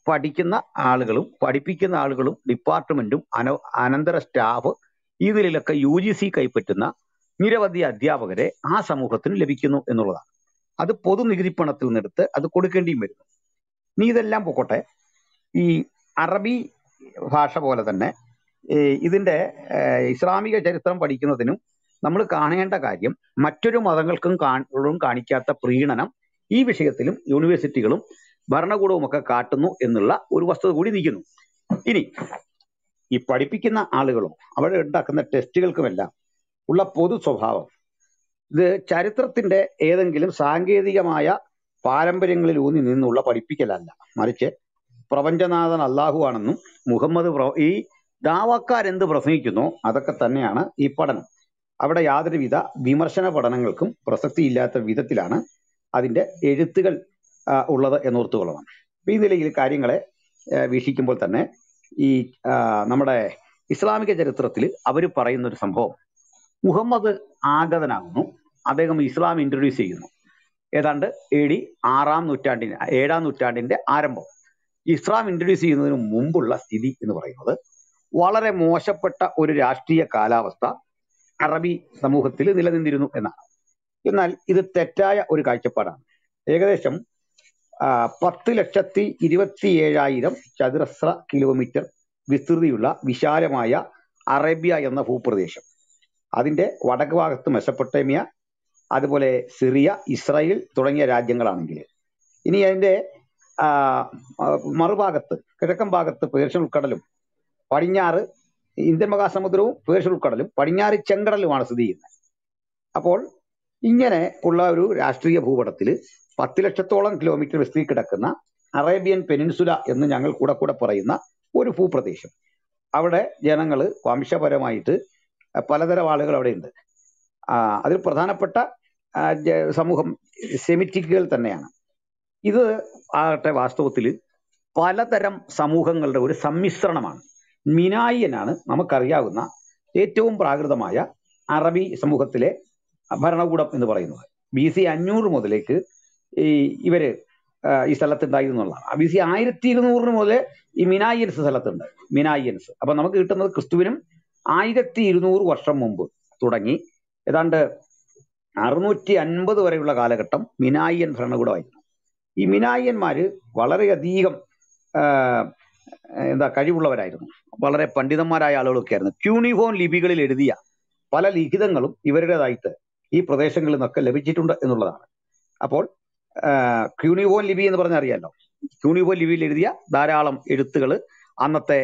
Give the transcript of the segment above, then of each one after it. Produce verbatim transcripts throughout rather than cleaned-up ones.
പഠിക്കുന്ന ആളുകളും പഠിപ്പിക്കുന്ന ആളുകളും ഡിപ്പാർട്ട്മെന്റും അന അനന്തര സ്റ്റാഫ് ഇതിലൊക്കെ യു ജി സി കൈപ്പറ്റുന്ന നിരവധി അധ്യാപകരെ ആ സമൂഹത്തിന് ലഭിക്കുന്നു എന്നുള്ളതാണ്. അത് പൊതുനികുതി പണത്തിൽ നിന്നെടുത്ത് അത് കൊടുക്കേണ്ടിയും വരുന്നു. നീ ഇതെല്ലാം പൊക്കോട്ടെ, ഈ അറബി ഭാഷ പോലെ തന്നെ ഈ ഇതിന്റെ ഏഹ്, ഇസ്ലാമിക ചരിത്രം പഠിക്കുന്നതിനും നമ്മൾ കാണേണ്ട കാര്യം മറ്റൊരു മതങ്ങൾക്കും കാണും കാണിക്കാത്ത പ്രീണനം ഈ വിഷയത്തിലും യൂണിവേഴ്സിറ്റികളും ഭരണകൂടവും ഒക്കെ കാട്ടുന്നു എന്നുള്ള ഒരു വസ്തുത കൂടി നിൽക്കുന്നു. ഇനി ഈ പഠിപ്പിക്കുന്ന ആളുകളും അവിടെ ഉണ്ടാക്കുന്ന ടെസ്റ്റുകൾക്കുമെല്ലാം ഉള്ള പൊതു സ്വഭാവം ഇത് ചരിത്രത്തിന്റെ ഏതെങ്കിലും സാങ്കേതികമായ പാരമ്പര്യങ്ങളിൽ ഊന്നി നിന്നുള്ള പഠിപ്പിക്കലല്ല, മറിച്ച് പ്രപഞ്ചനാഥൻ അള്ളാഹു ആണെന്നും മുഹമ്മദ് പ്ര- ഈ ദാവക്കാരെന്ത് പ്രസംഗിക്കുന്നോ അതൊക്കെ തന്നെയാണ് ഈ പഠനം. അവിടെ യാതൊരുവിധ വിമർശന പഠനങ്ങൾക്കും പ്രസക്തിയില്ലാത്ത വിധത്തിലാണ് അതിന്റെ എഴുത്തുകൾ ആ, ഉള്ളത് എന്നോർത്ത് കൊള്ളണം. അപ്പൊ ഈ നിലയിൽ കാര്യങ്ങളെ ആ, വീക്ഷിക്കുമ്പോൾ തന്നെ ഈ ആ, നമ്മുടെ ഇസ്ലാമിക ചരിത്രത്തിൽ അവർ പറയുന്ന ഒരു സംഭവം, മുഹമ്മദ് ആഗതനാകുന്നു, അദ്ദേഹം ഇസ്ലാം ഇൻട്രൊഡ്യൂസ് ചെയ്യുന്നു. ഏതാണ്ട് എ ഡി ആറാം നൂറ്റാണ്ടിന് ഏഴാം നൂറ്റാണ്ടിന്റെ ആരംഭം. ഇസ്ലാം ഇൻട്രൊഡ്യൂസ് ചെയ്യുന്നതിന് മുമ്പുള്ള സ്ഥിതി എന്ന് പറയുന്നത് വളരെ മോശപ്പെട്ട ഒരു രാഷ്ട്രീയ കാലാവസ്ഥ അറബി സമൂഹത്തിൽ നിലനിന്നിരുന്നു എന്നാണ്. എന്നാൽ ഇത് തെറ്റായ ഒരു കാഴ്ചപ്പാടാണ്. ഏകദേശം ആ, പത്ത് ലക്ഷത്തി ഇരുപത്തി ഏഴായിരം ചതുരശ്ര കിലോമീറ്റർ വിസ്തൃതിയുള്ള വിശാലമായ അറേബ്യ എന്ന ഭൂപ്രദേശം, അതിന്റെ വടക്ക് ഭാഗത്ത് മെസപ്പൊട്ടേമിയ, അതുപോലെ സിറിയ, ഇസ്രായേൽ തുടങ്ങിയ രാജ്യങ്ങളാണെങ്കിൽ, ഇനി അതിന്റെ ആ, ആ, മറുഭാഗത്ത് കിഴക്കൻ ഭാഗത്ത് പേർഷ്യൻ ഉൾക്കടലും പടിഞ്ഞാറ് ഇന്ത്യൻ മഹാസമുദ്രവും പേർഷ്യൻ ഉൾക്കടലും പടിഞ്ഞാറ് ചെങ്കടലുമാണ് സ്ഥിതി ചെയ്യുന്നത്. അപ്പോൾ ഇങ്ങനെ ഉള്ള ഒരു രാഷ്ട്രീയ ഭൂപടത്തിൽ പത്ത് ലക്ഷത്തോളം കിലോമീറ്റർ വിസ്തൃതി കിടക്കുന്ന അറേബ്യൻ പെനിൻസുല എന്ന് ഞങ്ങൾ കൂടെ കൂടെ പറയുന്ന ഒരു ഭൂപ്രദേശം, അവിടെ ജനങ്ങൾ വംശപരമായിട്ട് പലതരം ആളുകൾ അവിടെ ഉണ്ട്. ആ, അതിൽ പ്രധാനപ്പെട്ട ആ, ജ- സമൂഹം സെമിറ്റിക്കുകൾ തന്നെയാണ്. ഇത് ആകട്ടെ വാസ്തവത്തിൽ പലതരം സമൂഹങ്ങളുടെ ഒരു സമ്മിശ്രണമാണ്. മിനായിയനാണ് നമുക്കറിയാവുന്ന ഏറ്റവും പ്രാകൃതമായ അറബി സമൂഹത്തിലെ ഭരണകൂടം എന്ന് പറയുന്നത്. ബി സി അഞ്ഞൂറ് മുതലേക്ക് ഈ ഇവര് ആ, ഈ സ്ഥലത്തുണ്ടായിരുന്നു എന്നുള്ളതാണ്. ബി സി ആയിരത്തി ഇരുന്നൂറിന് മുതൽ ഈ മിനായിയൻസ് സ്ഥലത്തുണ്ട്. മിനായിയൻസ് അപ്പൊ നമുക്ക് കിട്ടുന്നത് ക്രിസ്തുവിനും ആയിരത്തി ഇരുന്നൂറ് വർഷം മുമ്പ് തുടങ്ങി ഏതാണ്ട് അറുന്നൂറ്റി അൻപത് വരെയുള്ള കാലഘട്ടം മിനായിയൻ ഭരണകൂടമായിരുന്നു. ഈ മിനായിയന്മാര് വളരെയധികം ആ, എന്താ കഴിവുള്ളവരായിരുന്നു, വളരെ പണ്ഡിതന്മാരായ ആളുകളൊക്കെ ആയിരുന്നു. ക്യൂണിഫോം ലിപികളിൽ എഴുതിയ പല ലിഖിതങ്ങളും ഇവരുടേതായിട്ട് ഈ പ്രദേശങ്ങളിൽ നിന്നൊക്കെ ലഭിച്ചിട്ടുണ്ട് എന്നുള്ളതാണ്. അപ്പോൾ ക്യൂണിഫോം ലിപി എന്ന് പറഞ്ഞാൽ അറിയാലോ, ക്യൂണിഫോം ലിപിയിൽ എഴുതിയ ധാരാളം എഴുത്തുകൾ അന്നത്തെ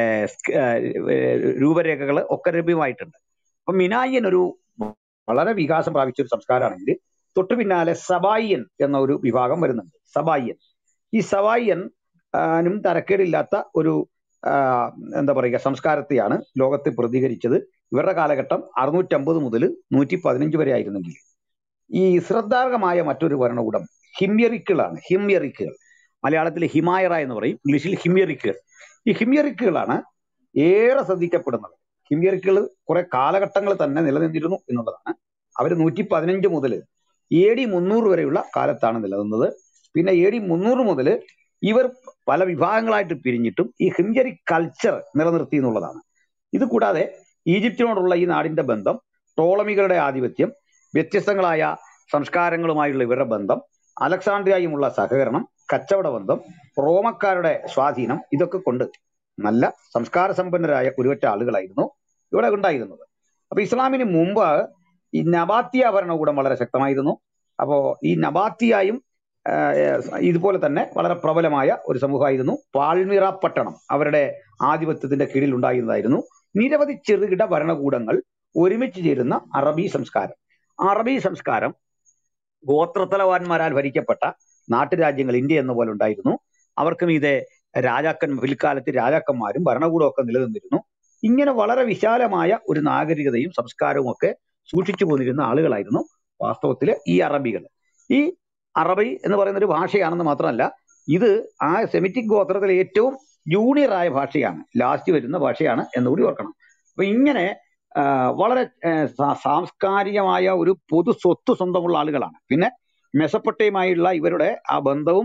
രൂപരേഖകൾ ഒക്കെ ലഭ്യമായിട്ടുണ്ട്. അപ്പൊ മിനായിയൻ ഒരു വളരെ വികാസം പ്രാപിച്ച ഒരു സംസ്കാരമാണെങ്കിൽ തൊട്ടു പിന്നാലെ സബായിയൻ എന്ന ഒരു വിഭാഗം വരുന്നുണ്ട്. സബായിയൻ ഈ സബായിയൻ നും തരക്കേടില്ലാത്ത ഒരു ആ, എന്താ പറയുക സംസ്കാരത്തെയാണ് ലോകത്തെ പ്രതികരിച്ചത്. ഇവരുടെ കാലഘട്ടം അറുന്നൂറ്റമ്പത് മുതൽ നൂറ്റി പതിനഞ്ച് വരെ ആയിരുന്നെങ്കിൽ ഈ ശ്രദ്ധാർഹമായ മറ്റൊരു ഭരണകൂടം ഹിമ്യറിക്കുകളാണ്. ഹിമ്യറിക്കുകൾ മലയാളത്തിൽ ഹിമായറ എന്ന് പറയും, ഇംഗ്ലീഷിൽ ഹിമ്യറിക്കുകൾ. ഈ ഹിമ്യറിക്കുകളാണ് ഏറെ ശ്രദ്ധിക്കപ്പെടുന്നത്. ഹിമ്യറിക്കുകൾ കുറെ കാലഘട്ടങ്ങൾ തന്നെ നിലനിന്നിരുന്നു എന്നുള്ളതാണ്. അവർ നൂറ്റി പതിനഞ്ച് മുതൽ എ ഡി മുന്നൂറ് വരെയുള്ള കാലത്താണ് നിലനിന്നത്. പിന്നെ എ ഡി മുന്നൂറ് മുതൽ ഇവർ പല വിഭാഗങ്ങളായിട്ട് പിരിഞ്ഞിട്ടും ഈ ഹിംജറി കൾച്ചർ നിലനിർത്തി എന്നുള്ളതാണ്. ഇത് കൂടാതെ ഈജിപ്തിനോടുള്ള ഈ നാടിന്റെ ബന്ധം, ടോളമികളുടെ ആധിപത്യം, വ്യത്യസ്തങ്ങളായ സംസ്കാരങ്ങളുമായുള്ള ഇവരുടെ ബന്ധം, അലക്സാണ്ട്രിയയുമുള്ള സഹകരണം, കച്ചവട ബന്ധം, റോമക്കാരുടെ സ്വാധീനം, ഇതൊക്കെ കൊണ്ട് നല്ല സംസ്കാര സമ്പന്നരായ ഒരുപറ്റ ആളുകളായിരുന്നു ഇവിടെ ഉണ്ടായിരുന്നത്. അപ്പൊ ഇസ്ലാമിന് മുമ്പ് ഈ നബാത്തിയ ഭരണകൂടം വളരെ ശക്തമായിരുന്നു. അപ്പോ ഈ നബാത്തിയായും ഇതുപോലെ തന്നെ വളരെ പ്രബലമായ ഒരു സമൂഹമായിരുന്നു. പാൾമിറ പട്ടണം അവരുടെ ആധിപത്യത്തിന്റെ കീഴിൽ ഉണ്ടായിരുന്നതായിരുന്നു. നിരവധി ചെറുകിട ഭരണകൂടങ്ങൾ ഒരുമിച്ച് ചേരുന്ന അറബി സംസ്കാരം. അറബി സംസ്കാരം ഗോത്രത്തലവാന്മാരാൽ ഭരിക്കപ്പെട്ട നാട്ടുരാജ്യങ്ങൾ ഇന്ത്യ എന്ന പോലെ ഉണ്ടായിരുന്നു. അവർക്കും ഇതേ രാജാക്കൻ പിൽക്കാലത്ത് രാജാക്കന്മാരും ഭരണകൂടവും ഒക്കെ നിലനിന്നിരുന്നു. ഇങ്ങനെ വളരെ വിശാലമായ ഒരു നാഗരികതയും സംസ്കാരവും ഒക്കെ സൂക്ഷിച്ചു പോന്നിരുന്ന ആളുകളായിരുന്നു വാസ്തവത്തിൽ ഈ അറബികൾ. ഈ അറബി എന്ന് പറയുന്ന ഒരു ഭാഷയാണെന്ന് മാത്രമല്ല, ഇത് ആ സെമിറ്റിക് ഗോത്രത്തിലെ ഏറ്റവും ജൂനിയറായ ഭാഷയാണ്, ലാസ്റ്റ് വരുന്ന ഭാഷയാണ് എന്നുകൂടി ഓർക്കണം. അപ്പൊ ഇങ്ങനെ ആ, വളരെ ആ, സാ- സാംസ്കാരികമായ ഒരു പൊതു സ്വത്ത് സ്വന്തമുള്ള ആളുകളാണ്. പിന്നെ മെസപ്പൊട്ടേയുമായുള്ള ഇവരുടെ ആ ബന്ധവും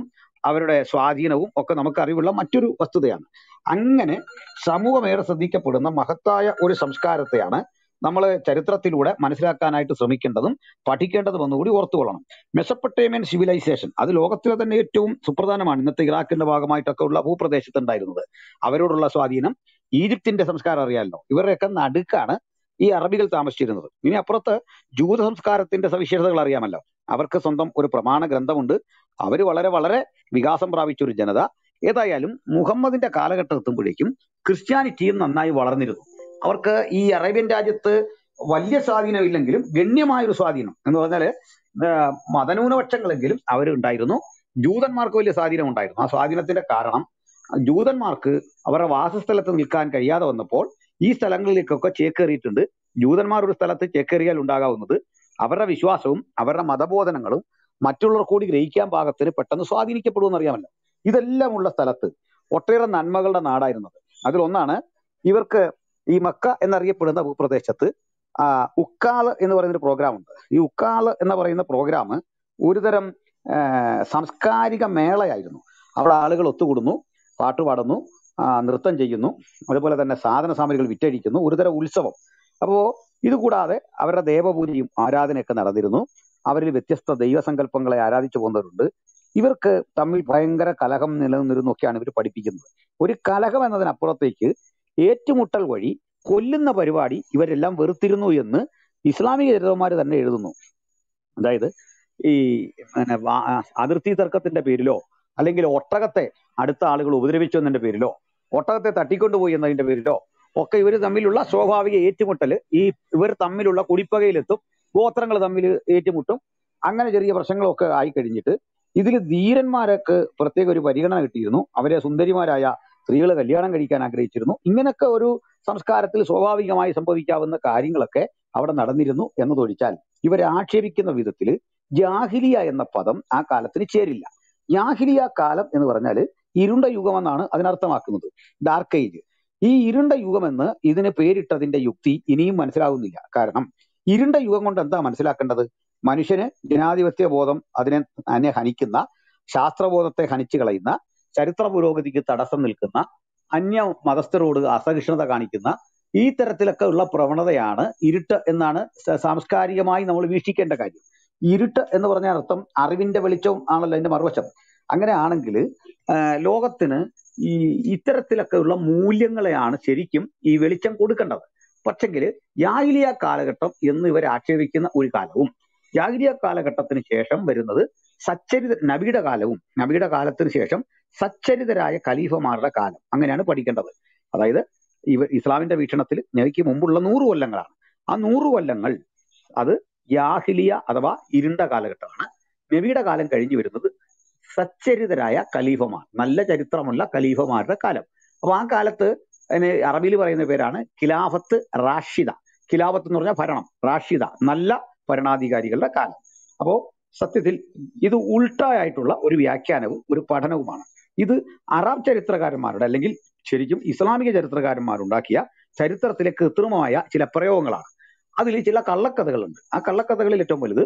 അവരുടെ സ്വാധീനവും ഒക്കെ നമുക്ക് അറിവുള്ള മറ്റൊരു വസ്തുതയാണ്. അങ്ങനെ സമൂഹമേറെ ശ്രദ്ധിക്കപ്പെടുന്ന മഹത്തായ ഒരു സംസ്കാരത്തെയാണ് നമ്മൾ ചരിത്രത്തിലൂടെ മനസ്സിലാക്കാനായിട്ട് ശ്രമിക്കേണ്ടതും പഠിക്കേണ്ടതും ഒന്നുകൂടി ഓർത്തുകൊള്ളണം. മെസപ്പൊട്ടേമിയൻ സിവിലൈസേഷൻ അത് ലോകത്തിലെ തന്നെ ഏറ്റവും സുപ്രധാനമാണ്. ഇന്നത്തെ ഇറാഖിന്റെ ഭാഗമായിട്ടൊക്കെ ഉള്ള ഭൂപ്രദേശത്ത് ഉണ്ടായിരുന്നത്. അവരോടുള്ള സ്വാധീനം, ഈജിപ്തിന്റെ സംസ്കാരം അറിയാമല്ലോ, ഇവരുടെയൊക്കെ നടുക്കാണ് ഈ അറബികൾ താമസിച്ചിരുന്നത്. ഇനി അപ്പുറത്ത് ജൂത സംസ്കാരത്തിന്റെ സവിശേഷതകൾ അറിയാമല്ലോ. അവർക്ക് സ്വന്തം ഒരു പ്രമാണ ഗ്രന്ഥമുണ്ട്. അവർ വളരെ വളരെ വികാസം പ്രാപിച്ച ഒരു ജനത. ഏതായാലും മുഹമ്മദിന്റെ കാലഘട്ടം എത്തുമ്പോഴേക്കും ക്രിസ്ത്യാനിറ്റിയും നന്നായി വളർന്നിരുന്നു. അവർക്ക് ഈ അറേബ്യൻ രാജ്യത്ത് വലിയ സ്വാധീനമില്ലെങ്കിലും ഗണ്യമായൊരു സ്വാധീനം എന്ന് പറഞ്ഞാല് ഏർ മതന്യൂനപക്ഷങ്ങളെങ്കിലും അവർ ഉണ്ടായിരുന്നു. ജൂതന്മാർക്ക് വലിയ സ്വാധീനം ഉണ്ടായിരുന്നു. ആ സ്വാധീനത്തിന്റെ കാരണം ജൂതന്മാർക്ക് അവരുടെ വാസസ്ഥലത്ത് നിൽക്കാൻ കഴിയാതെ വന്നപ്പോൾ ഈ സ്ഥലങ്ങളിലേക്കൊക്കെ ചേക്കേറിയിട്ടുണ്ട്. ജൂതന്മാർ ഒരു സ്ഥലത്ത് ചേക്കേറിയാൽ ഉണ്ടാകാവുന്നത് അവരുടെ വിശ്വാസവും അവരുടെ മതബോധനങ്ങളും മറ്റുള്ളവർ കൂടി ഗ്രഹിക്കാൻ പാകത്തിന് പെട്ടെന്ന് സ്വാധീനിക്കപ്പെടുമെന്ന് അറിയാമല്ലോ. ഇതെല്ലാം ഉള്ള സ്ഥലത്ത് ഒട്ടേറെ നന്മകളുടെ നാടായിരുന്നത്. അതിലൊന്നാണ് ഇവർക്ക് ഈ മക്ക എന്നറിയപ്പെടുന്ന ഭൂപ്രദേശത്ത് ആ ഉക്കാള് എന്ന് പറയുന്ന ഒരു പ്രോഗ്രാം ഉണ്ട്. ഈ ഉക്കാള് എന്ന് പറയുന്ന പ്രോഗ്രാം ഒരുതരം ആ, സാംസ്കാരിക മേളയായിരുന്നു. അവിടെ ആളുകൾ ഒത്തുകൂടുന്നു, പാട്ടുപാടുന്നു, ആ, നൃത്തം ചെയ്യുന്നു, അതുപോലെ തന്നെ സാധന സാമഗ്രികൾ വിറ്റഴിക്കുന്നു, ഒരുതരം ഉത്സവം. അപ്പോ ഇത് കൂടാതെ അവരുടെ ദേവപൂജയും ആരാധനയൊക്കെ നടന്നിരുന്നു. അവരിൽ വ്യത്യസ്ത ദൈവസങ്കല്പങ്ങളെ ആരാധിച്ചു പോകുന്നവരുണ്ട്. ഇവർക്ക് തമ്മിൽ ഭയങ്കര കലഹം നിലനിന്നിരുന്നൊക്കെയാണ് ഇവർ പഠിപ്പിക്കുന്നത്. ഒരു കലഹം എന്നതിനപ്പുറത്തേക്ക് ഏറ്റുമുട്ടൽ വഴി കൊല്ലുന്ന പരിപാടി ഇവരെല്ലാം വെറുത്തിരുന്നു എന്ന് ഇസ്ലാമിക ചരിത്രന്മാർ തന്നെ എഴുതുന്നു. അതായത് ഈ പിന്നെ വാ- അതിർത്തി തർക്കത്തിന്റെ പേരിലോ അല്ലെങ്കിൽ ഒട്ടകത്തെ അടുത്ത ആളുകൾ ഉപദ്രവിച്ചു എന്നതിന്റെ പേരിലോ ഒട്ടകത്തെ തട്ടിക്കൊണ്ടുപോയി എന്നതിന്റെ പേരിലോ ഒക്കെ ഇവർ തമ്മിലുള്ള സ്വാഭാവിക ഏറ്റുമുട്ടല് ഈ ഇവർ തമ്മിലുള്ള കുടിപ്പകയിലെത്തും. ഗോത്രങ്ങൾ തമ്മിൽ ഏറ്റുമുട്ടും. അങ്ങനെ ചെറിയ പ്രശ്നങ്ങളൊക്കെ ആയി കഴിഞ്ഞിട്ട് ഇതിൽ ധീരന്മാരൊക്കെ പ്രത്യേക ഒരു പരിഗണന കിട്ടിയിരുന്നു. അവരെ സുന്ദരിമാരായ സ്ത്രീകൾ കല്യാണം കഴിക്കാൻ ആഗ്രഹിച്ചിരുന്നു. ഇങ്ങനൊക്കെ ഒരു സംസ്കാരത്തിൽ സ്വാഭാവികമായി സംഭവിക്കാവുന്ന കാര്യങ്ങളൊക്കെ അവിടെ നടന്നിരുന്നു എന്നതൊഴിച്ചാൽ ഇവരെ ആക്ഷേപിക്കുന്ന വിധത്തിൽ ജാഹിലിയ എന്ന പദം ആ കാലത്തിന് ചേരില്ല. ജാഹിലിയ കാലം എന്ന് പറഞ്ഞാൽ ഇരുണ്ട യുഗമെന്നാണ് അതിനർത്ഥമാക്കുന്നത്, ഡാർക്ക് ഏജ്. ഈ ഇരുണ്ട യുഗമെന്ന് ഇതിന് പേരിട്ടതിന്റെ യുക്തി ഇനിയും മനസ്സിലാകുന്നില്ല. കാരണം ഇരുണ്ട യുഗം കൊണ്ട് എന്താ മനസ്സിലാക്കേണ്ടത്? മനുഷ്യന് ജനാധിപത്യ ബോധം അതിനെ അതിനെ ഹനിക്കുന്ന, ശാസ്ത്രബോധത്തെ ഹനിച്ചു കളയുന്ന, ചരിത്ര പുരോഗതിക്ക് തടസ്സം നിൽക്കുന്ന, അന്യ മതസ്ഥരോട് അസഹിഷ്ണുത കാണിക്കുന്ന ഈ തരത്തിലൊക്കെ ഉള്ള പ്രവണതയാണ് ഇരുട്ട് എന്നാണ് സ- സാംസ്കാരികമായി നമ്മൾ വീക്ഷിക്കേണ്ട കാര്യം. ഇരുട്ട് എന്ന് പറഞ്ഞ അർത്ഥം അറിവിന്റെ വെളിച്ചം ആണല്ലോ അതിന്റെ മറുവശം. അങ്ങനെ ആണെങ്കിൽ ലോകത്തിന് ഈ ഇത്തരത്തിലൊക്കെ ഉള്ള മൂല്യങ്ങളെയാണ് ശരിക്കും ഈ വെളിച്ചം കൊടുക്കേണ്ടത്. പക്ഷെങ്കിൽ ജാഹിലിയ കാലഘട്ടം എന്ന് ഇവർ ആക്ഷേപിക്കുന്ന ഒരു കാലവും ജാഹിലിയ കാലഘട്ടത്തിന് ശേഷം വരുന്നത് സച്ചരിത നബിയുടെ കാലവും നബിയുടെ കാലത്തിന് ശേഷം സച്ചരിതരായ ഖലീഫമാരുടെ കാലം, അങ്ങനെയാണ് പഠിക്കേണ്ടത്. അതായത് ഇവ ഇസ്ലാമിന്റെ വീക്ഷണത്തിൽ നബിക്ക് മുമ്പുള്ള നൂറ് കൊല്ലങ്ങളാണ്. ആ നൂറ് കൊല്ലങ്ങൾ അത് ജാഹിലിയ അഥവാ ഇരുണ്ട കാലഘട്ടമാണ്. നബിയുടെ കാലം കഴിഞ്ഞു വരുന്നത് സച്ചരിതരായ ഖലീഫമാർ, നല്ല ചരിത്രമുള്ള ഖലീഫമാരുടെ കാലം. അപ്പൊ ആ കാലത്ത് അതിന് അറബിയിൽ പറയുന്ന പേരാണ് ഖിലാഫത്ത് റാഷിദ. ഖിലാഫത്ത് എന്ന് പറഞ്ഞാൽ ഭരണം, റാഷിദ നല്ല ഭരണാധികാരികളുടെ കാലം. അപ്പോ സത്യത്തിൽ ഇത് ഉൾട്ടായിട്ടുള്ള ഒരു വ്യാഖ്യാനവും ഒരു പഠനവുമാണ്. ഇത് അറബ് ചരിത്രകാരന്മാരുടെ അല്ലെങ്കിൽ ശരിക്കും ഇസ്ലാമിക ചരിത്രകാരന്മാരുണ്ടാക്കിയ ചരിത്രത്തിലെ കൃത്രിമമായ ചില പ്രയോഗങ്ങളാണ്. അതിൽ ചില കള്ളക്കഥകളുണ്ട്. ആ കള്ളക്കഥകളിൽ ഏറ്റവും വലുത്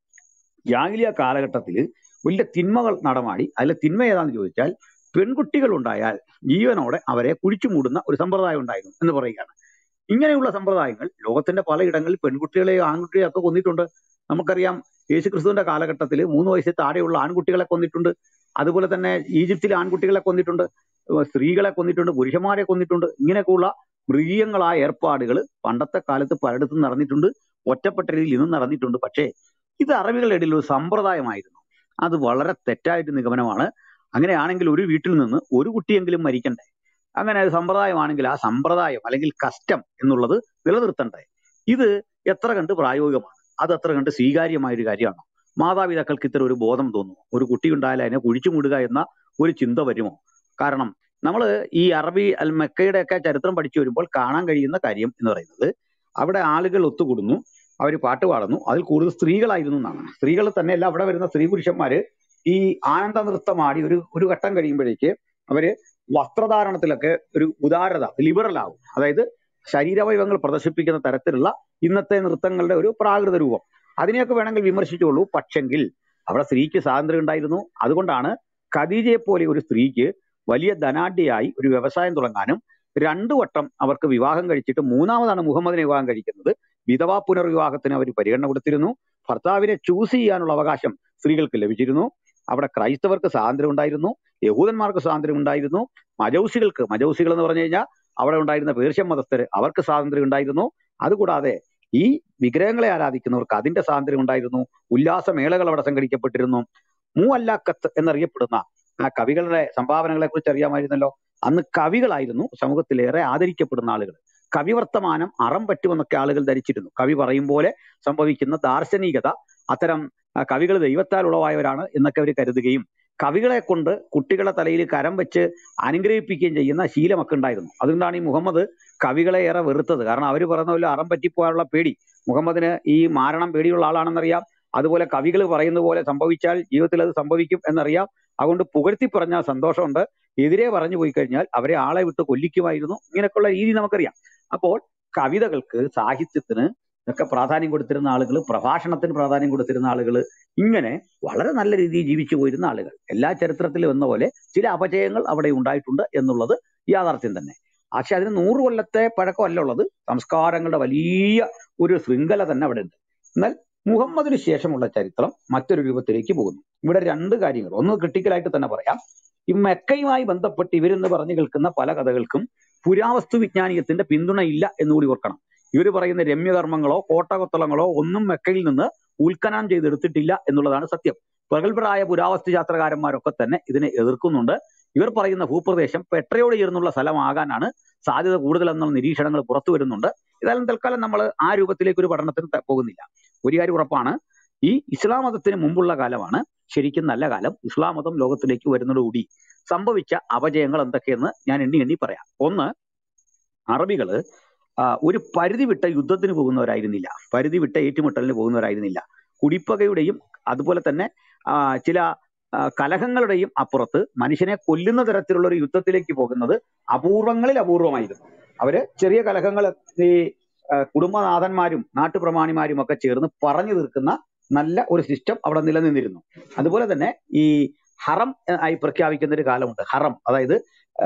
ജാഹിലിയ കാലഘട്ടത്തിൽ വലിയ തിന്മകൾ നടമാടി. അതിലെ തിന്മ ഏതാന്ന് ചോദിച്ചാൽ പെൺകുട്ടികൾ ഉണ്ടായാൽ ജീവനോടെ അവരെ കുഴിച്ചു മൂടുന്ന ഒരു സമ്പ്രദായം ഉണ്ടായിരുന്നു എന്ന് പറയുകയാണ്. ഇങ്ങനെയുള്ള സമ്പ്രദായങ്ങൾ ലോകത്തിന്റെ പലയിടങ്ങളിൽ പെൺകുട്ടികളെയോ ആൺകുട്ടികളെയോ ഒക്കെ കൊന്നിട്ടുണ്ട്. നമുക്കറിയാം യേശുക്രിസ്തുവിന്റെ കാലഘട്ടത്തിൽ മൂന്ന് വയസ്സിൽ താഴെയുള്ള ആൺകുട്ടികളെ കൊന്നിട്ടുണ്ട്. അതുപോലെ തന്നെ ഈജിപ്തിലെ ആൺകുട്ടികളെ കൊന്നിട്ടുണ്ട്, ഏർ സ്ത്രീകളെ കൊന്നിട്ടുണ്ട്, പുരുഷന്മാരെ കൊന്നിട്ടുണ്ട്. ഇങ്ങനെയൊക്കെയുള്ള മൃഗീയങ്ങളായ ഏർപ്പാടുകൾ പണ്ടത്തെ കാലത്ത് പലയിടത്തും നടന്നിട്ടുണ്ട്. ഒറ്റപ്പെട്ട രീതിയിൽ ഇന്നും നടന്നിട്ടുണ്ട്. പക്ഷേ ഇത് അറബികളുടെ ഇടയിൽ ഒരു സമ്പ്രദായമായിരുന്നു. അത് വളരെ തെറ്റായിട്ട് നിഗമനമാണ്. അങ്ങനെയാണെങ്കിൽ ഒരു വീട്ടിൽ നിന്ന് ഒരു കുട്ടിയെങ്കിലും മരിക്കണ്ടേ? അങ്ങനെ ഒരു സമ്പ്രദായമാണെങ്കിൽ ആ സമ്പ്രദായം അല്ലെങ്കിൽ കസ്റ്റം എന്നുള്ളത് നിലനിർത്തണ്ടേ? ഇത് എത്ര കണ്ട് പ്രായോഗികമാണ്? അത് എത്ര കണ്ട് സ്വീകാര്യമായ ഒരു കാര്യമാണോ? മാതാപിതാക്കൾക്ക് ഇത്തരം ഒരു ബോധം തോന്നുമോ? ഒരു കുട്ടി ഉണ്ടായാൽ അതിനെ കുഴിച്ചു മൂടുക എന്ന ഒരു ചിന്ത വരുമോ? കാരണം നമ്മൾ ഈ അറബി അൽ മെക്കയുടെ ഒക്കെ ചരിത്രം പഠിച്ചു വരുമ്പോൾ കാണാൻ കഴിയുന്ന കാര്യം എന്ന് പറയുന്നത് അവിടെ ആളുകൾ ഒത്തുകൂടുന്നു, അവർ പാട്ട് പാടുന്നു. അതിൽ കൂടുതൽ സ്ത്രീകളായിരുന്നു എന്നാണ്. സ്ത്രീകൾ തന്നെയല്ല, അവിടെ വരുന്ന സ്ത്രീ പുരുഷന്മാര് ഈ ആനന്ദ നൃത്തമാടി ഒരു ഒരു ഘട്ടം കഴിയുമ്പോഴേക്ക് അവര് വസ്ത്രധാരണത്തിലൊക്കെ ഒരു ഉദാരത, ലിബറൽ ആവും. അതായത് ശരീരവയവങ്ങൾ പ്രദർശിപ്പിക്കുന്ന തരത്തിലുള്ള ഇന്നത്തെ നൃത്തങ്ങളുടെ ഒരു പ്രാകൃത രൂപം. അതിനെയൊക്കെ വേണമെങ്കിൽ വിമർശിച്ചുള്ളൂ. പക്ഷെങ്കിൽ അവിടെ സ്ത്രീക്ക് സ്വാതന്ത്ര്യം ഉണ്ടായിരുന്നു. അതുകൊണ്ടാണ് ഖദീജയെ പോലെ ഒരു സ്ത്രീക്ക് വലിയ ധനാഢ്യയായി ഒരു വ്യവസായം തുടങ്ങാനും രണ്ടു വട്ടം അവർക്ക് വിവാഹം കഴിച്ചിട്ട് മൂന്നാമതാണ് മുഹമ്മദിനെ വിവാഹം കഴിക്കുന്നത്. വിധവാ പുനർവിവാഹത്തിന് അവർ പരിഗണന കൊടുത്തിരുന്നു. ഭർത്താവിനെ ചൂസ് ചെയ്യാനുള്ള അവകാശം സ്ത്രീകൾക്ക് ലഭിച്ചിരുന്നു. അവിടെ ക്രൈസ്തവർക്ക് സ്വാതന്ത്ര്യം ഉണ്ടായിരുന്നു, യഹൂദന്മാർക്ക് സ്വാതന്ത്ര്യം ഉണ്ടായിരുന്നു, മജൗസികൾക്ക്, മജൗസികൾ എന്ന് പറഞ്ഞു കഴിഞ്ഞാൽ അവിടെ ഉണ്ടായിരുന്ന പേർഷ്യൻ മതസ്ഥര്, അവർക്ക് സ്വാതന്ത്ര്യം ഉണ്ടായിരുന്നു. അതുകൂടാതെ ഈ വിഗ്രഹങ്ങളെ ആരാധിക്കുന്നവർക്ക് അതിന്റെ സ്വാതന്ത്ര്യം ഉണ്ടായിരുന്നു. ഉല്ലാസമേളകൾ അവിടെ സംഘടിക്കപ്പെട്ടിരുന്നു. മുഅല്ലഖത്ത് എന്നറിയപ്പെടുന്ന ആ കവികളുടെ സംഭാവനകളെ കുറിച്ച് അറിയാമായിരുന്നല്ലോ. അന്ന് കവികളായിരുന്നു സമൂഹത്തിലേറെ ആദരിക്കപ്പെടുന്ന ആളുകൾ. കവിവർത്തമാനം അറം പറ്റുമെന്നൊക്കെ ആളുകൾ ധരിച്ചിരുന്നു. കവി പറയും പോലെ സംഭവിക്കുന്ന ദാർശനികത, അത്തരം കവികൾ ദൈവത്താൽ ഉളവായവരാണ് എന്നൊക്കെ അവർ കരുതുകയും കവികളെ കൊണ്ട് കുട്ടികളെ തലയിൽ കരം വെച്ച് അനുഗ്രഹിപ്പിക്കുകയും ചെയ്യുന്ന ശീലമൊക്കെ ഉണ്ടായിരുന്നു. അതുകൊണ്ടാണ് ഈ മുഹമ്മദ് കവികളെ ഏറെ വെറുത്തത്. കാരണം അവർ പറയുന്ന പോലെ അറം പറ്റിപ്പോകാനുള്ള പേടി, മുഹമ്മദിന് ഈ മാരണം പേടിയുള്ള ആളാണെന്നറിയാം. അതുപോലെ കവികൾ പറയുന്ന പോലെ സംഭവിച്ചാൽ ജീവിതത്തിൽ അത് സംഭവിക്കും എന്നറിയാം. അതുകൊണ്ട് പുകഴ്ത്തി പറഞ്ഞാൽ സന്തോഷമുണ്ട്, എതിരെ പറഞ്ഞു പോയി കഴിഞ്ഞാൽ അവരെ ആളെ വിട്ട് കൊല്ലിക്കുമായിരുന്നു. ഇങ്ങനെയൊക്കെയുള്ള രീതി നമുക്കറിയാം. അപ്പോൾ കവിതകൾക്ക്, സാഹിത്യത്തിന് ഒക്കെ പ്രാധാന്യം കൊടുത്തിരുന്ന ആളുകൾ, പ്രഭാഷണത്തിന് പ്രാധാന്യം കൊടുത്തിരുന്ന ആളുകൾ, ഇങ്ങനെ വളരെ നല്ല രീതിയിൽ ജീവിച്ചു പോയിരുന്ന ആളുകൾ. എല്ലാ ചരിത്രത്തിലും എന്ന പോലെ ചില അപജയങ്ങൾ അവിടെ ഉണ്ടായിട്ടുണ്ട് എന്നുള്ളത് യാഥാർത്ഥ്യം തന്നെ. പക്ഷെ അതിന് നൂറ് കൊല്ലത്തെ പഴക്കമല്ല ഉള്ളത്. സംസ്കാരങ്ങളുടെ വലിയ ഒരു ശൃംഖല തന്നെ അവിടെ ഉണ്ട്. എന്നാൽ മുഹമ്മദിന് ശേഷമുള്ള ചരിത്രം മറ്റൊരു രൂപത്തിലേക്ക് പോകുന്നു. ഇവിടെ രണ്ട് കാര്യങ്ങൾ, ഒന്ന് ക്രിട്ടിക്കലായിട്ട് തന്നെ പറയാം. ഈ മെക്കയുമായി ബന്ധപ്പെട്ട് ഇവരെന്ന് പറഞ്ഞു കേൾക്കുന്ന പല കഥകൾക്കും പുരാവസ്തു വിജ്ഞാനീയത്തിന്റെ പിന്തുണ ഇല്ല എന്നുകൂടി ഓർക്കണം. ഇവർ പറയുന്ന രമ്യകർമ്മങ്ങളോ കോട്ടകൊത്തളങ്ങളോ ഒന്നും മെക്കയിൽ നിന്ന് ഉൽഖനനം ചെയ്തെടുത്തിട്ടില്ല എന്നുള്ളതാണ് സത്യം. പ്രഗത്ഭരായ പുരാവസ്തു ശാസ്ത്രകാരന്മാരൊക്കെ തന്നെ ഇതിനെ എതിർക്കുന്നുണ്ട്. ഇവർ പറയുന്ന ഭൂപ്രദേശം പെട്രയോട് ചേർന്നുള്ള സ്ഥലമാകാനാണ് സാധ്യത കൂടുതലെന്നുള്ള നിരീക്ഷണങ്ങൾ പുറത്തു വരുന്നുണ്ട്. ഏതായാലും തൽക്കാലം നമ്മൾ ആ രൂപത്തിലേക്ക് ഒരു പഠനത്തിന് പോകുന്നില്ല. ഒരു കാര്യം ഉറപ്പാണ്, ഈ ഇസ്ലാം മതത്തിന് മുമ്പുള്ള കാലമാണ് ശരിക്കും നല്ല കാലം. ഇസ്ലാം മതം ലോകത്തിലേക്ക് വരുന്നതോടുകൂടി സംഭവിച്ച അപജയങ്ങൾ എന്തൊക്കെയെന്ന് ഞാൻ എണ്ണി എണ്ണി പറയാം. ഒന്ന്, അറബികള് ഒരു പരിധി വിട്ട യുദ്ധത്തിന് പോകുന്നവരായിരുന്നില്ല, പരിധി വിട്ട ഏറ്റുമുട്ടലിന് പോകുന്നവരായിരുന്നില്ല. കുടിപ്പകയുടെയും അതുപോലെ തന്നെ ചില കലഹങ്ങളുടെയും അപ്പുറത്ത് മനുഷ്യനെ കൊല്ലുന്ന തരത്തിലുള്ള ഒരു യുദ്ധത്തിലേക്ക് പോകുന്നത് അപൂർവങ്ങളിൽ അപൂർവമായിരുന്നു. അവര് ചെറിയ കലഹങ്ങൾ ഈ കുടുംബനാഥന്മാരും നാട്ടുപ്രമാണിമാരും ഒക്കെ ചേർന്ന് പറഞ്ഞു തീർക്കുന്ന നല്ല ഒരു സിസ്റ്റം അവിടെ നിലനിന്നിരുന്നു. അതുപോലെ തന്നെ ഈ ഹറം ആയി പ്രഖ്യാപിക്കുന്ന ഒരു കാലമുണ്ട്. ഹറം, അതായത്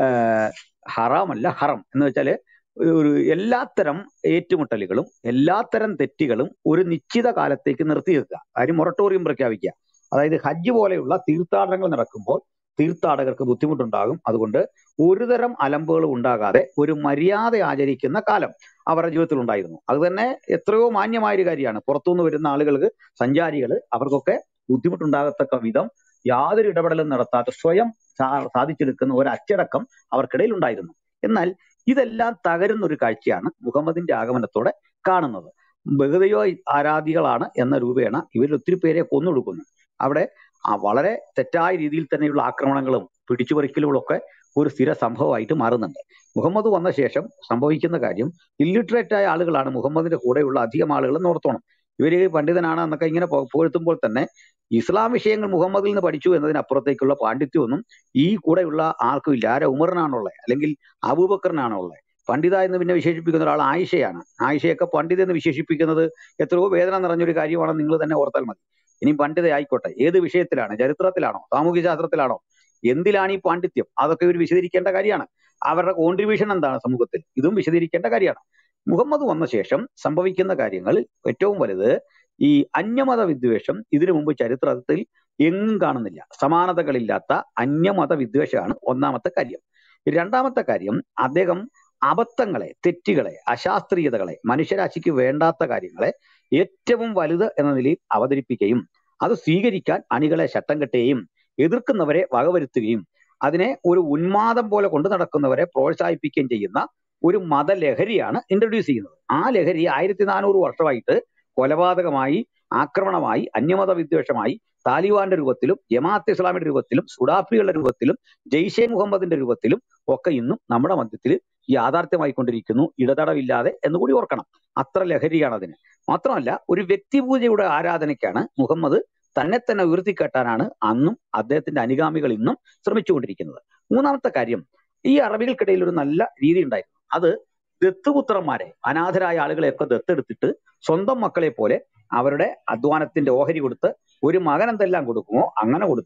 ഹറാമല്ല ഹറം എന്ന് വെച്ചാല് ഒരു എല്ലാത്തരം ഏറ്റുമുട്ടലുകളും എല്ലാത്തരം തെറ്റുകളും ഒരു നിശ്ചിത കാലത്തേക്ക് നിർത്തി വെക്കുക, അതിന് മൊറട്ടോറിയം പ്രഖ്യാപിക്കുക. അതായത് ഹജ്ജ് പോലെയുള്ള തീർത്ഥാടനങ്ങൾ നടക്കുമ്പോൾ തീർത്ഥാടകർക്ക് ബുദ്ധിമുട്ടുണ്ടാകും. അതുകൊണ്ട് ഒരു തരം അലമ്പുകളും ഉണ്ടാകാതെ ഒരു മര്യാദ ആചരിക്കുന്ന കാലം അവരുടെ ജീവിതത്തിൽ ഉണ്ടായിരുന്നു. അത് തന്നെ എത്രയോ മാന്യമായൊരു കാര്യമാണ്. പുറത്തുനിന്ന് വരുന്ന ആളുകൾക്ക്, സഞ്ചാരികൾ, അവർക്കൊക്കെ ബുദ്ധിമുട്ടുണ്ടാകത്തക്ക വിധം യാതൊരു ഇടപെടലും നടത്താതെ സ്വയം സാധിച്ചെടുക്കുന്ന ഒരു അച്ചടക്കം അവർക്കിടയിൽ ഉണ്ടായിരുന്നു. എന്നാൽ ഇതെല്ലാം തകരുന്ന ഒരു കാഴ്ചയാണ് മുഹമ്മദിന്റെ ആഗമനത്തോടെ കാണുന്നത്. ബഹുദൈവ ആരാധികളാണ് എന്ന രൂപേണ ഇവരിൽ ഒത്തിരി പേരെ കൊന്നൊടുക്കുന്നു. അവിടെ വളരെ തെറ്റായ രീതിയിൽ തന്നെയുള്ള ആക്രമണങ്ങളും പിടിച്ചുപറിക്കലുകളും ഒക്കെ ഒരു സ്ഥിര സംഭവമായിട്ട് മാറുന്നുണ്ട്. മുഹമ്മദ് വന്ന ശേഷം സംഭവിക്കുന്ന കാര്യം, ഇല്ലിറ്ററേറ്റ് ആയ ആളുകളാണ് മുഹമ്മദിന്റെ കൂടെയുള്ള അധികം ആളുകൾ എന്ന് ഓർത്തോണം. ഇവര് പണ്ഡിതനാണ് എന്നൊക്കെ ഇങ്ങനെ പുകഴ്ത്തുമ്പോൾ തന്നെ ഇസ്ലാം വിഷയങ്ങൾ മുഹമ്മദിൽ നിന്ന് പഠിച്ചു എന്നതിനപ്പുറത്തേക്കുള്ള പാണ്ഡിത്യമൊന്നും ഈ കൂടെയുള്ള ആർക്കും ഇല്ല. ആരെ ഉമറിനാണുള്ളത്, അല്ലെങ്കിൽ അബൂബക്കറിനാണുള്ളത്. പണ്ഡിത എന്ന് പിന്നെ വിശേഷിപ്പിക്കുന്ന ഒരാൾ ആയിഷയാണ്. ആയിഷയൊക്കെ പണ്ഡിത എന്ന് വിശേഷിപ്പിക്കുന്നത് എത്രയോ വേദന നിറഞ്ഞൊരു കാര്യമാണെന്ന് നിങ്ങൾ തന്നെ ഓർത്താൽ മതി. ഇനി പണ്ഡിത ആയിക്കോട്ടെ, ഏത് വിഷയത്തിലാണ്? ചരിത്രത്തിലാണോ, സാമൂഹ്യ ശാസ്ത്രത്തിലാണോ, എന്തിലാണ് ഈ പാണ്ഡിത്യം? അതൊക്കെ ഇവർ വിശദീകരിക്കേണ്ട കാര്യമാണ്. അവരുടെ കോൺട്രിബ്യൂഷൻ എന്താണ് സമൂഹത്തിൽ, ഇതും വിശദീകരിക്കേണ്ട കാര്യമാണ്. മുഹമ്മദ് വന്ന ശേഷം സംഭവിക്കുന്ന കാര്യങ്ങൾ ഏറ്റവും വലുത് ഈ അന്യമത വിദ്വേഷം. ഇതിനു മുമ്പ് ചരിത്രത്തിൽ എങ്ങും കാണുന്നില്ല. സമാനതകളില്ലാത്ത അന്യമത വിദ്വേഷമാണ് ഒന്നാമത്തെ കാര്യം. രണ്ടാമത്തെ കാര്യം, അദ്ദേഹം അബദ്ധങ്ങളെ, തെറ്റുകളെ, അശാസ്ത്രീയതകളെ, മനുഷ്യരാശിക്ക് വേണ്ടാത്ത കാര്യങ്ങളെ ഏറ്റവും വലുത് എന്ന നിലയിൽ അവതരിപ്പിക്കുകയും അത് സ്വീകരിക്കാൻ അണികളെ ശട്ടം കെട്ടുകയും എതിർക്കുന്നവരെ വകവരുത്തുകയും അതിനെ ഒരു ഉന്മാദം പോലെ കൊണ്ടു നടക്കുന്നവരെ പ്രോത്സാഹിപ്പിക്കുകയും ചെയ്യുന്ന ഒരു മതലഹരിയാണ് ഇൻട്രൊഡ്യൂസ് ചെയ്യുന്നത്. ആ ലഹരി ആയിരത്തി നാനൂറ് വർഷമായിട്ട് കൊലപാതകമായി, ആക്രമണമായി, അന്യമത വിദ്വേഷമായി, താലിബാന്റെ രൂപത്തിലും ജമാഅത്തെ ഇസ്ലാമിയുടെ രൂപത്തിലും സുഡാഫികളുടെ രൂപത്തിലും ജെയ്ഷെ മുഹമ്മദിന്റെ രൂപത്തിലും ഒക്കെ ഇന്നും നമ്മുടെ മധ്യത്തിൽ യാഥാർത്ഥ്യമായിക്കൊണ്ടിരിക്കുന്നു, ഇടതടവില്ലാതെ എന്നുകൂടി ഓർക്കണം. അത്ര ലഹരിയാണ് അതിന്. മാത്രമല്ല, ഒരു വ്യക്തിപൂജയുടെ ആരാധനയ്ക്കാണ് മുഹമ്മദ് തന്നെ തന്നെ ഉയർത്തിക്കെട്ടാനാണ് അന്നും അദ്ദേഹത്തിന്റെ അനുഗാമികൾ ഇന്നും ശ്രമിച്ചുകൊണ്ടിരിക്കുന്നത്. മൂന്നാമത്തെ കാര്യം, ഈ അറബികൾക്കിടയിൽ ഒരു നല്ല രീതി ഉണ്ടായിരുന്നു. അത് ദത്തുപുത്രന്മാരെ, അനാഥരായ ആളുകളെയൊക്കെ ദത്തെടുത്തിട്ട് സ്വന്തം മക്കളെ പോലെ അവരുടെ അധ്വാനത്തിന്റെ ഓഹരി കൊടുത്ത്, ഒരു മകൻ എന്തെല്ലാം കൊടുക്കുമോ അങ്ങനെ കൊടുത്ത്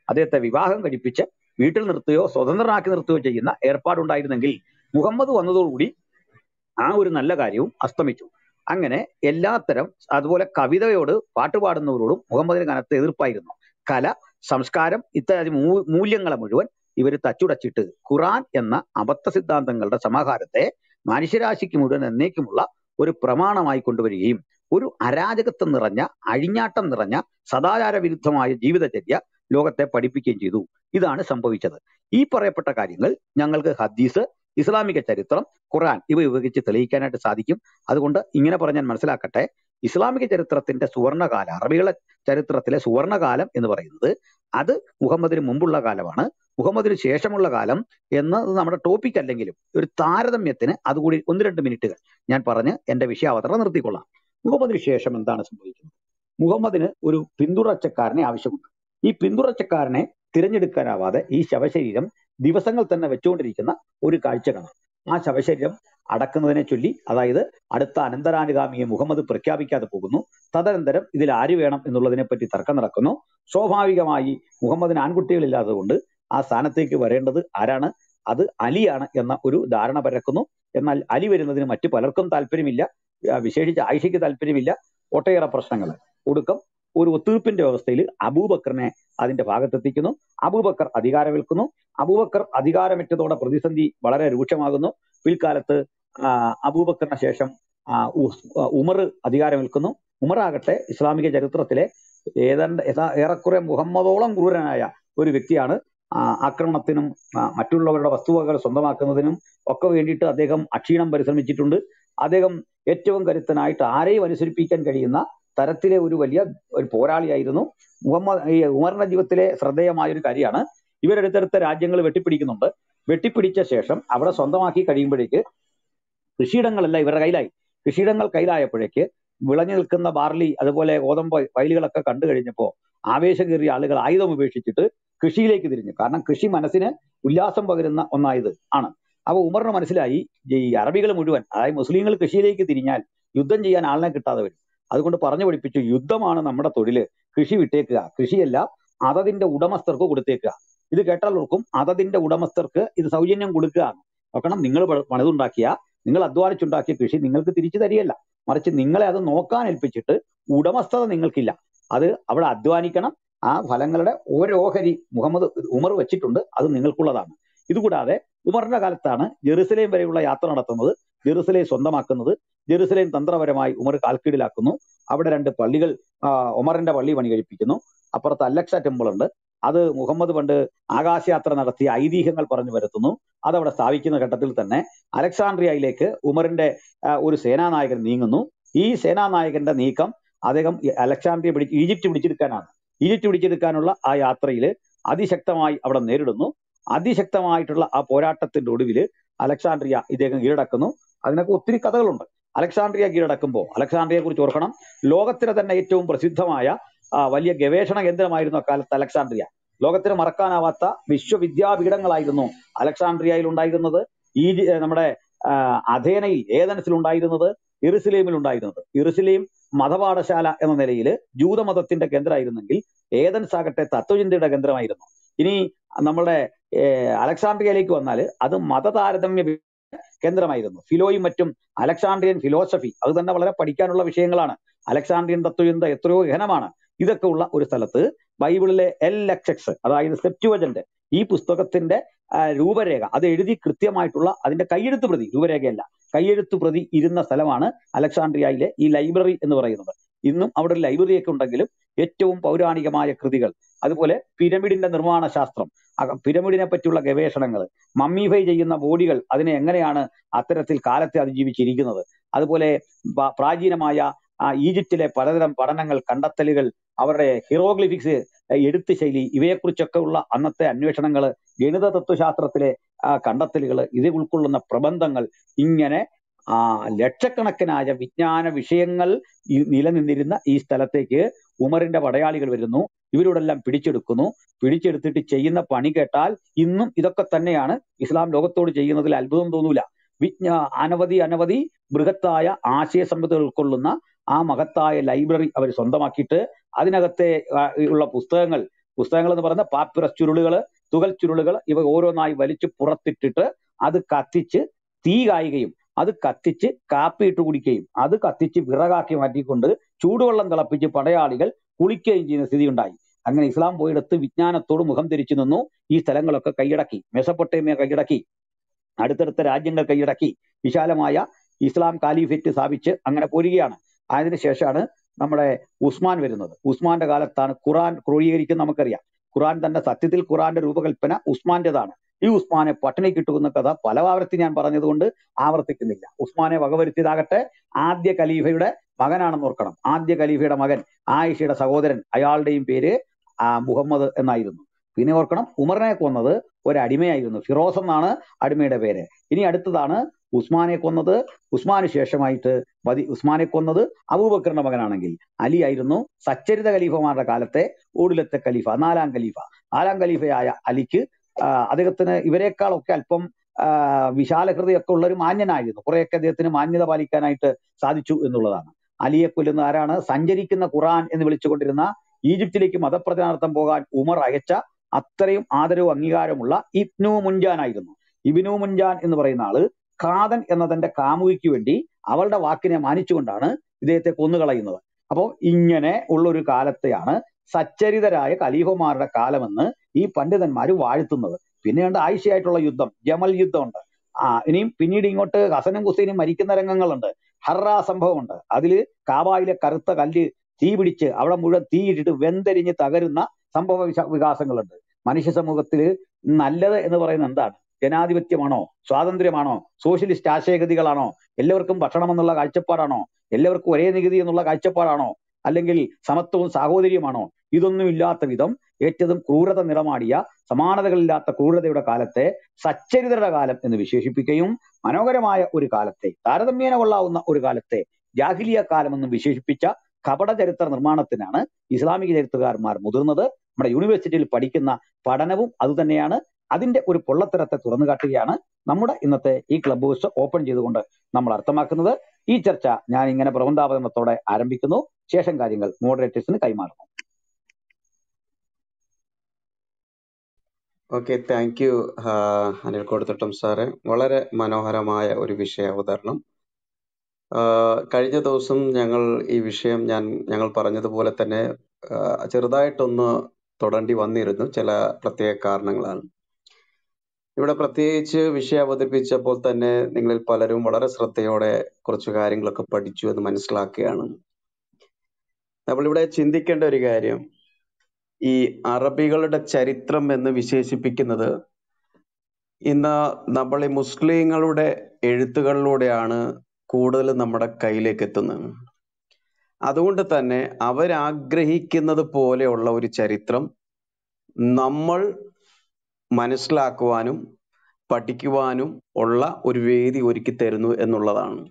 അദ്ദേഹത്തെ വിവാഹം കഴിപ്പിച്ച് വീട്ടിൽ നിർത്തുകയോ സ്വതന്ത്രനാക്കി നിർത്തുകയോ ചെയ്യുന്ന ഏർപ്പാടുണ്ടായിരുന്നെങ്കിൽ മുഹമ്മദ് വന്നതോടുകൂടി ആ ഒരു നല്ല കാര്യവും അസ്തമിച്ചു. അങ്ങനെ എല്ലാത്തരം അതുപോലെ കവിതയോട് പാട്ടുപാടുന്നവരോടും മുഹമ്മദിന് കനത്ത എതിർപ്പായിരുന്നു. കല, സംസ്കാരം ഇത്യാദി മൂ മൂല്യങ്ങളെ മുഴുവൻ ഇവർ തച്ചുടച്ചിട്ട് ഖുറാൻ എന്ന അബദ്ധ സിദ്ധാന്തങ്ങളുടെ സമാഹാരത്തെ മനുഷ്യരാശിക്ക് മുഴുവൻ എന്നേക്കുമുള്ള ഒരു പ്രമാണമായി കൊണ്ടുവരികയും ഒരു അരാജകത്വം നിറഞ്ഞ അഴിഞ്ഞാട്ടം നിറഞ്ഞ സദാചാര വിരുദ്ധമായ ജീവിതചര്യ ലോകത്തെ പഠിപ്പിക്കുകയും ചെയ്തു. ഇതാണ് സംഭവിച്ചത്. ഈ പറയപ്പെട്ട കാര്യങ്ങൾ ഞങ്ങൾക്ക് ഹദീസ്, ഇസ്ലാമിക ചരിത്രം, ഖുർആൻ ഇവ ഉപയോഗിച്ച് തെളിയിക്കാനായിട്ട് സാധിക്കും. അതുകൊണ്ട് ഇങ്ങനെ പറഞ്ഞാൽ മനസ്സിലാക്കട്ടെ, ഇസ്ലാമിക ചരിത്രത്തിന്റെ സുവർണകാല, അറബികളെ ചരിത്രത്തിലെ സുവർണകാലം എന്ന് പറയുന്നത് അത് മുഹമ്മദിന് മുമ്പുള്ള കാലമാണ്. മുഹമ്മദിന് ശേഷമുള്ള കാലം എന്നത് നമ്മുടെ ടോപ്പിക് അല്ലെങ്കിലും ഒരു താരതമ്യത്തിന് അതുകൂടി ഒന്ന് രണ്ട് മിനിറ്റുകൾ ഞാൻ പറഞ്ഞ് എന്റെ വിഷയാവതരണം നിർത്തിക്കൊള്ളാം. മുഹമ്മദിന് ശേഷം എന്താണ് സംഭവിക്കുന്നത്? മുഹമ്മദിന് ഒരു പിന്തുടർച്ചക്കാരനെ ആവശ്യമുണ്ട്. ഈ പിന്തുടർച്ചക്കാരനെ തിരഞ്ഞെടുക്കാനാവാതെ ഈ ശവശരീരം ദിവസങ്ങൾ തന്നെ വെച്ചുകൊണ്ടിരിക്കുന്ന ഒരു കാഴ്ച കാണാം. ആ ശവശരീരം അടക്കുന്നതിനെ ചൊല്ലി, അതായത് അടുത്ത അനന്തരാനുഗാമിയെ മുഹമ്മദ് പ്രഖ്യാപിക്കാതെ പോകുന്നു. തദനന്തരം ഇതിൽ ആര് വേണം എന്നുള്ളതിനെ പറ്റി തർക്കം നടക്കുന്നു. സ്വാഭാവികമായി മുഹമ്മദിന് ആൺകുട്ടികളില്ലാത്തത് കൊണ്ട് ആ സ്ഥാനത്തേക്ക് വരേണ്ടത് ആരാണ്? അത് അലിയാണ് എന്ന ഒരു ധാരണ പരക്കുന്നു. എന്നാൽ അലി വരുന്നതിന് മറ്റു പലർക്കും താല്പര്യമില്ല, വിശേഷിച്ച് ആയിഷയ്ക്ക് താല്പര്യമില്ല. ഒട്ടേറെ പ്രശ്നങ്ങൾ ഒടുക്കം ഒരു ഒത്തീർപ്പിന്റെ വ്യവസ്ഥയിൽ അബൂബക്കറിനെ അതിന്റെ ഭാഗത്തെത്തിക്കുന്നു. അബൂബക്കർ അധികാരമേൽക്കുന്നു. അബൂബക്കർ അധികാരമേറ്റതോടെ പ്രതിസന്ധി വളരെ രൂക്ഷമാകുന്നു. പിൽക്കാലത്ത് അബൂബക്കറിന് ശേഷം ഉമർ അധികാരമേൽക്കുന്നു. ഉമറാകട്ടെ ഇസ്ലാമിക ചരിത്രത്തിലെ ഏതാണ്ട് ഏറെക്കുറെ മുഹമ്മദോളം ക്രൂരനായ ഒരു വ്യക്തിയാണ്. ആക്രമണത്തിനും മറ്റുള്ളവരുടെ വസ്തുവകകൾ സ്വന്തമാക്കുന്നതിനും ഒക്കെ വേണ്ടിയിട്ട് അദ്ദേഹം അക്ഷീണം പരിശ്രമിച്ചിട്ടുണ്ട്. അദ്ദേഹം ഏറ്റവും കരുത്തനായിട്ട് ആരെയും അനുസരിപ്പിക്കാൻ കഴിയുന്ന തരത്തിലെ ഒരു വലിയ ഒരു പോരാളിയായിരുന്നു. മുഹമ്മദ് ഈ ഉമറിന്റെ ജീവിതത്തിലെ ശ്രദ്ധേയമായ ഒരു കാര്യമാണ്, ഇവരെടുത്തെടുത്ത രാജ്യങ്ങൾ വെട്ടിപ്പിടിക്കുന്നുണ്ട്. വെട്ടിപ്പിടിച്ച ശേഷം അവിടെ സ്വന്തമാക്കി കഴിയുമ്പോഴേക്ക് കൃഷിയിടങ്ങളെല്ലാം ഇവരുടെ കയ്യിലായി. കൃഷിയിടങ്ങൾ കയ്യിലായപ്പോഴേക്ക് വിളഞ്ഞു നിൽക്കുന്ന ബാർലി അതുപോലെ ഗോതമ്പ് വയലുകളൊക്കെ കണ്ടു കഴിഞ്ഞപ്പോൾ ആവേശം കയറിയ ആളുകൾ ആയുധം ഉപേക്ഷിച്ചിട്ട് കൃഷിയിലേക്ക് തിരിഞ്ഞു. കാരണം കൃഷി മനസ്സിന് ഉല്ലാസം പകരുന്ന ഒന്നായത് ആണ്. അപ്പൊ ഉമറിന് മനസ്സിലായി, ഈ അറബികൾ മുഴുവൻ, അതായത് മുസ്ലിങ്ങൾ കൃഷിയിലേക്ക് തിരിഞ്ഞാൽ യുദ്ധം ചെയ്യാൻ ആളിനെ കിട്ടാതെ വരും. അതുകൊണ്ട് പറഞ്ഞു പഠിപ്പിച്ചു, യുദ്ധമാണ് നമ്മുടെ തൊഴില്, കൃഷി വിട്ടേക്കുക, കൃഷിയല്ല അതതിന്റെ ഉടമസ്ഥർക്ക് കൊടുത്തേക്കുക. ഇത് കേട്ടാൽ ഓർക്കും അതതിന്റെ ഉടമസ്ഥർക്ക് ഇത് സൗജന്യം കൊടുക്കുക. നോക്കണം, നിങ്ങൾ പണിതുണ്ടാക്കിയ, നിങ്ങൾ അധ്വാനിച്ചുണ്ടാക്കിയ കൃഷി നിങ്ങൾക്ക് തിരിച്ചു തരികയല്ല, മറിച്ച് നിങ്ങളെ അത് നോക്കാൻ ഏൽപ്പിച്ചിട്ട് ഉടമസ്ഥത നിങ്ങൾക്കില്ല. അത് അവിടെ അധ്വാനിക്കണം. ആ ഫലങ്ങളുടെ ഓരോ ഓഹരി മുഹമ്മദ് ഉമർ വെച്ചിട്ടുണ്ട്, അത് നിങ്ങൾക്കുള്ളതാണ്. ഇതുകൂടാതെ ഉമറിന്റെ കാലത്താണ് ജെറുസലേം വരെയുള്ള യാത്ര നടത്തുന്നത്, ജെറുസലേം സ്വന്തമാക്കുന്നത്. ജെറുസലേം തന്ത്രപരമായി ഉമർ കാൽക്കീഴിലാക്കുന്നു. അവിടെ രണ്ട് പള്ളികൾ ഉമറിന്റെ പള്ളി പണി കഴിപ്പിക്കുന്നു. അപ്പുറത്ത് അലക്സ ടെമ്പിൾ ഉണ്ട്. അത് മുഹമ്മദ് പണ്ട് ആകാശയാത്ര നടത്തിയ ഐതിഹ്യങ്ങൾ പറഞ്ഞു വരുത്തുന്നു. അതവിടെ സ്ഥാപിക്കുന്ന ഘട്ടത്തിൽ തന്നെ അലക്സാണ്ട്രിയയിലേക്ക് ഉമറിന്റെ ഒരു സേനാനായകൻ നീങ്ങുന്നു. ഈ സേനാനായകന്റെ നീക്കം അദ്ദേഹം അലക്സാണ്ട്രിയ പിടിച്ച് ഈജിപ്റ്റ് പിടിച്ചെടുക്കാനാണ്. ഈജിപ്റ്റ് പിടിച്ചെടുക്കാനുള്ള ആ യാത്രയിൽ അതിശക്തമായി അവിടെ നേരിടുന്നു. അതിശക്തമായിട്ടുള്ള ആ പോരാട്ടത്തിന്റെ ഒടുവിൽ അലക്സാണ്ട്രിയ ഇദ്ദേഹം കീഴടക്കുന്നു. അതിനൊക്കെ ഒത്തിരി കഥകളുണ്ട്. അലക്സാണ്ട്രിയ കീഴടക്കുമ്പോൾ അലക്സാണ്ട്രിയയെ കുറിച്ച് ഓർക്കണം, ലോകത്തിലെ തന്നെ ഏറ്റവും പ്രസിദ്ധമായ വലിയ ഗവേഷണ കേന്ദ്രമായിരുന്നു അക്കാലത്ത് അലക്സാണ്ട്രിയ. ലോകത്തിന് മറക്കാനാവാത്ത വിശ്വവിദ്യാപീഠങ്ങളായിരുന്നു അലക്സാണ്ട്രിയയിൽ ഉണ്ടായിരുന്നത്. ഈ നമ്മുടെ അഥേനയിൽ, ഏതൻസിൽ ഉണ്ടായിരുന്നത്, യെറുസലേമിൽ ഉണ്ടായിരുന്നത്. യെറുസലേം മതപാഠശാല എന്ന നിലയിൽ ജൂതമതത്തിന്റെ കേന്ദ്രമായിരുന്നെങ്കിൽ ഏതൻസ് ആകട്ടെ തത്വചിന്തയുടെ കേന്ദ്രമായിരുന്നു. ഇനി നമ്മുടെ അലക്സാണ്ട്രിയയിലേക്ക് വന്നാൽ അത് മതതാരതമ്യ കേന്ദ്രമായിരുന്നു. ഫിലോയും മറ്റും അലക്സാണ്ട്രിയൻ ഫിലോസഫി അത് തന്നെ വളരെ പഠിക്കാനുള്ള വിഷയങ്ങളാണ്. അലക്സാണ്ട്രിയൻ തത്വചിന്ത എത്രയോ ഗഹനമാണ്. ഇതൊക്കെ ഉള്ള ഒരു സ്ഥലത്ത് ബൈബിളിലെ എൽ എക്സ് എക്സ് അതായത് സെപ്റ്റുവജന്റ് ഈ പുസ്തകത്തിന്റെ രൂപരേഖ അത് എഴുതി കൃത്യമായിട്ടുള്ള അതിന്റെ കയ്യെഴുത്ത് പ്രതി, രൂപരേഖയല്ല കയ്യെഴുത്ത് പ്രതി ഇരുന്ന സ്ഥലമാണ് അലക്സാണ്ട്രിയയിലെ ഈ ലൈബ്രറി എന്ന് പറയുന്നത്. ഇന്നും അവിടെ ഒരു ലൈബ്രറിയൊക്കെ ഉണ്ടെങ്കിലും ഏറ്റവും പൗരാണികമായ കൃതികൾ, അതുപോലെ പിരമിഡിന്റെ നിർമ്മാണ ശാസ്ത്രം, പിരമിഡിനെ പറ്റിയുള്ള ഗവേഷണങ്ങൾ, മമ്മീഫൈ ചെയ്യുന്ന ബോഡികൾ അതിനെ എങ്ങനെയാണ് അത്തരത്തിൽ കാലത്തെ അതിജീവിച്ചിരിക്കുന്നത്, അതുപോലെ പ്രാചീനമായ ഈജിപ്തിലെ പലതരം പഠനങ്ങൾ, കണ്ടെത്തലുകൾ, അവരുടെ ഹീറോഗ്ലിഫിക്സ്, എഴുത്ത് ശൈലി, ഇവയെക്കുറിച്ചൊക്കെ ഉള്ള അന്നത്തെ അന്വേഷണങ്ങൾ, ഗണിത തത്വശാസ്ത്രത്തിലെ കണ്ടെത്തലുകൾ, ഇത് ഉൾക്കൊള്ളുന്ന പ്രബന്ധങ്ങൾ, ഇങ്ങനെ ആ ലക്ഷക്കണക്കിനായ വിജ്ഞാന വിഷയങ്ങൾ നിലനിന്നിരുന്ന ഈ സ്ഥലത്തേക്ക് ഉമറിന്റെ പടയാളികൾ വരുന്നു. ഇവരോടെല്ലാം പിടിച്ചെടുക്കുന്നു. പിടിച്ചെടുത്തിട്ട് ചെയ്യുന്ന പണി കേട്ടാൽ ഇന്നും ഇതൊക്കെ തന്നെയാണ് ഇസ്ലാം ലോകത്തോട് ചെയ്യുന്നതിൽ അത്ഭുതം തോന്നൂല. വിജ്ഞാ അനവധി അനവധി ബൃഹത്തായ ആശയസമ്പത്തുകൾ ഉൾക്കൊള്ളുന്ന ആ മഹത്തായ ലൈബ്രറി അവർ സ്വന്തമാക്കിയിട്ട് അതിനകത്തെ ഉള്ള പുസ്തകങ്ങൾ പുസ്തകങ്ങൾ എന്ന് പറയുന്ന പാപ്പിറസ് ചുരുളുകൾ, തുകൽ ചുരുളുകൾ, ഇവ ഓരോന്നായി വലിച്ചു പുറത്തിട്ടിട്ട് അത് കത്തിച്ച് തീ കായുകയും അത് കത്തിച്ച് കാപ്പിയിട്ട് കുടിക്കുകയും അത് കത്തിച്ച് വിറകാക്കി മാറ്റിക്കൊണ്ട് ചൂടുവെള്ളം തിളപ്പിച്ച് പടയാളികൾ കുളിക്കുകയും ചെയ്യുന്ന സ്ഥിതി ഉണ്ടായി. അങ്ങനെ ഇസ്ലാം പോയെടുത്ത് വിജ്ഞാനത്തോട് മുഖം തിരിച്ചു നിന്നു. ഈ സ്ഥലങ്ങളൊക്കെ കൈയടക്കി, മെസപ്പൊട്ടേമിയ കൈയടക്കി, അടുത്തടുത്ത രാജ്യങ്ങൾ കൈയടക്കി, വിശാലമായ ഇസ്ലാം കാലിഫേറ്റ് സ്ഥാപിച്ച് അങ്ങനെ പോരുകയാണ്. അതിനുശേഷമാണ് നമ്മുടെ ഉസ്മാൻ വരുന്നത്. ഉസ്മാന്റെ കാലത്താണ് ഖുറാൻ ക്രോഡീകരിക്കുന്നത്. നമുക്കറിയാം, ഖുറാൻ തന്നെ സത്യത്തിൽ ഖുറാന്റെ രൂപകൽപ്പന ഉസ്മാന്റേതാണ്. ഈ ഉസ്മാനെ പട്ടിണി കിട്ടുന്ന കഥ പല ആവർത്തി ഞാൻ പറഞ്ഞതുകൊണ്ട് ആവർത്തിക്കുന്നില്ല. ഉസ്മാനെ വകവരുത്തിയതാകട്ടെ ആദ്യ ഖലീഫയുടെ മകനാണെന്ന് ഓർക്കണം. ആദ്യ ഖലീഫയുടെ മകൻ, ആയിഷയുടെ സഹോദരൻ, അയാളുടെയും പേര് ആ മുഹമ്മദ് എന്നായിരുന്നു. പിന്നെ ഓർക്കണം, ഉമറിനെ കൊന്നത് ഒരടിമയായിരുന്നു, ഫിറോസ് എന്നാണ് അടിമയുടെ പേര്. ഇനി അടുത്തതാണ് ഉസ്മാനെ കൊന്നത്. ഉസ്മാന് ശേഷമായിട്ട് മതി ഉസ്മാനെ കൊന്നത് അബൂബക്കറിന്റെ മകനാണെങ്കിൽ അലി ആയിരുന്നു. സച്ചരിത ഖലീഫമാരുടെ കാലത്തെ ഒടുവിലത്തെ ഖലീഫ, നാലാം ഖലീഫ. നാലാം ഖലീഫയായ അലിക്ക് അദ്ദേഹത്തിന് ഇവരെക്കാളൊക്കെ അല്പം വിശാലഹൃദയൊക്കെ ഉള്ള ഒരു മാന്യനായിരുന്നു. കുറെയൊക്കെ അദ്ദേഹത്തിന് മാന്യത പാലിക്കാനായിട്ട് സാധിച്ചു എന്നുള്ളതാണ്. അലിയെ കൊല്ലുന്ന ആരാണ്? സഞ്ചരിക്കുന്ന ഖുറാൻ എന്ന് വിളിച്ചുകൊണ്ടിരുന്ന ഈജിപ്തിലേക്ക് മതപ്രചാരണാർത്ഥം പോകാൻ ഉമർ അയച്ച അത്രയും ആദരവും അംഗീകാരമുള്ള ഇബ്നു മുൻജാൻ ആയിരുന്നു. ഇബ്നു മുൻജാൻ എന്ന് പറയുന്ന ആള് ഖാദൻ എന്ന തന്റെ കാമുകിക്ക് വേണ്ടി അവളുടെ വാക്കിനെ മാനിച്ചുകൊണ്ടാണ് ഇദ്ദേഹത്തെ കൊന്നുകളയുന്നത്. അപ്പോൾ ഇങ്ങനെ ഉള്ളൊരു കാലത്തെയാണ് സച്ചരിതരായ ഖലീഫമാരുടെ കാലമെന്ന് ഈ പണ്ഡിതന്മാർ വാഴ്ത്തുന്നത്. പിന്നെയുണ്ട് ആയിഷയായിട്ടുള്ള യുദ്ധം, ജമൽ യുദ്ധമുണ്ട്. ആ ഇനിയും പിന്നീട് ഇങ്ങോട്ട് ഹസനും ഹുസൈനും മരിക്കുന്ന രംഗങ്ങളുണ്ട്. ഹർറ സംഭവമുണ്ട്. അതില് കാബായിലെ കറുത്ത കല്ല് തീ പിടിച്ച് അവിടെ മുഴുവൻ തീയിട്ടിട്ട് വെന്തരിഞ്ഞ് തകരുന്ന സംഭവ വിശ വികാസങ്ങളുണ്ട്. മനുഷ്യ സമൂഹത്തിൽ നല്ലത് എന്ന് പറയുന്നത് എന്താണ്? ജനാധിപത്യമാണോ? സ്വാതന്ത്ര്യമാണോ? സോഷ്യലിസ്റ്റ് ആശയഗതികളാണോ? എല്ലാവർക്കും ഭക്ഷണം എന്നുള്ള കാഴ്ചപ്പാടാണോ? എല്ലാവർക്കും ഒരേ നികുതി എന്നുള്ള കാഴ്ചപ്പാടാണോ? അല്ലെങ്കിൽ സമത്വവും സാഹോദര്യമാണോ? ഇതൊന്നും ഇല്ലാത്ത വിധം ഏറ്റവും ക്രൂരത നിറമാടിയ, സമാനതകളില്ലാത്ത ക്രൂരതയുടെ കാലത്തെ സച്ചരിതരുടെ കാലം എന്ന് വിശേഷിപ്പിക്കുകയും മനോഹരമായ ഒരു കാലത്തെ, താരതമ്യേന കൊള്ളാവുന്ന ഒരു കാലത്തെ ജാഹിലിയ കാലം എന്ന് വിശേഷിപ്പിച്ച കപട ചരിത്ര നിർമ്മാണത്തിനാണ് ഇസ്ലാമിക ചരിത്രകാരന്മാർ മുതിർന്നത്. നമ്മുടെ യൂണിവേഴ്സിറ്റിയിൽ പഠിക്കുന്ന പഠനവും അതുതന്നെയാണ്. അതിന്റെ ഒരു പൊള്ളത്തരത്തെ തുറന്നു കാട്ടുകയാണ് നമ്മുടെ ഇന്നത്തെ ഈ ക്ലബ് ഹൗസ് ഓപ്പൺ ചെയ്തുകൊണ്ട് നമ്മൾ അർത്ഥമാക്കുന്നത്. ഈ ചർച്ച ഞാൻ ഇങ്ങനെ പ്രബന്ധാവതരണത്തോടെ ആരംഭിക്കുന്നു. ശേഷം കാര്യങ്ങൾ മോഡറേറ്റേഴ്സിന് കൈമാറുന്നു. ഓക്കെ, താങ്ക് യു അനിൽ കൊടുത്തിട്ടും സാറ്. വളരെ മനോഹരമായ ഒരു വിഷയ അവതരണം. കഴിഞ്ഞ ദിവസം ഞങ്ങൾ ഈ വിഷയം ഞാൻ ഞങ്ങൾ പറഞ്ഞതുപോലെ തന്നെ ചെറുതായിട്ടൊന്ന് തൊടേണ്ടി വന്നിരുന്നു, ചില പ്രത്യേക കാരണങ്ങളാണ്. ഇവിടെ പ്രത്യേകിച്ച് വിഷയം അവതരിപ്പിച്ചപ്പോൾ തന്നെ നിങ്ങളിൽ പലരും വളരെ ശ്രദ്ധയോടെ കുറച്ച് കാര്യങ്ങളൊക്കെ പഠിച്ചു എന്ന് മനസ്സിലാക്കുകയാണ്. നമ്മളിവിടെ ചിന്തിക്കേണ്ട ഒരു കാര്യം, ഈ അറബികളുടെ ചരിത്രം എന്ന് വിശേഷിപ്പിക്കുന്നത് ഇന്ന് നമ്മൾ ഈ മുസ്ലിങ്ങളുടെ എഴുത്തുകളിലൂടെയാണ് കൂടുതൽ നമ്മുടെ കയ്യിലേക്ക് എത്തുന്നത്. അതുകൊണ്ട് തന്നെ അവരാഗ്രഹിക്കുന്നത് പോലെയുള്ള ഒരു ചരിത്രം നമ്മൾ മനസ്സിലാക്കുവാനും പഠിക്കുവാനും ഉള്ള ഒരു വേദി ഒരുക്കി തരുന്നു എന്നുള്ളതാണ്.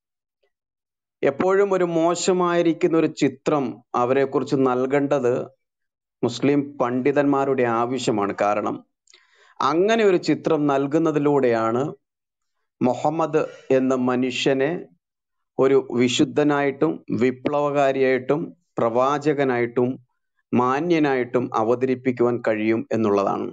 എപ്പോഴും ഒരു മോശമായിരിക്കുന്ന ഒരു ചിത്രം അവരെക്കുറിച്ച് നൽകേണ്ടത് മുസ്ലിം പണ്ഡിതന്മാരുടെ ആവശ്യമാണ്. കാരണം അങ്ങനെ ഒരു ചിത്രം നൽകുന്നതിലൂടെയാണ് മുഹമ്മദ് എന്ന മനുഷ്യനെ ഒരു വിശുദ്ധനായിട്ടും വിപ്ലവകാരിയായിട്ടും പ്രവാചകനായിട്ടും മാന്യനായിട്ടും അവതരിപ്പിക്കുവാൻ കഴിയും എന്നുള്ളതാണ്.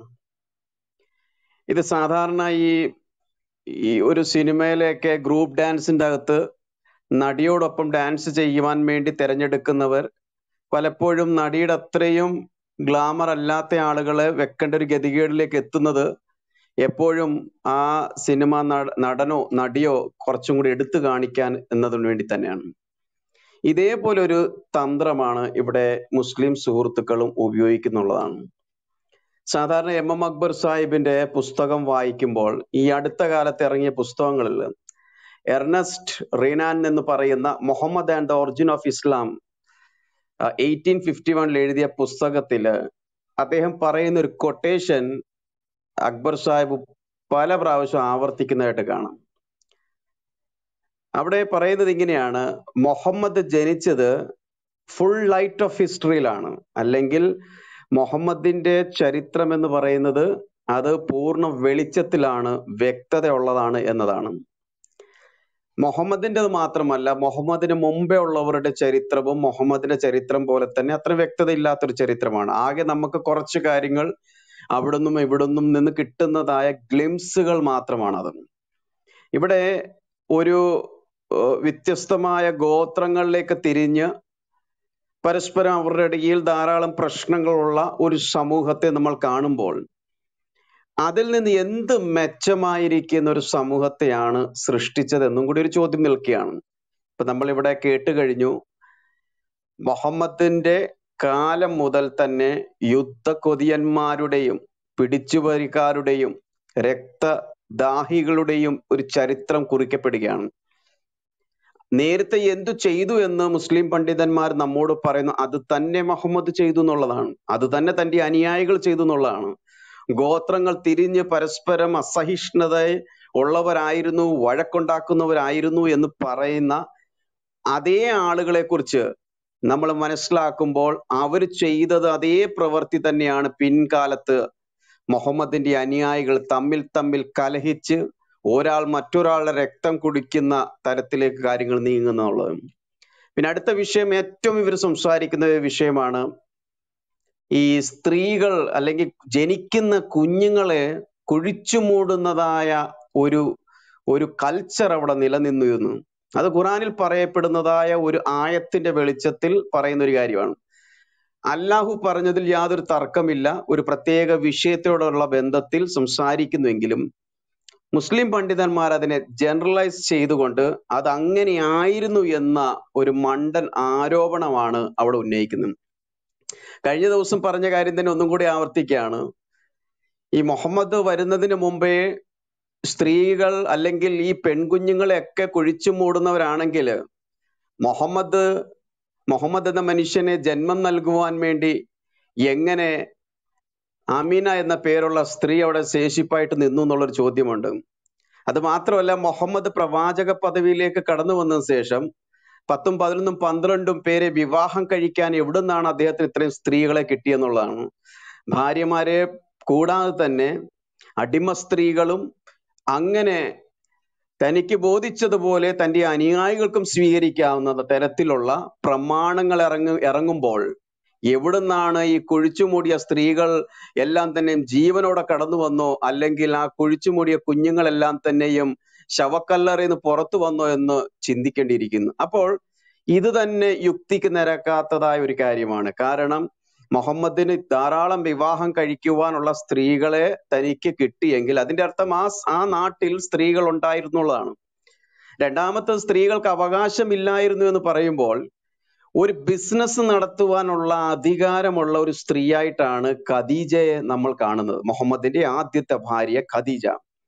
ഇത് സാധാരണ ഈ ഈ ഒരു സിനിമയിലെയൊക്കെ ഗ്രൂപ്പ് ഡാൻസിൻ്റെ അകത്ത് നടിയോടൊപ്പം ഡാൻസ് ചെയ്യുവാൻ വേണ്ടി തിരഞ്ഞെടുക്കുന്നവർ പലപ്പോഴും നടിയുടെ അത്രയും ഗ്ലാമർ അല്ലാത്ത ആളുകളെ വെക്കേണ്ട ഒരു ഗതികേടിലേക്ക് എത്തുന്നത് എപ്പോഴും ആ സിനിമ നടനോ നടിയോ കുറച്ചും കൂടി എടുത്തു കാണിക്കാൻ എന്നതിനു വേണ്ടി തന്നെയാണ്. ഇതേപോലെ ഒരു തന്ത്രമാണ് ഇവിടെ മുസ്ലിം സുഹൃത്തുക്കളും ഉപയോഗിക്കുന്നുള്ളതാണ്. സാധാരണ എം എം അക്ബർ സാഹിബിന്റെ പുസ്തകം വായിക്കുമ്പോൾ ഈ അടുത്ത കാലത്ത് ഇറങ്ങിയ പുസ്തകങ്ങളിൽ എർണസ്റ്റ് റീനാൻ എന്ന് പറയുന്ന Muhammad and the origin of Islam eighteen fifty വണ്ണിൽ എഴുതിയ പുസ്തകത്തില് അദ്ദേഹം പറയുന്ന ഒരു കൊട്ടേഷൻ അക്ബർ സാഹിബ് പല പ്രാവശ്യം ആവർത്തിക്കുന്നതായിട്ട് കാണാം. അവിടെ പറയുന്നത് ഇങ്ങനെയാണ്: മുഹമ്മദ് ജനിച്ചത് ഫുൾ ലൈറ്റ് ഓഫ് ഹിസ്റ്ററിയിലാണ്, അല്ലെങ്കിൽ മുഹമ്മദിന്റെ ചരിത്രം എന്ന് പറയുന്നത് അത് പൂർണ്ണ വെളിച്ചത്തിലാണ്, വ്യക്തത ഉള്ളതാണ് എന്നതാണ്. മുഹമ്മദിൻ്റെത് മാത്രമല്ല, മുഹമ്മദിന് മുമ്പേ ഉള്ളവരുടെ ചരിത്രവും മുഹമ്മദിന്റെ ചരിത്രം പോലെ തന്നെ അത്ര വ്യക്തത ഇല്ലാത്തൊരു ചരിത്രമാണ്. ആകെ നമുക്ക് കുറച്ച് കാര്യങ്ങൾ അവിടുന്നും ഇവിടുന്നും നിന്ന് കിട്ടുന്നതായ ഗ്ലിംസുകൾ മാത്രമാണത്. ഇവിടെ ഒരു ഏഹ്, വ്യത്യസ്തമായ ഗോത്രങ്ങളിലേക്ക് തിരിഞ്ഞ് പരസ്പരം അവരുടെ ഇടയിൽ ധാരാളം പ്രശ്നങ്ങളുള്ള ഒരു സമൂഹത്തെ നമ്മൾ കാണുമ്പോൾ അതിൽ നിന്ന് എന്ത് മെച്ചമായിരിക്കുന്ന ഒരു സമൂഹത്തെയാണ് സൃഷ്ടിച്ചത് എന്നും കൂടി ഒരു ചോദ്യം നിൽക്കുകയാണ്. ഇപ്പൊ നമ്മൾ ഇവിടെ കേട്ട് കഴിഞ്ഞു, മുഹമ്മദിന്റെ കാലം മുതൽ തന്നെ യുദ്ധക്കൊതിയന്മാരുടെയും പിടിച്ചുപറിക്കാരുടെയും രക്തദാഹികളുടെയും ഒരു ചരിത്രം കുറിക്കപ്പെടുകയാണ്. നേരത്തെ എന്തു ചെയ്തു എന്ന് മുസ്ലിം പണ്ഡിതന്മാർ നമ്മോട് പറയുന്നു, അത് തന്നെ മുഹമ്മദ് ചെയ്തു എന്നുള്ളതാണ്. അത് തന്നെ തന്റെ അനുയായികൾ ചെയ്തു എന്നുള്ളതാണ്. ഗോത്രങ്ങൾ തിരിഞ്ഞ് പരസ്പരം അസഹിഷ്ണുത ഉള്ളവരായിരുന്നു, വഴക്കുണ്ടാക്കുന്നവരായിരുന്നു എന്ന് പറയുന്ന അതേ ആളുകളെ കുറിച്ച് നമ്മൾ മനസ്സിലാക്കുമ്പോൾ അവർ ചെയ്തത് അതേ പ്രവൃത്തി തന്നെയാണ് പിൻകാലത്ത് മുഹമ്മദിന്റെ അനുയായികൾ തമ്മിൽ തമ്മിൽ കലഹിച്ച് ഒരാൾ മറ്റൊരാളുടെ രക്തം കുടിക്കുന്ന തരത്തിലേക്ക് കാര്യങ്ങൾ നീങ്ങുന്നുള്ളത്. പിന്നെ അടുത്ത വിഷയം, ഏറ്റവും ഇവർ സംസാരിക്കുന്ന ഒരു വിഷയമാണ് ഈ സ്ത്രീകൾ അല്ലെങ്കിൽ ജനിക്കുന്ന കുഞ്ഞുങ്ങളെ കുഴിച്ചു മൂടുന്നതായ ഒരു ഒരു കൾച്ചർ അവിടെ നിലനിന്നു എന്ന്. അത് ഖുറാനിൽ പറയപ്പെടുന്നതായ ഒരു ആയത്തിന്റെ വെളിച്ചത്തിൽ പറയുന്ന ഒരു കാര്യമാണ്. അല്ലാഹു പറഞ്ഞതിൽ യാതൊരു തർക്കമില്ല, ഒരു പ്രത്യേക വിഷയത്തോടുള്ള ബന്ധത്തിൽ സംസാരിക്കുന്നുവെങ്കിലും മുസ്ലിം പണ്ഡിതന്മാർ അതിനെ ജനറലൈസ് ചെയ്തുകൊണ്ട് അത് അങ്ങനെയായിരുന്നു എന്ന ഒരു മണ്ടൻ ആരോപണമാണ് അവിടെ ഉന്നയിക്കുന്നത്. കഴിഞ്ഞ ദിവസം പറഞ്ഞ കാര്യം തന്നെ ഒന്നും കൂടി ആവർത്തിക്കുകയാണ്. ഈ മുഹമ്മദ് വരുന്നതിന് മുമ്പേ സ്ത്രീകൾ അല്ലെങ്കിൽ ഈ പെൺകുഞ്ഞുങ്ങളെയൊക്കെ കുഴിച്ചു മൂടുന്നവരാണെങ്കിൽ മുഹമ്മദ് മുഹമ്മദ് എന്ന മനുഷ്യനെ ജന്മം നൽകുവാൻ വേണ്ടി എങ്ങനെ അമീന എന്ന പേരുള്ള സ്ത്രീ അവിടെ ശേഷിപ്പായിട്ട് നിന്നു എന്നുള്ളൊരു ചോദ്യമുണ്ട്. അത് മാത്രമല്ല, മുഹമ്മദ് പ്രവാചക പദവിയിലേക്ക് കടന്നു വന്നതിന് ശേഷം പത്തും പതിനൊന്നും പന്ത്രണ്ടും പേരെ വിവാഹം കഴിക്കാൻ എവിടുന്നാണ് അദ്ദേഹത്തിന് ഇത്രയും സ്ത്രീകളെ കിട്ടിയെന്നുള്ളതാണ്. ഭാര്യമാരെ കൂടാതെ തന്നെ അടിമ സ്ത്രീകളും അങ്ങനെ തനിക്ക് ബോധിച്ചതുപോലെ തന്റെ അനുയായികൾക്കും സ്വീകരിക്കാവുന്ന തരത്തിലുള്ള പ്രമാണങ്ങൾ ഇറങ്ങു ഇറങ്ങുമ്പോൾ എവിടുന്നാണ് ഈ കുഴിച്ചുമൂടിയ സ്ത്രീകൾ എല്ലാം തന്നെ ജീവനോടെ കടന്നു വന്നോ, അല്ലെങ്കിൽ ആ കുഴിച്ചുമൂടിയ കുഞ്ഞുങ്ങളെല്ലാം തന്നെയും ശവക്കല്ലറയിൽ നിന്ന് പുറത്തു വന്നോ എന്ന് ചിന്തിക്കേണ്ടിയിരിക്കുന്നു. അപ്പോൾ ഇത് തന്നെ യുക്തിക്ക് നിരക്കാത്തതായ ഒരു കാര്യമാണ്. കാരണം മുഹമ്മദിന് ധാരാളം വിവാഹം കഴിക്കുവാനുള്ള സ്ത്രീകളെ തനിക്ക് കിട്ടിയെങ്കിൽ അതിന്റെ അർത്ഥം ആ ആ നാട്ടിൽ സ്ത്രീകൾ ഉണ്ടായിരുന്നുള്ളതാണ്. രണ്ടാമത്തെ, സ്ത്രീകൾക്ക് അവകാശമില്ലായിരുന്നു എന്ന് പറയുമ്പോൾ ഒരു ബിസിനസ് നടത്തുവാനുള്ള അധികാരമുള്ള ഒരു സ്ത്രീയായിട്ടാണ് ഖദീജയെ നമ്മൾ കാണുന്നത്. മുഹമ്മദിന്റെ ആദ്യത്തെ ഭാര്യ ഖദീജ.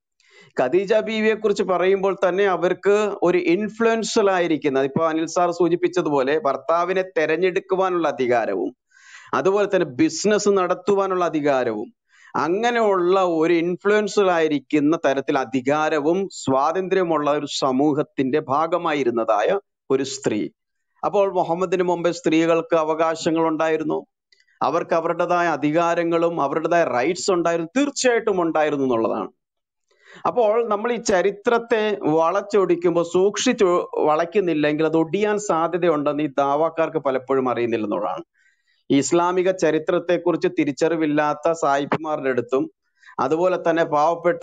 ഖദീജ ബീവിയെ കുറിച്ച് പറയുമ്പോൾ തന്നെ അവർക്ക് ഒരു ഇൻഫ്ലുവൻഷ്യൽ ആയിരിക്കുന്ന, ഇപ്പൊ അനിൽ സാർ സൂചിപ്പിച്ചതുപോലെ ഭർത്താവിനെ തെരഞ്ഞെടുക്കുവാനുള്ള അധികാരവും അതുപോലെ തന്നെ ബിസിനസ് നടത്തുവാനുള്ള അധികാരവും അങ്ങനെയുള്ള ഒരു ഇൻഫ്ലുവൻഷ്യൽ ആയിരിക്കുന്ന തരത്തിൽ അധികാരവും സ്വാതന്ത്ര്യമുള്ള ഒരു സമൂഹത്തിന്റെ ഭാഗമായിരുന്നതായ ഒരു സ്ത്രീ. അപ്പോൾ മുഹമ്മദിന് മുമ്പേ സ്ത്രീകൾക്ക് അവകാശങ്ങൾ ഉണ്ടായിരുന്നു, അവർക്ക് അവരുടേതായ അധികാരങ്ങളും അവരുടേതായ റൈറ്റ്സ് ഉണ്ടായിരുന്നു, തീർച്ചയായിട്ടും ഉണ്ടായിരുന്നു എന്നുള്ളതാണ്. അപ്പോൾ നമ്മൾ ഈ ചരിത്രത്തെ വളച്ചൊടിക്കുമ്പോൾ സൂക്ഷിച്ചു വളയ്ക്കുന്നില്ലെങ്കിൽ അത് ഒടിയാൻ സാധ്യതയുണ്ടെന്ന് ഈ ദാവാക്കാർക്ക് പലപ്പോഴും അറിയുന്നില്ല എന്നുള്ളതാണ്. ഇസ്ലാമിക ചരിത്രത്തെ കുറിച്ച് തിരിച്ചറിവില്ലാത്ത സായിപ്പുമാരുടെ അടുത്തും അതുപോലെ തന്നെ പാവപ്പെട്ട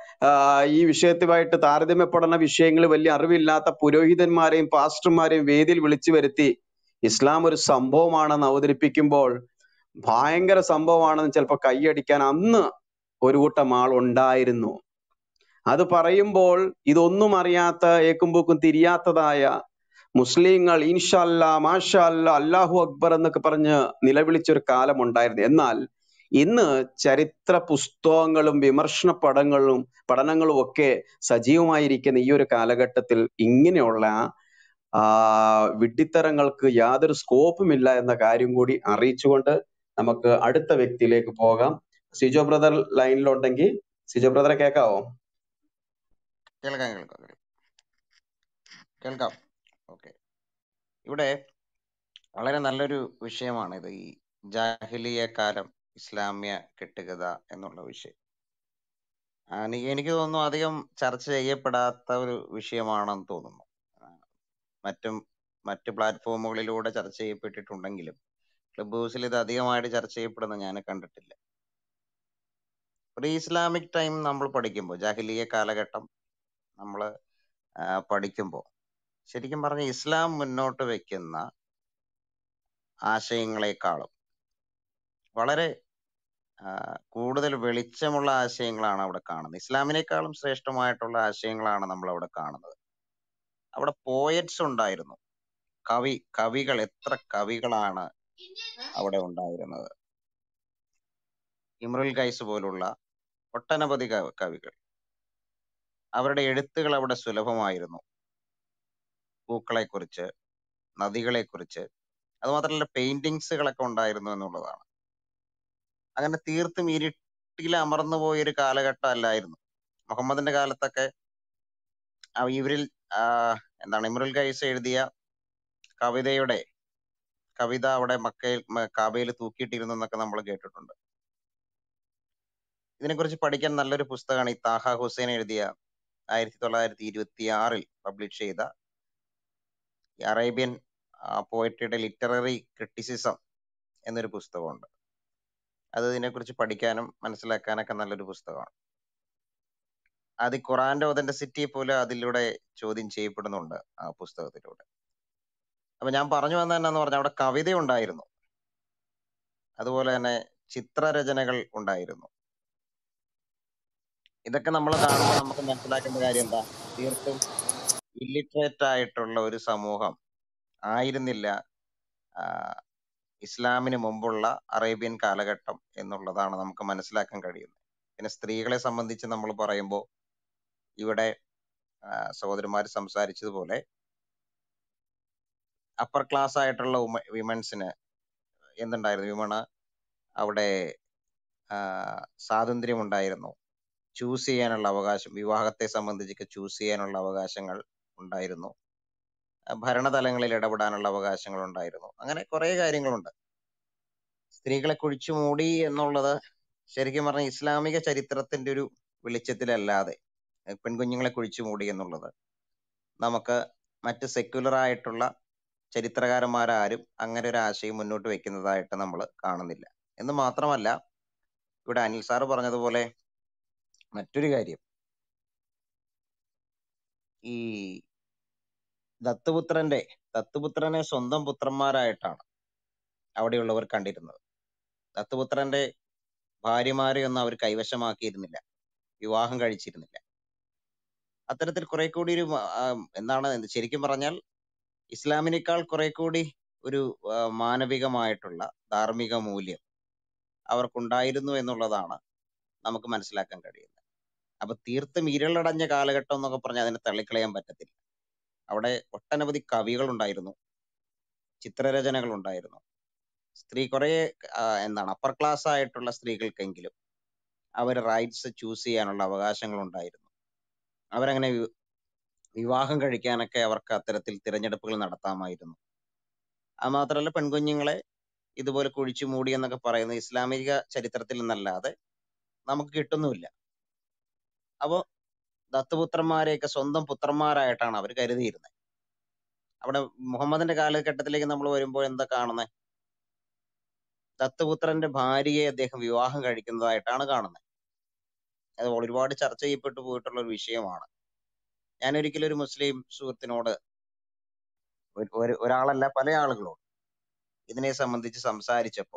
ഈ വിഷയത്തുമായിട്ട് താരതമ്യപ്പെടുന്ന വിഷയങ്ങൾ വലിയ അറിവില്ലാത്ത പുരോഹിതന്മാരെയും പാസ്റ്റർമാരെയും വേദിയിൽ വിളിച്ചു വരുത്തി ഇസ്ലാം ഒരു സംഭവമാണെന്ന് അവതരിപ്പിക്കുമ്പോൾ ഭയങ്കര സംഭവമാണെന്ന് ചിലപ്പോൾ കൈയടിക്കാൻ അന്ന് ഒരു കൂട്ടം ആൾ ഉണ്ടായിരുന്നു. അത് പറയുമ്പോൾ ഇതൊന്നും അറിയാത്ത ഏക്കുംപൂക്കും തിരിയാത്തതായ മുസ്ലിങ്ങൾ ഇൻഷാല്ലാ മാഷാല്ലാ അല്ലാഹു അക്ബർ എന്നൊക്കെ പറഞ്ഞ് നിലവിളിച്ചൊരു കാലം ഉണ്ടായിരുന്നു. എന്നാൽ ഇന്ന് ചരിത്ര പുസ്തകങ്ങളും വിമർശന പഠനങ്ങളും പഠനങ്ങളും ഒക്കെ സജീവമായിരിക്കുന്ന ഈ ഒരു കാലഘട്ടത്തിൽ ഇങ്ങനെയുള്ള ആ വിഡ്ഢിത്തരങ്ങൾക്ക് യാതൊരു സ്കോപ്പുമില്ല എന്ന കാര്യം കൂടി അറിയിച്ചുകൊണ്ട് നമുക്ക് അടുത്ത വ്യക്തിയിലേക്ക് പോകാം. സിജോ ബ്രദർ ലൈനിലുണ്ടെങ്കിൽ സിജോ ബ്രദറെ കേൾക്കാവോ? കേൾക്കാം കേൾക്കാം കേൾക്കാം ഓക്കെ. ഇവിടെ വളരെ നല്ലൊരു വിഷയമാണ് ഇത്, ഈ ജാഹിലിയ കാലം ഇസ്ലാമ്യ കെട്ടുകഥ എന്നുള്ള വിഷയം. ആ, എനിക്ക് എനിക്ക് തോന്നുന്നു അധികം ചർച്ച ചെയ്യപ്പെടാത്ത ഒരു വിഷയമാണെന്ന് തോന്നുന്നു. ആ, മറ്റും മറ്റ് പ്ലാറ്റ്ഫോമുകളിലൂടെ ചർച്ച ചെയ്യപ്പെട്ടിട്ടുണ്ടെങ്കിലും ക്ലബ് ഹൗസിൽ ഇത് അധികമായിട്ട് ചർച്ച ചെയ്യപ്പെടുന്നത് ഞാൻ കണ്ടിട്ടില്ല. പ്രീ ഇസ്ലാമിക് ടൈം നമ്മൾ പഠിക്കുമ്പോൾ, ജാഹിലിയ കാലഘട്ടം നമ്മൾ പഠിക്കുമ്പോൾ ശരിക്കും പറഞ്ഞ ഇസ്ലാം മുന്നോട്ട് വെക്കുന്ന ആശയങ്ങളെക്കാളും വളരെ ആ, കൂടുതൽ വെളിച്ചമുള്ള ആശയങ്ങളാണ് അവിടെ കാണുന്നത്. ഇസ്ലാമിനേക്കാളും ശ്രേഷ്ഠമായിട്ടുള്ള ആശയങ്ങളാണ് നമ്മൾ അവിടെ കാണുന്നത്. അവിടെ പോയറ്റ്സ് ഉണ്ടായിരുന്നു, കവി കവികൾ എത്ര കവികളാണ് അവിടെ ഉണ്ടായിരുന്നത്. ഇമ്രുൽ കൈസ് പോലുള്ള ഒട്ടനവധി ക- കവികൾ. അവരുടെ എഴുത്തുകൾ അവിടെ സുലഭമായിരുന്നു. പൂക്കളെ കുറിച്ച്, നദികളെ കുറിച്ച്, അത് മാത്രമല്ല പെയിന്റിങ്സുകളൊക്കെ ഉണ്ടായിരുന്നു എന്നുള്ളതാണ്. അങ്ങനെ തീർത്തും ഇരുട്ടിൽ അമർന്നു പോയൊരു കാലഘട്ടം അല്ലായിരുന്നു. മുഹമ്മദിന്റെ കാലത്തൊക്കെ ആ ഇവരിൽ ആ, എന്താണ് ഇമ്രുൽ കൈസ് എഴുതിയ കവിതയുടെ കവിത അവിടെ മക്കയിൽ മ- കാബയിൽ തൂക്കിയിട്ടിരുന്നു എന്നൊക്കെ നമ്മൾ കേട്ടിട്ടുണ്ട്. ഇതിനെക്കുറിച്ച് പഠിക്കാൻ നല്ലൊരു പുസ്തകമാണ് ഈ താഹ ഹുസൈൻ എഴുതിയ ആയിരത്തി തൊള്ളായിരത്തി ഇരുപത്തി ആറിൽ പബ്ലിഷ് ചെയ്ത ഈ അറേബ്യൻ പോയട്രിയുടെ ലിറ്റററി ക്രിറ്റിസിസം എന്നൊരു പുസ്തകമുണ്ട്. അത് ഇതിനെക്കുറിച്ച് പഠിക്കാനും മനസ്സിലാക്കാനൊക്കെ നല്ലൊരു പുസ്തകമാണ്. അത് ഈ ഖുറാന്റെ ഒതന്റിസിറ്റിയെ പോലെ അതിലൂടെ ചോദ്യം ചെയ്യപ്പെടുന്നുണ്ട് ആ പുസ്തകത്തിലൂടെ. അപ്പൊ ഞാൻ പറഞ്ഞു വന്ന എന്നാന്ന് പറഞ്ഞാൽ അവിടെ കവിത ഉണ്ടായിരുന്നു, അതുപോലെ തന്നെ ചിത്രരചനകൾ ഉണ്ടായിരുന്നു. ഇതൊക്കെ നമ്മൾ കാണുമ്പോൾ നമുക്ക് മനസ്സിലാക്കേണ്ട കാര്യം എന്താ? തീർത്തും ഇല്ലിറ്ററേറ്റ് ആയിട്ടുള്ള ഒരു സമൂഹം ആയിരുന്നില്ല ആ, ഇസ്ലാമിന് മുമ്പുള്ള അറേബ്യൻ കാലഘട്ടം എന്നുള്ളതാണ് നമുക്ക് മനസ്സിലാക്കാൻ കഴിയുന്നത്. പിന്നെ സ്ത്രീകളെ സംബന്ധിച്ച് നമ്മൾ പറയുമ്പോൾ ഇവിടെ സഹോദരന്മാർ സംസാരിച്ചതുപോലെ അപ്പർ ക്ലാസ് ആയിട്ടുള്ള വിമൻസിന് എന്തുണ്ടായിരുന്നു? വിമണ് അവിടെ ആ, സ്വാതന്ത്ര്യം ഉണ്ടായിരുന്നു, ചൂസ് ചെയ്യാനുള്ള അവകാശം, വിവാഹത്തെ സംബന്ധിച്ചൊക്കെ ചൂസ് ചെയ്യാനുള്ള അവകാശങ്ങൾ ഉണ്ടായിരുന്നു, ആ, ഭരണതലങ്ങളിൽ ഇടപെടാനുള്ള അവകാശങ്ങൾ ഉണ്ടായിരുന്നു. അങ്ങനെ കുറെ കാര്യങ്ങളുണ്ട്. സ്ത്രീകളെ കുഴിച്ചു മൂടി എന്നുള്ളത് ശരിക്കും പറഞ്ഞ ഇസ്ലാമിക ചരിത്രത്തിന്റെ ഒരു വെളിച്ചത്തിലല്ലാതെ ഏഹ് പെൺകുഞ്ഞുങ്ങളെ കുഴിച്ചു മൂടി എന്നുള്ളത് നമുക്ക് മറ്റ് സെക്യുലർ ആയിട്ടുള്ള ചരിത്രകാരന്മാരാരും അങ്ങനെ ഒരു ആശയം മുന്നോട്ട് വെക്കുന്നതായിട്ട് നമ്മൾ കാണുന്നില്ല. എന്ന് മാത്രമല്ല, ഇവിടെ അനിൽ സാറ് പറഞ്ഞതുപോലെ മറ്റൊരു കാര്യം, ഈ ദത്തുപുത്രന്റെ ദത്തുപുത്രനെ സ്വന്തം പുത്രന്മാരായിട്ടാണ് അവിടെയുള്ളവർ കണ്ടിരുന്നത്. ദത്തുപുത്രന്റെ ഭാര്യമാരെ ഒന്നും അവർ കൈവശമാക്കിയിരുന്നില്ല, വിവാഹം കഴിച്ചിരുന്നില്ല. അത്തരത്തിൽ കുറെ കൂടി ഒരു മ- ആ, എന്താണ് ഇത് ശരിക്കും പറഞ്ഞാൽ ഇസ്ലാമിനേക്കാൾ കുറെ കൂടി ഒരു ആ, മാനവികമായിട്ടുള്ള ധാർമ്മിക മൂല്യം അവർക്കുണ്ടായിരുന്നു എന്നുള്ളതാണ് നമുക്ക് മനസ്സിലാക്കാൻ കഴിയുന്നത്. അപ്പൊ തീർത്തും ഇരുളടഞ്ഞ കാലഘട്ടം എന്നൊക്കെ പറഞ്ഞാൽ അതിനെ തള്ളിക്കളയാൻ പറ്റത്തില്ല. അവിടെ ഒട്ടനവധി കവികൾ ഉണ്ടായിരുന്നു, ചിത്രരചനകൾ ഉണ്ടായിരുന്നു. സ്ത്രീ കുറെ ആ, എന്താണ് അപ്പർ ക്ലാസ് ആയിട്ടുള്ള സ്ത്രീകൾക്കെങ്കിലും അവർ റൈറ്റ്സ് ചൂസ് ചെയ്യാനുള്ള അവകാശങ്ങൾ ഉണ്ടായിരുന്നു. അവരങ്ങനെ വി- വിവാഹം കഴിക്കാനൊക്കെ അവർക്ക് അത്തരത്തിൽ തിരഞ്ഞെടുപ്പുകൾ നടത്താമായിരുന്നു. അത് മാത്രമല്ല, പെൺകുഞ്ഞുങ്ങളെ ഇതുപോലെ കുഴിച്ചു മൂടി എന്നൊക്കെ പറയുന്നത് ഇസ്ലാമിക ചരിത്രത്തിൽ നിന്നല്ലാതെ നമുക്ക് കിട്ടുന്നുമില്ല. അപ്പോ ദത്തുപുത്രന്മാരെയൊക്കെ സ്വന്തം പുത്രന്മാരായിട്ടാണ് അവർ കരുതിയിരുന്നത്. അവിടെ മുഹമ്മദിന്റെ കാലഘട്ടത്തിലേക്ക് നമ്മൾ വരുമ്പോൾ എന്താ കാണുന്നത്? ദത്തുപുത്രന്റെ ഭാര്യയെ അദ്ദേഹം വിവാഹം കഴിക്കുന്നതായിട്ടാണ് കാണുന്നത്. അത് ഒരുപാട് ചർച്ച ചെയ്യപ്പെട്ടു പോയിട്ടുള്ള ഒരു വിഷയമാണ്. ഞാൻ ഒരിക്കലും ഒരു മുസ്ലിം സുഹൃത്തിനോട്, ഒരു ഒരു- ഒരാളല്ല പല ആളുകളോട് ഇതിനെ സംബന്ധിച്ച് സംസാരിച്ചപ്പോ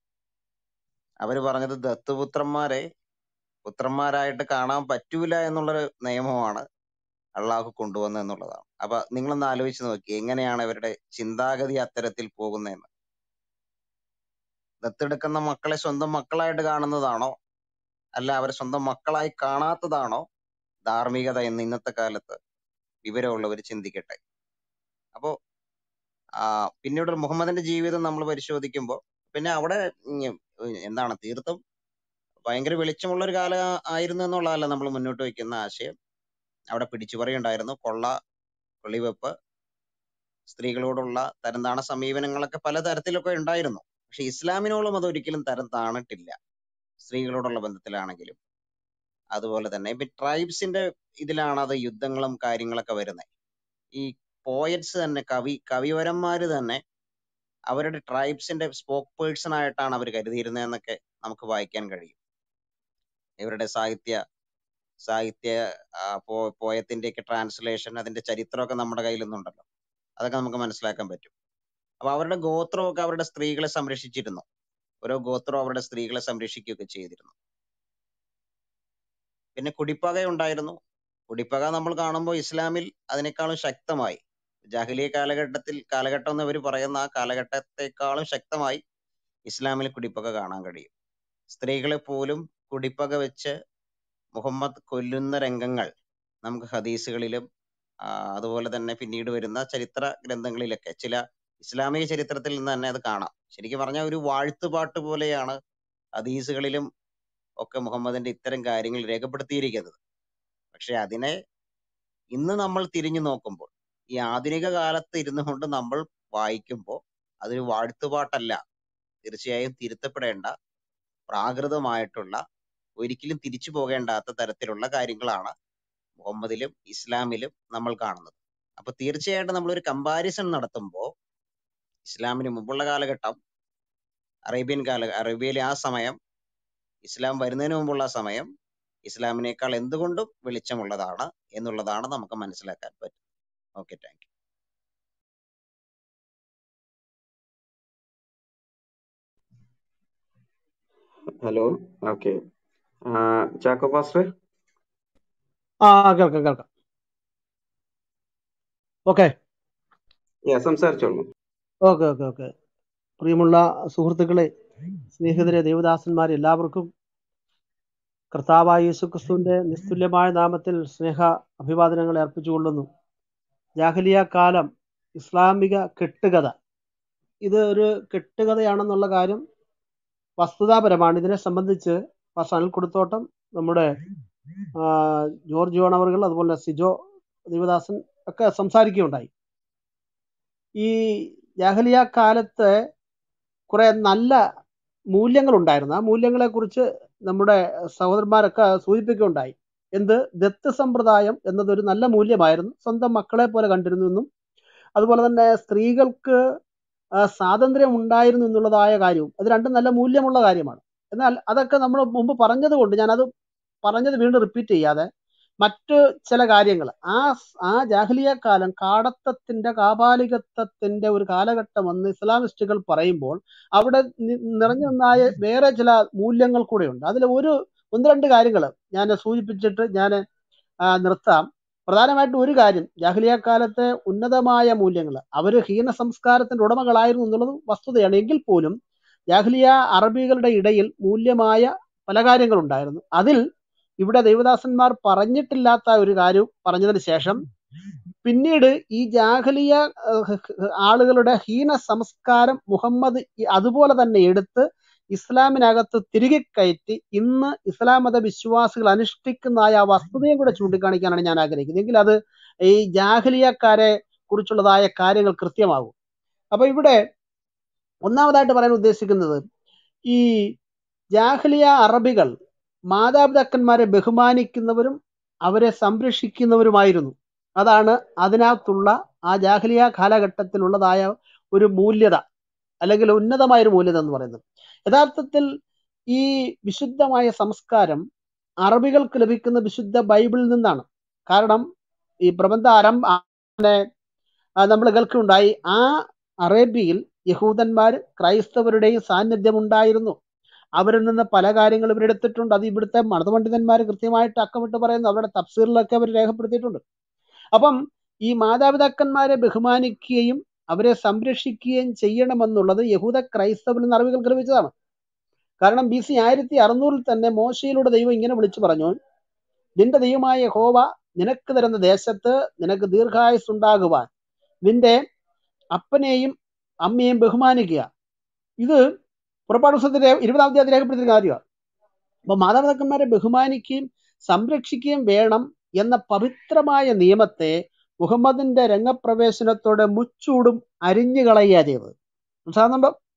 അവര് പറഞ്ഞത് ദത്തുപുത്രന്മാരെ പുത്രന്മാരായിട്ട് കാണാൻ പറ്റൂല എന്നുള്ളൊരു നിയമമാണ് അള്ളാഹു കൊണ്ടുവന്നത് എന്നുള്ളതാണ്. അപ്പൊ നിങ്ങളൊന്ന് ആലോചിച്ച് നോക്കി, എങ്ങനെയാണ് ഇവരുടെ ചിന്താഗതി അത്തരത്തിൽ പോകുന്നതെന്ന്. ദത്തെടുക്കുന്ന മക്കളെ സ്വന്തം മക്കളായിട്ട് കാണുന്നതാണോ, അല്ല അവരെ സ്വന്തം മക്കളായി കാണാത്തതാണോ ധാർമ്മികത എന്ന് ഇന്നത്തെ കാലത്ത് വിവരമുള്ളവർ ചിന്തിക്കട്ടെ. അപ്പോ ആ പിന്നീട് മുഹമ്മദിന്റെ ജീവിതം നമ്മൾ പരിശോധിക്കുമ്പോൾ പിന്നെ അവിടെ ഉം എന്താണ് തീർത്തും ഭയങ്കര വെളിച്ചമുള്ള ഒരു കാലം ആയിരുന്നു എന്നുള്ളതല്ല നമ്മൾ മുന്നോട്ട് വയ്ക്കുന്ന ആശയം. അവിടെ പിടിച്ചുപറി ഉണ്ടായിരുന്നു, കൊള്ള, വെളിവെപ്പ്, സ്ത്രീകളോടുള്ള തരം താണ സമീപനങ്ങളൊക്കെ പല തരത്തിലൊക്കെ ഉണ്ടായിരുന്നു. പക്ഷെ ഇസ്ലാമിനോളം അതൊരിക്കലും തരം താണിട്ടില്ല. സ്ത്രീകളോടുള്ള ബന്ധത്തിലാണെങ്കിലും അതുപോലെ തന്നെ ഇപ്പൊ ട്രൈബ്സിന്റെ ഇതിലാണ് അത് യുദ്ധങ്ങളും കാര്യങ്ങളൊക്കെ വരുന്നത്. ഈ പോയറ്റ്സ് തന്നെ, കവി കവിവരന്മാര് തന്നെ അവരുടെ ട്രൈബ്സിന്റെ സ്പോക്ക് പേഴ്സൺ ആയിട്ടാണ് അവർ കരുതിയിരുന്നതെന്നൊക്കെ നമുക്ക് വായിക്കാൻ കഴിയും. ഇവരുടെ സാഹിത്യ സാഹിത്യ പോയത്തിന്റെ ഒക്കെ ട്രാൻസ്ലേഷൻ, അതിന്റെ ചരിത്രമൊക്കെ നമ്മുടെ കയ്യിലൊന്നുണ്ടല്ലോ, അതൊക്കെ നമുക്ക് മനസ്സിലാക്കാൻ പറ്റും. അപ്പൊ അവരുടെ ഗോത്രമൊക്കെ അവരുടെ സ്ത്രീകളെ സംരക്ഷിച്ചിരുന്നു. ഓരോ ഗോത്രവും അവരുടെ സ്ത്രീകളെ സംരക്ഷിക്കുകയൊക്കെ ചെയ്തിരുന്നു. പിന്നെ കുടിപ്പക ഉണ്ടായിരുന്നു. കുടിപ്പക നമ്മൾ കാണുമ്പോൾ ഇസ്ലാമിൽ അതിനേക്കാളും ശക്തമായി, ജാഹിലിയ കാലഘട്ടത്തിൽ കാലഘട്ടം എന്ന് ഇവർ പറയുന്ന ആ കാലഘട്ടത്തെക്കാളും ശക്തമായി ഇസ്ലാമിൽ കുടിപ്പക കാണാൻ കഴിയും. സ്ത്രീകളെ പോലും കുടിപ്പക വെച്ച് മുഹമ്മദ് കൊല്ലുന്ന രംഗങ്ങൾ നമുക്ക് ഹദീസുകളിലും ആ, അതുപോലെ തന്നെ പിന്നീട് വരുന്ന ചരിത്ര ഗ്രന്ഥങ്ങളിലൊക്കെ, ചില ഇസ്ലാമിക ചരിത്രത്തിൽ നിന്ന് തന്നെ അത് കാണാം. ശരിക്കും പറഞ്ഞാൽ ഒരു വാഴ്ത്തുപാട്ട് പോലെയാണ് ഹദീസുകളിലും ഒക്കെ മുഹമ്മദിന്റെ ഇത്തരം കാര്യങ്ങൾ രേഖപ്പെടുത്തിയിരിക്കുന്നത്. പക്ഷെ അതിനെ ഇന്ന് നമ്മൾ തിരിഞ്ഞു നോക്കുമ്പോൾ, ഈ ആധുനിക കാലത്ത് ഇരുന്നു കൊണ്ട് നമ്മൾ വായിക്കുമ്പോൾ അതൊരു വാഴ്ത്തുപാട്ടല്ല, തീർച്ചയായും തിരുത്തപ്പെടേണ്ട പ്രാകൃതമായിട്ടുള്ള, ഒരിക്കലും തിരിച്ചു പോകേണ്ടാത്ത തരത്തിലുള്ള കാര്യങ്ങളാണ് മുഹമ്മദിലും ഇസ്ലാമിലും നമ്മൾ കാണുന്നത്. അപ്പൊ തീർച്ചയായിട്ടും നമ്മളൊരു കമ്പാരിസൺ നടത്തുമ്പോൾ ഇസ്ലാമിന് മുമ്പുള്ള കാലഘട്ടം, അറേബ്യൻ കാല അറേബ്യയിലെ ആ സമയം, ഇസ്ലാം വരുന്നതിന് മുമ്പുള്ള ആ സമയം ഇസ്ലാമിനേക്കാൾ എന്തുകൊണ്ടും വെളിച്ചമുള്ളതാണ് എന്നുള്ളതാണ് നമുക്ക് മനസ്സിലാക്കാൻ പറ്റും. Okay, thank you. Hello, okay. Chacko pastor, ആ കേൾക്കാം കേൾക്കാം ഓക്കെ യാ സംസാരിച്ചോളൂ. ഓക്കെ ഓക്കെ ഓക്കെ പ്രിയമുള്ള സുഹൃത്തുക്കളെ, സ്നേഹിതരെ, ദേവദാസന്മാരെ, എല്ലാവർക്കും കർത്താവായ യേശുക്രിസ്തുവിന്റെ നിസ്തുല്യമായ നാമത്തിൽ സ്നേഹ അഭിവാദനങ്ങളെ അർപ്പിച്ചുകൊള്ളുന്നു. ജാഹലിയ കാലം, ഇസ്ലാമിക കെട്ടുകഥ, ഇത് ഒരു കെട്ടുകഥയാണെന്നുള്ള കാര്യം വസ്തുതാപരമാണ്. ഇതിനെ സംബന്ധിച്ച് പാസ്റ്റർ അനിൽ കൊടുത്തോട്ടം, നമ്മുടെ ആ, ജോർജ് ജോൺ അവർകൾ, അതുപോലെ സിജോ ദേവദാസൻ ഒക്കെ സംസാരിക്കുകയുണ്ടായി. ഈ ജാഹലിയ കാലത്ത് കുറെ നല്ല മൂല്യങ്ങൾ ഉണ്ടായിരുന്നു. ആ മൂല്യങ്ങളെ കുറിച്ച് നമ്മുടെ സഹോദരന്മാരൊക്കെ സൂചിപ്പിക്കുകയുണ്ടായി. എന്ത്, ദത്ത് സമ്പ്രദായം എന്നതൊരു നല്ല മൂല്യമായിരുന്നു. സ്വന്തം മക്കളെ പോലെ കണ്ടിരുന്നു എന്നും, അതുപോലെ തന്നെ സ്ത്രീകൾക്ക് ആ, സ്വാതന്ത്ര്യം ഉണ്ടായിരുന്നു എന്നുള്ളതായ കാര്യവും, അത് രണ്ടും നല്ല മൂല്യമുള്ള കാര്യമാണ്. എന്നാൽ അതൊക്കെ നമ്മൾ മുമ്പ് പറഞ്ഞത് കൊണ്ട് ഞാനത് പറഞ്ഞത് വീണ്ടും റിപ്പീറ്റ് ചെയ്യാതെ മറ്റു ചില കാര്യങ്ങൾ, ആ ആ ജാഹലിയ കാലം കാടത്തത്തിന്റെ കാപാലികത്വത്തിന്റെ ഒരു കാലഘട്ടം എന്ന് ഇസ്ലാമിസ്റ്റുകൾ പറയുമ്പോൾ അവിടെ നി- നിറഞ്ഞു നിന്നായ വേറെ ചില മൂല്യങ്ങൾ കൂടെ ഉണ്ട്. അതിൽ ഒരു ഒന്ന് രണ്ട് കാര്യങ്ങൾ ഞാൻ സൂചിപ്പിച്ചിട്ട് ഞാൻ നിർത്താം. പ്രധാനമായിട്ടും ഒരു കാര്യം, ജാഹലിയ കാലത്തെ ഉന്നതമായ മൂല്യങ്ങൾ, അവർ ഹീന സംസ്കാരത്തിന്റെ ഉടമകളായിരുന്നു എന്നുള്ളത് വസ്തുതയാണ്. എങ്കിൽ പോലും ജാഹലിയ അറബികളുടെ ഇടയിൽ മൂല്യമായ പല കാര്യങ്ങളുണ്ടായിരുന്നു. അതിൽ ഇവിടെ ദൈവദാസന്മാർ പറഞ്ഞിട്ടില്ലാത്ത ഒരു കാര്യം പറഞ്ഞതിന് ശേഷം പിന്നീട് ഈ ജാഹലിയ ഏഹ്, ആളുകളുടെ ഹീന സംസ്കാരം മുഹമ്മദ് ഈ അതുപോലെ തന്നെ എടുത്ത് ഇസ്ലാമിനകത്ത് തിരികെ കയറ്റി ഇന്ന് ഇസ്ലാം മത വിശ്വാസികൾ അനുഷ്ഠിക്കുന്നതായ ആ വസ്തുതയും കൂടെ ചൂണ്ടിക്കാണിക്കാനാണ് ഞാൻ ആഗ്രഹിക്കുന്നത്. എങ്കിൽ അത് ഈ ജാഹലിയക്കാരെ കുറിച്ചുള്ളതായ കാര്യങ്ങൾ കൃത്യമാകും. അപ്പൊ ഇവിടെ ഒന്നാമതായിട്ട് പറയാൻ ഉദ്ദേശിക്കുന്നത്, ഈ ജാഹലിയ അറബികൾ മാതാപിതാക്കന്മാരെ ബഹുമാനിക്കുന്നവരും അവരെ സംരക്ഷിക്കുന്നവരുമായിരുന്നു. അതാണ് അതിനകത്തുള്ള ആ ജാഹലിയ കാലഘട്ടത്തിലുള്ളതായ ഒരു മൂല്യത, അല്ലെങ്കിൽ ഉന്നതമായ ഒരു മൂല്യത എന്ന് പറയുന്നത്. യഥാർത്ഥത്തിൽ ഈ വിശുദ്ധമായ സംസ്കാരം അറബികൾക്ക് ലഭിക്കുന്ന വിശുദ്ധ ബൈബിളിൽ നിന്നാണ്. കാരണം ഈ പ്രബന്ധ ആരംഭ നമ്മൾ കേൾക്കുണ്ടായി, ആ അറേബ്യയിൽ യഹൂദന്മാർ ക്രൈസ്തവരുടെയും സാന്നിധ്യം ഉണ്ടായിരുന്നു. അവരിൽ നിന്ന് പല കാര്യങ്ങളും ഇവരെടുത്തിട്ടുണ്ട്. അത് ഇവിടുത്തെ മതപണ്ഡിതന്മാർ കൃത്യമായിട്ട് അക്കമിട്ട് പറയുന്നു, അവരുടെ തഫ്സീറിലൊക്കെ അവർ രേഖപ്പെടുത്തിയിട്ടുണ്ട്. അപ്പം ഈ മാതാപിതാക്കന്മാരെ ബഹുമാനിക്കുകയും അവരെ സംരക്ഷിക്കുകയും ചെയ്യണമെന്നുള്ളത് യഹൂദ ക്രൈസ്തവരിൽ നിന്ന് അറബികൾക്ക് ലഭിച്ചതാണ്. കാരണം ബി സി ആയിരത്തി അറുന്നൂറിൽ തന്നെ മോശയിലൂടെ ദൈവം ഇങ്ങനെ വിളിച്ചു പറഞ്ഞു, നിന്റെ ദൈവമായ യഹോവ നിനക്ക് തരുന്ന ദേശത്ത് നിനക്ക് ദീർഘായുസ് ഉണ്ടാകുവാൻ നിന്റെ അപ്പനെയും അമ്മയെയും ബഹുമാനിക്കുക. ഇത് പുറപ്പാട് പുസ്തകത്തിന്റെ ഇരുപതാം തീയതി രേഖപ്പെടുത്തിയ കാര്യമാണ്. അപ്പൊ മാതാപിതാക്കന്മാരെ ബഹുമാനിക്കുകയും സംരക്ഷിക്കുകയും വേണം എന്ന പവിത്രമായ നിയമത്തെ മുഹമ്മദിന്റെ രംഗപ്രവേശനത്തോടെ മുച്ചൂടും അരിഞ്ഞു കളയുക ചെയ്തത്. മനസ്സിലാകുന്നുണ്ടോ?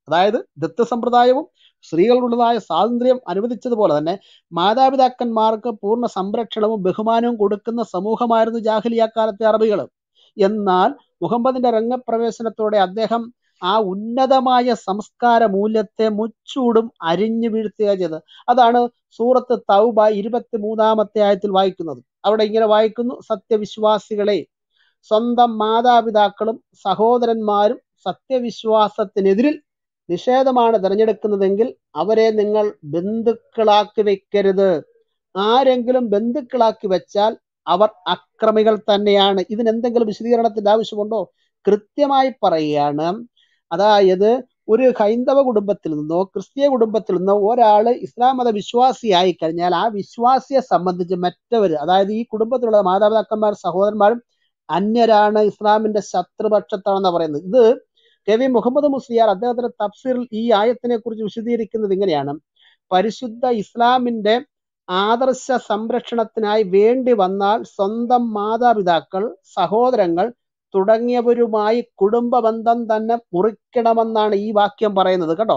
അതായത് ദത്ത് സമ്പ്രദായവും സ്ത്രീകളുടേതായ സ്വാതന്ത്ര്യം അനുവദിച്ചതുപോലെ തന്നെ മാതാപിതാക്കന്മാർക്ക് പൂർണ്ണ സംരക്ഷണവും ബഹുമാനവും കൊടുക്കുന്ന സമൂഹമായിരുന്നു ജാഹിലിയ കാലത്തെ അറബികൾ. എന്നാൽ മുഹമ്മദിന്റെ രംഗപ്രവേശനത്തോടെ അദ്ദേഹം ആ ഉന്നതമായ സംസ്കാര മൂല്യത്തെ മുച്ചൂടും അരിഞ്ഞു വീഴ്ത്തുക ചെയ്തത്. അതാണ് സൂറത്ത് തൗബ ഇരുപത്തി മൂന്നാമത്തെ ആയത്തിൽ വായിക്കുന്നത്. അവിടെ ഇങ്ങനെ വായിക്കുന്നു: സത്യവിശ്വാസികളെ, സ്വന്തം മാതാപിതാക്കളും സഹോദരന്മാരും സത്യവിശ്വാസത്തിനെതിരിൽ നിഷേധമാണ് തിരഞ്ഞെടുക്കുന്നതെങ്കിൽ അവരെ നിങ്ങൾ ബന്ധുക്കളാക്കി വെക്കരുത്. ആരെങ്കിലും ബന്ധുക്കളാക്കി വെച്ചാൽ അവർ അക്രമികൾ തന്നെയാണ്. ഇതിനെന്തെങ്കിലും വിശദീകരണത്തിന്റെ ആവശ്യമുണ്ടോ? കൃത്യമായി പറയുകയാണ്. അതായത് ഒരു ഹൈന്ദവ കുടുംബത്തിൽ നിന്നോ ക്രിസ്തീയ കുടുംബത്തിൽ നിന്നോ ഒരാൾ ഇസ്ലാം മത വിശ്വാസിയായി കഴിഞ്ഞാൽ ആ വിശ്വാസിയെ സംബന്ധിച്ച് മറ്റവര്, അതായത് ഈ കുടുംബത്തിലുള്ള മാതാപിതാക്കന്മാർ സഹോദരന്മാരും അന്യരാണ്, ഇസ്ലാമിന്റെ ശത്രുപക്ഷത്താണെന്ന് പറയുന്നത്. ഇത് കെ വി മുഹമ്മദ് മുസ്ലിയാർ അദ്ദേഹത്തിന്റെ തഫ്സീറിൽ ഈ ആയത്തിനെ കുറിച്ച് വിശദീകരിക്കുന്നത് ഇങ്ങനെയാണ്: പരിശുദ്ധ ഇസ്ലാമിന്റെ ആദർശ സംരക്ഷണത്തിനായി വേണ്ടി വന്നാൽ സ്വന്തം മാതാപിതാക്കൾ, സഹോദരങ്ങൾ തുടങ്ങിയവരുമായി കുടുംബ ബന്ധം തന്നെ മുറിക്കണമെന്നാണ് ഈ വാക്യം പറയുന്നത് കേട്ടോ.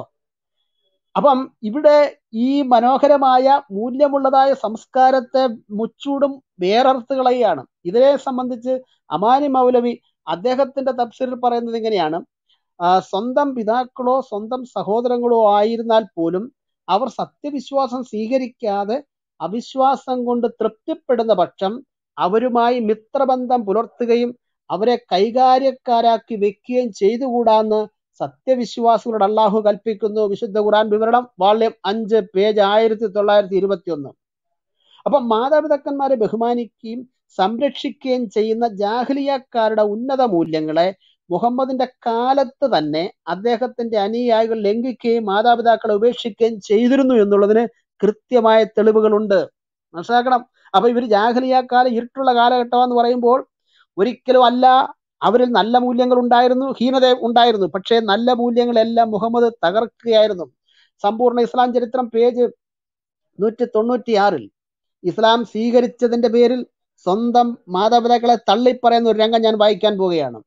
അപ്പം ഇവിടെ ഈ മനോഹരമായ മൂല്യമുള്ളതായ സംസ്കാരത്തെ മുച്ചൂടും വേററുത്ത് കളയുകയാണ്. ഇതിനെ സംബന്ധിച്ച് അമാനി മൗലവി അദ്ദേഹത്തിന്റെ തഫ്സീറിൽ പറയുന്നത് ഇങ്ങനെയാണ്: ആ, സ്വന്തം പിതാക്കളോ സ്വന്തം സഹോദരങ്ങളോ ആയിരുന്നാൽ പോലും അവർ സത്യവിശ്വാസം സ്വീകരിക്കാതെ അവിശ്വാസം കൊണ്ട് തൃപ്തിപ്പെടുന്ന പക്ഷം അവരുമായി മിത്രബന്ധം പുലർത്തുകയും അവരെ കൈകാര്യക്കാരാക്കി വെക്കുകയും ചെയ്തുകൂടാന്ന് സത്യവിശ്വാസികളോട് അള്ളാഹു കൽപ്പിക്കുന്നു. വിശുദ്ധ ഖുർആൻ വിവരണം വാള്യം അഞ്ച് പേജ് ആയിരത്തി തൊള്ളായിരത്തി ഇരുപത്തി ഒന്ന്. അപ്പം മാതാപിതാക്കന്മാരെ ബഹുമാനിക്കുകയും സംരക്ഷിക്കുകയും ചെയ്യുന്ന ജാഹിലിയക്കാരുടെ ഉന്നത മൂല്യങ്ങളെ മുഹമ്മദിന്റെ കാലത്ത് തന്നെ അദ്ദേഹത്തിന്റെ അനുയായികൾ ലംഘിക്കുകയും മാതാപിതാക്കളെ ഉപേക്ഷിക്കുകയും ചെയ്തിരുന്നു എന്നുള്ളതിന് കൃത്യമായ തെളിവുകളുണ്ട്. മനസ്സിലാക്കണം. അപ്പൊ ഇവർ ജാഹിലിയക്കാലം ഇരുട്ടുള്ള കാലഘട്ടമെന്ന് പറയുമ്പോൾ ഒരിക്കലും അല്ല. അവരിൽ നല്ല മൂല്യങ്ങൾ ഉണ്ടായിരുന്നു, ഹീനത ഉണ്ടായിരുന്നു. പക്ഷേ നല്ല മൂല്യങ്ങളെല്ലാം മുഹമ്മദ് തകർക്കുകയായിരുന്നു. സമ്പൂർണ്ണ ഇസ്ലാം ചരിത്രം പേജ് നൂറ്റി തൊണ്ണൂറ്റി ആറിൽ ഇസ്ലാം സ്വീകരിച്ചതിന്റെ പേരിൽ സ്വന്തം മാതാപിതാക്കളെ തള്ളിപ്പറയുന്ന ഒരു രംഗം ഞാൻ വായിക്കാൻ പോവുകയാണ്.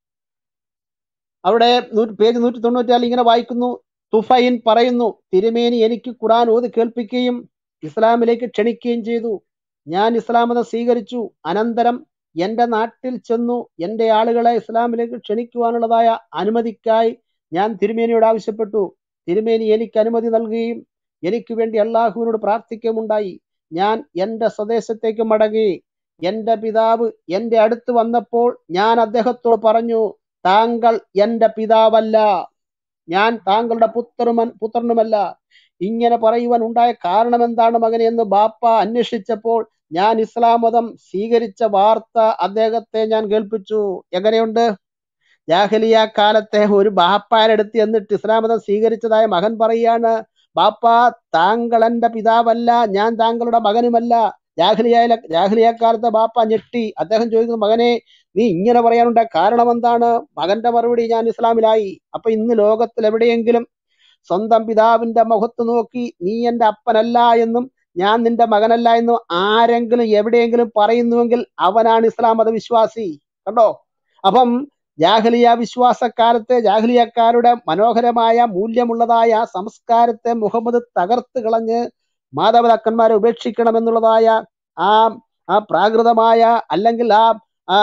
അവിടെ പേജ് നൂറ്റി തൊണ്ണൂറ്റിയാറിൽ ഇങ്ങനെ വായിക്കുന്നു: തുഫൈൻ പറയുന്നു, തിരുമേനി എനിക്ക് ഖുർആൻ ഓതി കേൾപ്പിക്കുകയും ഇസ്ലാമിലേക്ക് ക്ഷണിക്കുകയും ചെയ്തു. ഞാൻ ഇസ്ലാം മതം സ്വീകരിച്ചു. അനന്തരം എൻ്റെ നാട്ടിൽ ചെന്നു എൻ്റെ ആളുകളെ ഇസ്ലാമിലേക്ക് ക്ഷണിക്കുവാനുള്ളതായ അനുമതിക്കായി ഞാൻ തിരുമേനിയോട് ആവശ്യപ്പെട്ടു. തിരുമേനി എനിക്ക് അനുമതി നൽകുകയും എനിക്ക് വേണ്ടി അള്ളാഹുവിനോട് പ്രാർത്ഥിക്കുകയുമുണ്ടായി. ഞാൻ എൻ്റെ സ്വദേശത്തേക്ക് മടങ്ങി. എൻ്റെ പിതാവ് എൻ്റെ അടുത്ത് വന്നപ്പോൾ ഞാൻ അദ്ദേഹത്തോട് പറഞ്ഞു, താങ്കൾ എൻ്റെ പിതാവല്ല, ഞാൻ താങ്കളുടെ പുത്രമ പുത്രനുമല്ല. ഇങ്ങനെ പറയുവാൻ ഉണ്ടായ കാരണം എന്താണ് മകനെ എന്ന് ബാപ്പ അന്വേഷിച്ചപ്പോൾ ഞാൻ ഇസ്ലാം മതം സ്വീകരിച്ച വാർത്ത അദ്ദേഹത്തെ ഞാൻ കേൾപ്പിച്ചു. എങ്ങനെയുണ്ട്? ജാഹിലിയ കാലത്തെ ഒരു ബാപ്പാരെടുത്ത് എന്നിട്ട് ഇസ്ലാം മതം സ്വീകരിച്ചതായ മകൻ പറയാണ്, ബാപ്പ താങ്കൾ എൻ്റെ പിതാവല്ല, ഞാൻ താങ്കളുടെ മകനുമല്ല. ജാഹിലിയ ജാഹിലിയ കാലത്തെ ബാപ്പ ഞെട്ടി. അദ്ദേഹം ചോദിക്കുന്നു, മകനെ നീ ഇങ്ങനെ പറയാനുണ്ടായ കാരണം എന്താണ്? മകന്റെ മറുപടി, ഞാൻ ഇസ്ലാമിലായി. അപ്പൊ ഇന്ന് ലോകത്തിൽ എവിടെയെങ്കിലും സ്വന്തം പിതാവിന്റെ മുഖത്ത് നോക്കി നീ എൻ്റെ അപ്പനല്ല എന്നും ഞാൻ നിന്റെ മകനല്ല എന്നും ആരെങ്കിലും എവിടെയെങ്കിലും പറയുന്നുവെങ്കിൽ അവനാണ് ഇസ്ലാം മത വിശ്വാസി. കണ്ടോ? അപ്പം ജാഹിലിയ വിശ്വാസക്കാലത്തെ ജാഹിലിയക്കാരുടെ മനോഹരമായ മൂല്യമുള്ളതായ സംസ്കാരത്തെ മുഹമ്മദ് തകർത്ത് കളഞ്ഞ് മാതാപിതാക്കന്മാരെ ഉപേക്ഷിക്കണമെന്നുള്ളതായ ആ ആ പ്രാകൃതമായ അല്ലെങ്കിൽ ആ ആ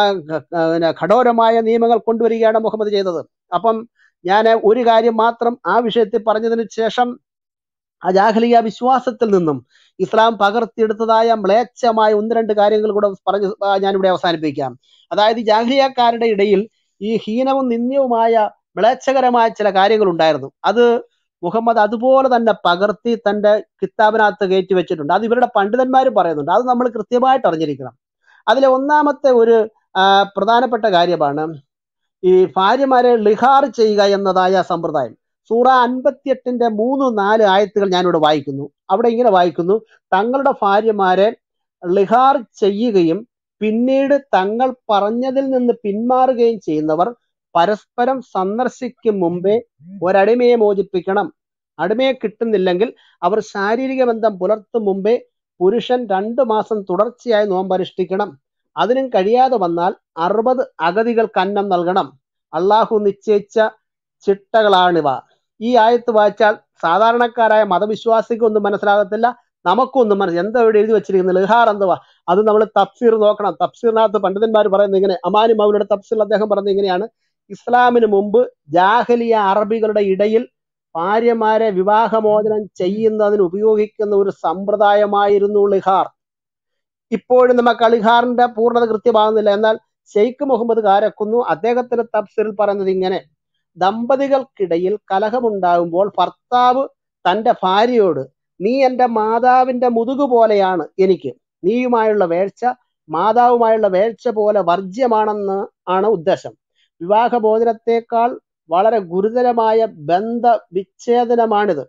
കഠോരമായ നിയമങ്ങൾ കൊണ്ടുവരികയാണ് മുഹമ്മദ് ചെയ്തത്. അപ്പം ഞാൻ ഒരു കാര്യം മാത്രം ആ വിഷയത്തിൽ പറഞ്ഞതിന് ശേഷം ആ ജാഹിലിയ വിശ്വാസത്തിൽ നിന്നും ഇസ്ലാം പകർത്തിയെടുത്തതായ മ്ലേച്ഛമായ ഒന്ന് രണ്ട് കാര്യങ്ങൾ കൂടെ പറഞ്ഞ് ഞാനിവിടെ അവസാനിപ്പിക്കാം. അതായത് ജാഹിലിയക്കാരുടെ ഇടയിൽ ഈ ഹീനവും നിന്ദ്യവുമായ മ്ലേച്ഛകരമായ ചില കാര്യങ്ങൾ ഉണ്ടായിരുന്നു. അത് മുഹമ്മദ് അതുപോലെ തന്നെ പകർത്തി തന്റെ കിതാബിനകത്ത് കയറ്റി വെച്ചിട്ടുണ്ട്. അത് ഇവരുടെ പണ്ഡിതന്മാർ പറയുന്നുണ്ട്. അത് നമ്മൾ കൃത്യമായിട്ട് അറിഞ്ഞിരിക്കണം. അതിലെ ഒന്നാമത്തെ ഒരു പ്രധാനപ്പെട്ട കാര്യമാണ് ഈ ഭാര്യമാരെ ലിഹാർ ചെയ്യുക എന്നതായ സമ്പ്രദായം. സൂറ അൻപത്തിയെട്ടിന്റെ മൂന്ന് നാല് ആയത്തുകൾ ഞാനിവിടെ വായിക്കുന്നു. അവിടെ ഇങ്ങനെ വായിക്കുന്നു: തങ്ങളുടെ ഭാര്യമാരെ ലിഹാർ ചെയ്യുകയും പിന്നീട് തങ്ങൾ പറഞ്ഞതിൽ നിന്ന് പിന്മാറുകയും ചെയ്യുന്നവർ പരസ്പരം സന്ദർശിക്കും മുമ്പേ ഒരടിമയെ മോചിപ്പിക്കണം. അടിമയെ കിട്ടുന്നില്ലെങ്കിൽ അവർ ശാരീരിക ബന്ധം പുലർത്തും മുമ്പേ പുരുഷൻ രണ്ടു മാസം തുടർച്ചയായി നോമ്പനുഷ്ഠിക്കണം. അതിനും കഴിയാതെ വന്നാൽ അറുപത് അഗതികൾക്ക് അന്നം നൽകണം. അള്ളാഹു നിശ്ചയിച്ച ചിട്ടകളാണിവ. ഈ ആയത്ത് വായിച്ചാൽ സാധാരണക്കാരായ മതവിശ്വാസിക്ക് ഒന്നും മനസ്സിലാകത്തില്ല, നമുക്കൊന്നും മനസ്സിൽ എന്താ ഇവിടെ എഴുതി വെച്ചിരിക്കുന്നത് ലിഹാർ എന്തുവാ. അത് നമ്മൾ തഫ്സീർ നോക്കണം. തഫ്സീറിനകത്ത് പണ്ഡിതന്മാർ പറയുന്നത് ഇങ്ങനെ, അമാനി മൗലയുടെ തഫ്സീറിൽ അദ്ദേഹം പറയുന്നത് ഇങ്ങനെയാണ്: ഇസ്ലാമിന് മുമ്പ് ജാഹലിയ അറബികളുടെ ഇടയിൽ ഭാര്യമാരെ വിവാഹമോചനം ചെയ്യുന്നതിന് ഉപയോഗിക്കുന്ന ഒരു സമ്പ്രദായമായിരുന്നു ലിഹാർ. ഇപ്പോഴും നമുക്ക് ലിഹാറിന്റെ പൂർണ്ണത കൃത്യമാകുന്നില്ല. എന്നാൽ ഷെയ്ഖ് മുഹമ്മദ് കാരക്കുന്നു അദ്ദേഹത്തിന്റെ തഫ്സീറിൽ പറയുന്നത് ഇങ്ങനെ: ദമ്പതികൾക്കിടയിൽ കലഹമുണ്ടാകുമ്പോൾ ഭർത്താവ് തന്റെ ഭാര്യയോട്, നീ എൻ്റെ മാതാവിന്റെ മുതുകു പോലെയാണ് എനിക്ക്, നീയുമായുള്ള വേഴ്ച മാതാവുമായുള്ള വേഴ്ച പോലെ വർജ്യമാണെന്ന് ആണ് ഉദ്ദേശം. വിവാഹമോചനത്തെക്കാൾ വളരെ ഗുരുതരമായ ബന്ധ വിച്ഛേദനമാണിത്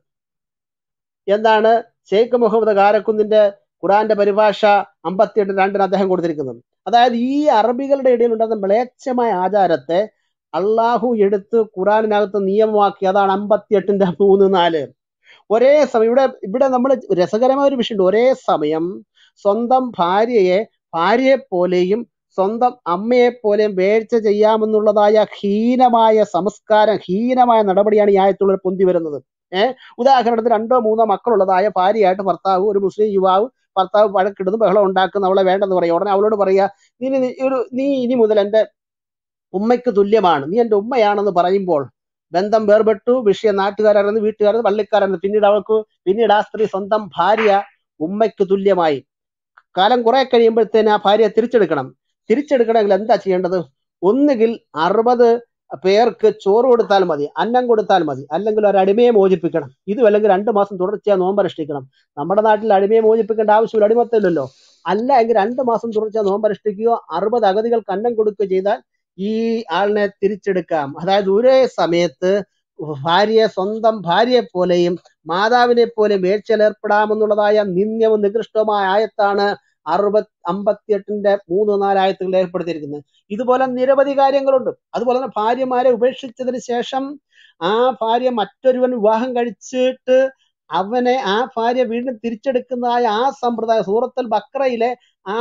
എന്നാണ് ഷെയ്ഖ് മുഹമ്മദ് കാരക്കുന്നിന്റെ ഖുറാന്റെ പരിഭാഷ അമ്പത്തിയെട്ട് രണ്ടിന് അദ്ദേഹം കൊടുത്തിരിക്കുന്നത്. അതായത് ഈ അറബികളുടെ ഇടയിൽ ഉണ്ടാകുന്ന മ്ലേച്ഛമായ ആചാരത്തെ അള്ളാഹു എടുത്ത് ഖുറാനിനകത്ത് നിയമമാക്കി. അതാണ് അമ്പത്തിയെട്ടിന്റെ മൂന്ന് നാല്. ഒരേ സമയം ഇവിടെ ഇവിടെ നമ്മൾ രസകരമായ ഒരു വിഷയമുണ്ട്. ഒരേ സമയം സ്വന്തം ഭാര്യയെ ഭാര്യയെ പോലെയും സ്വന്തം അമ്മയെ പോലെയും വേഴ്ച ചെയ്യാമെന്നുള്ളതായ ഹീനമായ സംസ്കാരം, ഹീനമായ നടപടിയാണ് ഈ ആയത്തുള്ളിൽ പൊന്തി വരുന്നത്. ഏഹ് ഉദാഹരണത്തിന് രണ്ടോ മൂന്നോ മക്കളുള്ളതായ ഭാര്യയായിട്ട് ഭർത്താവ്, ഒരു മുസ്ലിം യുവാവ് ഭർത്താവ് വഴക്കിടുന്നു, ബഹളം ഉണ്ടാക്കുന്നു, അവളെ വേണ്ടെന്ന് പറയുക. ഉടനെ അവളോട് പറയുക, നീ നീ- ഒരു നീ ഇനി മുതൽ എൻ്റെ ഉമ്മയ്ക്ക് തുല്യമാണ്, നീ എൻ്റെ ഉമ്മയാണെന്ന് പറയുമ്പോൾ ബന്ധം വേർപെട്ടു, വിഷയം നാട്ടുകാരായിരുന്നു, വീട്ടുകാരായിരുന്നു, പള്ളിക്കാരായിരുന്നു. പിന്നീട് അവൾക്ക് പിന്നീട് ആ സ്ത്രീ സ്വന്തം ഭാര്യ ഉമ്മയ്ക്ക് തുല്യമായി. കാലം കുറെ കഴിയുമ്പോഴത്തേന് ആ ഭാര്യയെ തിരിച്ചെടുക്കണം. തിരിച്ചെടുക്കണമെങ്കിൽ എന്താ ചെയ്യേണ്ടത്? ഒന്നുകിൽ അറുപത് പേർക്ക് ചോറ് കൊടുത്താൽ മതി, അന്നം കൊടുത്താൽ മതി, അല്ലെങ്കിൽ ഒരു അടിമയെ മോചിപ്പിക്കണം. ഇതും അല്ലെങ്കിൽ രണ്ടു മാസം തുടർച്ചയായി നോമ്പനുഷ്ഠിക്കണം. നമ്മുടെ നാട്ടിൽ അടിമയെ മോചിപ്പിക്കേണ്ട ആവശ്യമില്ല, അടിമത്തമില്ലല്ലോ. അല്ല എങ്കിൽ രണ്ടു മാസം തുടർച്ചയായി നോമ്പനുഷ്ഠിക്കുകയോ അറുപത് അഗതികൾക്ക് അന്നം കൊടുക്കുകയോ ചെയ്താൽ ഈ ആളിനെ തിരിച്ചെടുക്കാം. അതായത് ഒരേ സമയത്ത് ഭാര്യയെ സ്വന്തം ഭാര്യയെ പോലെയും മാതാവിനെ പോലെയും വേഴ്ചയിലേർപ്പെടാമെന്നുള്ളതായ നിന്ദ്യവും നികൃഷ്ടവുമായ ആയത്താണ് അറുപത് അമ്പത്തിയെട്ടിന്റെ മൂന്ന് നാല് ആയത്തുകൾ ഏർപ്പെടുത്തിയിരിക്കുന്നത്. ഇതുപോലെ നിരവധി കാര്യങ്ങളുണ്ട്. അതുപോലെ തന്നെ ഭാര്യമാരെ ഉപേക്ഷിച്ചതിന് ശേഷം ആ ഭാര്യ മറ്റൊരുവൻ വിവാഹം കഴിച്ചിട്ട് അവനെ ആ ഭാര്യ വീണ്ടും തിരിച്ചെടുക്കുന്നതായ ആ സമ്പ്രദായം സൂറത്തുൽ ബഖറയിലെ ആ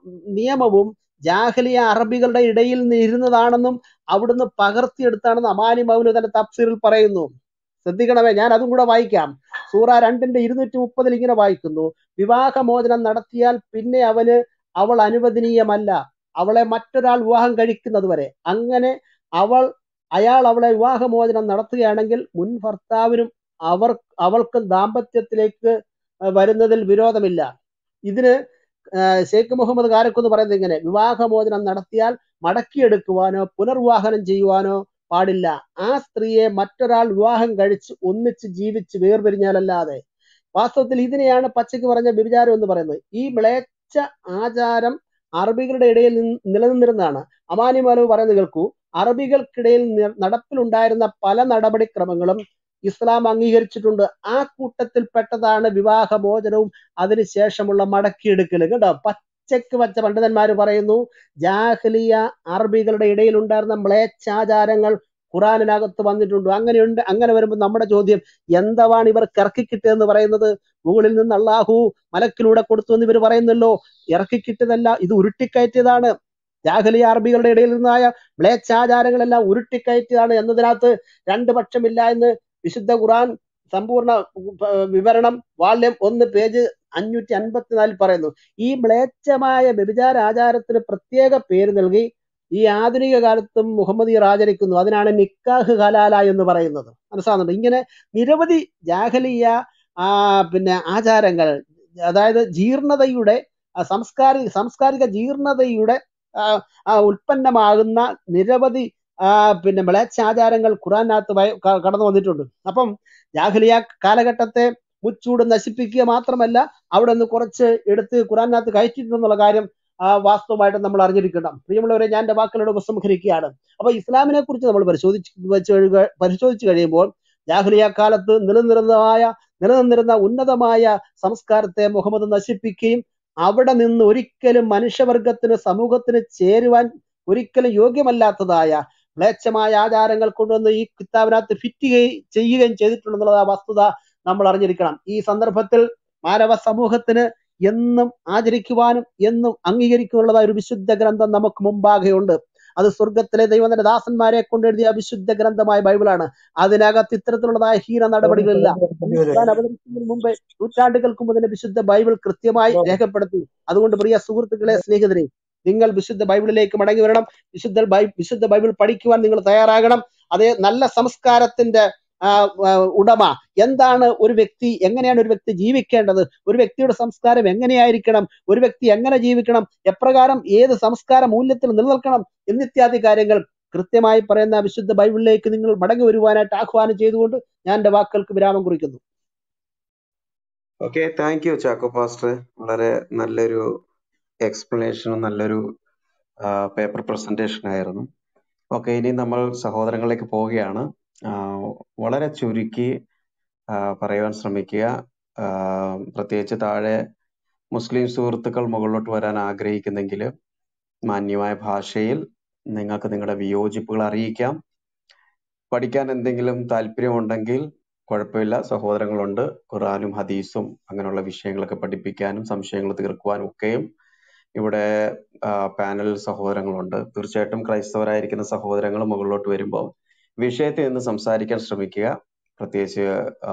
നിയമവും ജാഹലിയ അറബികളുടെ ഇടയിൽ നിന്ന് ഇരുന്നതാണെന്നും അവിടുന്ന് പകർത്തിയെടുത്താണെന്ന് അമാനി മൗലു തന്റെ തഫ്സീറിൽ പറയുന്നു. ശ്രദ്ധിക്കണമേ, ഞാൻ അതും കൂടെ വായിക്കാം. സൂറ രണ്ടിന്റെ ഇരുന്നൂറ്റി മുപ്പതിൽ ഇങ്ങനെ വായിക്കുന്നു: വിവാഹമോചനം നടത്തിയാൽ പിന്നെ അവന് അവൾ അനുവദനീയമല്ല, അവളെ മറ്റൊരാൾ വിവാഹം കഴിക്കുന്നത് വരെ. അങ്ങനെ അവൾ അയാൾ അവളെ വിവാഹമോചനം നടത്തുകയാണെങ്കിൽ മുൻ ഭർത്താവിനും അവർ അവൾക്ക് ദാമ്പത്യത്തിലേക്ക് വരുന്നതിൽ വിരോധമില്ല. ഇതിന് ഷെയ്ഖ് മുഹമ്മദ് കാരക്കുന്ന് പറയുന്നത് ഇങ്ങനെ: വിവാഹമോചനം നടത്തിയാൽ മടക്കിയെടുക്കുവാനോ പുനർവിവാഹനം ചെയ്യുവാനോ പാടില്ല, ആ സ്ത്രീയെ മറ്റൊരാൾ വിവാഹം കഴിച്ച് ഒന്നിച്ച് ജീവിച്ച് വേർപിരിഞ്ഞാലല്ലാതെ. വാസ്തവത്തിൽ ഇതിനെയാണ് പച്ചയ്ക്ക് പറഞ്ഞ വ്യഭിചാരം എന്ന് പറയുന്നത്. ഈ മ്ലേച്ഛ ആചാരം അറബികളുടെ ഇടയിൽ നിലനിന്നിരുന്നതാണ്. അമാനി മൗലവി പറയുന്നത് കേൾക്കൂ: അറബികൾക്കിടയിൽ നടപ്പിലുണ്ടായിരുന്ന പല നടപടിക്രമങ്ങളും ഇസ്ലാം അംഗീകരിച്ചിട്ടുണ്ട്. ആ കൂട്ടത്തിൽ പെട്ടതാണ് വിവാഹമോചനവും അതിനുശേഷമുള്ള മടക്കിയെടുക്കലും. കേട്ടോ, പച്ചയ്ക്ക് വച്ച പണ്ഡിതന്മാർ പറയുന്നു ജാഹലിയ അറബികളുടെ ഇടയിൽ ഉണ്ടായിരുന്ന മ്ലേച്ഛാചാരങ്ങൾ ഖുറാനിനകത്ത് വന്നിട്ടുണ്ട്. അങ്ങനെയുണ്ട്. അങ്ങനെ വരുമ്പോൾ നമ്മുടെ ചോദ്യം, എന്താണ് ഇവർ ഇറക്കിക്കിട്ടെന്ന് പറയുന്നത്? മുകളിൽ നിന്ന് അള്ളാഹു മലക്കിലൂടെ കൊടുത്തു എന്ന് ഇവർ പറയുന്നല്ലോ. ഇറക്കിക്കിട്ടതല്ല, ഇത് ഉരുട്ടിക്കയറ്റിയതാണ്. ജാഹലിയ അറബികളുടെ ഇടയിൽ നിന്നായ മ്ലേച്ഛാചാരങ്ങളെല്ലാം ഉരുട്ടിക്കയറ്റിയതാണ് എന്നതിനകത്ത് രണ്ട് പക്ഷമില്ല എന്ന് വിശുദ്ധ ഖുർആൻ സമ്പൂർണ്ണ വിവരണം വാള്യം ഒന്ന് പേജ് അഞ്ഞൂറ്റി അൻപത്തിനാലിൽ പറയുന്നു. ഈ മ്ലേച്ഛമായ വ്യഭിചാര ആചാരത്തിന് പ്രത്യേക പേര് നൽകി ഈ ആധുനിക കാലത്തും മുഹമ്മദിയർ ആചരിക്കുന്നു. അതിനാണ് നിക്കാഹ് ഹലാല എന്ന് പറയുന്നത്. മനസ്സിലാകുന്നുണ്ട്? ഇങ്ങനെ നിരവധി ജാഹലിയ ആ പിന്നെ ആചാരങ്ങൾ, അതായത് ജീർണതയുടെ സാംസ്കാരിക സാംസ്കാരിക ജീർണതയുടെ ആ ഉൽപ്പന്നമാകുന്ന നിരവധി ആ പിന്നെ മ്ലേച്ഛാചാരങ്ങൾ ഖുറാനകത്ത് കടന്നു വന്നിട്ടുണ്ട്. അപ്പം ജാഹലിയ കാലഘട്ടത്തെ മുച്ചൂട് നശിപ്പിക്കുക മാത്രമല്ല, അവിടെ നിന്ന് കുറച്ച് എടുത്ത് ഖുറാനകത്ത് കയറ്റിയിട്ടുണ്ടെന്നുള്ള കാര്യം ആ വാസ്തവമായിട്ട് നമ്മൾ അറിഞ്ഞിരിക്കണം. പ്രിയമുള്ളവരെ, ഞാൻ എൻ്റെ വാക്കുകളോട് ഉപസംഹരിക്കുകയാണ്. അപ്പൊ ഇസ്ലാമിനെ കുറിച്ച് നമ്മൾ പരിശോധിച്ച് വെച്ച് പരിശോധിച്ചു കഴിയുമ്പോൾ ജാഹലിയ കാലത്ത് നിലനിർന്നതായ നിലനിന്നിരുന്ന ഉന്നതമായ സംസ്കാരത്തെ മുഹമ്മദ് നശിപ്പിക്കുകയും അവിടെ നിന്ന് ഒരിക്കലും മനുഷ്യവർഗത്തിന് സമൂഹത്തിന് ചേരുവാൻ ഒരിക്കലും യോഗ്യമല്ലാത്തതായ മ്ലേച്ഛമായ ആചാരങ്ങൾ കൊണ്ടുവന്ന് ഈ കിതാബിനകത്ത് ഫിറ്റ് ചെയ്യുകയും ചെയ്തിട്ടുണ്ടെന്നുള്ള വസ്തുത നമ്മൾ അറിഞ്ഞിരിക്കണം. ഈ സന്ദർഭത്തിൽ മാനവ സമൂഹത്തിന് എന്നും ആചരിക്കുവാനും എന്നും അംഗീകരിക്കുവാനുള്ളതായ ഒരു വിശുദ്ധ ഗ്രന്ഥം നമുക്ക് മുമ്പാകെയുണ്ട്. അത് സ്വർഗത്തിലെ ദൈവത്തിന്റെ ദാസന്മാരെ കൊണ്ടെഴുതിയ വിശുദ്ധ ഗ്രന്ഥമായ ബൈബിളാണ്. അതിനകത്ത് ഇത്തരത്തിലുള്ളതായ ഹീന നടപടികളില്ല. ഖുർആൻ അവതരിക്കുന്നതിന് മുമ്പേ നൂറ്റാണ്ടുകൾക്ക് മുമ്പ് തന്നെ വിശുദ്ധ ബൈബിൾ കൃത്യമായി രേഖപ്പെടുത്തി. അതുകൊണ്ട് പ്രിയ സുഹൃത്തുക്കളെ, സ്നേഹിതരെ, നിങ്ങൾ വിശുദ്ധ ബൈബിളിലേക്ക് മടങ്ങി വരണം. വിശുദ്ധ ബൈ വിശുദ്ധ ബൈബിൾ പഠിക്കുവാൻ നിങ്ങൾ തയ്യാറാകണം. അതേ നല്ല സംസ്കാരത്തിന്റെ ആ, ആ, ഉടമ എന്താണ് ഒരു വ്യക്തി, എങ്ങനെയാണ് ഒരു വ്യക്തി ജീവിക്കേണ്ടത്, ഒരു വ്യക്തിയുടെ സംസ്കാരം എങ്ങനെയായിരിക്കണം, ഒരു വ്യക്തി എങ്ങനെ ജീവിക്കണം, എപ്രകാരം ഏത് സംസ്കാര മൂല്യത്തിൽ നിലനിൽക്കണം എന്നിത്യാദി കാര്യങ്ങൾ കൃത്യമായി പറയുന്ന വിശുദ്ധ ബൈബിളിലേക്ക് നിങ്ങൾ മടങ്ങി വരുവാനായിട്ട് ആഹ്വാനം ചെയ്തുകൊണ്ട് ഞാൻ എന്റെ വാക്കുകൾക്ക് വിരാമം കുറിക്കുന്നു. Okay, thank you Chacko pastor. വളരെ നല്ലൊരു എക്സ്പ്ലനേഷനും നല്ലൊരു പേപ്പർ പ്രസന്റേഷൻ ആയിരുന്നു. ഓക്കെ, ഇനി നമ്മൾ സഹോദരങ്ങളിലേക്ക് പോവുകയാണ്. ആ, വളരെ ചുരുക്കി ആ, പറയുവാൻ ശ്രമിക്കുക. ആ, പ്രത്യേകിച്ച് താഴെ മുസ്ലിം സുഹൃത്തുക്കൾ മുകളിലോട്ട് വരാൻ ആഗ്രഹിക്കുന്നെങ്കിൽ മാന്യമായ ഭാഷയിൽ നിങ്ങൾക്ക് നിങ്ങളുടെ വിയോജിപ്പുകൾ അറിയിക്കാം. പഠിക്കാൻ എന്തെങ്കിലും താല്പര്യമുണ്ടെങ്കിൽ കുഴപ്പമില്ല, സഹോദരങ്ങളുണ്ട്. ഖുറാനും ഹദീസും അങ്ങനെയുള്ള വിഷയങ്ങളൊക്കെ പഠിപ്പിക്കാനും സംശയങ്ങൾ തീർക്കുവാനും ഒക്കെയും ഇവിടെ പാനൽ സഹോദരങ്ങളുണ്ട്. തീർച്ചയായിട്ടും ക്രൈസ്തവരായിരിക്കുന്ന സഹോദരങ്ങൾ മുകളിലോട്ട് വരുമ്പോൾ വിഷയത്തിൽ നിന്ന് സംസാരിക്കാൻ ശ്രമിക്കുക. പ്രത്യേകിച്ച് ആ,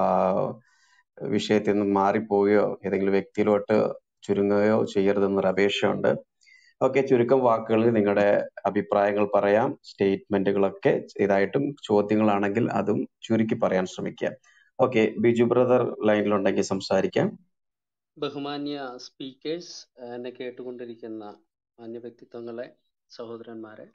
വിഷയത്തിൽ നിന്ന് മാറിപ്പോവുകയോ ഏതെങ്കിലും വ്യക്തിയിലോട്ട് ചുരുങ്ങുകയോ ചെയ്യരുതെന്നൊരു അപേക്ഷയുണ്ട്. ഓക്കെ, ചുരുക്കം വാക്കുകളിൽ നിങ്ങളുടെ അഭിപ്രായങ്ങൾ പറയാം. സ്റ്റേറ്റ്മെന്റുകളൊക്കെ ഇതായിട്ടും ചോദ്യങ്ങളാണെങ്കിൽ അതും ചുരുക്കി പറയാൻ ശ്രമിക്കുക. ഓക്കെ, ബിജു ബ്രദർ ലൈനിലുണ്ടെങ്കിൽ സംസാരിക്കാം. ബഹുമാന്യ സ്പീക്കേഴ്സ്, എന്നെ കേട്ടുകൊണ്ടിരിക്കുന്ന മാന്യ വ്യക്തിത്വങ്ങളെ, സഹോദരന്മാരെ,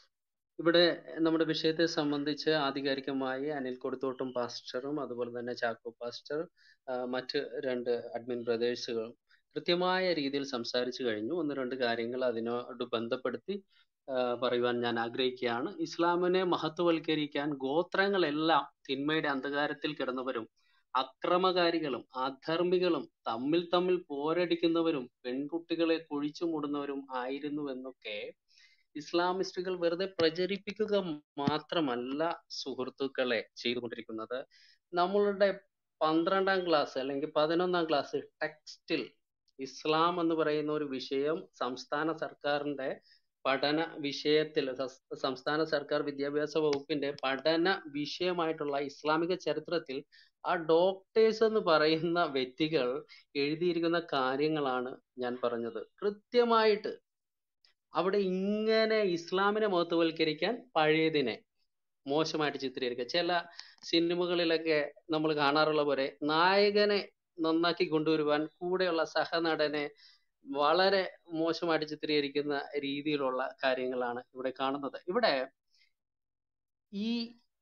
ഇവിടെ നമ്മുടെ വിഷയത്തെ സംബന്ധിച്ച് ആധികാരികമായി അനിൽ കൊടുത്തോട്ടും പാസ്റ്ററും അതുപോലെ തന്നെ ചാക്കോ പാസ്റ്റർ, ആ, മറ്റ് രണ്ട് അഡ്മിൻ ബ്രദേഴ്സുകളും കൃത്യമായ രീതിയിൽ സംസാരിച്ചു കഴിഞ്ഞു. ഒന്ന് രണ്ട് കാര്യങ്ങൾ അതിനോട് ബന്ധപ്പെടുത്തി ആ, പറയുവാൻ ഞാൻ ആഗ്രഹിക്കുകയാണ്. ഇസ്ലാമിനെ മഹത്വവൽക്കരിക്കാൻ ഗോത്രങ്ങളെല്ലാം തിന്മയുടെ അന്ധകാരത്തിൽ കിടന്നവരും അക്രമകാരികളും അധർമ്മികളും തമ്മിൽ തമ്മിൽ പോരടിക്കുന്നവരും പെൺകുട്ടികളെ കുഴിച്ചു മൂടുന്നവരും ആയിരുന്നുവെന്നൊക്കെ ഇസ്ലാമിസ്റ്റുകൾ വെറുതെ പ്രചരിപ്പിക്കുക മാത്രമല്ല സുഹൃത്തുക്കളെ ചെയ്തുകൊണ്ടിരിക്കുന്നത്. നമ്മളുടെ പന്ത്രണ്ടാം ക്ലാസ് അല്ലെങ്കിൽ പതിനൊന്നാം ക്ലാസ് ടെക്സ്റ്റിൽ ഇസ്ലാം എന്ന് പറയുന്ന ഒരു വിഷയം സംസ്ഥാന സർക്കാരിന്റെ പഠന വിഷയത്തിൽ സസ്- സംസ്ഥാന സർക്കാർ വിദ്യാഭ്യാസ വകുപ്പിന്റെ പഠന വിഷയമായിട്ടുള്ള ഇസ്ലാമിക ചരിത്രത്തിൽ ആ ഡോക്ടേഴ്സ് എന്ന് പറയുന്ന വ്യക്തികൾ എഴുതിയിരിക്കുന്ന കാര്യങ്ങളാണ് ഞാൻ പറഞ്ഞത്. കൃത്യമായിട്ട് അവിടെ ഇങ്ങനെ ഇസ്ലാമിനെ മഹത്വവൽക്കരിക്കാൻ പഴയതിനെ മോശമായിട്ട് ചിത്രീകരിക്കുക. ചില സിനിമകളിലൊക്കെ നമ്മൾ കാണാറുള്ള പോലെ നായകനെ നന്നാക്കി കൊണ്ടുവരുവാൻ കൂടെയുള്ള സഹനടനെ വളരെ മോശമായിട്ട് ചിത്രീകരിക്കുന്ന രീതിയിലുള്ള കാര്യങ്ങളാണ് ഇവിടെ കാണുന്നത്. ഇവിടെ ഈ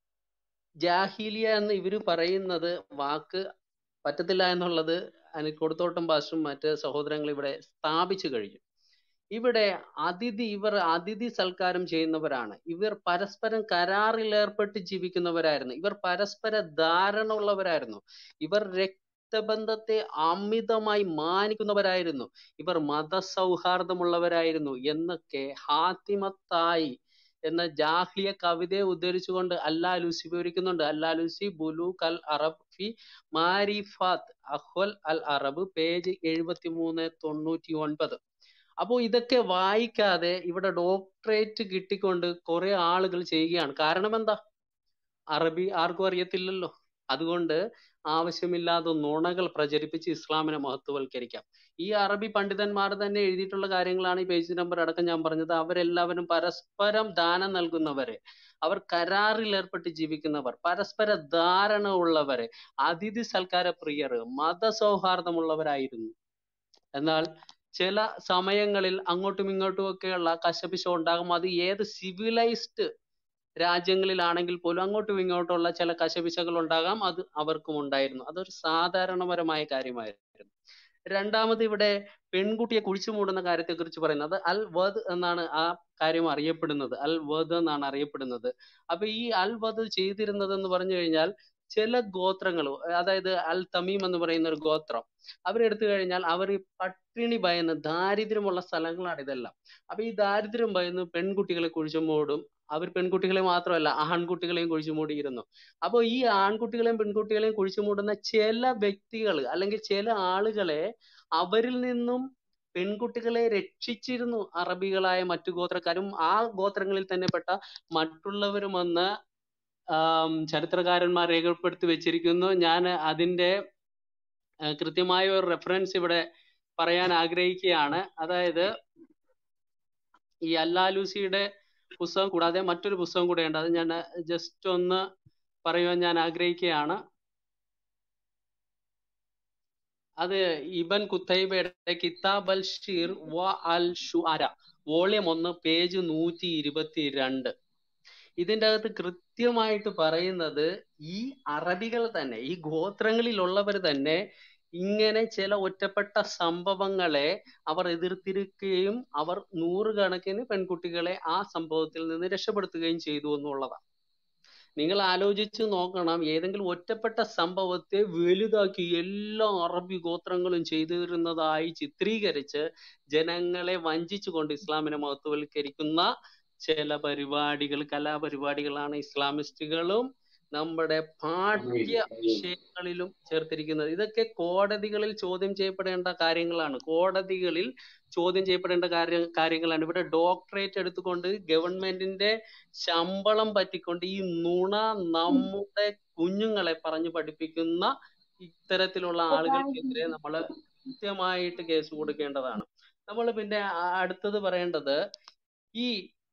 ജാഹിലിയ എന്ന് ഇവര് പറയുന്നത് വാക്ക് പറ്റത്തില്ല എന്നുള്ളത് അതിന് കൊടുത്തോട്ടം പാസ്റ്ററും മറ്റ് സഹോദരങ്ങൾ ഇവിടെ സ്ഥാപിച്ചു കഴിഞ്ഞു. ഇവിടെ അതിഥി ഇവർ അതിഥി സൽക്കാരം ചെയ്യുന്നവരാണ്. ഇവർ പരസ്പരം കരാറിൽ ഏർപ്പെട്ട് ജീവിക്കുന്നവരായിരുന്നു. ഇവർ പരസ്പര ധാരണ ഉള്ളവരായിരുന്നു. ഇവർ രക്തബന്ധത്തെ അമിതമായി മാനിക്കുന്നവരായിരുന്നു. ഇവർ മതസൗഹാർദ്ദമുള്ളവരായിരുന്നു എന്നൊക്കെ ഹാത്തിമത്തായി എന്ന ജാഹ്ലിയ കവിതയെ ഉദ്ധരിച്ചുകൊണ്ട് അല്ലാലൂസി വിവരിക്കുന്നുണ്ട്. അല്ലാലൂസി ബുലൂക്ക് അൽ അറബ് ഫി മാരിഫാത്ത് അഹ്വൽ അൽ അറബ്, പേജ് എഴുപത്തി മൂന്ന് തൊണ്ണൂറ്റി ഒൻപത്. അപ്പോ ഇതൊക്കെ വായിക്കാതെ ഇവിടെ ഡോക്ടറേറ്റ് കിട്ടിക്കൊണ്ട് കുറെ ആളുകൾ ചെയ്യുകയാണ്. കാരണം എന്താ? അറബി ആർക്കും അറിയത്തില്ലല്ലോ. അതുകൊണ്ട് ആവശ്യമില്ലാതെ നുണകൾ പ്രചരിപ്പിച്ച് ഇസ്ലാമിനെ മഹത്വവൽക്കരിക്കാം. ഈ അറബി പണ്ഡിതന്മാർ തന്നെ എഴുതിയിട്ടുള്ള കാര്യങ്ങളാണ് ഈ പേജ് നമ്പർ അടക്കം ഞാൻ പറഞ്ഞത്. അവരെല്ലാവരും പരസ്പരം ദാനം നൽകുന്നവരെ, അവർ കരാറിൽ ഏർപ്പെട്ട് ജീവിക്കുന്നവർ, പരസ്പര ധാരണ ഉള്ളവരെ, അതിഥി സൽക്കാര പ്രിയർ, മതസൗഹാർദ്ദമുള്ളവരായിരുന്നു. എന്നാൽ ചില സമയങ്ങളിൽ അങ്ങോട്ടും ഇങ്ങോട്ടും ഒക്കെയുള്ള കശപിശ ഉണ്ടാകും. അത് ഏത് സിവിലൈസ്ഡ് രാജ്യങ്ങളിലാണെങ്കിൽ പോലും അങ്ങോട്ടും ഇങ്ങോട്ടുള്ള ചില കശപിശകൾ ഉണ്ടാകാം. അത് അവർക്കും ഉണ്ടായിരുന്നു. അതൊരു സാധാരണപരമായ കാര്യമായിരുന്നു. രണ്ടാമത് ഇവിടെ പെൺകുട്ടിയെ കുഴിച്ചു മൂടുന്ന കാര്യത്തെ കുറിച്ച് പറയുന്നത് അൽ വദ് എന്നാണ് ആ കാര്യം അറിയപ്പെടുന്നത്. അൽ വദ് എന്നാണ് അറിയപ്പെടുന്നത്. അപ്പൊ ഈ അൽ വദ് ചെയ്തിരുന്നത് എന്ന് പറഞ്ഞു കഴിഞ്ഞാൽ ചില ഗോത്രങ്ങൾ, അതായത് അൽ തമീം എന്ന് പറയുന്ന ഒരു ഗോത്രം, അവരെടുത്തു കഴിഞ്ഞാൽ അവർ ഈ പട്ടിണി ഭയന്ന് ദാരിദ്ര്യമുള്ള സ്ഥലങ്ങളാണ് ഇതെല്ലാം. അപ്പൊ ഈ ദാരിദ്ര്യം ഭയന്ന് പെൺകുട്ടികളെ കുഴിച്ചു മൂടും. അവർ പെൺകുട്ടികളെ മാത്രമല്ല ആൺകുട്ടികളെയും കുഴിച്ചു മൂടിയിരുന്നു. അപ്പോൾ ഈ ആൺകുട്ടികളെയും പെൺകുട്ടികളെയും കുഴിച്ചു മൂടുന്ന ചില വ്യക്തികൾ അല്ലെങ്കിൽ ചില ആളുകളെ അവരിൽ നിന്നും പെൺകുട്ടികളെ രക്ഷിച്ചിരുന്നു അറബികളായ മറ്റു ഗോത്രക്കാരും ആ ഗോത്രങ്ങളിൽ തന്നെ പെട്ട മറ്റുള്ളവരും വന്ന് ആം, ചരിത്രകാരന്മാർ രേഖപ്പെടുത്തി വെച്ചിരിക്കുന്നു. ഞാൻ അതിന്റെ ആ, കൃത്യമായ ഒരു റെഫറൻസ് ഇവിടെ പറയാൻ ആഗ്രഹിക്കുകയാണ്. അതായത് ഈ അല്ലാലൂസിയുടെ പുസ്തകം കൂടാതെ മറ്റൊരു പുസ്തകം കൂടെ ഉണ്ട്. അത് ഞാൻ ജസ്റ്റ് ഒന്ന് പറയുവാൻ ഞാൻ ആഗ്രഹിക്കുകയാണ്. അത് ഇബൻ കുത്തൈബയുടെ കിതാബ് അൽ ഷീർ വ അൽ ഷുഅര വോളിയം ഒന്ന് പേജ് നൂറ്റി ഇരുപത്തി രണ്ട്. ഇതിൻ്റെ അകത്ത് കൃത്യമായിട്ട് പറയുന്നത് ഈ അറബികൾ തന്നെ, ഈ ഗോത്രങ്ങളിലുള്ളവർ തന്നെ ഇങ്ങനെ ചില ഒറ്റപ്പെട്ട സംഭവങ്ങളെ അവർ എതിർത്തിരിക്കുകയും അവർ നൂറുകണക്കിന് പെൺകുട്ടികളെ ആ സംഭവത്തിൽ നിന്ന് രക്ഷപ്പെടുത്തുകയും ചെയ്തു എന്നുള്ളതാണ്. നിങ്ങൾ ആലോചിച്ച് നോക്കണം, ഏതെങ്കിലും ഒറ്റപ്പെട്ട സംഭവത്തെ വലുതാക്കി എല്ലാ അറബി ഗോത്രങ്ങളും ചെയ്തിരുന്നതായി ചിത്രീകരിച്ച് ജനങ്ങളെ വഞ്ചിച്ചുകൊണ്ട് ഇസ്ലാമിനെ മഹത്വവൽക്കരിക്കുന്ന ചില പരിപാടികൾ, കലാപരിപാടികളാണ് ഇസ്ലാമിസ്റ്റുകളും നമ്മുടെ പാഠ്യ വിഷയങ്ങളിലും ചേർത്തിരിക്കുന്നത്. ഇതൊക്കെ കോടതികളിൽ ചോദ്യം ചെയ്യപ്പെടേണ്ട കാര്യങ്ങളാണ്. കോടതികളിൽ ചോദ്യം ചെയ്യപ്പെടേണ്ട കാര്യ കാര്യങ്ങളാണ് ഇവിടെ ഡോക്ടറേറ്റ് എടുത്തുകൊണ്ട് ഗവൺമെന്റിന്റെ ശമ്പളം പറ്റിക്കൊണ്ട് ഈ നുണ നമ്മുടെ കുഞ്ഞുങ്ങളെ പറഞ്ഞു പഠിപ്പിക്കുന്ന ഇത്തരത്തിലുള്ള ആളുകൾക്കെതിരെ നമ്മൾ കൃത്യമായിട്ട് കേസ് കൊടുക്കേണ്ടതാണ്. നമ്മൾ പിന്നെ ആ- അടുത്തത് പറയേണ്ടത്, ഈ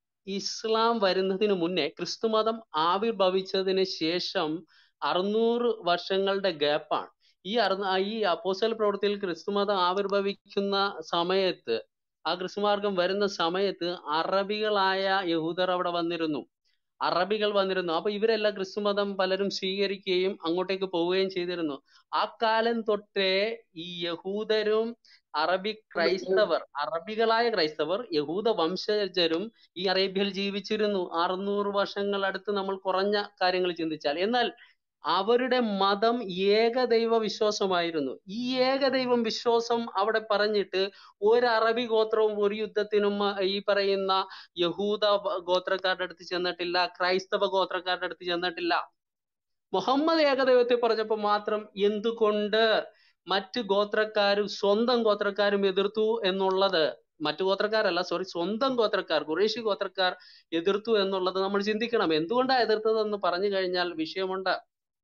ഇസ്ലാം വരുന്നതിന് മുന്നേ ക്രിസ്തുമതം ആവിർഭവിച്ചതിന് ശേഷം അറുന്നൂറ് വർഷങ്ങളുടെ ഗ്യാപ്പാണ്. ഈ അറു ഈ അപ്പോസ്തല പ്രവൃത്തിയിൽ ക്രിസ്തുമതം ആവിർഭവിക്കുന്ന സമയത്ത്, ആ ക്രിസ്തുമാർഗം വരുന്ന സമയത്ത് അറബികളായ യഹൂദർ അവിടെ വന്നിരുന്നു, അറബികൾ വന്നിരുന്നു. അപ്പൊ ഇവരെല്ലാം ക്രിസ്തുമതം പലരും സ്വീകരിക്കുകയും അങ്ങോട്ടേക്ക് പോവുകയും ചെയ്തിരുന്നു. ആ കാലം തൊട്ടേ ഈ യഹൂദരും അറബി ക്രൈസ്തവർ, അറബികളായ ക്രൈസ്തവർ, യഹൂദ വംശജരും ഈ അറേബ്യയിൽ ജീവിച്ചിരുന്നു. അറുന്നൂറ് വർഷങ്ങൾ അടുത്ത് നമ്മൾ കുറഞ്ഞ കാര്യങ്ങൾ ചിന്തിച്ചാൽ. എന്നാൽ അവരുടെ മതം ഏകദൈവ വിശ്വാസമായിരുന്നു. ഈ ഏകദൈവം വിശ്വാസം അവിടെ പറഞ്ഞിട്ട് ഒരു അറബി ഗോത്രവും ഒരു യുദ്ധത്തിനും ആ, ഈ പറയുന്ന യഹൂദ വ- ഗോത്രക്കാരുടെ അടുത്ത് ചെന്നിട്ടില്ല, ക്രൈസ്തവ ഗോത്രക്കാരുടെ അടുത്ത് ചെന്നിട്ടില്ല. മുഹമ്മദ് ഏകദൈവത്തെ പറഞ്ഞപ്പോൾ മാത്രം എന്തുകൊണ്ട് മറ്റു ഗോത്രക്കാരും സ്വന്തം ഗോത്രക്കാരും എതിർത്തു എന്നുള്ളത്, മറ്റു ഗോത്രക്കാരല്ല, സോറി, സ്വന്തം ഗോത്രക്കാർ, ഖുറൈശി ഗോത്രക്കാർ എതിർത്തു എന്നുള്ളത് നമ്മൾ ചിന്തിക്കണം. എന്തുകൊണ്ടാണ് എതിർത്തതെന്ന് പറഞ്ഞു കഴിഞ്ഞാൽ വിഷയമുണ്ട്.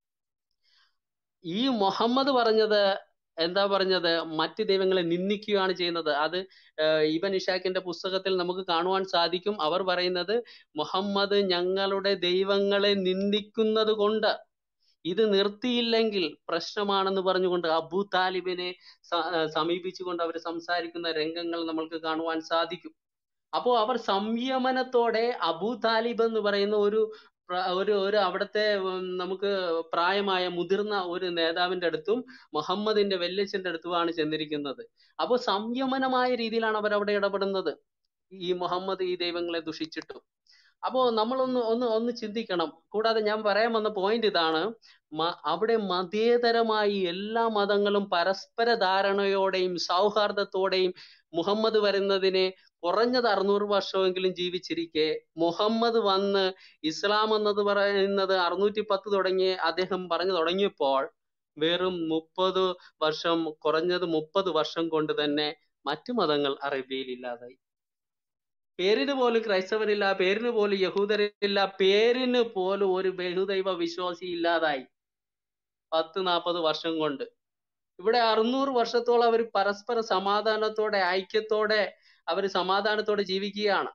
ഈ മുഹമ്മദ് പറഞ്ഞത് എന്താ പറഞ്ഞത്? മറ്റ് ദൈവങ്ങളെ നിന്ദിക്കുകയാണ് ചെയ്യുന്നത്. അത് ഏഹ്, ഇബൻ ഇഷാക്കിന്റെ പുസ്തകത്തിൽ നമുക്ക് കാണുവാൻ സാധിക്കും. അവർ പറയുന്നത് മുഹമ്മദ് ഞങ്ങളുടെ ദൈവങ്ങളെ നിന്ദിക്കുന്നത് കൊണ്ട് ഇത് നിർത്തിയില്ലെങ്കിൽ പ്രശ്നമാണെന്ന് പറഞ്ഞുകൊണ്ട് അബൂ താലിബിനെ സ- ഏഹ് സമീപിച്ചുകൊണ്ട് അവർ സംസാരിക്കുന്ന രംഗങ്ങൾ നമ്മൾക്ക് കാണുവാൻ സാധിക്കും. അപ്പോ അവർ സംയമനത്തോടെ അബൂ താലിബ് എന്ന് പറയുന്ന ഒരു പ്ര- ഒരു ഒരു അവിടുത്തെ ഉം, നമുക്ക് പ്രായമായ മുതിർന്ന ഒരു നേതാവിന്റെ അടുത്തും മുഹമ്മദിന്റെ വല്യച്ഛന്റെ അടുത്തുമാണ് ചെന്നിരിക്കുന്നത്. അപ്പോൾ സംയമനമായ രീതിയിലാണ് അവർ അവിടെ ഇടപെടുന്നത്, ഈ മുഹമ്മദ് ഈ ദൈവങ്ങളെ ദുഷിച്ചിട്ടും. അപ്പോ നമ്മളൊന്ന് ഒന്ന് ഒന്ന് ചിന്തിക്കണം. കൂടാതെ ഞാൻ പറയാൻ വന്ന പോയിന്റ് ഇതാണ്, മ- അവിടെ മതേതരമായി എല്ലാ മതങ്ങളും പരസ്പര ധാരണയോടെയും സൗഹാർദ്ദത്തോടെയും മുഹമ്മദ് വരുന്നതിനെ കുറഞ്ഞത് അറുന്നൂറ് വർഷമെങ്കിലും ജീവിച്ചിരിക്കെ മുഹമ്മദ് വന്ന് ഇസ്ലാം എന്നത് പറയുന്നത് അറുന്നൂറ്റി പത്ത് തുടങ്ങി അദ്ദേഹം പറഞ്ഞു തുടങ്ങിയപ്പോൾ വെറും മുപ്പത് വർഷം, കുറഞ്ഞത് മുപ്പത് വർഷം കൊണ്ട് തന്നെ മറ്റു മതങ്ങൾ അറേബ്യയിൽ ഇല്ലാതായി. പേരിന് പോലും ക്രൈസ്തവരില്ല, പേരിന് പോലും യഹൂദരില്ല, പേരിന് പോലും ഒരു ബഹുദൈവ വിശ്വാസി ഇല്ലാതായി പത്ത് നാൽപ്പത് വർഷം കൊണ്ട്. ഇവിടെ അറുന്നൂറ് വർഷത്തോളം അവർ പരസ്പര സമാധാനത്തോടെ ഐക്യത്തോടെ അവർ സമാധാനത്തോടെ ജീവിക്കുകയാണ്.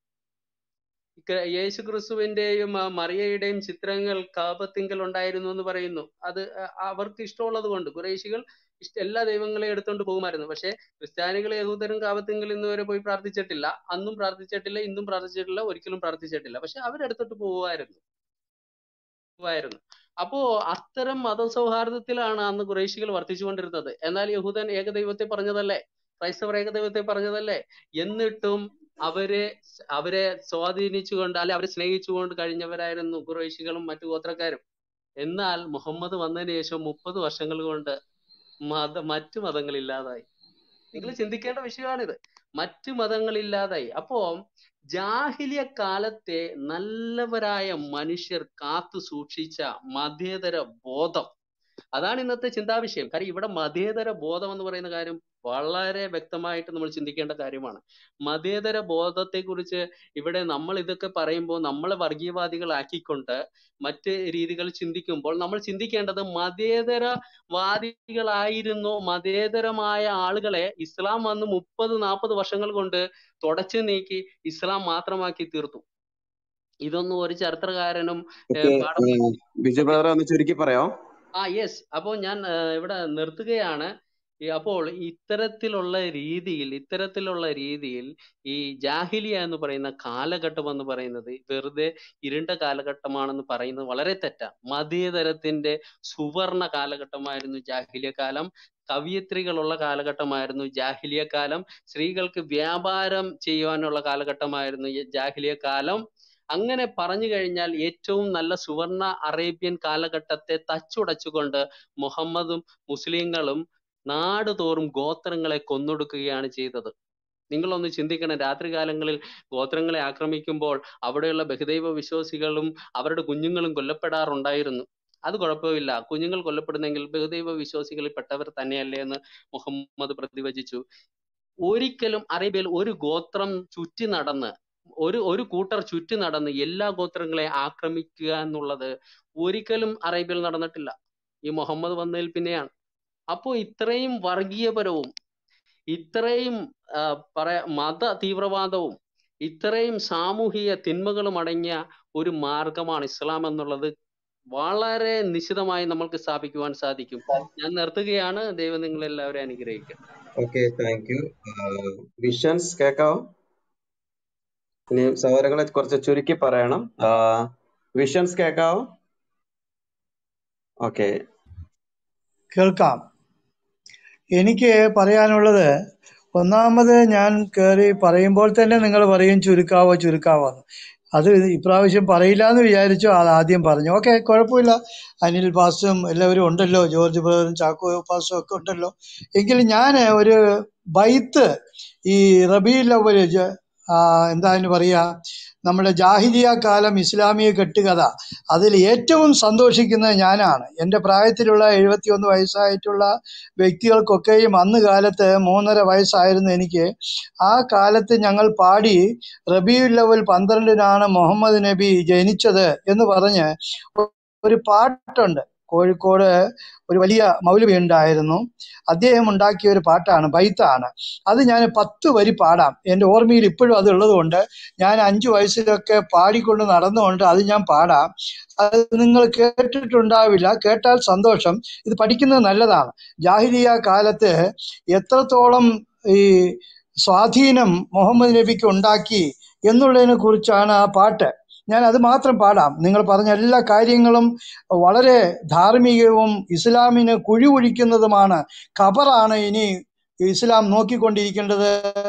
ക്ര- യേശു ക്രിസ്തുവിന്റെയും ആ, മറിയയുടെയും ചിത്രങ്ങൾ കാപത്തിങ്കൽ ഉണ്ടായിരുന്നു എന്ന് പറയുന്നു. അത് അ- അവർക്ക് ഇഷ്ടമുള്ളത് കൊണ്ട് ഖുറൈശികൾ ഇഷ്ട എല്ലാ ദൈവങ്ങളെയും എടുത്തുകൊണ്ട് പോകുമായിരുന്നു. പക്ഷെ ക്രിസ്ത്യാനികൾ യഹൂദരും കാപത്തിങ്കൽ ഇന്ന് വരെ പോയി പ്രാർത്ഥിച്ചിട്ടില്ല, അന്നും പ്രാർത്ഥിച്ചിട്ടില്ല, ഇന്നും പ്രാർത്ഥിച്ചിട്ടില്ല, ഒരിക്കലും പ്രാർത്ഥിച്ചിട്ടില്ല. പക്ഷെ അവരെടുത്തിട്ട് പോകുമായിരുന്നു ആയിരുന്നു. അപ്പോ അത്തരം മതസൗഹാർദ്ദത്തിലാണ് അന്ന് ഖുറൈശികൾ വർദ്ധിച്ചുകൊണ്ടിരുന്നത്. എന്നാൽ യഹൂദൻ ഏകദൈവത്തെ പറഞ്ഞതല്ലേ, ക്രൈസ്തവർ ഏകദൈവത്തെ പറഞ്ഞതല്ലേ, എന്നിട്ടും അവരെ അവരെ സ്വാധീനിച്ചുകൊണ്ട് അല്ലെ അവരെ സ്നേഹിച്ചുകൊണ്ട് കഴിഞ്ഞവരായിരുന്നു ഖുറൈശികളും മറ്റു ഗോത്രക്കാരും. എന്നാൽ മുഹമ്മദ് വന്നതിന് ശേഷം മുപ്പത് വർഷങ്ങൾ കൊണ്ട് മത മറ്റു മതങ്ങൾ ഇല്ലാതായി. നിങ്ങൾ ചിന്തിക്കേണ്ട വിഷയമാണിത്. മറ്റു മതങ്ങൾ ഇല്ലാതായി. അപ്പോ ജാഹിലിയ കാലത്തെ നല്ലവരായ മനുഷ്യർ കാത്തു സൂക്ഷിച്ച മതേതര ബോധം, അതാണ് ഇന്നത്തെ ചിന്താവിഷയം. കാര്യം ഇവിടെ മതേതര ബോധം എന്ന് പറയുന്ന കാര്യം വളരെ വ്യക്തമായിട്ട് നമ്മൾ ചിന്തിക്കേണ്ട കാര്യമാണ്. മതേതര ബോധത്തെക്കുറിച്ച് ഇവിടെ നമ്മൾ ഇതൊക്കെ പറയുമ്പോൾ നമ്മളെ വർഗീയവാദികളാക്കിക്കൊണ്ട് മറ്റ് രീതികൾ ചിന്തിക്കുമ്പോൾ നമ്മൾ ചിന്തിക്കേണ്ടത് മതേതര വാദികളായിരുന്നു മതേതരമായ ആളുകളെ ഇസ്ലാം വന്ന് മുപ്പത് നാൽപ്പത് വർഷങ്ങൾ കൊണ്ട് തുടച്ചു നീക്കി ഇസ്ലാം മാത്രമാക്കി തീർത്തു. ഇതൊന്നും ഒരു ചരിത്രകാരനും ഓക്കെ, പാഠം ബിജു ബ്രദർ ഒന്ന് ചുരുക്കി പറയാം. ആ യെസ് അപ്പോൾ ഞാൻ ആ, ഇവിടെ നിർത്തുകയാണ്. ഈ അപ്പോൾ ഇത്തരത്തിലുള്ള രീതിയിൽ ഇത്തരത്തിലുള്ള രീതിയിൽ ഈ ജാഹിലിയ എന്ന് പറയുന്ന കാലഘട്ടം എന്ന് പറയുന്നത് വെറുതെ ഇരുണ്ട കാലഘട്ടമാണെന്ന് പറയുന്നത് വളരെ തെറ്റാണ്. മതേതരത്തിന്റെ സുവർണ കാലഘട്ടമായിരുന്നു ജാഹിലിയ കാലം. കവിയത്രികളുള്ള കാലഘട്ടമായിരുന്നു ജാഹിലിയ കാലം. സ്ത്രീകൾക്ക് വ്യാപാരം ചെയ്യുവാനുള്ള കാലഘട്ടമായിരുന്നു ഈ ജാഹിലിയ കാലം. അങ്ങനെ പറഞ്ഞു കഴിഞ്ഞാൽ ഏറ്റവും നല്ല സുവർണ അറേബ്യൻ കാലഘട്ടത്തെ തച്ചുടച്ചുകൊണ്ട് മുഹമ്മദും മുസ്ലിങ്ങളും നാടുതോറും ഗോത്രങ്ങളെ കൊന്നൊടുക്കുകയാണ് ചെയ്തത്. നിങ്ങളൊന്ന് ചിന്തിക്കണം, രാത്രികാലങ്ങളിൽ ഗോത്രങ്ങളെ ആക്രമിക്കുമ്പോൾ അവിടെയുള്ള ബഹുദൈവ വിശ്വാസികളും അവരുടെ കുഞ്ഞുങ്ങളും കൊല്ലപ്പെടാറുണ്ടായിരുന്നു. അത് കുഴപ്പമില്ല, കുഞ്ഞുങ്ങൾ കൊല്ലപ്പെടുന്നെങ്കിൽ ബഹുദൈവ വിശ്വാസികളിൽ പെട്ടവർ തന്നെയല്ലേ എന്ന് മുഹമ്മദ് പ്രതിവചിച്ചു. ഒരിക്കലും അറേബ്യയിൽ ഒരു ഗോത്രം ചുറ്റി നടന്ന് ഒരു ഒരു കൂട്ടർ ചുറ്റി നടന്ന് എല്ലാ ഗോത്രങ്ങളെ ആക്രമിക്കുക എന്നുള്ളത് ഒരിക്കലും അറേബ്യയിൽ നടന്നിട്ടില്ല. ഈ മുഹമ്മദ് വന്നതിൽ പിന്നെയാണ്. അപ്പോൾ ഇത്രയും വർഗീയപരവും ഇത്രയും ആ, പറയാ മത തീവ്രവാദവും ഇത്രയും സാമൂഹിക തിന്മകളും അടങ്ങിയ ഒരു മാർഗമാണ് ഇസ്ലാം എന്നുള്ളത് വളരെ നിശിതമായി നമ്മൾക്ക് സ്ഥാപിക്കുവാൻ സാധിക്കും. ഞാൻ നിർത്തുകയാണ്. ദൈവം നിങ്ങളെല്ലാവരെയും അനുഗ്രഹിക്കട്ടെ. Okay, thank U. വിഷൻസ് കേക്കാവോ? ഇനി സഹോദരങ്ങളെ കുറച്ച് ചുരുക്കി പറയണം. വിഷൻസ് കേക്കാവോ? ഓക്കെ, കേൾക്കാം. എനിക്ക് പറയാനുള്ളത്, ഒന്നാമത് ഞാൻ കയറി പറയുമ്പോൾ തന്നെ നിങ്ങൾ പറയും ചുരുക്കാവോ ചുരുക്കാവോ എന്ന്. അത് ഇപ്രാവശ്യം പറയില്ല എന്ന് വിചാരിച്ചു, അത് ആദ്യം പറഞ്ഞു. ഓക്കെ, കുഴപ്പമില്ല. അനിൽ പാസ്റ്റും എല്ലാവരും ഉണ്ടല്ലോ, ജോർജ് ബ്രദറും ചാക്കോ പാസ്റ്റും ഒക്കെ ഉണ്ടല്ലോ. എങ്കിലും ഞാൻ ഒരു ബൈത്ത് ഈ റബീഉൽ അവ്വൽ എന്താ അതിന് പറയുക, നമ്മുടെ ജാഹിലിയ കാലം ഇസ്ലാമിക കെട്ടുകഥ, അതിൽ ഏറ്റവും സന്തോഷിക്കുന്നത് ഞാനാണ്. എൻ്റെ പ്രായത്തിലുള്ള എഴുപത്തി ഒന്ന് വയസ്സായിട്ടുള്ള വ്യക്തികൾക്കൊക്കെയും അന്ന് കാലത്ത് മൂന്നര വയസ്സായിരുന്നു എനിക്ക്. ആ കാലത്ത് ഞങ്ങൾ പാടി റബീഉൽ അവ്വൽ പന്ത്രണ്ടിനാണ് മുഹമ്മദ് നബി ജനിച്ചത് എന്ന് പറഞ്ഞ് ഒരു പാട്ടുണ്ട്. കോഴിക്കോട് ഒരു വലിയ മൗലവി ഉണ്ടായിരുന്നു, അദ്ദേഹം ഉണ്ടാക്കിയ ഒരു പാട്ടാണ്, ബൈത്താണ്. അത് ഞാൻ പത്ത് വരി പാടാം. എൻ്റെ ഓർമ്മയിൽ ഇപ്പോഴും അത് ഉള്ളതുകൊണ്ട് ഞാൻ അഞ്ചു വയസ്സിലൊക്കെ പാടിക്കൊണ്ട് നടന്നുകൊണ്ട് അത് ഞാൻ പാടാം. അത് നിങ്ങൾ കേട്ടിട്ടുണ്ടാവില്ല, കേട്ടാൽ സന്തോഷം. ഇത് പഠിക്കുന്നത് നല്ലതാണ്. ജാഹിലിയ കാലത്ത് എത്രത്തോളം ഈ സ്വാധീനം മുഹമ്മദ് നബിക്ക് ഉണ്ടാക്കി എന്നുള്ളതിനെ കുറിച്ചാണ് ആ പാട്ട്. ഞാൻ അത് മാത്രം പാടാം. നിങ്ങൾ പറഞ്ഞ എല്ലാ കാര്യങ്ങളും വളരെ ധാർമ്മികവും ഇസ്ലാമിന് കുഴി കുഴിക്കുന്നതുമാണ്. ഖബറാണ് ഇനി ഇസ്ലാം നോക്കിക്കൊണ്ടിരിക്കേണ്ടത്.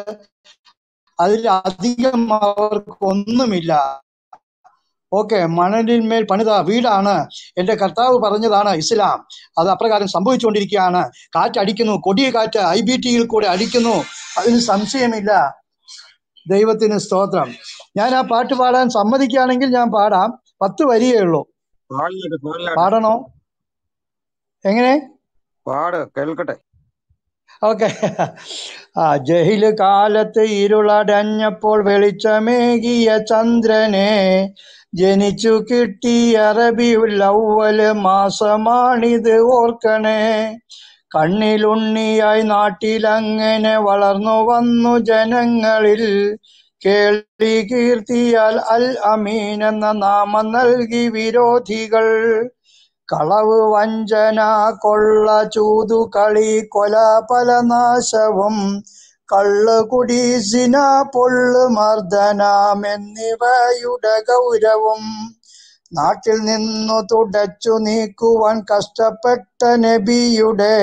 അതിൽ അധികം അവർക്കൊന്നുമില്ല. ഓക്കെ, മണലിന്മേൽ പണിത വീടാണ് എൻ്റെ കർത്താവ് പറഞ്ഞതാണ് ഇസ്ലാം. അത് അപ്രകാരം സംഭവിച്ചുകൊണ്ടിരിക്കുകയാണ്. കാറ്റടിക്കുന്നു, കൊടിയ കാറ്റ് ഐ ബി ടിയിൽ കൂടെ അടിക്കുന്നു, അതിന് സംശയമില്ല. ദൈവത്തിന് സ്തോത്രം. ഞാൻ ആ പാട്ട് പാടാൻ സമ്മതിക്കുകയാണെങ്കിൽ ഞാൻ പാടാം. പത്ത് വരിയേ ഉള്ളൂ. പാടിയിട്ട് പാടിയാട്ടെ, പാടണോ? എങ്ങനെ? പാട് കേൾക്കട്ടെ. ഓക്കെ. ആ ജഹില് കാലത്ത് ഇരുളടഞ്ഞപ്പോൾ വെളിച്ചമേകിയ ചന്ദ്രനെ ജനിച്ചു കിട്ടിയ റബീഉൽ അവ്വൽ മാസമാണിത് ഓർക്കണേ. കണ്ണിലുണ്ണിയായി നാട്ടിലങ്ങനെ വളർന്നു വന്നു ജനങ്ങളിൽ കേൾവി കീർത്തിയാൽ അൽ അമീൻ എന്ന നാമം നൽകി വിരോധികൾ. കളവ്, വഞ്ചന, കൊള്ള, ചൂതു, കളി, കൊല, പല നാശവും, കള്ള്, കുടി, സിന, പൊള്ളു, മർദ്ദനം എന്നിവയുടെ ഗൗരവം നാട്ടിൽ നിന്നു തുടച്ചു നീക്കുവാൻ കഷ്ടപ്പെട്ട നബിയുടെ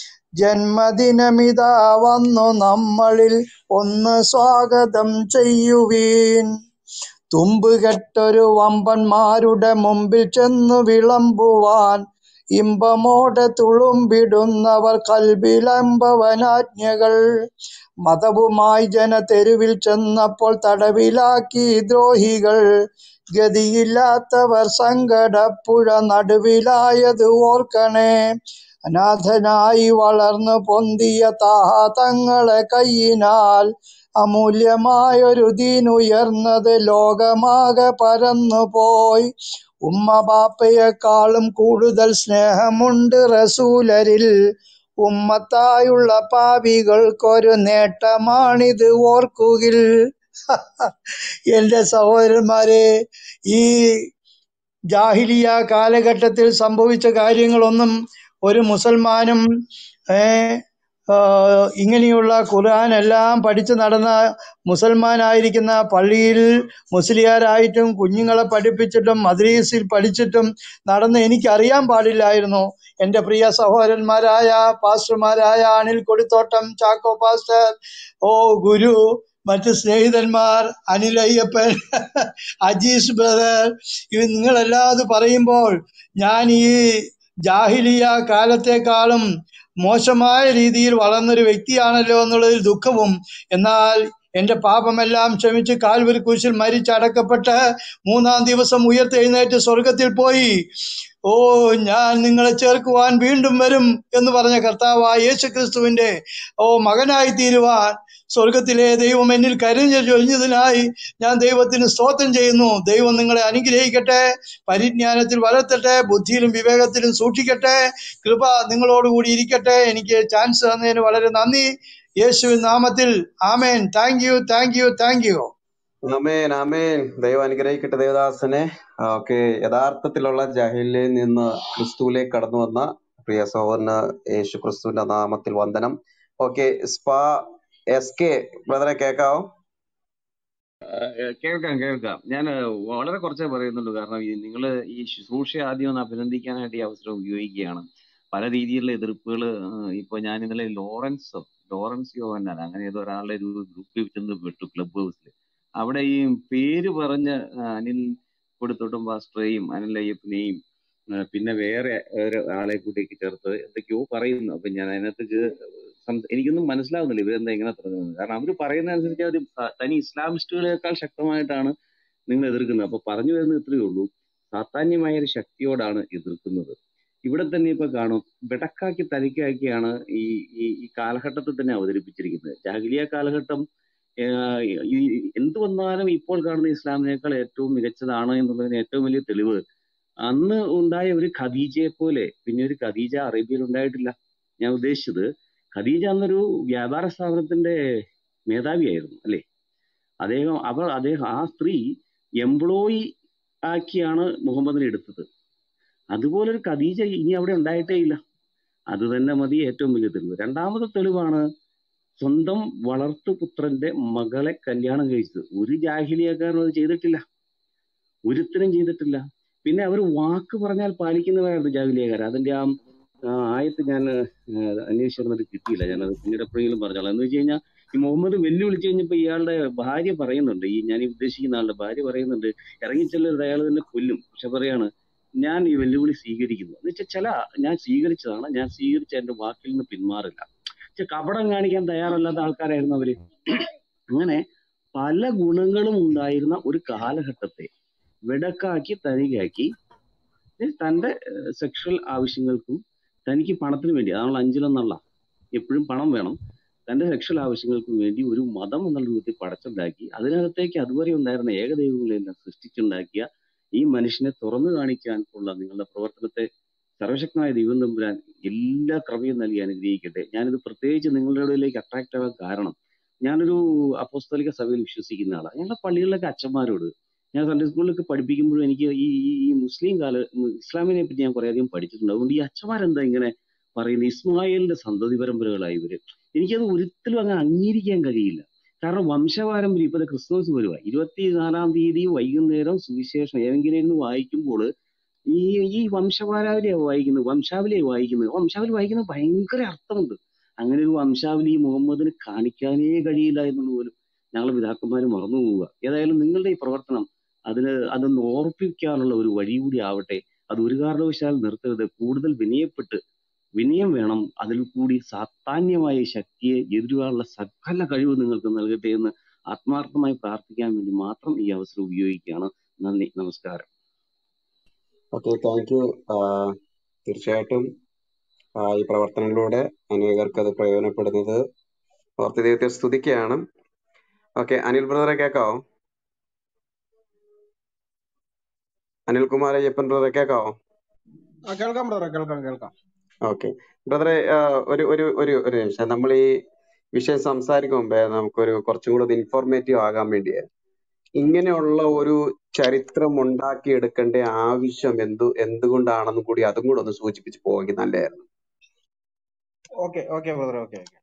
ജന്മദിനമിതാ വന്നു നമ്മളിൽ ഒന്ന് സ്വാഗതം ചെയ്യുവീൻ. തുമ്പുകെട്ടൊരു വമ്പന്മാരുടെ മുമ്പിൽ ചെന്നു വിളമ്പുവാൻ ഇമ്പമോടെ തുളുമ്പിടുന്നവർ കൽബിലമ്പവനാജ്ഞകൾ. മതവുമായി ജന തെരുവിൽ ചെന്നപ്പോൾ തടവിലാക്കി ദ്രോഹികൾ. ഗതിയില്ലാത്തവർ സങ്കടപ്പുഴ നടുവിലായത് ഓർക്കണേ. അനാഥനായി വളർന്നു പൊന്തിയ താഹാ തങ്ങളെ കൈയിനാൽ അമൂല്യമായൊരു ദീനുയർന്നത് ലോകമാകെ പരന്നു പോയി. ഉമ്മ ബാപ്പയെക്കാളും കൂടുതൽ സ്നേഹമുണ്ട് റസൂലരിൽ. ഉമ്മത്തായുള്ള പാപികൾക്കൊരു നേട്ടമാണിത് ഓർക്കുകിൽ. എന്റെ സഹോദരന്മാരെ, ഈ ജാഹിലിയ കാലഘട്ടത്തിൽ സംഭവിച്ച കാര്യങ്ങളൊന്നും ഒരു മുസൽമാനും ഏ ഇങ്ങനെയുള്ള ഖുർആൻ എല്ലാം പഠിച്ചു നടന്ന മുസൽമാനായിരിക്കുന്ന പള്ളിയിൽ മുസ്ലിയാരായിട്ടും കുഞ്ഞുങ്ങളെ പഠിപ്പിച്ചിട്ടും മദ്രീസിൽ പഠിച്ചിട്ടും നടന്ന് എനിക്കറിയാൻ പാടില്ലായിരുന്നു. എൻ്റെ പ്രിയ സഹോദരന്മാരായ പാസ്റ്റർമാരായ അനിൽ കൊടിത്തോട്ടം, ചാക്കോ പാസ്റ്റർ, ഓ ഗുരു, മറ്റ് സ്നേഹിതന്മാർ, അനിൽ അയ്യപ്പൻ, അജീഷ് ബ്രദർ, ഇത് നിങ്ങളെല്ലാം അത് പറയുമ്പോൾ ഞാൻ ഈ ജാഹിലിയ കാലത്തെക്കാളും മോശമായ രീതിയിൽ വളർന്നൊരു വ്യക്തിയാണല്ലോ എന്നുള്ളതിൽ ദുഃഖവും, എന്നാൽ എൻ്റെ പാപമെല്ലാം ക്ഷമിച്ച് കാൽവരി കുരിശിൽ മരിച്ചടക്കപ്പെട്ട് മൂന്നാം ദിവസം ഉയർത്തെഴുന്നേറ്റ് സ്വർഗത്തിൽ പോയി, ഓ ഞാൻ നിങ്ങളെ ചേർക്കുവാൻ വീണ്ടും വരും എന്ന് പറഞ്ഞ കർത്താവായ യേശു ക്രിസ്തുവിൻ്റെ ഓ മകനായി തീരുവാൻ സ്വർഗത്തിലെ ദൈവം എന്നിൽ കരുണ ചൊരിഞ്ഞതിനായി ഞാൻ ദൈവത്തിന് സ്തോത്രം ചെയ്യുന്നു. ദൈവം നിങ്ങളെ അനുഗ്രഹിക്കട്ടെ, പരിജ്ഞാനത്തിൽ വളർത്തട്ടെ, ബുദ്ധിയിലും വിവേകത്തിലും സൂക്ഷിക്കട്ടെ, കൃപ നിങ്ങളോടുകൂടി ഇരിക്കട്ടെ. എനിക്ക് ചാൻസ് തന്നതിന് വളരെ നന്ദി. യേശുവിൻ നാമത്തിൽ ആമേൻ. Thank you, thank you, thank you. ആമേൻ, ആമേൻ. ദൈവം അനുഗ്രഹിക്കട്ടെ ദേവദാസനെ. ഓക്കെ, യഥാർത്ഥത്തിലുള്ള ജാഹിലിൽ നിന്ന് ക്രിസ്തുവിലേക്ക് കടന്നു വന്ന പ്രിയ സഹോദരന് യേശു ക്രിസ്തുവിന്റെ നാമത്തിൽ വന്ദനം. ഓക്കെ, സ്പാ എസ് കെ ബ്രദറെ കേൾക്കാവോ? ഏഹ് കേൾക്കാം കേൾക്കാം. ഞാൻ വളരെ കുറച്ചേ പറയുന്നുള്ളൂ. കാരണം നിങ്ങൾ ഈ ശുശ്രൂഷ ആദ്യം ഒന്ന് അഭിനന്ദിക്കാനായിട്ട് ഈ അവസരം ഉപയോഗിക്കുകയാണ്. പല രീതിയിലുള്ള എതിർപ്പുകൾ ഇപ്പൊ ഞാൻ ഇന്നലെ ലോറൻസ് ലോറൻസ് യോഹന്നാൻ അങ്ങനെ ഏതോ ഒരാളുടെ ഒരു ഗ്രൂപ്പിൽ ചെന്ന് പെട്ടു, ക്ലബ് ഹൗസിൽ. അവിടെ ഈ പേര് പറഞ്ഞ ആ, അനിൽ കൊടുത്തോട്ടും പാസ്റ്ററേയും അനിൽ അയ്യപ്പനെയും ആ, പിന്നെ വേറെ ഒരു ആളെ കൂട്ടിയൊക്കെ ചേർത്ത് എന്തൊക്കെയോ പറയുന്നു. അപ്പൊ ഞാൻ അതിനകത്ത് സം- എനിക്കൊന്നും മനസ്സിലാവുന്നില്ല ഇവരെന്താ ഇങ്ങനെ തുടങ്ങുന്നത്. കാരണം അവർ പറയുന്ന അനുസരിച്ച് അവർ തനി ഇസ്ലാമിസ്റ്റുകളെക്കാൾ ശക്തമായിട്ടാണ് നിങ്ങൾ എതിർക്കുന്നത്. അപ്പൊ പറഞ്ഞു വരുന്നത് ഇത്രയേ ഉള്ളൂ, സാത്താന്യമായ ഒരു ശക്തിയോടാണ് എതിർക്കുന്നത്. ഇവിടെ തന്നെ ഇപ്പൊ കാണും, വെടക്കാക്കി തനിക്കാക്കിയാണ് ഈ ഈ ഈ കാലഘട്ടത്തിൽ തന്നെ അവതരിപ്പിച്ചിരിക്കുന്നത്. ജാഹിലിയ കാലഘട്ടം ആഹ് ഈ എന്ത് വന്നാലും ഇപ്പോൾ കാണുന്ന ഇസ്ലാമിനേക്കാൾ ഏറ്റവും മികച്ചതാണ് എന്നുള്ളതിന് ഏറ്റവും വലിയ തെളിവ് അന്ന് ഉണ്ടായ ഒരു ഖദീജയെ പോലെ പിന്നെ ഒരു ഖദീജ അറേബ്യയിൽ ഉണ്ടായിട്ടില്ല. ഞാൻ ഉദ്ദേശിച്ചത്, ഖദീജ അന്നൊരു വ്യാപാര സ്ഥാപനത്തിന്റെ മേധാവിയായിരുന്നു അല്ലെ. അദ്ദേഹം അവർ അദ്ദേഹം ആ സ്ത്രീ എംപ്ലോയി ആക്കിയാണ് മുഹമ്മദിനെ എടുത്തത്. അതുപോലൊരു ഖദീജ ഇനി അവിടെ ഉണ്ടായിട്ടേ ഇല്ല. അത് തന്നെ മതി ഏറ്റവും വലിയ തെളിവ്. രണ്ടാമത്തെ തെളിവാണ് സ്വന്തം വളർത്തുപുത്രന്റെ മകളെ കല്യാണം കഴിച്ചത്. ഒരു ജാഹിലിയക്കാരനും അത് ചെയ്തിട്ടില്ല, ഒരുത്തനും ചെയ്തിട്ടില്ല. പിന്നെ അവർ വാക്ക് പറഞ്ഞാൽ പാലിക്കുന്നവരായിരുന്നു ജാഹിലിയക്കാർ. അതിന്റെ ആ ആ ആയത്ത് ഞാൻ അന്വേഷിച്ചിരുന്നിട്ട് കിട്ടിയില്ല. ഞാനത് പിന്നീട് എപ്പോഴെങ്കിലും പറഞ്ഞോളാം. എന്ന് വെച്ച് കഴിഞ്ഞാൽ ഈ മുഹമ്മദ് വെല്ലുവിളിച്ചു കഴിഞ്ഞപ്പോ ഇയാളുടെ ഭാര്യ പറയുന്നുണ്ട്, ഈ ഞാൻ ഈ ഉദ്ദേശിക്കുന്ന ആളുടെ ഭാര്യ പറയുന്നുണ്ട്, ഇറങ്ങിച്ചെല്ലരുത്, അയാൾ തന്നെ കൊല്ലും. പക്ഷെ പറയാണ്, ഞാൻ ഈ വെല്ലുവിളി സ്വീകരിക്കുന്നു എന്ന് വെച്ചാൽ ചില ഞാൻ സ്വീകരിച്ചതാണ്, ഞാൻ സ്വീകരിച്ച എന്റെ വാക്കിൽ നിന്ന് പിന്മാറില്ല. പക്ഷെ കപടം കാണിക്കാൻ തയ്യാറല്ലാത്ത ആൾക്കാരായിരുന്നു അവര്. അങ്ങനെ പല ഗുണങ്ങളും ഉണ്ടായിരുന്ന ഒരു കാലഘട്ടത്തെ വെടക്കാക്കി തനികാക്കി തന്റെ സെക്ഷൽ ആവശ്യങ്ങൾക്കും തനിക്ക് പണത്തിന് വേണ്ടി, അതാണല്ലോ അഞ്ചിലെന്നുള്ള എപ്പോഴും പണം വേണം, തന്റെ സെക്ഷൽ ആവശ്യങ്ങൾക്കും വേണ്ടി ഒരു മതം എന്നുള്ള രൂപത്തിൽ പടച്ചുണ്ടാക്കി അതിനകത്തേക്ക് അതുവരെ ഉണ്ടായിരുന്ന ഏകദൈവങ്ങളെല്ലാം സൃഷ്ടിച്ചുണ്ടാക്കിയ ഈ മനുഷ്യനെ തുറന്നു കാണിക്കാൻ ഉള്ള നിങ്ങളുടെ പ്രവർത്തനത്തെ സർവശക്തമായ ദൈവം തമ്പുരാൻ എല്ലാ കൃപയും നൽകി അനുഗ്രഹിക്കട്ടെ. ഞാനിത് പ്രത്യേകിച്ച് നിങ്ങളുടെ ഇടയിലേക്ക് അട്രാക്ട് ആവാൻ കാരണം, ഞാനൊരു അപ്പോസ്തലിക സഭയിൽ വിശ്വസിക്കുന്ന ആളാണ്. ഞങ്ങളുടെ പള്ളികളിലൊക്കെ അച്ഛന്മാരോട് ഞാൻ സൺഡേ സ്കൂളിലൊക്കെ പഠിപ്പിക്കുമ്പോഴും എനിക്ക് ഈ ഈ ഈ മുസ്ലിം കാല ഇസ്ലാമിനെ പറ്റി ഞാൻ കുറേയധികം പഠിച്ചിട്ടുണ്ട്. അതുകൊണ്ട് ഈ അച്ഛന്മാരെന്താ ഇങ്ങനെ പറയുന്നത്, ഇസ്മായിലിന്റെ സന്തതി പരമ്പരകളായി ഇവര്, എനിക്കത് ഒരിക്കലും അങ്ങനെ അംഗീകരിക്കാൻ കഴിയില്ല. കാരണം വംശപാരമ്പര്യം, ഇപ്പൊ ക്രിസ്മസ് വരുക ഇരുപത്തിനാലാം തീയതി വൈകുന്നേരം സുവിശേഷം ഏതെങ്കിലും ഇരുന്ന് വായിക്കുമ്പോൾ ഈ ഈ വംശപാരമ്പര്യ വായിക്കുന്നത്, വംശാവലിയെ വായിക്കുന്നത്, വംശാവലി വായിക്കുന്നത് ഭയങ്കര അർത്ഥമുണ്ട്. അങ്ങനെ ഒരു വംശാവലി മുഹമ്മദിന് കാണിക്കാനേ കഴിയില്ല എന്നുള്ളത് പോലും ഞങ്ങളെ പിതാക്കന്മാർ മറന്നു പോവുക. ഏതായാലും നിങ്ങളുടെ ഈ പ്രവർത്തനം അതിന് അതൊന്ന് ഓർപ്പിക്കാനുള്ള ഒരു വഴി കൂടി ആവട്ടെ. അത് ഒരു കാരണവശാൽ നിർത്തരുത്. കൂടുതൽ വിനയപ്പെട്ട് വിനയം വേണം. അതിൽ കൂടി സാത്താന്യമായ ശക്തിയെ എതിരുവാനുള്ള സകല കഴിവ് നിങ്ങൾക്ക് നൽകട്ടെ എന്ന് ആത്മാർത്ഥമായി പ്രാർത്ഥിക്കാൻ വേണ്ടി മാത്രം ഈ അവസരം ഉപയോഗിക്കുകയാണ്. നന്ദി, നമസ്കാരം. Okay, thank you. തീർച്ചയായിട്ടും ആ, ഈ പ്രവർത്തനങ്ങളിലൂടെ അനേകർക്ക് അത് പ്രയോജനപ്പെടുന്നത് ഓർത്ത് ദൈവത്തെ സ്തുതിക്കുകയാണ്. ഓക്കെ, അനിൽ ബ്രദറെ കേൾക്കാവോ? അനിൽകുമാർ അയ്യപ്പൻ ബ്രദറെ കേൾക്കാവോ? ആ കേൾക്കാം ബ്രദറെ, കേൾക്കാം കേൾക്കാം. ഓക്കെ ബ്രദറെ, ഒരു ഒരു ഒരു ഒരു നിമിഷം. നമ്മൾ ഈ വിഷയം സംസാരിക്കും മുമ്പേ നമുക്കൊരു കുറച്ചും കൂടെ ഇൻഫോർമേറ്റീവ് ആകാൻ വേണ്ടിയേ ഇങ്ങനെയുള്ള ഒരു ചരിത്രം ഉണ്ടാക്കിയെടുക്കേണ്ട ആവശ്യം എന്തു എന്തുകൊണ്ടാണെന്നും കൂടി അതും കൂടെ ഒന്ന് സൂചിപ്പിച്ച് പോയെങ്കിൽ നല്ലതായിരുന്നു. ഓക്കെ ഓക്കെ ബ്രദറെ, ഓക്കെ ഓക്കെ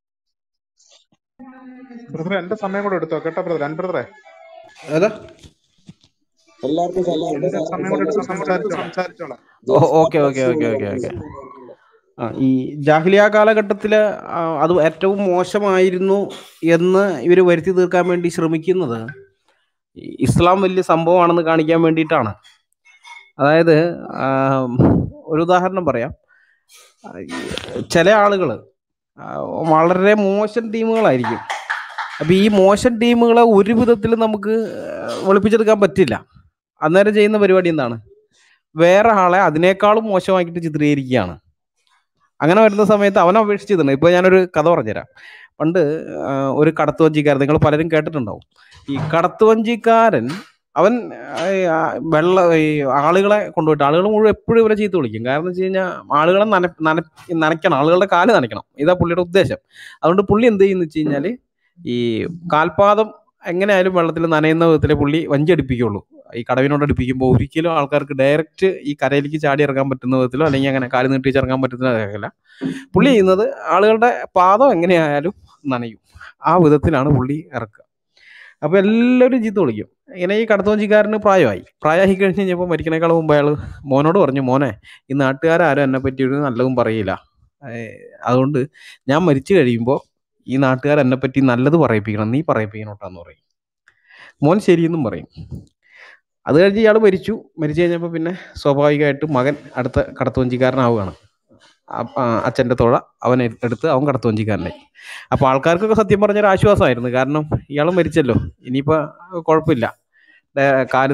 ബ്രദറെ, എന്റെ സമയം കൂടെ എടുത്തോ കേട്ടോ ബ്രദറെ. അൻ ബ്രദറെ, ഏതാ? എല്ലാവർക്കും സമയം എന്റെ സമയം കൂടെ എടുത്ത് സംസാരിച്ചോളാം സംസാരിച്ചോളാം okay okay okay okay okay ആ ഈ ജാഹിലിയ കാലഘട്ടത്തിൽ അത് ഏറ്റവും മോശമായിരുന്നു എന്ന് ഇവർ വരുത്തി തീർക്കാൻ വേണ്ടി ശ്രമിക്കുന്നത് ഇസ്ലാം വലിയ സംഭവമാണെന്ന് കാണിക്കാൻ വേണ്ടിയിട്ടാണ്. അതായത് ഒരു ഉദാഹരണം പറയാം. ചില ആളുകൾ വളരെ മോശം ടീമുകളായിരിക്കും. അപ്പം ഈ മോശം ടീമുകളെ ഒരു വിധത്തിൽ നമുക്ക് വെളുപ്പിച്ചെടുക്കാൻ പറ്റില്ല. അന്നേരം ചെയ്യുന്ന പരിപാടി എന്താണ്? വേറെ ആളെ അതിനേക്കാളും മോശമാക്കിയിട്ട് ചിത്രീകരിക്കുകയാണ്. അങ്ങനെ വരുന്ന സമയത്ത് അവനെ അപേക്ഷിച്ചിട്ടുണ്ട്. ഇപ്പോൾ ഞാനൊരു കഥ പറഞ്ഞുതരാം. പണ്ട് ഒരു കടത്തുവഞ്ചിക്കാരൻ, നിങ്ങൾ പലരും കേട്ടിട്ടുണ്ടാവും. ഈ കടത്തുവഞ്ചിക്കാരൻ അവൻ വെള്ള ഈ ആളുകളെ കൊണ്ടുപോയിട്ട് ആളുകൾ മുഴുവൻ എപ്പോഴും ഇവരെ ചീത്ത വിളിക്കും. കാരണം എന്ന് വെച്ച് കഴിഞ്ഞാൽ ആളുകളെ നന നന നനയ്ക്കണം, ആളുകളുടെ കാല് നനയ്ക്കണം. ഇതാ പുള്ളിയുടെ ഉദ്ദേശം. അതുകൊണ്ട് പുള്ളി എന്ത് ചെയ്യുന്നു വെച്ച് കഴിഞ്ഞാൽ ഈ കാൽപാദം എങ്ങനെയായാലും വെള്ളത്തിൽ നനയുന്ന വിധത്തിലെ പുള്ളി വഞ്ചി അടുപ്പിക്കുള്ളൂ. ഈ കടവിനോട് അടുപ്പിക്കുമ്പോൾ ഒരിക്കലും ആൾക്കാർക്ക് ഡയറക്റ്റ് ഈ കരയിലേക്ക് ചാടി ഇറങ്ങാൻ പറ്റുന്ന വിധത്തിലോ അല്ലെങ്കിൽ അങ്ങനെ കാല് നീട്ടിച്ച് ഇറങ്ങാൻ പറ്റുന്ന കാര്യമല്ല. പുള്ളി ചെയ്യുന്നത് ആളുകളുടെ പാദം എങ്ങനെയായാലും നനയും, ആ വിധത്തിലാണ് പുള്ളി ഇറക്കുക. അപ്പോൾ എല്ലാവരും ചീത്ത വിളിക്കും. ഇങ്ങനെ ഈ കടത്തുവഞ്ചിക്കാരന് പ്രായമായി പ്രായമായി കഴിഞ്ഞ് കഴിഞ്ഞപ്പോൾ മരിക്കണേക്കാളും മുമ്പ് അയാൾ മോനോട് പറഞ്ഞു, മോനെ ഈ നാട്ടുകാരും എന്നെ പറ്റി ഒരു നല്ലതും പറയില്ല, അതുകൊണ്ട് ഞാൻ മരിച്ചു കഴിയുമ്പോൾ ഈ നാട്ടുകാർ എന്നെ പറ്റി നല്ലത് പറയിപ്പിക്കണം, നീ പറയിപ്പിക്കണോട്ടാന്ന് പറയും. മോൻ ശരിയെന്നും പറയും. അത് കഴിഞ്ഞ് ഇയാൾ മരിച്ചു. മരിച്ചു കഴിഞ്ഞപ്പോൾ പിന്നെ സ്വാഭാവികമായിട്ടും മകൻ അടുത്ത കടത്തുവഞ്ചിക്കാരനാവുകയാണ്. അച്ഛൻ്റെ തുഴ അവൻ എടുത്ത് അവൻ കടത്തുവഞ്ചിക്കാരനായി. അപ്പോൾ ആൾക്കാർക്കൊക്കെ സത്യം പറഞ്ഞൊരു ആശ്വാസമായിരുന്നു. കാരണം ഇയാൾ മരിച്ചല്ലോ, ഇനിയിപ്പോൾ കുഴപ്പമില്ല. കാല്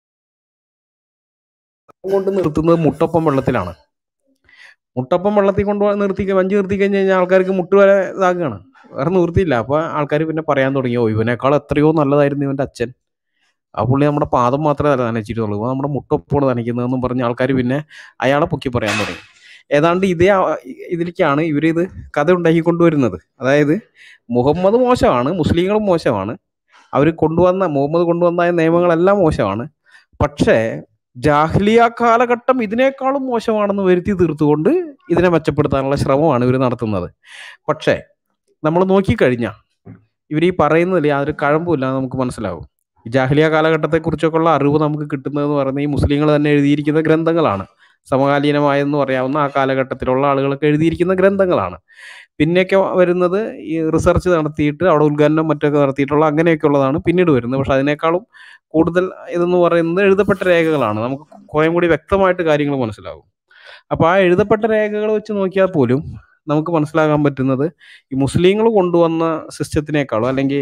കൊണ്ട് നിർത്തുന്നത് മുട്ടൊപ്പം വെള്ളത്തിലാണ്. മുട്ടൊപ്പം വെള്ളത്തിൽ കൊണ്ട് നിർത്തി വഞ്ചി നിർത്തി കഴിഞ്ഞ് കഴിഞ്ഞാൽ ആൾക്കാർക്ക് മുട്ട് വരെ ഇതാക്കുകയാണ്, വേറെ നിവൃത്തിയില്ല. അപ്പോൾ ആൾക്കാർ പിന്നെ പറയാൻ തുടങ്ങി, ഓ ഇവനേക്കാൾ എത്രയോ നല്ലതായിരുന്നു ഇവൻ്റെ അച്ഛൻ, ആ പുള്ളി നമ്മുടെ പാദം മാത്രമേ നനച്ചിട്ടുള്ളൂ, നമ്മുടെ മുട്ടൊപ്പോട് നനയ്ക്കുന്നതെന്നും പറഞ്ഞ് ആൾക്കാർ പിന്നെ അയാളെ പൊക്കി പറയാൻ തുടങ്ങി. ഏതാണ്ട് ഇതേ ഇതിലേക്കാണ് ഇവരിത് കഥ ഉണ്ടാക്കിക്കൊണ്ടുവരുന്നത്. അതായത് മുഹമ്മദ് മോശമാണ്, മുസ്ലിങ്ങളും മോശമാണ്, അവർ കൊണ്ടുവന്ന മുഹമ്മദ് കൊണ്ടുവന്ന നിയമങ്ങളെല്ലാം മോശമാണ്, പക്ഷേ ജാഹ്ലിയ കാലഘട്ടം ഇതിനേക്കാളും മോശമാണെന്ന് വരുത്തി തീർത്തുകൊണ്ട് ഇതിനെ മെച്ചപ്പെടുത്താനുള്ള ശ്രമമാണ് ഇവർ നടത്തുന്നത്. പക്ഷേ നമ്മൾ നോക്കിക്കഴിഞ്ഞാൽ ഇവർ ഈ പറയുന്നതിൽ യാതൊരു കഴമ്പുമില്ല നമുക്ക് മനസ്സിലാവും. ഈ ജാഹ്ലിയ കാലഘട്ടത്തെക്കുറിച്ചൊക്കെയുള്ള അറിവ് നമുക്ക് കിട്ടുന്നതെന്ന് പറയുന്നത് ഈ മുസ്ലിങ്ങൾ തന്നെ എഴുതിയിരിക്കുന്ന ഗ്രന്ഥങ്ങളാണ്. സമകാലീനമായെന്ന് പറയാവുന്ന ആ കാലഘട്ടത്തിലുള്ള ആളുകളൊക്കെ എഴുതിയിരിക്കുന്ന ഗ്രന്ഥങ്ങളാണ്. പിന്നെയൊക്കെ വരുന്നത് ഈ റിസർച്ച് നടത്തിയിട്ട് അവിടെ ഉദ്ഘാടനം മറ്റൊക്കെ നടത്തിയിട്ടുള്ള അങ്ങനെയൊക്കെ ഉള്ളതാണ് പിന്നീട് വരുന്നത്. പക്ഷെ അതിനേക്കാളും കൂടുതൽ ഇതെന്ന് പറയുന്നത് എഴുതപ്പെട്ട രേഖകളാണ്. നമുക്ക് കുറേ കൂടി വ്യക്തമായിട്ട് കാര്യങ്ങൾ മനസ്സിലാകും. അപ്പോൾ ആ എഴുതപ്പെട്ട രേഖകൾ വെച്ച് നോക്കിയാൽ പോലും നമുക്ക് മനസ്സിലാക്കാൻ പറ്റുന്നത് ഈ മുസ്ലിങ്ങൾ കൊണ്ടുവന്ന സിസ്റ്റത്തിനേക്കാളും അല്ലെങ്കിൽ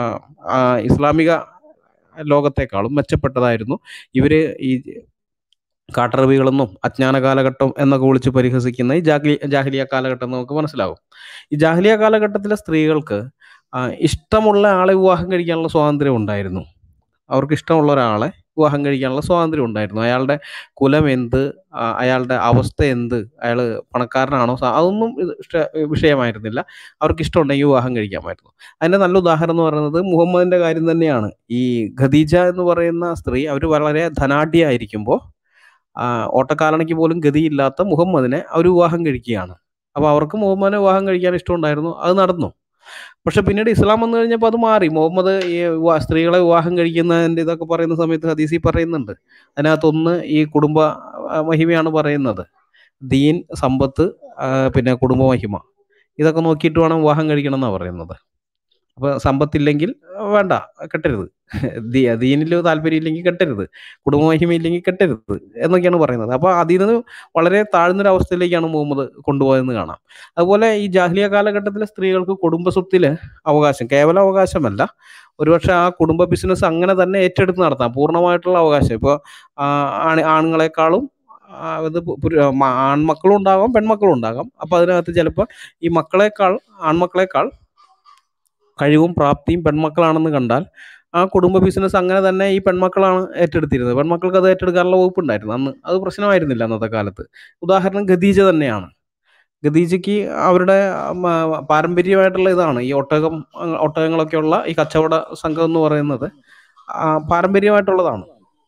ഇസ്ലാമിക ലോകത്തെക്കാളും മെച്ചപ്പെട്ടതായിരുന്നു ഇവർ ഈ കാട്ടറബികളെന്നും അജ്ഞാന കാലഘട്ടം എന്നൊക്കെ വിളിച്ച് പരിഹസിക്കുന്ന ഈ ജാഹ്ലി ജാഹ്ലിയ കാലഘട്ടം നമുക്ക് മനസ്സിലാവും. ഈ ജാഹ്ലിയ കാലഘട്ടത്തിലെ സ്ത്രീകൾക്ക് ഇഷ്ടമുള്ള ആളെ വിവാഹം കഴിക്കാനുള്ള സ്വാതന്ത്ര്യം ഉണ്ടായിരുന്നു. അവർക്ക് ഇഷ്ടമുള്ള ഒരാളെ വിവാഹം കഴിക്കാനുള്ള സ്വാതന്ത്ര്യം ഉണ്ടായിരുന്നു. അയാളുടെ കുലം എന്ത്, അയാളുടെ അവസ്ഥ എന്ത്, അയാൾ പണക്കാരനാണോ, അതൊന്നും ഇഷ്ട വിഷയമായിരുന്നില്ല. അവർക്ക് ഇഷ്ടമുണ്ടെങ്കിൽ വിവാഹം കഴിക്കാമായിരുന്നു. അതിൻ്റെ നല്ല ഉദാഹരണം എന്ന് പറയുന്നത് മുഹമ്മദിൻ്റെ കാര്യം തന്നെയാണ്. ഈ ഖദീജ എന്ന് പറയുന്ന സ്ത്രീ അവർ വളരെ ധനാഢ്യയായിരിക്കുമ്പോൾ ഓട്ടക്കാലണയ്ക്ക് പോലും ഗതിയില്ലാത്ത മുഹമ്മദിനെ അവർ വിവാഹം കഴിക്കുകയാണ്. അപ്പോൾ അവർക്ക് മുഹമ്മദിനെ വിവാഹം കഴിക്കാൻ ഇഷ്ടമുണ്ടായിരുന്നു, അത് നടന്നു. പക്ഷെ പിന്നീട് ഇസ്ലാം വന്നു കഴിഞ്ഞപ്പോൾ അത് മാറി. മുഹമ്മദ് ഈ സ്ത്രീകളെ വിവാഹം കഴിക്കുന്നതിൻ്റെ ഇതൊക്കെ പറയുന്ന സമയത്ത് ഹദീസിൽ പറയുന്നുണ്ട്. അതിനകത്തൊന്ന് ഈ കുടുംബ മഹിമയാണ് പറയുന്നത്. ദീൻ, സമ്പത്ത്, പിന്നെ കുടുംബ മഹിമ, ഇതൊക്കെ നോക്കിയിട്ട് വേണം വിവാഹം കഴിക്കണം എന്നാണ് പറയുന്നത്. അപ്പോൾ സമ്പത്തില്ലെങ്കിൽ വേണ്ട, കെട്ടരുത്. ദീ ദീനിൽ താല്പര്യം ഇല്ലെങ്കിൽ കെട്ടരുത്, കുടുംബമഹിമ ഇല്ലെങ്കിൽ കെട്ടരുത് എന്നൊക്കെയാണ് പറയുന്നത്. അപ്പോൾ അതിൽ നിന്ന് വളരെ താഴ്ന്നൊരവസ്ഥയിലേക്കാണ് മുഹമ്മദ് കൊണ്ടുപോയതെന്ന് കാണാം. അതുപോലെ ഈ ജാഹ്ലിയ കാലഘട്ടത്തിലെ സ്ത്രീകൾക്ക് കുടുംബസ്വത്തിൽ അവകാശം, കേവല അവകാശമല്ല, ഒരുപക്ഷെ ആ കുടുംബ ബിസിനസ് അങ്ങനെ തന്നെ ഏറ്റെടുത്ത് നടത്താം, പൂർണ്ണമായിട്ടുള്ള അവകാശം. ഇപ്പോൾ ആണ് ആണുങ്ങളെക്കാളും ആ, ഇത് പുരു- മ- ആൺമക്കളും ഉണ്ടാകാം പെൺമക്കളും ഉണ്ടാകാം. അപ്പോൾ അതിനകത്ത് ചിലപ്പോൾ ഈ മക്കളെക്കാൾ ആൺമക്കളെക്കാൾ കഴിവും പ്രാപ്തിയും പെൺമക്കളാണെന്ന് കണ്ടാൽ ആ കുടുംബ ബിസിനസ് അങ്ങനെ തന്നെ ഈ പെൺമക്കളാണ് ഏറ്റെടുത്തിരുന്നത്. പെൺമക്കൾക്ക് അത് ഏറ്റെടുക്കാനുള്ള വകുപ്പ് ഉണ്ടായിരുന്നു അന്ന്. അത് പ്രശ്നമായിരുന്നില്ല അന്നത്തെ കാലത്ത്. ഉദാഹരണം ഖദീജ തന്നെയാണ്. ഖദീജയ്ക്ക് അവരുടെ ഉം, ആ, പാരമ്പര്യമായിട്ടുള്ള ഇതാണ് ഈ ഒട്ടകം, ആ, ഒട്ടകങ്ങളൊക്കെയുള്ള ഈ കച്ചവട സംഘം എന്ന് പറയുന്നത് ആ, പാരമ്പര്യമായിട്ടുള്ളതാണ്.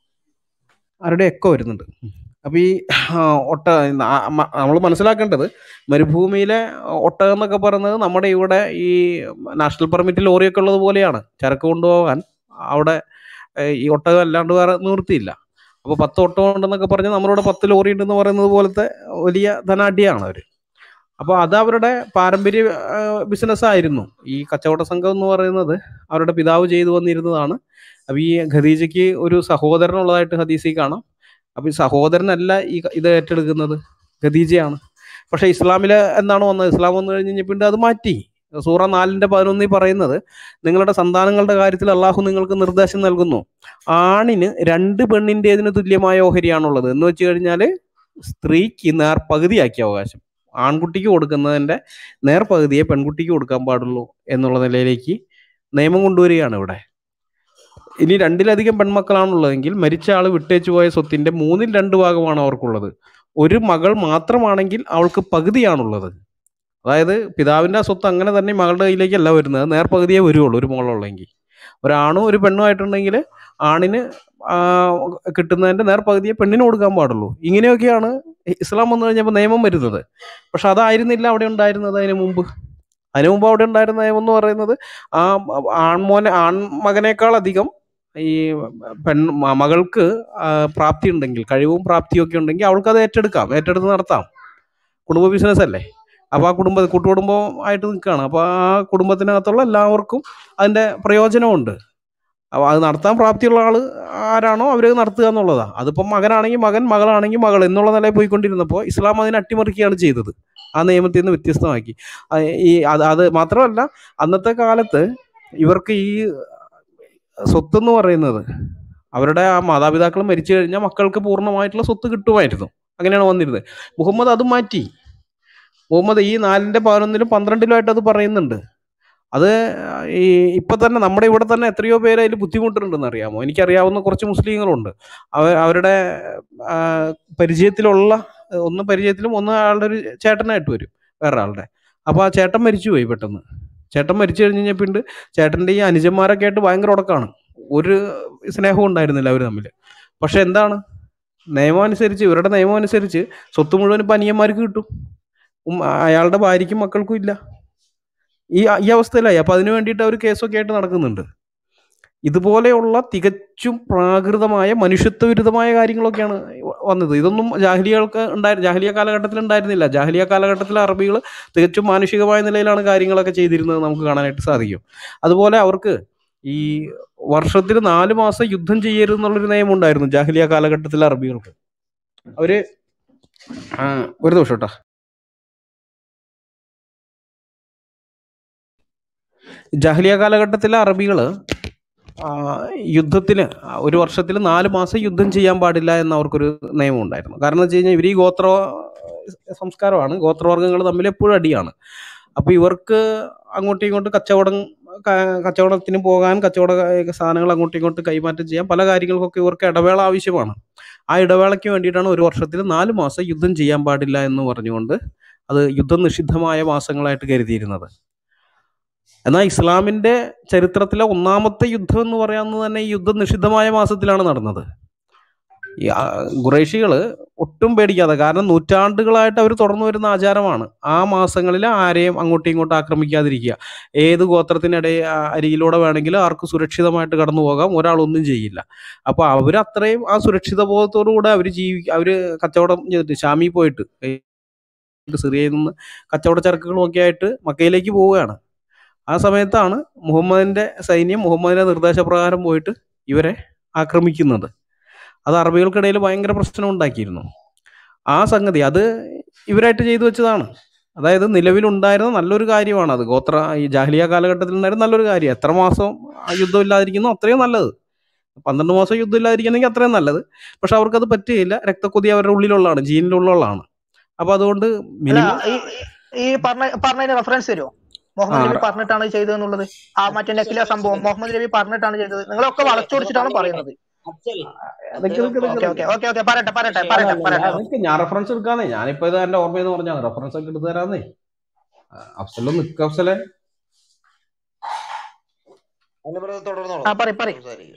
ആരുടെ എക്കോ വരുന്നുണ്ട്. അപ്പോൾ ഈ ആ, ഒട്ട നമ്മൾ മനസ്സിലാക്കേണ്ടത് മരുഭൂമിയിലെ ഒട്ടകം എന്നൊക്കെ പറയുന്നത് നമ്മുടെ ഇവിടെ ഈ നാഷണൽ പെർമിറ്റ് ലോറിയൊക്കെ ഉള്ളത് പോലെയാണ്. ചരക്ക് കൊണ്ടുപോകാൻ അവിടെ ഏഹ്, ഈ ഒട്ടകം അല്ലാണ്ട് വേറെ നിവൃത്തിയില്ല. അപ്പോൾ പത്ത് ഒട്ടകം ഉണ്ടെന്നൊക്കെ പറഞ്ഞാൽ നമ്മളിവിടെ പത്ത് ലോറി ഉണ്ടെന്ന് പറയുന്നത് പോലത്തെ വലിയ ധനാഢ്യമാണ് അവർ. അപ്പോൾ അത് അവരുടെ പാരമ്പര്യ ബിസിനസ് ആയിരുന്നു. ഈ കച്ചവട സംഘം എന്ന് പറയുന്നത് അവരുടെ പിതാവ് ചെയ്തു വന്നിരുന്നതാണ്. അപ്പോൾ ഈ ഖദീജയ്ക്ക് ഒരു സഹോദരനുള്ളതായിട്ട് ഹദീസിൽ കാണാം. അപ്പോൾ ഈ സഹോദരനല്ല ഈ ക- ഇത് ഏറ്റെടുക്കുന്നത്, ഖദീജയാണ്. പക്ഷേ ഇസ്ലാമിൽ എന്താണ് വന്നത്? ഇസ്ലാം വന്നു കഴിഞ്ഞ് കഴിഞ്ഞപ്പോൾ അത് മാറ്റി. സൂറ നാലിൻ്റെ പതിനൊന്നിൽ പറയുന്നത്, നിങ്ങളുടെ സന്താനങ്ങളുടെ കാര്യത്തിൽ അള്ളാഹു നിങ്ങൾക്ക് നിർദ്ദേശം നൽകുന്നു, ആണിന് രണ്ട് പെണ്ണിൻ്റേതിന് തുല്യമായ ഓഹരിയാണുള്ളത്. എന്ന് വെച്ച് കഴിഞ്ഞാൽ സ്ത്രീക്ക് നേർ പകുതിയാക്കിയ അവകാശം, ആൺകുട്ടിക്ക് കൊടുക്കുന്നതിൻ്റെ നേർ പകുതിയെ പെൺകുട്ടിക്ക് കൊടുക്കാൻ പാടുള്ളൂ എന്നുള്ള നിലയിലേക്ക് നിയമം കൊണ്ടുവരികയാണ് ഇവിടെ. ഇനി രണ്ടിലധികം പെൺമക്കളാണുള്ളതെങ്കിൽ മരിച്ച ആൾ വിട്ടേച്ചു പോയ സ്വത്തിൻ്റെ മൂന്നിൽ രണ്ട് ഭാഗമാണ് അവർക്കുള്ളത്. ഒരു മകൾ മാത്രമാണെങ്കിൽ അവൾക്ക് പകുതിയാണുള്ളത്. അതായത് പിതാവിൻ്റെ ആ സ്വത്ത് അങ്ങനെ തന്നെ മകളുടെ കയ്യിലേക്കല്ല വരുന്നത്, നേർ പകുതിയേ വരുള്ളൂ ഒരു മോളുള്ളെങ്കിൽ. ഒരാണും ഒരു പെണ്ണും ആയിട്ടുണ്ടെങ്കിൽ ആണിന് ആ, കിട്ടുന്നതിൻ്റെ നേർ പകുതിയെ പെണ്ണിന് കൊടുക്കാൻ പാടുള്ളൂ. ഇങ്ങനെയൊക്കെയാണ് ഇസ്ലാം വന്നു കഴിഞ്ഞപ്പോൾ നിയമം വരുന്നത്. പക്ഷെ അതായിരുന്നില്ല അവിടെ ഉണ്ടായിരുന്നത് അതിന് മുമ്പ്. അതിനു മുമ്പ് അവിടെ ഉണ്ടായിരുന്ന നിയമം എന്ന് പറയുന്നത് ആ ആൺമോനെ ആൺമകനേക്കാൾ അധികം ഈ പെൺ മ- മകൾക്ക് ആ, പ്രാപ്തി ഉണ്ടെങ്കിൽ, കഴിവും പ്രാപ്തിയും ഒക്കെ ഉണ്ടെങ്കിൽ അവൾക്ക് അത് ഏറ്റെടുക്കാം, ഏറ്റെടുത്ത് നടത്താം. കുടുംബ ബിസിനസ് അല്ലേ. അപ്പോൾ ആ കുടുംബ കൂട്ടുകുടുംബം ആയിട്ട് നിൽക്കുകയാണ്. അപ്പോൾ ആ കുടുംബത്തിനകത്തുള്ള എല്ലാവർക്കും അതിൻ്റെ പ്രയോജനമുണ്ട്. അപ്പോൾ അത് നടത്താൻ പ്രാപ്തിയുള്ള ആൾ ആരാണോ അവർ നടത്തുക എന്നുള്ളതാണ്. അതിപ്പം മകനാണെങ്കിൽ മകൻ, മകളാണെങ്കിൽ മകൾ എന്നുള്ള നിലയിൽ പോയിക്കൊണ്ടിരുന്നപ്പോൾ ഇസ്ലാം അതിനെ അട്ടിമറിക്കുകയാണ് ചെയ്തത്, ആ നിയമത്തിൽ നിന്ന് വ്യത്യസ്തമാക്കി. ആ, ഈ അത് അത് മാത്രമല്ല, അന്നത്തെ കാലത്ത് ഇവർക്ക് ഈ സ്വത്ത് എന്ന് പറയുന്നത് അവരുടെ ആ മാതാപിതാക്കൾ മരിച്ചു കഴിഞ്ഞാൽ മക്കൾക്ക് പൂർണ്ണമായിട്ടുള്ള സ്വത്ത് കിട്ടുമായിരുന്നു. അങ്ങനെയാണ് വന്നിരുന്നത്. മുഹമ്മദ് അത് മാറ്റി. മുഹമ്മദ് ഈ നാലിൻ്റെ പതിനൊന്നിലും പന്ത്രണ്ടിലുമായിട്ട് അത് പറയുന്നുണ്ട്. അത് ഈ ഇപ്പം തന്നെ നമ്മുടെ ഇവിടെ തന്നെ എത്രയോ പേര് അതിൽ ബുദ്ധിമുട്ടുണ്ടെന്ന് അറിയാമോ? എനിക്കറിയാവുന്ന കുറച്ച് മുസ്ലിങ്ങളുണ്ട്. അവ അവരുടെ ആ, പരിചയത്തിലുള്ള ഒന്ന് പരിചയത്തിലും ഒന്ന് ആളുടെ ഒരു ചേട്ടനായിട്ട് വരും വേറൊരാളുടെ. അപ്പോൾ ആ ചേട്ടൻ മരിച്ചുപോയി പെട്ടെന്ന്. ചേട്ടൻ മരിച്ചു കഴിഞ്ഞ് കഴിഞ്ഞാൽ പിന്നെ ചേട്ടൻ്റെ ഈ അനുജന്മാരൊക്കെ ആയിട്ട് ഭയങ്കര ഉടക്കാണ്. ഒരു സ്നേഹവും ഉണ്ടായിരുന്നില്ല അവർ തമ്മിൽ. പക്ഷെ എന്താണ് നിയമം അനുസരിച്ച്, ഇവരുടെ നിയമം അനുസരിച്ച് സ്വത്ത് മുഴുവൻ ഇപ്പം അനിയന്മാർക്ക് കിട്ടും, ഉം, അയാളുടെ ഭാര്യയ്ക്കും മക്കൾക്കും ഇല്ല. ഈ ഈ അവസ്ഥയിലായി. അപ്പം അതിന് വേണ്ടിയിട്ട് അവർ കേസൊക്കെ ആയിട്ട് നടക്കുന്നുണ്ട്. ഇതുപോലെയുള്ള തികച്ചും പ്രാകൃതമായ മനുഷ്യത്വ വിരുദ്ധമായ കാര്യങ്ങളൊക്കെയാണ് വന്നത്. ഇതൊന്നും ജാഹിലിയകൾക്ക് ഉണ്ടായി ജാഹിലിയ കാലഘട്ടത്തിൽ ഉണ്ടായിരുന്നില്ല. ജാഹിലിയ കാലഘട്ടത്തിലെ അറബികൾ തികച്ചും മാനുഷികമായ നിലയിലാണ് കാര്യങ്ങളൊക്കെ ചെയ്തിരുന്നത് നമുക്ക് കാണാനായിട്ട് സാധിക്കും. അതുപോലെ അവർക്ക് ഈ വർഷത്തിൽ നാല് മാസം യുദ്ധം ചെയ്യരുത് എന്നുള്ളൊരു നിയമം ഉണ്ടായിരുന്നു ജാഹിലിയ കാലഘട്ടത്തിലെ അറബികൾക്ക്. അവര് ആ, ഒരു ദിവസം കേട്ടോ, ജാഹിലിയ കാലഘട്ടത്തിലെ അറബികൾ യുദ്ധത്തിന് ഒരു വർഷത്തിൽ നാല് മാസം യുദ്ധം ചെയ്യാൻ പാടില്ല എന്ന് അവർക്കൊരു നിയമം ഉണ്ടായിരുന്നു. കാരണം എന്ന് വെച്ച് കഴിഞ്ഞാൽ ഇവർ ഈ ഗോത്ര സംസ്കാരമാണ്, ഗോത്രവർഗ്ഗങ്ങൾ തമ്മിൽ എപ്പോഴും അടിയാണ്. അപ്പോൾ ഇവർക്ക് അങ്ങോട്ടും ഇങ്ങോട്ടും കച്ചവടം ക- കച്ചവടത്തിന് പോകാൻ, കച്ചവട സാധനങ്ങൾ അങ്ങോട്ടും ഇങ്ങോട്ടും കൈമാറ്റം ചെയ്യാൻ, പല കാര്യങ്ങൾക്കൊക്കെ ഇവർക്ക് ഇടവേള ആവശ്യമാണ്. ആ ഇടവേളയ്ക്ക് വേണ്ടിയിട്ടാണ് ഒരു വർഷത്തിൽ നാല് മാസം യുദ്ധം ചെയ്യാൻ പാടില്ല എന്ന് പറഞ്ഞുകൊണ്ട് അത് യുദ്ധം നിഷിദ്ധമായ മാസങ്ങളായിട്ട് കരുതിയിരുന്നത്. എന്നാൽ ഇസ്ലാമിൻ്റെ ചരിത്രത്തിലെ ഒന്നാമത്തെ യുദ്ധം എന്ന് പറയാവുന്നത് തന്നെ ഈ യുദ്ധം നിഷിദ്ധമായ മാസത്തിലാണ് നടന്നത്. ഈ ഖുറൈശികൾ ഒട്ടും പേടിക്കാതെ, കാരണം നൂറ്റാണ്ടുകളായിട്ട് അവർ തുടർന്നു വരുന്ന ആചാരമാണ് ആ മാസങ്ങളിൽ ആരെയും അങ്ങോട്ടും ഇങ്ങോട്ടും ആക്രമിക്കാതിരിക്കുക. ഏത് ഗോത്രത്തിനിടെ അരികിലൂടെ വേണമെങ്കിലും ആർക്ക് സുരക്ഷിതമായിട്ട് കടന്നു പോകാം, ഒരാളൊന്നും ചെയ്യില്ല. അപ്പോൾ അവർ അത്രയും ആ സുരക്ഷിത ബോധത്തോടുകൂടെ അവർ ജീവി അവർ കച്ചവടം ചെയ്തിട്ട് ഷാമിൽ പോയിട്ട്, സിറിയയിൽ നിന്ന് കച്ചവട ചരക്കുകളുമൊക്കെ ആയിട്ട് മക്കയിലേക്ക് പോവുകയാണ്. ആ സമയത്താണ് മുഹമ്മദിന്റെ സൈന്യം മുഹമ്മദിന്റെ നിർദ്ദേശപ്രകാരം പോയിട്ട് ഇവരെ ആക്രമിക്കുന്നത്. അത് അറബികൾക്കിടയിൽ ഭയങ്കര പ്രശ്നം ഉണ്ടാക്കിയിരുന്നു. ആ സംഗതി അത് ഇവരായിട്ട് ചെയ്തു വെച്ചതാണ്. അതായത് നിലവിലുണ്ടായിരുന്ന നല്ലൊരു കാര്യമാണ് അത്. ഗോത്ര ഈ ജാഹ്ലിയ കാലഘട്ടത്തിൽ ഉണ്ടായിരുന്ന നല്ലൊരു കാര്യം. എത്ര മാസം ആ യുദ്ധം ഇല്ലാതിരിക്കുന്നു അത്രയും നല്ലത്. പന്ത്രണ്ട് മാസം യുദ്ധം ഇല്ലാതിരിക്കുന്നെങ്കിൽ അത്രയും നല്ലത്. പക്ഷെ അവർക്കത് പറ്റുകയില്ല. രക്തക്കൊതി അവരുടെ ഉള്ളിലുള്ളതാണ്, ജീനിലുള്ളതാണ്. അപ്പൊ അതുകൊണ്ട് അല്ല മിനിമം ഈ ഈ പറഞ്ഞ പറഞ്ഞതിന് റെഫറൻസ് തരുമോ? മുഹമ്മദ് നബി പറഞ്ഞിട്ടാണ് ചെയ്തത് എന്നുള്ളത്. ആ മറ്റേ നക്കില സംഭവം മുഹമ്മദ് നബി പറഞ്ഞിട്ടാണ് ചെയ്തത്. നിങ്ങളൊക്കെ വളച്ചൊടിച്ചിട്ടാണ് പറയുന്നത്. ഓക്കെ ഓക്കെ ഓക്കെ ഓക്കെ പറയട്ടെ പറയട്ടെ പറയട്ടെ പറയട്ടെ അതൊക്കെ ഞാൻ റെഫറൻസ് എടുക്കാന്നേ. ഞാനിപ്പോ ഇത് എന്റെ ഓർമ്മയെന്ന് പറഞ്ഞാണ് റെഫറൻസ് ഒക്കെ എടുത്തു തരാന്നേ. അഫ്സലും നിക്ക് അഫ്സലെ ആ പറയ് പറയ്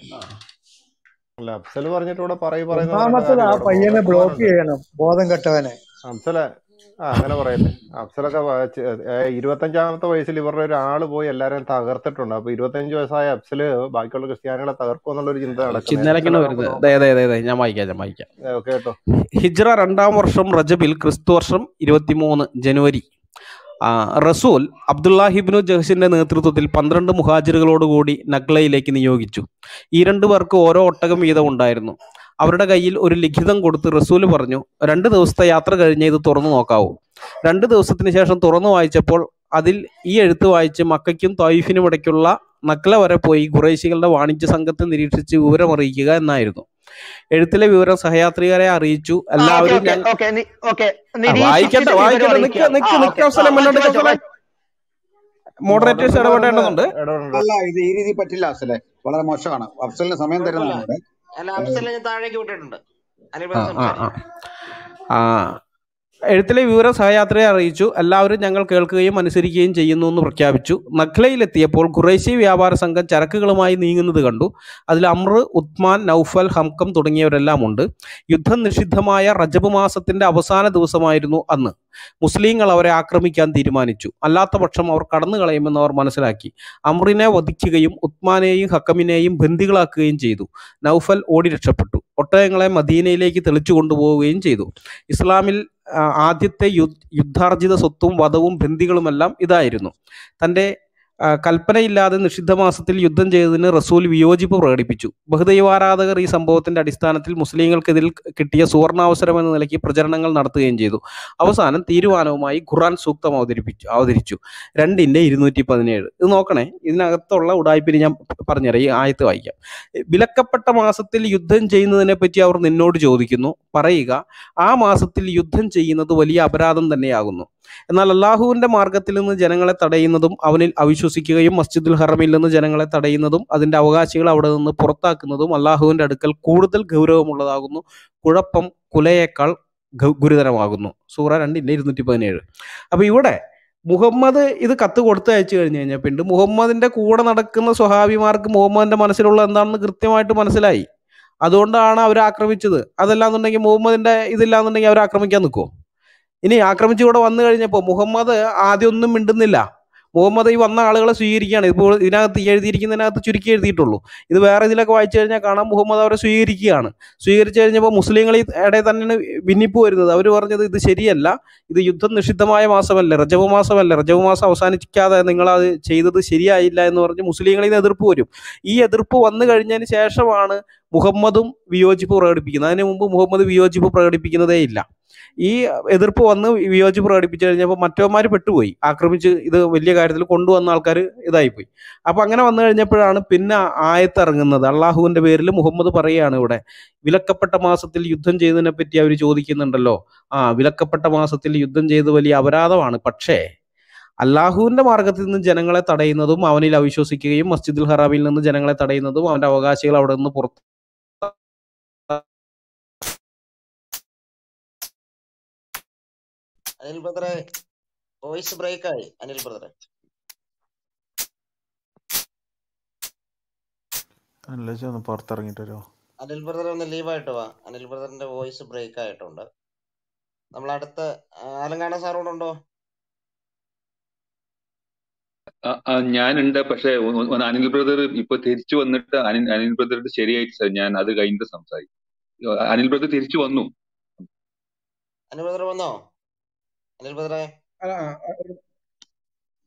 അല്ല അഫ്സൽ പറഞ്ഞിട്ട് ഇവിടെ പറയും പറയുന്ന പറയേണ്ട ഒന്നാമത്തത് ആ കാര്യമില്ല. പയ്യനെ ബ്ലോക്ക് ബോധക്കുറവാനുണ്ട് ചെയ്യണം, ബോധം കെട്ടവനെ. അഫ്സലെ. ആ അങ്ങനെ പറയല്ലേ. അഫ്സലൊക്കെ വ- ചെ- ഏ, ഇരുപത്തഞ്ചാമത്തെ വയസ്സിൽ ഇവരുടെ ഒരാള് പോയി എല്ലാരെയും തകർത്തിട്ടുണ്ട്. അപ്പൊ ഇരുപത്തഞ്ച് വയസ്സായ അഫ്സല് ബാക്കിയുള്ള ക്രിസ്ത്യാനികളെ തകർക്കും എന്നുള്ളൊരു ചിന്ത നടക്കുന്നത്. ചിന്തയിലേക്കാണ് അഫ്സലെ നമുക്ക് വരുന്നത്. നോക്കാം. അതെ അതെ അതെ ഞാൻ വായിക്കാം ഞാൻ വായിക്കാം ഏ, കേട്ടോ. ഹിജ്റ രണ്ടാം വർഷം റജബിൽ ക്രിസ്തു വർഷം ഇരുപത്തിമൂന്ന് ജനുവരി ആ, റസൂൽ അബ്ദുല്ലാഹിബ്നു ജഹ്ഷിന്റെ നേതൃത്വത്തിൽ പന്ത്രണ്ട് മുഹാജിറുകളോടുകൂടി നഗ്ലയിലേക്ക് നിയോഗിച്ചു. ഈ രണ്ടു പേർക്ക് ഓരോ ഒട്ടകം വീതം ഉണ്ടായിരുന്നു. അവരുടെ കയ്യിൽ ഒരു ലിഖിതം കൊടുത്ത് റസൂല് പറഞ്ഞു, രണ്ട് ദിവസത്തെ യാത്ര കഴിഞ്ഞ് ഇത് തുറന്നു നോക്കാവൂ. രണ്ട് ദിവസത്തിന് ശേഷം തുറന്നു വായിച്ചപ്പോൾ അതിൽ ഈ എഴുത്ത് വായിച്ച് മക്കയ്ക്കും ത്വായിഫിനും ഇടയ്ക്കുള്ള നഗ്ല വരെ പോയി ഖുറൈശികളുടെ വാണിജ്യ സംഘത്തെ നിരീക്ഷിച്ച് വിവരം അറിയിക്കുക എന്നായിരുന്നു. എഴുത്തിലെ വിവരം സഹയാത്രികരെ അറിയിച്ചു. ആ ഓക്കെ എല്ലാവരും ഓക്കെ ഞാൻ ഓക്കെ ഓക്കെ ആ, നിരീക്ഷിച്ചിട്ട് വായിക്കട്ടെ വിവരം വായിക്കട്ടെ നിക്ക് അറിയിക്കുക. ആ നിക്ക് നിക്ക് ഓക്കെ അവസരം ആ മുന്നോട്ട് വായിച്ചു വായിച്ചോ അവസരം വായി മോഡറേറ്റേഴ്സ് മോഡറേറ്റർമാരൊന്ന് ഇടപെടേണ്ടതുണ്ട്. ഇടപെടണ്ട. അല്ല ഇത് ഈ രീതി പറ്റില്ല അഫ്സലെ, വളരെ മോശമാണ്. അഫ്സലിന് സമയം കുഴപ്പമില്ല. തരുന്നതാണ് ഇവിടെ. അല്ല ഏഹ്, അഫ്സലിനെ ഞാൻ താഴേക്ക് വിട്ടിട്ടുണ്ട്. അനിൽ ആ ബ്രദർ ആ ആ സംസാരിക്കും. ആ എഴുത്തിലെ വിവരം സഹയാത്രിയെ അറിയിച്ചു. എല്ലാവരും ഞങ്ങൾ കേൾക്കുകയും അനുസരിക്കുകയും ചെയ്യുന്നു എന്ന് പ്രഖ്യാപിച്ചു. നഖ്ലയിലെത്തിയപ്പോൾ ഖുറൈശി വ്യാപാര സംഘം ചരക്കുകളുമായി നീങ്ങുന്നത് കണ്ടു. അതിൽ അമ്ര, ഉത്മാൻ, നൗഫൽ, ഹംകം തുടങ്ങിയവരെല്ലാം ഉണ്ട്. യുദ്ധം നിഷിദ്ധമായ റജബ് മാസത്തിന്റെ അവസാന ദിവസമായിരുന്നു അന്ന്. മുസ്ലിങ്ങൾ അവരെ ആക്രമിക്കാൻ തീരുമാനിച്ചു. അല്ലാത്ത പക്ഷം അവർ കടന്നു കളയുമെന്ന് അവർ മനസ്സിലാക്കി. അമ്രിനെ വധിക്കുകയും ഉത്മാനെയും ഹക്കമിനെയും ബന്ദികളാക്കുകയും ചെയ്തു. നൗഫൽ ഓടി രക്ഷപ്പെട്ടു. ഒട്ടകങ്ങളെ മദീനയിലേക്ക് തെളിച്ചു കൊണ്ടുപോവുകയും ചെയ്തു. ഇസ്ലാമിൽ ആ, ആദ്യത്തെ യു- യുദ്ധാർജിത സ്വത്തും വധവും ബന്ദികളുമെല്ലാം ഇതായിരുന്നു. തൻ്റെ ആ, കൽപ്പനയില്ലാതെ നിഷിദ്ധമാസത്തിൽ യുദ്ധം ചെയ്തതിന് റസൂൽ വിയോജിപ്പ് പ്രകടിപ്പിച്ചു. ബഹുദൈവാരാധകർ ഈ സംഭവത്തിന്റെ അടിസ്ഥാനത്തിൽ മുസ്ലിങ്ങൾക്കെതിൽ കിട്ടിയ സുവർണാവസരം എന്ന നിലയ്ക്ക് പ്രചരണങ്ങൾ നടത്തുകയും ചെയ്തു. അവസാനം തീരുമാനവുമായി ഖുർആൻ സൂക്തം അവതരിപ്പിച്ചു അവതരിച്ചു രണ്ടിന്റെ ഇരുന്നൂറ്റി പതിനേഴ്. ഇത് നോക്കണേ, ഇതിനകത്തുള്ള ഉടായ്പിന് ഞാൻ പറഞ്ഞുതരാം. ഈ ആയത്ത് വായിക്കാം. വിലക്കപ്പെട്ട മാസത്തിൽ യുദ്ധം ചെയ്യുന്നതിനെ പറ്റി അവർ നിന്നോട് ചോദിക്കുന്നു. പറയുക, ആ മാസത്തിൽ യുദ്ധം ചെയ്യുന്നത് വലിയ അപരാധം തന്നെയാകുന്നു. എന്നാൽ അള്ളാഹുവിന്റെ മാർഗത്തിൽ നിന്ന് ജനങ്ങളെ തടയുന്നതും അവനിൽ അവിശ്വസിക്കുകയും മസ്ജിദുൽ ഹറമിൽ നിന്ന് ജനങ്ങളെ തടയുന്നതും അതിന്റെ അവകാശികൾ അവിടെ നിന്ന് പുറത്താക്കുന്നതും അള്ളാഹുവിന്റെ അടുക്കൽ കൂടുതൽ ഗൗരവമുള്ളതാകുന്നു. കുഴപ്പം കുലയേക്കാൾ ഗ- ഗുരുതരമാകുന്നു. സൂറ രണ്ടിന്റെ ഇരുന്നൂറ്റി പതിനേഴ്. അപ്പൊ ഇവിടെ മുഹമ്മദ് ഇത് കത്ത് കൊടുത്ത് അയച്ചു കഴിഞ്ഞു കഴിഞ്ഞാൽ പിന്നെ മുഹമ്മദിന്റെ കൂടെ നടക്കുന്ന സ്വഹാബിമാർക്ക് മുഹമ്മദിന്റെ മനസ്സിലുള്ള എന്താണെന്ന് കൃത്യമായിട്ട് മനസ്സിലായി. അതുകൊണ്ടാണ് അവർ ആക്രമിച്ചത്. അതല്ലാന്നുണ്ടെങ്കിൽ മുഹമ്മദിന്റെ ഇതില്ലാന്നുണ്ടെങ്കിൽ അവർ ആക്രമിക്കാൻ നിൽക്കുമോ? ഇനി ആക്രമിച്ച് ഇവിടെ വന്നു കഴിഞ്ഞപ്പോൾ മുഹമ്മദ് ആദ്യം ഒന്നും മിണ്ടുന്നില്ല. മുഹമ്മദ് ഈ വന്ന ആളുകളെ സ്വീകരിക്കുകയാണ്. ഇപ്പോൾ ഇതിനകത്ത് ഈ എഴുതിയിരിക്കുന്നതിനകത്ത് ചുരുക്കി എഴുതിയിട്ടുള്ളൂ. ഇത് വേറെ ഇതിലൊക്കെ വായിച്ചു കഴിഞ്ഞാൽ കാണാം മുഹമ്മദ് അവരെ സ്വീകരിക്കുകയാണ്. സ്വീകരിച്ചു കഴിഞ്ഞപ്പോൾ മുസ്ലിങ്ങൾ ഇടയിൽ തന്നെയാണ് ഭിന്നിപ്പ് വരുന്നത്. അവർ പറഞ്ഞത് ഇത് ശരിയല്ല, ഇത് യുദ്ധം നിഷിദ്ധമായ മാസമല്ല, റജബ് മാസമല്ല, റജബ് മാസം അവസാനിക്കാതെ നിങ്ങളത് ചെയ്തത് ശരിയായില്ല എന്ന് പറഞ്ഞ് മുസ്ലിങ്ങളിൽ നിന്ന് എതിർപ്പ് വരും. ഈ എതിർപ്പ് വന്നു കഴിഞ്ഞതിന് ശേഷമാണ് മുഹമ്മദും വിയോജിപ്പ് പ്രകടിപ്പിക്കുന്നത്. അതിന് മുമ്പ് മുഹമ്മദ് വിയോജിപ്പ് പ്രകടിപ്പിക്കുന്നതേ ഇല്ല. ഈ എതിർപ്പ് വന്ന് വിയോജിപ്പ് പ്രകടിപ്പിച്ചു കഴിഞ്ഞപ്പോൾ മറ്റവന്മാർ പെട്ടുപോയി. ആക്രമിച്ച് ഇത് വലിയ കാര്യത്തിൽ കൊണ്ടുവന്ന ആൾക്കാർ ഇതായിപ്പോയി. അപ്പൊ അങ്ങനെ വന്നു കഴിഞ്ഞപ്പോഴാണ് പിന്നെ ആയത്ത് ഇറങ്ങുന്നത്. അള്ളാഹുവിന്റെ പേരിൽ മുഹമ്മദ് പറയുകയാണ് ഇവിടെ, വിലക്കപ്പെട്ട മാസത്തിൽ യുദ്ധം ചെയ്തതിനെ പറ്റി അവർ ചോദിക്കുന്നുണ്ടല്ലോ. ആ വിലക്കപ്പെട്ട മാസത്തിൽ യുദ്ധം ചെയ്ത് വലിയ അപരാധമാണ്. പക്ഷേ അള്ളാഹുവിന്റെ മാർഗത്തിൽ നിന്ന് ജനങ്ങളെ തടയുന്നതും അവനിൽ അവിശ്വസിക്കുകയും മസ്ജിദുൽ ഹറാമിൽ നിന്ന് ജനങ്ങളെ തടയുന്നതും അവന്റെ അവകാശികൾ അവിടെ നിന്ന് പുറത്ത് അനിൽ ബ്രദറെ വോയിസ് ബ്രേക്ക് ആയി. അനിൽ ബ്രദറെ അല്ല ഒന്ന് പുറത്തിറങ്ങിട്ട് വരുമോ? അനിൽ ബ്രദർ ഒന്ന് ലീവ് ആയിട്ട് വാ. അനിൽ ബ്രദറിന്റെ വോയിസ് ബ്രേക്ക് ആയിട്ടുണ്ട്. നമ്മൾ അടുത്ത ആലങ്കാണ സാറോടുണ്ടോ? ആ, ആ, ഞാനുണ്ട്. പക്ഷെ ഒ- ഒന്ന് അനിൽ ബ്രദർ ഇപ്പൊ തിരിച്ചു വന്നിട്ട് അനിൽ അനിൽ ബ്രദറിന്റെ ശരിയായിട്ട് സ- ഞാൻ അത് കഴിഞ്ഞിട്ട് സംസാരിക്കും. അനിൽ ബ്രദർ തിരിച്ചു വന്നു. അനിൽ ബ്രദർ വന്നോ? അനിൽ ബ്രദറെ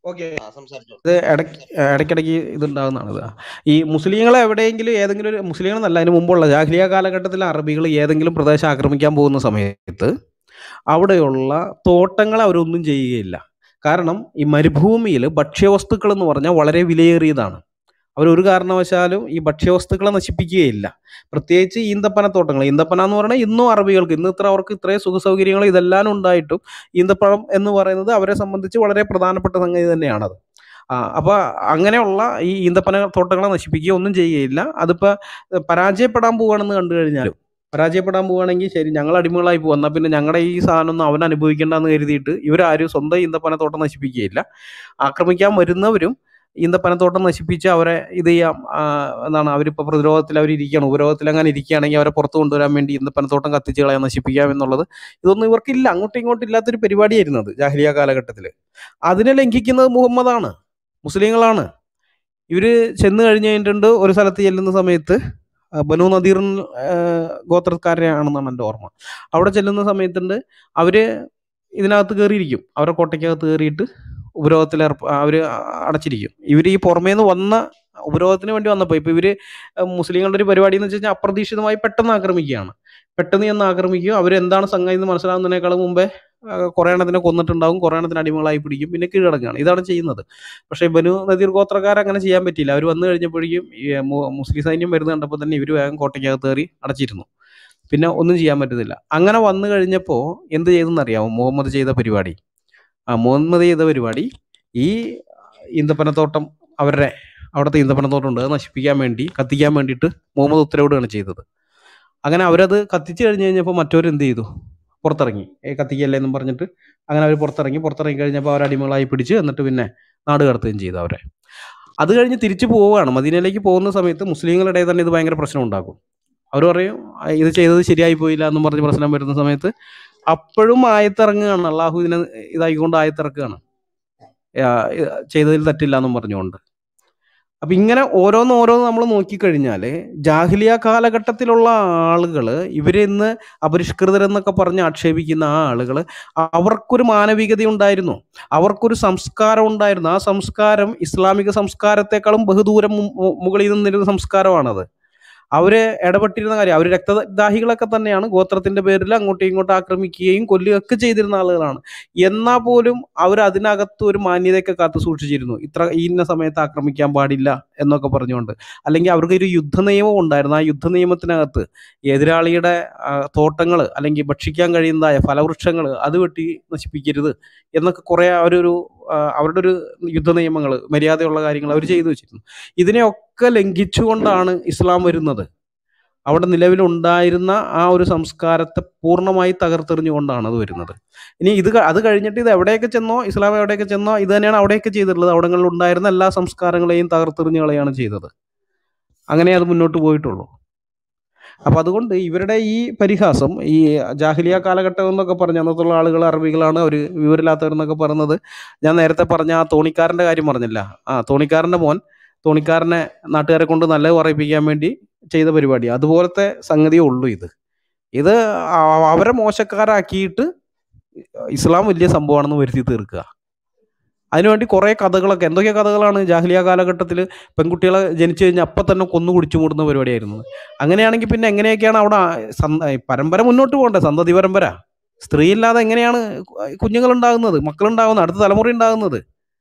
ഓക്കെ ആ സംസാരിച്ചോളൂ. ഇത് ഇടയ്ക്ക് ഇടയ്ക്കിടയ്ക്ക് ഇതുണ്ടാകുന്നതാണ് ഇത്. ഈ മുസ്ലിങ്ങളെ എവിടെയെങ്കിലും ഏതെങ്കിലും ഒരു മുസ്ലിങ്ങളെന്നല്ല അതിന് മുമ്പുള്ള ജാഹിലിയ കാലഘട്ടത്തിലെ അറബികൾ ഏതെങ്കിലും പ്രദേശം ആക്രമിക്കാൻ പോകുന്ന സമയത്ത് അവിടെയുള്ള തോട്ടങ്ങൾ അവരൊന്നും ചെയ്യുകയില്ല. കാരണം ഈ മരുഭൂമിയിൽ ഭക്ഷ്യവസ്തുക്കൾ എന്ന് പറഞ്ഞാൽ വളരെ വിലയേറിയതാണ്. അവരൊരു കാരണവശാലും ഈ ഭക്ഷ്യവസ്തുക്കളെ നശിപ്പിക്കുകയില്ല. പ്രത്യേകിച്ച് ഈന്തപ്പനത്തോട്ടങ്ങൾ. ഈന്തപ്പന എന്ന് പറഞ്ഞാൽ ഇന്നും അറബികൾക്ക് ഇന്ന് ഇത്ര അവർക്ക് ഇത്രയും സുഖ സൗകര്യങ്ങൾ ഇതെല്ലാം ഉണ്ടായിട്ടും ഈന്തപ്പഴം എന്ന് പറയുന്നത് അവരെ സംബന്ധിച്ച് വളരെ പ്രധാനപ്പെട്ട സംഗതി തന്നെയാണത്. ആ അപ്പോൾ അങ്ങനെയുള്ള ഈ ഈന്തപ്പന തോട്ടങ്ങളെ നശിപ്പിക്കുക ഒന്നും ചെയ്യുകയില്ല. അതിപ്പോൾ പരാജയപ്പെടാൻ പോവുകയാണെന്ന് കണ്ടു കഴിഞ്ഞാലും പരാജയപ്പെടാൻ പോവുകയാണെങ്കിൽ ശരി ഞങ്ങൾ അടിമകളായി പോകും, എന്നാൽ പിന്നെ ഞങ്ങളുടെ ഈ സാധനമൊന്നും അവൻ അനുഭവിക്കേണ്ടെന്ന് കരുതിയിട്ട് ഇവരാരും സ്വന്തം ഈന്തപ്പനത്തോട്ടം നശിപ്പിക്കുകയില്ല. ആക്രമിക്കാൻ വരുന്നവരും ഈന്തപ്പനത്തോട്ടം നശിപ്പിച്ച് അവരെ ഇത് ചെയ്യാം. ആ, എന്താണ് അവരിപ്പോൾ പ്രതിരോധത്തിൽ അവരിയ്ക്കുകയാണ്, ഉപരോധത്തിൽ അങ്ങനെ ഇരിക്കുകയാണെങ്കിൽ അവരെ പുറത്ത് കൊണ്ടുവരാൻ വേണ്ടി ഈന്തപ്പനത്തോട്ടം കത്തിച്ച് കളയാൻ നശിപ്പിക്കാം എന്നുള്ളത് ഇതൊന്നും ഇവർക്കില്ല. അങ്ങോട്ടും ഇങ്ങോട്ടും ഇല്ലാത്തൊരു പരിപാടിയായിരുന്നത് ജാഹിലിയ കാലഘട്ടത്തിൽ. അതിനെ ലംഘിക്കുന്നത് മുഹമ്മദാണ്, മുസ്ലിങ്ങളാണ്. ഇവർ ചെന്ന് കഴിഞ്ഞ് കഴിഞ്ഞിട്ടുണ്ട് ഒരു സ്ഥലത്ത് ചെല്ലുന്ന സമയത്ത് ആ, ബനു നദീർ ഗോത്രക്കാരെയാണെന്നാണ് എൻ്റെ ഓർമ്മ. അവിടെ ചെല്ലുന്ന സമയത്തുണ്ട് അവർ ഇതിനകത്ത് കയറിയിരിക്കും, അവരുടെ കോട്ടയ്ക്കകത്ത് കയറിയിട്ട് ഉപരോധത്തിൽ ഏർപ്പ അവർ അടച്ചിരിക്കും. ഇവർ ഈ പുറമേ നിന്ന് വന്ന ഉപരോധത്തിന് വേണ്ടി വന്നപ്പോൾ ഇപ്പോൾ ഇവർ മുസ്ലിങ്ങളുടെ ഒരു പരിപാടി എന്ന് വെച്ച് കഴിഞ്ഞാൽ അപ്രതീക്ഷിതമായി പെട്ടെന്ന് ആക്രമിക്കുകയാണ്. പെട്ടെന്ന് ചെന്ന് ആക്രമിക്കുക, അവരെന്താണ് സംഗതി എന്ന് മനസ്സിലാകുന്നതിനേക്കാളും മുമ്പേ കുറേ എണ്ണത്തിനെ കൊന്നിട്ടുണ്ടാവും, കുറേ എണ്ണത്തിന് അടിമകളായി പിടിക്കും, പിന്നെ കീഴടക്കുകയാണ്. ഇതാണ് ചെയ്യുന്നത്. പക്ഷേ ബനു നദീർ ഗോത്രക്കാർ അങ്ങനെ ചെയ്യാൻ പറ്റിയില്ല. അവർ വന്നു കഴിഞ്ഞപ്പോഴേക്കും ഈ മു- മുസ്ലിം സൈന്യം വരുന്നത് കണ്ടപ്പോൾ തന്നെ ഇവർ വേഗം കോട്ടയ്ക്കകത്ത് കയറി അടച്ചിരുന്നു. പിന്നെ ഒന്നും ചെയ്യാൻ പറ്റുന്നില്ല. അങ്ങനെ വന്നു കഴിഞ്ഞപ്പോൾ എന്ത് ചെയ്തെന്നറിയാമോ മുഹമ്മദ് ചെയ്ത പരിപാടി? ആ മുഹമ്മദ് ചെയ്ത പരിപാടി ഈ ഈന്തപ്പനത്തോട്ടം അവരുടെ അവിടുത്തെ ഈന്തപ്പനത്തോട്ടം ഉണ്ട് അത് നശിപ്പിക്കാൻ വേണ്ടി കത്തിക്കാൻ വേണ്ടിയിട്ട് മുഹമ്മദ് ഉത്തരവിടുകയാണ് ചെയ്തത്. അങ്ങനെ അവരത് കത്തിച്ച് കഴിഞ്ഞ് കഴിഞ്ഞപ്പോൾ മറ്റവരെന്ത് ചെയ്തു? പുറത്തിറങ്ങി. ഏ കത്തിക്കല്ലേ എന്നും പറഞ്ഞിട്ട് അങ്ങനെ അവർ പുറത്തിറങ്ങി. പുറത്തിറങ്ങി കഴിഞ്ഞപ്പോൾ അവർ അടിമകളായി പിടിച്ച് എന്നിട്ട് പിന്നെ നാട് കടത്തുകയും ചെയ്തു അവരെ. അത് കഴിഞ്ഞ് തിരിച്ചു പോവുകയാണ്. മദീനയിലേക്ക് പോകുന്ന സമയത്ത് മുസ്ലിങ്ങളുടെ ഇടയിൽ തന്നെ ഇത് ഭയങ്കര പ്രശ്നം ഉണ്ടാക്കും. അവർ പറയും "ആ, ഇത് ചെയ്തത് ശരിയായി പോയില്ല" എന്നും പറഞ്ഞ് പ്രശ്നം വരുന്ന സമയത്ത് അപ്പോഴും ആയത്തിറങ്ങുകയാണ്. അള്ളാഹു ഇതിനെ ഇതായിക്കൊണ്ട് ആയത്തിറക്കുകയാണ്, ആ, ഇത് ചെയ്തതിൽ തെറ്റില്ല എന്നും പറഞ്ഞുകൊണ്ട്. അപ്പം ഇങ്ങനെ ഓരോന്ന് ഓരോന്ന് നമ്മൾ നോക്കിക്കഴിഞ്ഞാൽ ജാഹിലിയ കാലഘട്ടത്തിലുള്ള ആളുകൾ ഇവരെ ഇന്ന് അപരിഷ്കൃതരെന്നൊക്കെ പറഞ്ഞ് ആക്ഷേപിക്കുന്ന ആ ആളുകൾ അവർക്കൊരു മാനവികത ഉണ്ടായിരുന്നു, അവർക്കൊരു സംസ്കാരം ഉണ്ടായിരുന്നു. ആ സംസ്കാരം ഇസ്ലാമിക സംസ്കാരത്തെക്കാളും ബഹുദൂരം മു- മു- മുകളിൽ നിന്നിരുന്ന സംസ്കാരമാണത്. അവര് ഇടപെട്ടിരുന്ന കാര്യം, അവർ രക്തദാഹികളൊക്കെ തന്നെയാണ്, ഗോത്രത്തിന്റെ പേരിൽ അങ്ങോട്ടും ഇങ്ങോട്ടും ആക്രമിക്കുകയും കൊല്ലുകയൊക്കെ ചെയ്തിരുന്ന ആളുകളാണ്. എന്നാൽ പോലും അവർ അതിനകത്ത് ഒരു മാന്യതയൊക്കെ കാത്തു സൂക്ഷിച്ചിരുന്നു. ഇത്ര ഇന്ന സമയത്ത് ആക്രമിക്കാൻ പാടില്ല എന്നൊക്കെ പറഞ്ഞുകൊണ്ട്. അല്ലെങ്കിൽ അവർക്ക് ഒരു യുദ്ധ നിയമം ഉണ്ടായിരുന്നു. ആ യുദ്ധ നിയമത്തിനകത്ത് എതിരാളിയുടെ തോട്ടങ്ങൾ അല്ലെങ്കിൽ ഭക്ഷിക്കാൻ കഴിയുന്നതായ ഫലവൃക്ഷങ്ങൾ അത് വെട്ടി നശിപ്പിക്കരുത് എന്നൊക്കെ കുറേ അവരൊരു ആ, അവരുടെ ഒരു യുദ്ധ നിയമങ്ങൾ, മര്യാദയുള്ള കാര്യങ്ങൾ അവർ ചെയ്തു വെച്ചിരുന്നു. ഇതിനെയൊക്കെ ലംഘിച്ചുകൊണ്ടാണ് ഇസ്ലാം വരുന്നത്. അവിടെ നിലവിലുണ്ടായിരുന്ന ആ ഒരു സംസ്കാരത്തെ പൂർണ്ണമായി തകർത്തെറിഞ്ഞുകൊണ്ടാണ് അത് വരുന്നത്. ഇനി ഇത് ക- അത് കഴിഞ്ഞിട്ട് ഇത് എവിടെയൊക്കെ ചെന്നോ, ഇസ്ലാം എവിടെയൊക്കെ ചെന്നോ, ഇത് തന്നെയാണ് അവിടെയൊക്കെ ചെയ്തിട്ടുള്ളത്. അവിടങ്ങളിൽ ഉണ്ടായിരുന്ന എല്ലാ സംസ്കാരങ്ങളെയും തകർത്തെറിഞ്ഞു കളയാണ് ചെയ്തത്. അങ്ങനെ അത് മുന്നോട്ട് പോയിട്ടുള്ളൂ. അപ്പം അതുകൊണ്ട് ഇവരുടെ ഈ പരിഹാസം, ഈ ജാഹിലിയ കാലഘട്ടം എന്നൊക്കെ പറഞ്ഞ അന്നത്തുള്ള ആളുകൾ അറബികളാണ്, അവർ വിവരമില്ലാത്തവരെന്നൊക്കെ പറയുന്നത്, ഞാൻ നേരത്തെ പറഞ്ഞ ആ തോണിക്കാരൻ്റെ കാര്യം പറഞ്ഞില്ല, ആ തോണിക്കാരൻ്റെ മോൻ തോണിക്കാരനെ നാട്ടുകാരെ കൊണ്ട് നല്ലത് പറയിപ്പിക്കാൻ വേണ്ടി ചെയ്ത പരിപാടി അതുപോലത്തെ സംഗതിയേ ഉള്ളൂ ഇത്. ഇത് അ- അവരെ മോശക്കാരാക്കിയിട്ട് ഇസ്ലാം വലിയ സംഭവമാണെന്ന് വരുത്തി തീർക്കുക. അതിനുവേണ്ടി കുറേ കഥകളൊക്കെ, എന്തൊക്കെ കഥകളാണ് ജാഹിലിയ കാലഘട്ടത്തിൽ പെൺകുട്ടികളെ ജനിച്ചു കഴിഞ്ഞാൽ അപ്പം തന്നെ കൊന്നു കുടിച്ചു മൂടുന്ന പരിപാടിയായിരുന്നു. അങ്ങനെയാണെങ്കിൽ പിന്നെ എങ്ങനെയൊക്കെയാണ് അവിടെ സന്ത പരമ്പര മുന്നോട്ട് പോകേണ്ടത്? സന്തതി പരമ്പര. സ്ത്രീ ഇല്ലാതെ എങ്ങനെയാണ് കുഞ്ഞുങ്ങളുണ്ടാകുന്നത്, മക്കളുണ്ടാകുന്നത്, അടുത്ത തലമുറ ഉണ്ടാകുന്നത്?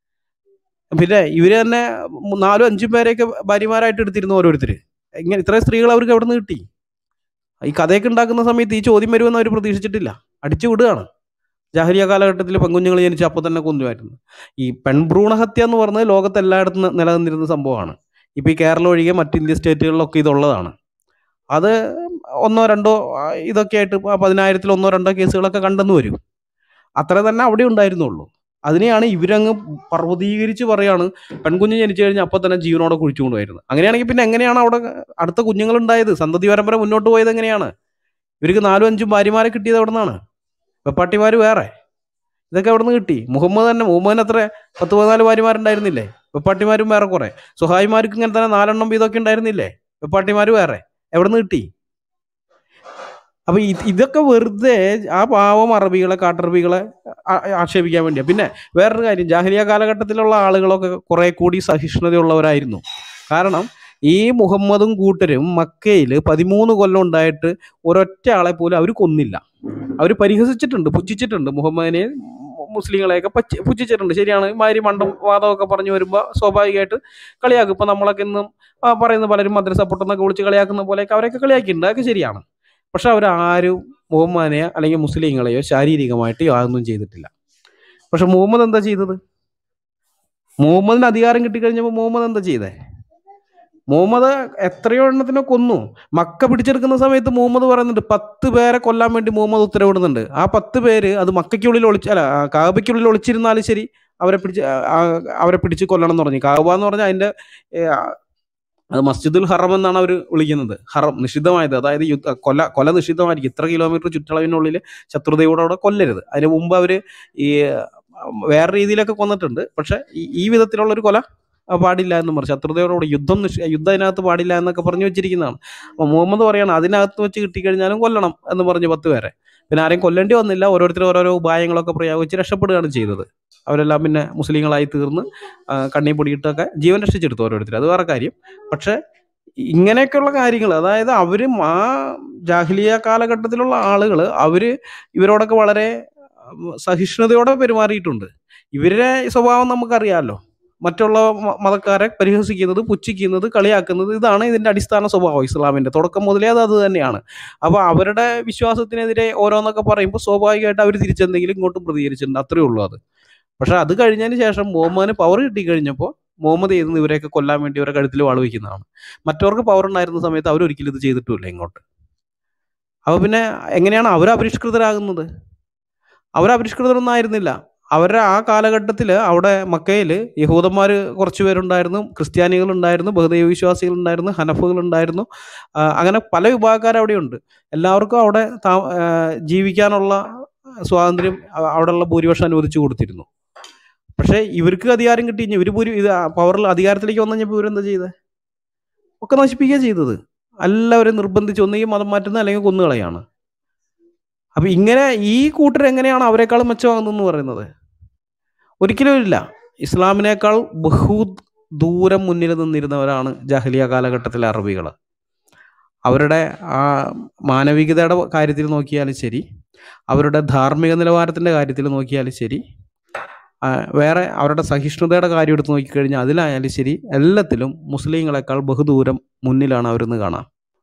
പിന്നെ ഇവർ തന്നെ നാലും അഞ്ചും പേരെയൊക്കെ ഭാര്യമാരായിട്ട് എടുത്തിരുന്നു ഓരോരുത്തർ. ഇങ്ങനെ ഇത്രയും സ്ത്രീകൾ അവർക്ക് എവിടെ നിന്ന് കിട്ടി? ഈ കഥയൊക്കെ ഉണ്ടാക്കുന്ന സമയത്ത് ഈ ചോദ്യം വരുമെന്ന് അവർ പ്രതീക്ഷിച്ചിട്ടില്ല, അടിച്ചു വിടുകയാണ്. ജാഹിലിയ കാലഘട്ടത്തിൽ പെൺകുഞ്ഞുങ്ങൾ ജനിച്ച് അപ്പോൾ തന്നെ കൊന്നുമായിരുന്നു. ഈ പെൺഭ്രൂണഹത്യ എന്ന് പറയുന്നത് ലോകത്ത് എല്ലായിടത്തും നി- നിലനിന്നിരുന്ന സംഭവമാണ്. ഇപ്പോൾ ഈ കേരളം ഒഴികെ മറ്റ് ഇന്ത്യ സ്റ്റേറ്റുകളിലൊക്കെ ഇതുള്ളതാണ്. അത് ഒന്നോ രണ്ടോ ആ, ഇതൊക്കെ ആയിട്ട് ആ പതിനായിരത്തിൽ ഒന്നോ രണ്ടോ കേസുകളൊക്കെ കണ്ടെന്ന് വരും. അത്ര തന്നെ അവിടെ ഉണ്ടായിരുന്നുള്ളൂ. അതിനെയാണ് ഇവരങ്ങ് പർവ്വതീകരിച്ച് പറയാണ് പെൺകുഞ്ഞ് ജനിച്ചു കഴിഞ്ഞാൽ അപ്പം തന്നെ ജീവനോടെ കുഴിച്ചു കൊണ്ടുപോയിരുന്നു. അങ്ങനെയാണെങ്കിൽ പിന്നെ എങ്ങനെയാണ് അവിടെ അടുത്ത കുഞ്ഞുങ്ങൾ ഉണ്ടായത്? സന്തതി പരമ്പര മുന്നോട്ട് പോയത് എങ്ങനെയാണ്? ഇവർക്ക് നാലും അഞ്ചും ഭാര്യമാരെ കിട്ടിയത് എവിടെ നിന്നാണ്? വെപ്പാട്ടിമാർ വേറെ. ഇതൊക്കെ എവിടെ നിന്ന് കിട്ടി? മുഹമ്മദ് തന്നെ, മുഹമ്മദിന് അത്ര പത്ത് പതിനാല് ഭാര്യമാരുണ്ടായിരുന്നില്ലേ? വെപ്പാട്ടിമാരും വേറെ കുറെ. സുഹായിമാർക്ക് ഇങ്ങനെ തന്നെ നാലെണ്ണം വീതമൊക്കെ ഉണ്ടായിരുന്നില്ലേ? വെപ്പാട്ടിമാർ വേറെ. എവിടെ നിന്ന് കിട്ടി? അപ്പൊ ഇത് ഇതൊക്കെ വെറുതെ ആ പാവം അറബികളെ കാട്ടറബികളെ ആ- ആക്ഷേപിക്കാൻ വേണ്ടിയാണ്. പിന്നെ വേറൊരു കാര്യം, ജാഹിലിയ കാലഘട്ടത്തിലുള്ള ആളുകളൊക്കെ കുറെ കൂടി സഹിഷ്ണുതയുള്ളവരായിരുന്നു. കാരണം ഈ മുഹമ്മദും കൂട്ടരും മക്കയിൽ പതിമൂന്ന് കൊല്ലം ഉണ്ടായിട്ട് ഒരൊറ്റ ആളെ പോലും അവർ കൊന്നില്ല. അവർ പരിഹസിച്ചിട്ടുണ്ട്, പുച്ഛിച്ചിട്ടുണ്ട്, മുഹമ്മദിനെ മുസ്ലിങ്ങളെയൊക്കെ പച്ചി പുച്ഛിച്ചിട്ടുണ്ട്. ശരിയാണ്, ഇമാതിരി മണ്ടം വാദമൊക്കെ പറഞ്ഞു വരുമ്പോൾ സ്വാഭാവികമായിട്ട് കളിയാക്കും. ഇപ്പം നമ്മളൊക്കെ ഇന്നും ആ, പറയുന്ന പലരും മദ്രസ പൊട്ടെന്നൊക്കെ വിളിച്ച് കളിയാക്കുന്ന പോലെയൊക്കെ അവരൊക്കെ കളിയാക്കിയിട്ടുണ്ട്. അതൊക്കെ ശരിയാണ്. പക്ഷെ അവരാരും മുഹമ്മദിനെയോ അല്ലെങ്കിൽ മുസ്ലിങ്ങളെയോ ശാരീരികമായിട്ട് യാതൊന്നും ചെയ്തിട്ടില്ല. പക്ഷെ മുഹമ്മദ് എന്താ ചെയ്തത്? മുഹമ്മദിന് അധികാരം കിട്ടിക്കഴിഞ്ഞപ്പോൾ മുഹമ്മദ് എന്താ ചെയ്തേ? മുഹമ്മദ് എത്രയോ എണ്ണത്തിനെ കൊന്നു. മക്ക പിടിച്ചെടുക്കുന്ന സമയത്ത് മുഹമ്മദ് പറയുന്നുണ്ട് പത്ത് പേരെ കൊല്ലാൻ വേണ്ടി മുഹമ്മദ് ഉത്തരവിടുന്നുണ്ട്. ആ പത്ത് പേര് അത് മക്കയ്ക്കുള്ളിൽ ഒളിച്ച് അല്ല ആ, കാബയ്ക്കുള്ളിൽ ഒളിച്ചിരുന്നാലും ശരി അവരെ പിടിച്ച് ആ, അവരെ പിടിച്ച് കൊല്ലണം എന്ന് പറഞ്ഞു. കാബ എന്ന് പറഞ്ഞാൽ അതിൻ്റെ ഏ, അത് മസ്ജിദുൽ ഹറം എന്നാണ് അവർ വിളിക്കുന്നത്. ഹറം നിഷിദ്ധമായത്, അതായത് യുദ്ധ കൊല കൊല നിഷിദ്ധമായിരിക്കും. ഇത്ര കിലോമീറ്റർ ചുറ്റളവിനുള്ളിൽ ശത്രുതയോടെ അവിടെ കൊല്ലരുത്. അതിന് മുമ്പ് അവർ ഈ വേറെ രീതിയിലൊക്കെ കൊന്നിട്ടുണ്ട്. പക്ഷെ ഈ ഈ വിധത്തിലുള്ളൊരു കൊല ആ, പാടില്ല എന്ന് പറഞ്ഞു. ശത്രുതയോടുകൂടി യുദ്ധം നിഷ് യുദ്ധം അതിനകത്ത് പാടില്ല എന്നൊക്കെ പറഞ്ഞു വെച്ചിരിക്കുന്നതാണ്. അപ്പോൾ മുഹമ്മദ് പറയാണ് അതിനകത്ത് വെച്ച് കിട്ടിക്കഴിഞ്ഞാലും കൊല്ലണം എന്ന് പറഞ്ഞു പത്ത് പേരെ. പിന്നെ ആരെയും കൊല്ലേണ്ടി വന്നില്ല. ഓരോരുത്തരും ഓരോരോ ഉപായങ്ങളൊക്കെ പ്രയോഗിച്ച് രക്ഷപ്പെടുകയാണ് ചെയ്തത്. അവരെല്ലാം പിന്നെ മുസ്ലിങ്ങളായി തീർന്ന് ആ, കണ്ണീർ പൊടിയിട്ടൊക്കെ ജീവൻ രക്ഷിച്ചെടുത്തു ഓരോരുത്തർ. അത് വേറെ കാര്യം. പക്ഷെ ഇങ്ങനെയൊക്കെയുള്ള കാര്യങ്ങൾ, അതായത് അവര് ആ ജാഹിലിയ കാലഘട്ടത്തിലുള്ള ആളുകൾ അവര് ഇവരോടൊക്കെ വളരെ ഉം, സഹിഷ്ണുതയോടെ പെരുമാറിയിട്ടുണ്ട്. ഇവരുടെ സ്വഭാവം നമുക്കറിയാമല്ലോ. മറ്റുള്ള മ- മതക്കാരെ പരിഹസിക്കുന്നത്, പുച്ഛിക്കുന്നത്, കളിയാക്കുന്നത്, ഇതാണ് ഇതിന്റെ അടിസ്ഥാന സ്വഭാവം. ഇസ്ലാമിന്റെ തുടക്കം മുതലേ അത് അത് തന്നെയാണ്. അപ്പോൾ അവരുടെ വിശ്വാസത്തിനെതിരെ ഓരോന്നൊക്കെ പറയുമ്പോൾ സ്വാഭാവികമായിട്ട് അവർ തിരിച്ചെന്തെങ്കിലും ഇങ്ങോട്ടും പ്രതികരിച്ചിട്ടുണ്ട്. അത്രയേ ഉള്ളൂ അത്. പക്ഷെ അത് കഴിഞ്ഞതിന് ശേഷം മുഹമ്മദിന് പവർ കിട്ടിക്കഴിഞ്ഞപ്പോൾ മുഹമ്മദ് ചെയ്യുന്നത് ഇവരെയൊക്കെ കൊല്ലാൻ വേണ്ടി ഇവരെ കഴുത്തിൽ വാൾ വയ്ക്കുന്നതാണ്. മറ്റവർക്ക് പവർ ഉണ്ടായിരുന്ന സമയത്ത് അവരൊരിക്കലും ഇത് ചെയ്തിട്ടുമില്ല ഇങ്ങോട്ട്. അപ്പോൾ പിന്നെ എങ്ങനെയാണ് അവർ അപരിഷ്കൃതരാകുന്നത്? അവർ അപരിഷ്കൃതരൊന്നും ആയിരുന്നില്ല. അവരുടെ ആ കാലഘട്ടത്തിൽ അവിടെ മക്കയിൽ യഹൂദന്മാർ കുറച്ച് പേരുണ്ടായിരുന്നു, ക്രിസ്ത്യാനികളുണ്ടായിരുന്നു, ബഹുദൈവ വിശ്വാസികളുണ്ടായിരുന്നു, ഹനഫുകളുണ്ടായിരുന്നു. ആ, അങ്ങനെ പല വിഭാഗക്കാർ അവിടെയുണ്ട്. എല്ലാവർക്കും അവിടെ താ ആ, ജീവിക്കാനുള്ള സ്വാതന്ത്ര്യം അ- അവിടെയുള്ള ഭൂരിപക്ഷം അനുവദിച്ചു കൊടുത്തിരുന്നു. പക്ഷേ ഇവർക്ക് അധികാരം കിട്ടി കഴിഞ്ഞാൽ ഇവർ ഭൂരി ഇത് പവറിൽ അധികാരത്തിലേക്ക് വന്നു കഴിഞ്ഞപ്പോൾ ഇവരെന്താ ചെയ്തത്? ഒക്കെ നശിപ്പിക്കുക ചെയ്തത്. എല്ലാവരും നിർബന്ധിച്ച് ഒന്നുകിൽ മതം മാറ്റുന്നത് അല്ലെങ്കിൽ കൊന്നുകളയാണ്. അപ്പം ഇങ്ങനെ ഈ കൂട്ടർ എങ്ങനെയാണ് അവരെക്കാളും മെച്ചമാകുന്നതെന്ന് പറയുന്നത്? ഒരിക്കലും ഇല്ല. ഇസ്ലാമിനേക്കാൾ ബഹു ദൂരം മുന്നിൽ നിന്നിരുന്നവരാണ് ജാഹിലിയ കാലഘട്ടത്തിലെ അറബികൾ. അവരുടെ ആ മാനവികതയുടെ കാര്യത്തിൽ നോക്കിയാലും ശരി, അവരുടെ ധാർമ്മിക നിലവാരത്തിൻ്റെ കാര്യത്തിൽ നോക്കിയാലും ശരി, ആ, വേറെ അവരുടെ സഹിഷ്ണുതയുടെ കാര്യം എടുത്ത് നോക്കിക്കഴിഞ്ഞാൽ അതിലായാലും ശരി, എല്ലാത്തിലും മുസ്ലിങ്ങളെക്കാൾ ബഹുദൂരം മുന്നിലാണ് അവരെന്ന് കാണാം.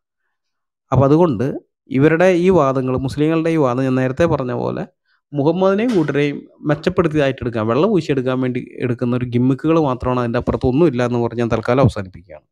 അപ്പം അതുകൊണ്ട് ഇവരുടെ ഈ വാദങ്ങൾ, മുസ്ലിങ്ങളുടെ ഈ വാദം ഞാൻ നേരത്തെ പറഞ്ഞ പോലെ മുഹമ്മദിനെയും കൂട്ടരെയും മെച്ചപ്പെടുത്തിയതായിട്ട് എടുക്കാം, വെള്ളം പൂശിയെടുക്കാൻ വേണ്ടി എടുക്കുന്ന ഒരു ഗിമ്മിക്കുകൾ മാത്രമാണ്. അതിൻ്റെ അപ്പുറത്ത് ഒന്നുമില്ല എന്ന് പറഞ്ഞ് ഞാൻ തൽക്കാലം അവസാനിപ്പിക്കുകയാണ്.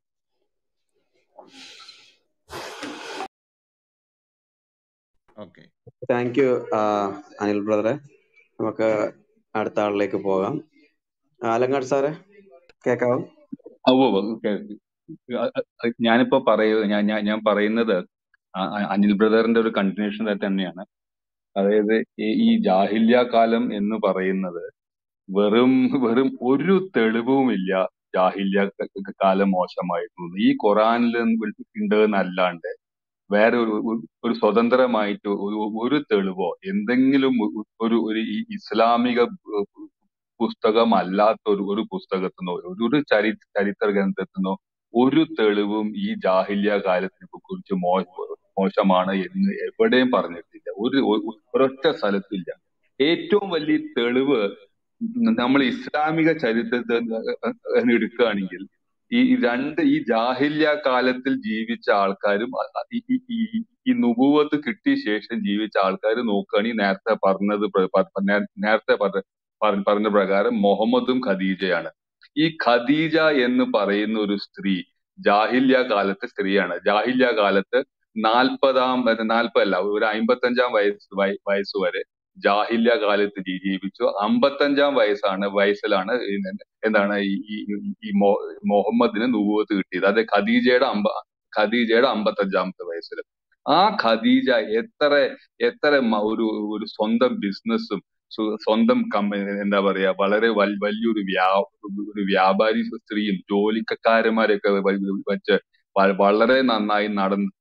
ഓക്കെ. താങ്ക് യു അനിൽ ബ്രദറെ. നമുക്ക് അടുത്ത ആളിലേക്ക് പോകാം. ആലങ്ങാട് സാറെ കേൾക്കാവോ? ഉവ്വ് ഉവ്വ് കേ- അ- അ- ഞാനിപ്പോ പറയൂ ഞാൻ ഞാൻ ഞാൻ പറയുന്നത് അ- അ- അനിൽ ബ്രദറിന്റെ ഒരു കണ്ടിന്യൂഷൻ തന്നെയാണ്. അതായത് ഈ ഈ ജാഹില്യ കാലം എന്ന് പറയുന്നത് വെറും വെറും ഒരു തെളിവുമില്ല ജാഹില്യ ക- ക- കാലം മോശമായിരുന്നു. ഈ ഖുറാനിൽ ഉണ്ട് എന്നല്ലാണ്ട് വേറെ ഒരു ഒരു ഒരു സ്വതന്ത്രമായിട്ട് ഒരു ഒരു തെളിവോ എന്തെങ്കിലും ഒരു ഒരു ഒരു ഈ ഇസ്ലാമിക ഏഹ്, പുസ്തകമല്ലാത്ത ഒരു ഒരു പുസ്തകത്തിനോ ഒരു ഒരു ചരി ചരിത്ര ഗ്രന്ഥത്തിനോ ഒരു തെളിവും ഈ ജാഹില്യ കാലത്തിനെ കുറിച്ച് മോ മോശമാണ് എന്ന് എവിടെയും പറഞ്ഞിട്ടില്ല. ഒരു ഒരു- ഒരൊറ്റ സ്ഥലത്തില്ല. ഏറ്റവും വലിയ തെളിവ് നമ്മൾ ഇസ്ലാമിക ചരിത്രത്തെ എടുക്കുകയാണെങ്കിൽ ഈ രണ്ട് ഈ ജാഹില്യ കാലത്തിൽ ജീവിച്ച ആൾക്കാരും അ- അ- ഈ ഈ- ഈ- ഈ നുബുവത്ത് കിട്ടിയ ശേഷം ജീവിച്ച ആൾക്കാർ നോക്കുകയാണെങ്കിൽ നേരത്തെ പറഞ്ഞത് പ്ര- പ- നേ- നേരത്തെ പറഞ്ഞ പറ- പറഞ്ഞ പ്രകാരം മുഹമ്മദും ഖദീജയാണ്. ഈ ഖദീജ എന്ന് പറയുന്ന ഒരു സ്ത്രീ ജാഹില്യ കാലത്തെ സ്ത്രീയാണ്. ജാഹില്യ കാലത്ത് നാൽപ്പതാം നാൽപ്പതല്ല ഒരു അമ്പത്തഞ്ചാം വയസ്സ് വയ- വയസ്സ് വരെ ജാഹില്യ കാലത്ത് ജീ- ജീവിച്ചു. അമ്പത്തഞ്ചാം വയസ്സാണ് വയസ്സിലാണ് ഈ എന്താണ് ഈ ഈ ഈ മൊ- മുഹമ്മദിന് നുബുവത്ത് കിട്ടിയത്. അത് ഖദീജയുടെ അമ്പ ഖദീജയുടെ അമ്പത്തഞ്ചാമത്തെ വയസ്സിൽ. ആ ഖദീജ എത്ര എത്ര മ- ഒരു ഒരു സ്വന്തം ബിസിനസ്സും സ്വന്തം കമ്പനി എന്താ പറയാ വളരെ വൽ- വലിയൊരു വ്യാ ഒരു വ്യാപാരി സ്ത്രീയും ജോലിക്കാരന്മാരെയൊക്കെ വ- വെച്ച് വ- വളരെ നന്നായി നടന്ന്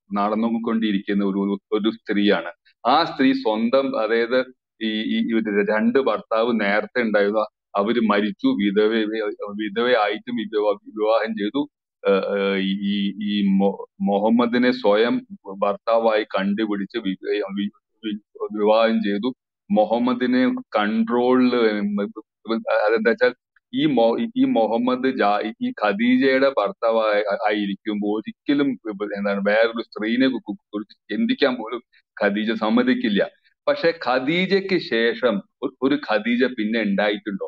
നടന്നുകൊണ്ടിരിക്കുന്ന ഒരു ഒരു സ്ത്രീയാണ്. ആ സ്ത്രീ സ്വന്തം, അതായത് ഈ ഈ ഇത് രണ്ട് ഭർത്താവ് നേരത്തെ ഉണ്ടായിരുന്നു, അവര് മരിച്ചു, വിധവ വിധവയായിട്ടും വിധവ വിവാഹം ചെയ്തു. ഏഹ് ഏഹ് ഈ ഈ മൊ- മുഹമ്മദിനെ സ്വയം ഭർത്താവായി കണ്ടുപിടിച്ച് വി- വി- വി- വിവാഹം ചെയ്തു. മുഹമ്മദിനെ കൺട്രോളില് അതെന്താ വെച്ചാൽ ഈ മൊ ഈ മുഹമ്മദ് ജാ ഈ ഖദീജയുടെ ഭർത്താവായി ആയിരിക്കുമ്പോൾ ഒരിക്കലും എന്താണ് വേറൊരു സ്ത്രീനെ കു- കുറിച്ച് ചിന്തിക്കാൻ പോലും ഖദീജ സമ്മതിക്കില്ല. പക്ഷെ ഖദീജയ്ക്ക് ശേഷം ഒ- ഒരു ഖദീജ പിന്നെ ഉണ്ടായിട്ടുണ്ടോ?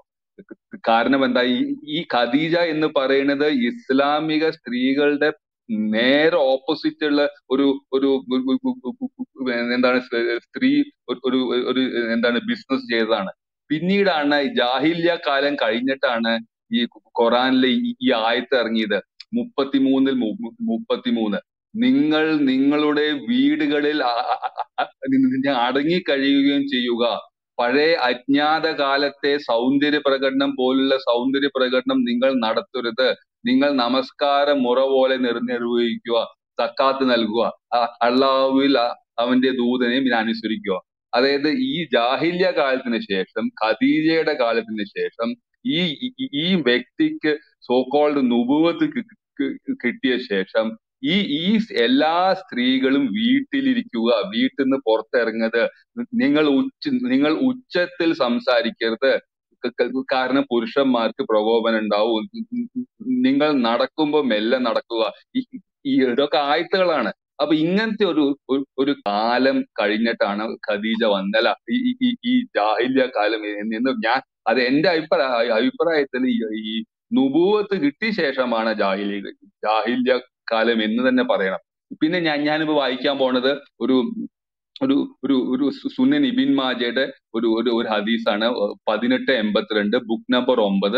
കാരണം എന്താ, ഈ ഈ ഖദീജ എന്ന് പറയുന്നത് ഇസ്ലാമിക സ്ത്രീകളുടെ നേരെ ഓപ്പോസിറ്റ് ഉള്ള ഒരു ഒരു ഒരു- ഒരു- ഒരു- എന്താണ് സ്ത്രീ ഒരു ഒരു ഒരു എന്താണ് ബിസിനസ് ചെയ്തതാണ്. പിന്നീടാണ് ജാഹില്യ കാലം കഴിഞ്ഞിട്ടാണ് ഈ ഖുറാനിലെ ഈ ഈ ആയത്ത് ഇറങ്ങിയത്. മുപ്പത്തിമൂന്നിൽ മു- മുപ്പത്തിമൂന്ന് നിങ്ങൾ നിങ്ങളുടെ വീടുകളിൽ അ- അ- അ- അ- അടങ്ങി കഴിയുകയും ചെയ്യുക. പഴയ അജ്ഞാത കാലത്തെ സൗന്ദര്യ പ്രകടനം പോലുള്ള സൗന്ദര്യ പ്രകടനം നിങ്ങൾ നടത്തരുത്. നിങ്ങൾ നമസ്കാര മുറ പോലെ നിർ നിർവഹിക്കുക, സക്കാത്ത് നൽകുക, അ- അള്ളാഹുവിൽ അ- അവന്റെ ദൂതനെയും ഇത് അനുസരിക്കുക. അതായത് ഈ ജാഹില്യ കാലത്തിന് ശേഷം, ഖദീജയുടെ കാലത്തിന് ശേഷം ഈ ഈ ഈ വ്യക്തിക്ക് സോക്കോൾഡ് നുബുവത്ത് കി- കി- കിട്ടിയ ശേഷം ഈ ഈ എല്ലാ സ്ത്രീകളും വീട്ടിലിരിക്കുക, വീട്ടിൽ നിന്ന് പുറത്തിറങ്ങരുത്, നിങ്ങൾ ഉച്ച നിങ്ങൾ ഉച്ചത്തിൽ സംസാരിക്കരുത്, ക- ക- കാരണം പുരുഷന്മാർക്ക് പ്രകോപനം ഉണ്ടാവും, നിങ്ങൾ നടക്കുമ്പോൾ മെല്ലെ നടക്കുക. ഈ ഈ ഇതൊക്കെ ആയത്തുകളാണ്. അപ്പൊ ഇങ്ങനത്തെ ഒരു ഒരു ഒരു കാലം കഴിഞ്ഞിട്ടാണ് ഖദീജ വന്നല്ല ഈ ഈ ഈ ഈ ജാഹില്യ കാലം എന്ന് എന്ന് ഞാൻ, അത് എന്റെ അഭിപ്രായ അഭിപ്രായത്തിൽ ഈ ഈ നുബൂവത്ത് കിട്ടിയ ശേഷമാണ് ജാഹില്യ ജാഹില്യ കാലം എന്ന് തന്നെ പറയണം. പിന്നെ ഞാൻ ഞാനിപ്പോ വായിക്കാൻ പോണത് ഒരു ഒരു ഒരു ഒരു സു- സുനൻ ഇബിൻ മാജയുടെ ഒരു ഒരു ഒരു ഹദീസാണ്. പതിനെട്ട് എൺപത്തിരണ്ട്, ബുക്ക് നമ്പർ ഒമ്പത്,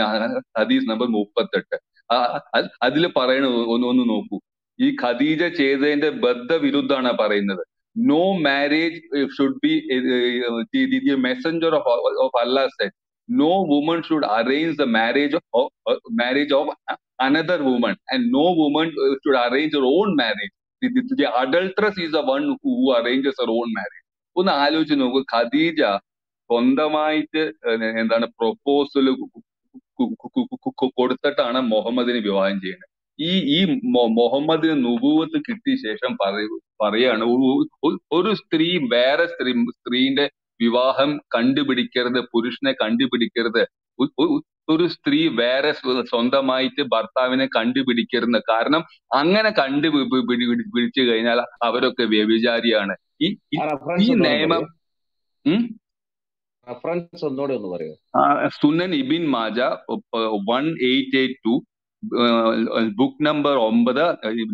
ഹദീസ് നമ്പർ മുപ്പത്തെട്ട്. അതിൽ പറയണ ഒന്ന് ഒന്ന് നോക്കൂ. ഈ ഖദീജ ചെയ്തതിന്റെ ബദ്ധവിരുദ്ധാണ് പറയുന്നത്. No marriage should be, the messenger of of Allah said no woman should arrange the marriage of uh, marriage of another woman, and no woman uh, should arrange her own marriage. The, the, the adulteress is the one who arranges her own marriage. ഒന്ന് ആലോചിച്ച് നോക്കൂ, ഖദീജ സ്വന്തമായിട്ട് ഏഹ് എന്താണ് proposal കൊടുത്തിട്ടാണ് മുഹമ്മദിനെ വിവാഹം ചെയ്യുന്നത്. ഈ ഈ മൊ- മുഹമ്മദിന് നുബുവത്ത് കിട്ടിയ ശേഷം പറയ പറയാണ് ഒ- ഒ- ഒരു സ്ത്രീ വേറെ സ്ത്രീ സ്ത്രീന്റെ വിവാഹം കണ്ടുപിടിക്കരുത്, പുരുഷനെ കണ്ടുപിടിക്കരുത്. ഒ- ഒ- ഒരു സ്ത്രീ വേറെ സ്വ- സ്വന്തമായിട്ട് ഭർത്താവിനെ കണ്ടുപിടിക്കരുത്. കാരണം അങ്ങനെ കണ്ടു പി- പി- പിടി- പിടി- പിടിച്ചു കഴിഞ്ഞാൽ അവരൊക്കെ വ്യഭിചാരിയാണ്. ഈ ഈ ആ ഈ റെഫറൻസ് ഒന്നുകൂടെ നിയമം പറയൂ, ഉം റെഫറൻസ് ഒന്നുകൂടെ ഒന്ന് പറയൂ. ആ, Sunan Ibn Majah one eight eight two, book number ഒമ്പത്,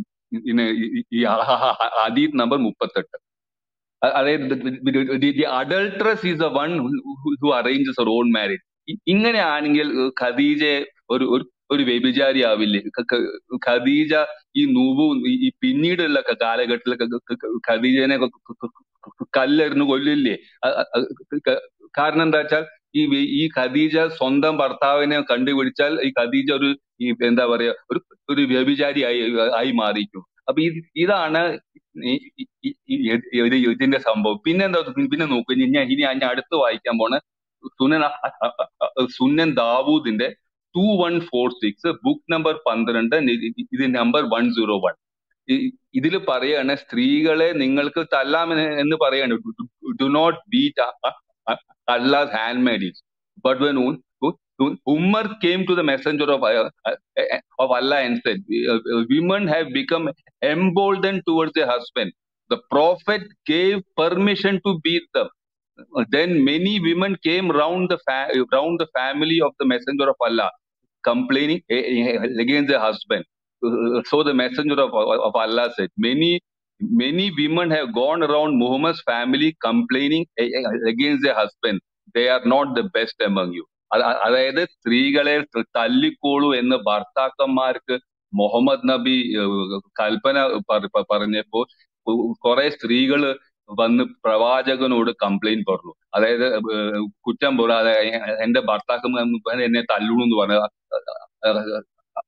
ഈ ഹദീസ് നമ്പർ മുപ്പത്തെട്ട്. അ- അതായത് the adulteress is the one who arranges her own marriage. ഇങ്ങനെയാണെങ്കിൽ ഏഹ്, ഖദീജ ഒരു ഒരു ഒരു വ്യഭിചാരി ആവില്ലേ? ഖ- ഖ- ഖദീജ ഈ നൂബു ഈ ഈ പിന്നീടുള്ള ക- കാലഘട്ടത്തിൽ ഖ- ഖ- ഖ- ഖദീജനെ ക- ക- ക- കല്ലെറിഞ്ഞ് കൊല്ലില്ലേ? അ- അ- അ- ക- കാരണം എന്താ വെച്ചാൽ ഈ വെ- ഈ ഖദീജ സ്വന്തം ഭർത്താവിനെ കണ്ടുപിടിച്ചാൽ ഈ ഖദീജ ഒരു ഈ എന്താ പറയാ ഒരു ഒരു വ്യഭിചാരി ആയി ആയി മാറിയിരിക്കും. അപ്പൊ ഇത് ഇതാണ് ഈ ഈ- ഈ- ഈ ഇത് ഇതിന്റെ സംഭവം. പിന്നെ എന്താ, പിന്നെ നോക്കൂ, ഇനി ഞാൻ ഇനി ഞാൻ അടുത്ത് വായിക്കാൻ പോണ സുനൻ അ- അ- അ- അ- സുനൻ ദാവൂദിന്റെ two one four six, book number പന്ത്രണ്ട്, ഇത് നമ്പർ വൺ സീറോ വൺ. ഇതിൽ പറയാണ് സ്ത്രീകളെ നിങ്ങൾക്ക് തല്ലാം എന്ന് എന്ന് പറയാണ്. Do not beat Allah handmaids. But when Umar came to the messenger of, uh, uh, of Allah and said, uh, women have become emboldened towards their husband. The prophet gave permission to beat them. Then many women came round the fa- round the family of the messenger of Allah, complaining eh, eh, against their husband. Uh, So the messenger of, of Allah said, many many women have gone around Muhammad's family complaining eh, eh, against their husband. They are not the best among you. അത- അതായത് സ്ത്രീകളെ തല്ലിക്കോളൂ എന്ന് ഭർത്താക്കന്മാർക്ക് മുഹമ്മദ് നബി ഏഹ്, കൽപ്പന പറ- പ- പറഞ്ഞപ്പോ കുറെ സ്ത്രീകള് വന്ന് പ്രവാചകനോട് കംപ്ലൈന്റ് പറഞ്ഞു. അതായത് ഏഹ്, കുറ്റം പറയാതെ എന്റെ ഭർത്താക്കന്മാർ എന്നെ തല്ലുള്ളൂ എന്ന് പറഞ്ഞ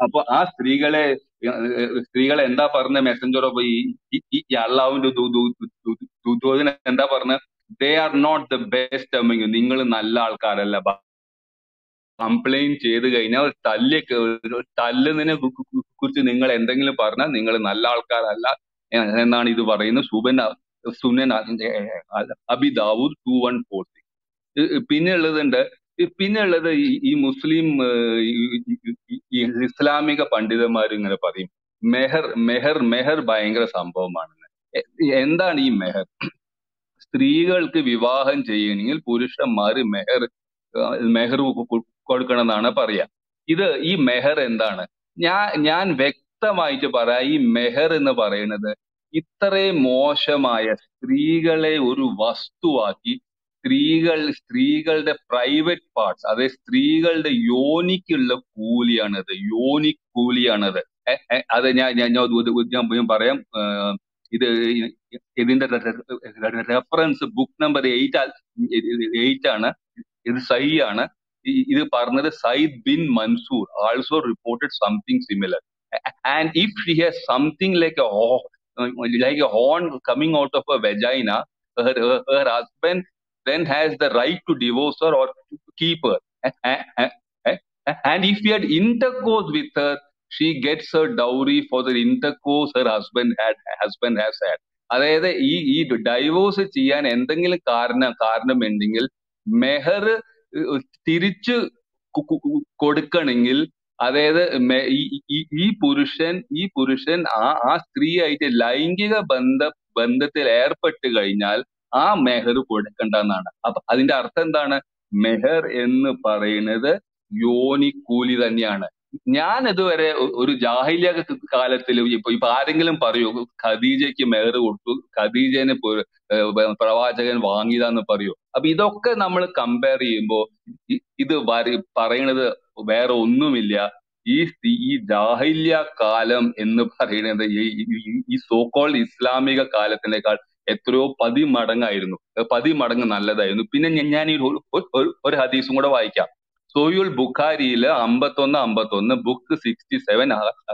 അപ്പൊ ആ സ്ത്രീകളെ ഏഹ് സ്ത്രീകളെ എന്താ പറഞ്ഞ മെസ്സഞ്ചർ ഓഫ് ഈ ഈ- ഈ ഈ അള്ളാഹുവിന്റെ ദൂ- ദൂ- ദൂ- ദൂ- ദൂതന് എന്താ പറഞ്ഞ, they are not the best among you, നിങ്ങൾ നല്ല ആൾക്കാരല്ല. കംപ്ലൈന്റ് ചെയ്ത് കഴിഞ്ഞാൽ തല്ല് തല്ലുന്നതിനെ കു- കു- കു- കുറിച്ച് നിങ്ങൾ എന്തെങ്കിലും പറഞ്ഞാൽ നിങ്ങൾ നല്ല ആൾക്കാരല്ല എ- എന്നാണ് ഇത് പറയുന്നത്. സുബൻ Sunan Abi Dawud two one four. പിന്നെ ഉള്ളതുണ്ട്, ഈ പിന്നെ ഉള്ളത് ഈ ഈ മുസ്ലിം ഏഹ്, ഈ ഈ- ഈ- ഈ ഇസ്ലാമിക പണ്ഡിതന്മാർ ഇങ്ങനെ പറയും മെഹർ മെഹർ മെഹർ ഭയങ്കര സംഭവമാണെന്ന്. എ- എന്താണ് ഈ മെഹർ? സ്ത്രീകൾക്ക് വിവാഹം ചെയ്യണമെങ്കിൽ പുരുഷന്മാര് മെഹർ ആഹ് മെഹർ കൊ- കൊ- കൊടുക്കണം എന്നാണ് പറയാ. ഇത് ഈ മെഹർ എന്താണ്? ഞാൻ ഞാൻ വ്യക്തമായിട്ട് പറയാം, ഈ മെഹർ എന്ന് പറയുന്നത് ഇത്രയും മോശമായ, സ്ത്രീകളെ ഒരു വസ്തുവാക്കി, സ്ത്രീകൾ സ്ത്രീകളുടെ പ്രൈവറ്റ് പാർട്സ്, അതായത് സ്ത്രീകളുടെ യോനിക്കുള്ള കൂലിയാണത്, യോനി കൂലിയാണത്. എ- എ- അത് ഞാൻ ഞാൻ ഞാൻ ഇത് ഇത് ഞാൻ ഞാൻ പറയാം. ആഹ് ഇത് ഇതിന്റെ reference book number eight eight ആണ്. ഇത് സൈ ആണ്. ഈ- ഇത് പറഞ്ഞത് Sayyid bin Mansur also reported something similar. And if she has something like like a horn coming out of a vagina, her, her, her husband then has the right to divorce her or to keep her. And if he had intercourse with her, she gets her dowry for the intercourse her husband had husband has had. അതായത് ഈ ഈ divorce ചെയ്യാൻ എന്തെങ്കിലും കാരണം കാരണമുണ്ടെങ്കിൽ മെഹർ തിരിച്ച് കു- കു- കു- കൊടുക്കണമെങ്കിൽ, അതായത് മെ- ഈ ഈ- ഈ പുരുഷൻ ഈ പുരുഷൻ ആ ആ സ്ത്രീയായിട്ട് ലൈംഗിക ബന്ധ ബന്ധത്തിൽ ഏർപ്പെട്ട് കഴിഞ്ഞാൽ ആ മെഹർ കൊടുക്കണ്ടെന്നാണ്. അപ്പൊ അതിന്റെ അർത്ഥം എന്താണ്? മെഹർ എന്ന് പറയുന്നത് യോനിക്കൂലി തന്നെയാണ്. ഞാൻ ഇതുവരെ ഒ- ഒരു ജാഹിലിയ കാലത്തിൽ ഇപ്പൊ ഇപ്പൊ ആരെങ്കിലും പറയൂ ഖദീജയ്ക്ക് മെഹർ കൊടുത്തു, ഖദീജനെ പു- ഏഹ് ബ- പ്രവാചകൻ വാങ്ങിയതാന്ന് പറയൂ? അപ്പൊ ഇതൊക്കെ നമ്മൾ കമ്പയർ ചെയ്യുമ്പോ ഇ- ഇത് വര- പറയണത് വേറെ ഒന്നുമില്ല. ഈ സ്ഥി- ഈ ജാഹില്യ കാലം എന്ന് പറയുന്നത് ഈ ഈ- ഈ സോക്കോൾഡ് ഇസ്ലാമിക കാലത്തിനേക്കാൾ എത്രയോ പതിമടങ്ങായിരുന്നു, ഏഹ് പതിമടങ്ങ് നല്ലതായിരുന്നു. പിന്നെ ഞാൻ ഞാൻ ഈ ഒരു ഒരു- ഒരു- ഒരു ഹദീസും കൂടെ വായിക്കാം. സോയുൽ ബുഖാരിയില് അമ്പത്തൊന്ന് അമ്പത്തൊന്ന്, ബുക്ക് സിക്സ്റ്റി സെവൻ,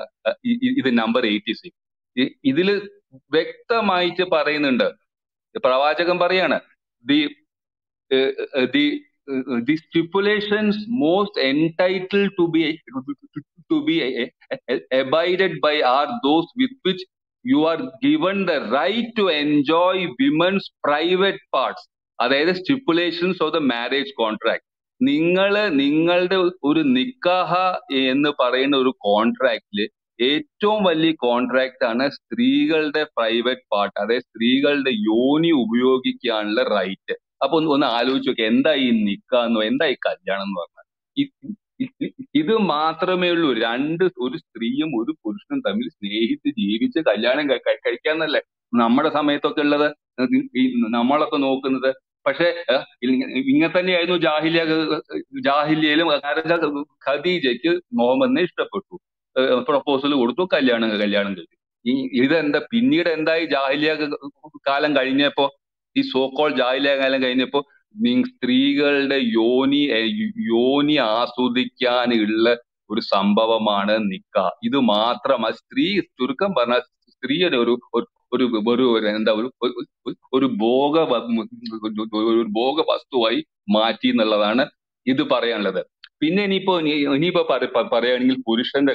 ഇത് നമ്പർ എയ്റ്റി സിക്സ്. ഇതില് വ്യക്തമായിട്ട് പറയുന്നുണ്ട്, പ്രവാചകൻ പറയാണ്, the uh, uh, the uh, the stipulations most entitled to be to be uh, abided by are those with which you are given the right to enjoy women's private parts. അതായത് stipulations of the marriage contract. നിങ്ങള് നിങ്ങളുടെ ഒരു നിക്കാഹ എന്ന് പറയുന്ന ഒരു കോൺട്രാക്റ്റില് ഏറ്റവും വലിയ contract ആണ് സ്ത്രീകളുടെ പ്രൈവറ്റ് പാർട്ട്, അതായത് സ്ത്രീകളുടെ യോനി ഉപയോഗിക്കാനുള്ള റൈറ്റ്. അപ്പൊ ഒന്ന് ഒന്ന് ആലോചിച്ച് നോക്കി, എന്താ ഈ നിക്കാന്നോ, എന്താ ഈ കല്യാണം എന്ന് പറഞ്ഞാൽ? ഇ- ഇ- ഇ- ഇത് മാത്രമേ ഉള്ളൂ. രണ്ട് ഒരു സ്ത്രീയും ഒരു പുരുഷനും തമ്മിൽ സ്നേഹിച്ച് ജീവിച്ച് കല്യാണം കഴി- കഴി- കഴിക്കാന്നല്ലേ നമ്മുടെ സമയത്തൊക്കെ ഉള്ളത്, ഈ നമ്മളൊക്കെ നോക്കുന്നത്. പക്ഷെ ഏഹ്, ഇങ്ങ- ഇങ്ങനെ തന്നെയായിരുന്നു ജാഹിലിയ ജാഹിലിയയിലും. കാരണം ഖദീജയ്ക്ക് മുഹമ്മദിനെ ഇഷ്ടപ്പെട്ടു, പ്രപ്പോസൽ കൊടുത്തു, കല്യാണം കല്യാണം കഴിച്ചു. ഈ ഇതെന്താ പിന്നീട് എന്തായി ജാഹിലിയ കാലം കഴിഞ്ഞപ്പോ, ഈ സോക്കോൾ ജാഹിലിയ കാലം കഴിഞ്ഞപ്പോ നി- സ്ത്രീകളുടെ യോനി ഏഹ് യോനി ആസ്വദിക്കാനുള്ള ഒരു സംഭവമാണ് നിക്കാഹ്. ഇത് മാത്രം സ്ത്രീ, ചുരുക്കം പറഞ്ഞാൽ സ്ത്രീയുടെ ഒരു ഒരു ഒരു ഒരു ഒരു എന്താ ഒരു ഒരു ഒരു ഒരു ഭോഗ വ- ഒരു ഭോഗ വസ്തുവായി മാറ്റി എന്നുള്ളതാണ് ഇത് പറയാനുള്ളത്. പിന്നെ ഇനിയിപ്പോ ഇനി- ഇനിയിപ്പോ പറ- പ- പറയുകയാണെങ്കിൽ പുരുഷന്റെ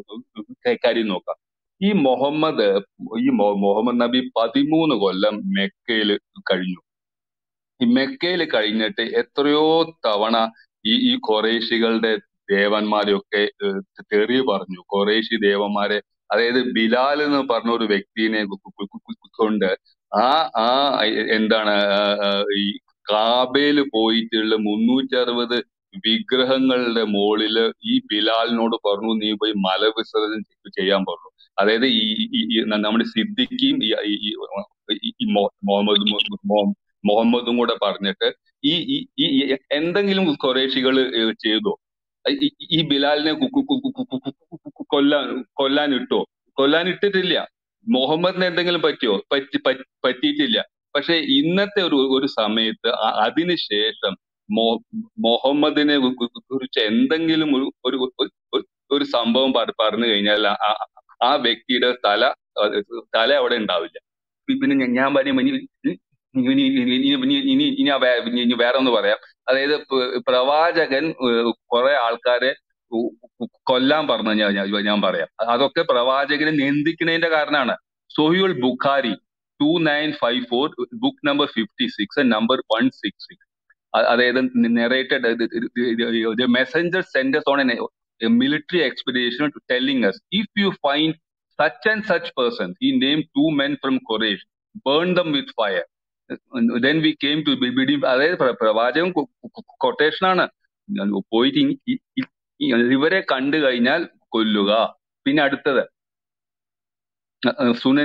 കാര്യം നോക്കാം. ഈ മുഹമ്മദ് ഈ മൊ- മുഹമ്മദ് നബി പതിമൂന്ന് കൊല്ലം മെക്കയിൽ കഴിഞ്ഞു. ഈ മെക്കയിൽ കഴിഞ്ഞിട്ട് എത്രയോ തവണ ഈ ഈ ഖുറൈശികളുടെ ദേവന്മാരെയൊക്കെ ഏഹ് തെറി പറഞ്ഞു. ഖുറൈശി ദേവന്മാരെ, അതായത് ബിലാൽ എന്ന് പറഞ്ഞ ഒരു വ്യക്തിനെ കു- കു- കു- കു- കൊണ്ട് ആ ആ എന്താണ് ആ, ആ, ഈ കാബയില് പോയിട്ടുള്ള മുന്നൂറ്റി അറുപത് വിഗ്രഹങ്ങളുടെ മുകളില് ഈ ബിലാലിനോട് പറഞ്ഞു, നീ പോയി മല വിസർജനം ചെയ്യാൻ പറഞ്ഞു. അതായത് ഈ ഈ- ഈ നമ്മുടെ സിദ്ദിഖിയും ഈ ഈ- ഈ- ഈ മൊ- മുഹമ്മദ് മു- മു- മുഹമ്മദും കൂടെ പറഞ്ഞിട്ട് ഈ ഈ ഈ ഈ എന്തെങ്കിലും ഖുറൈശികൾ ചെയ്തോ? ഈ ഈ- ഈ ബിലാലിനെ കു- കു- കു- കു- കു- കു- കു- കു- കൊല്ലാൻ കൊല്ലാൻ ഇട്ടോ? കൊല്ലാൻ ഇട്ടിട്ടില്ല. മുഹമ്മദിന് എന്തെങ്കിലും പറ്റിയോ? പറ്റി പറ്റി- പറ്റിയിട്ടില്ല. പക്ഷെ ഇന്നത്തെ ഒരു ഒരു സമയത്ത് അ- അതിനുശേഷം മൊ- മുഹമ്മദിനെ കു- കു- കുറിച്ച് എന്തെങ്കിലും ഒരു ഒരു ഒരു ഒരു സംഭവം പറ- പറഞ്ഞു കഴിഞ്ഞാൽ ആ ആ- ആ വ്യക്തിയുടെ തല അത് തല അവിടെ ഉണ്ടാവില്ല. പി- പിന്നെ ഞാൻ ഞാൻ പറയും ഇനി ഇനി ഇനി ഇനി ഇനി ഇനി ഇനി ഇനി ആ വേ- ഇനി ഇനി വേറെ ഒന്ന് പറയാം. അതായത് പ- പ്രവാചകൻ ഏഹ് കുറെ ആൾക്കാരെ ഉ- ഉ- കൊല്ലാൻ പറഞ്ഞു ഞാൻ ഞാൻ ഞാൻ പറയാം. അതൊക്കെ പ്രവാചകനെ നിന്ദിക്കുന്നതിന്റെ കാരണമാണ്. സൊഹീഹുൽ Bukhari two nine five four book number fifty six number one six six. അതായത് narrated messenger send on a military expedition telling us if you find such and such persons, he named two men from Quraysh, burn them with fire. then we came to be- be- അതായത് പ്ര- പ്രവാചകൻ quotation ആണ്. പോയിട്ട് E- E- E- E- ഇവരെ കണ്ടു കഴിഞ്ഞാൽ കൊല്ലുക. പിന്നെ അടുത്തത് അഹ് Sunan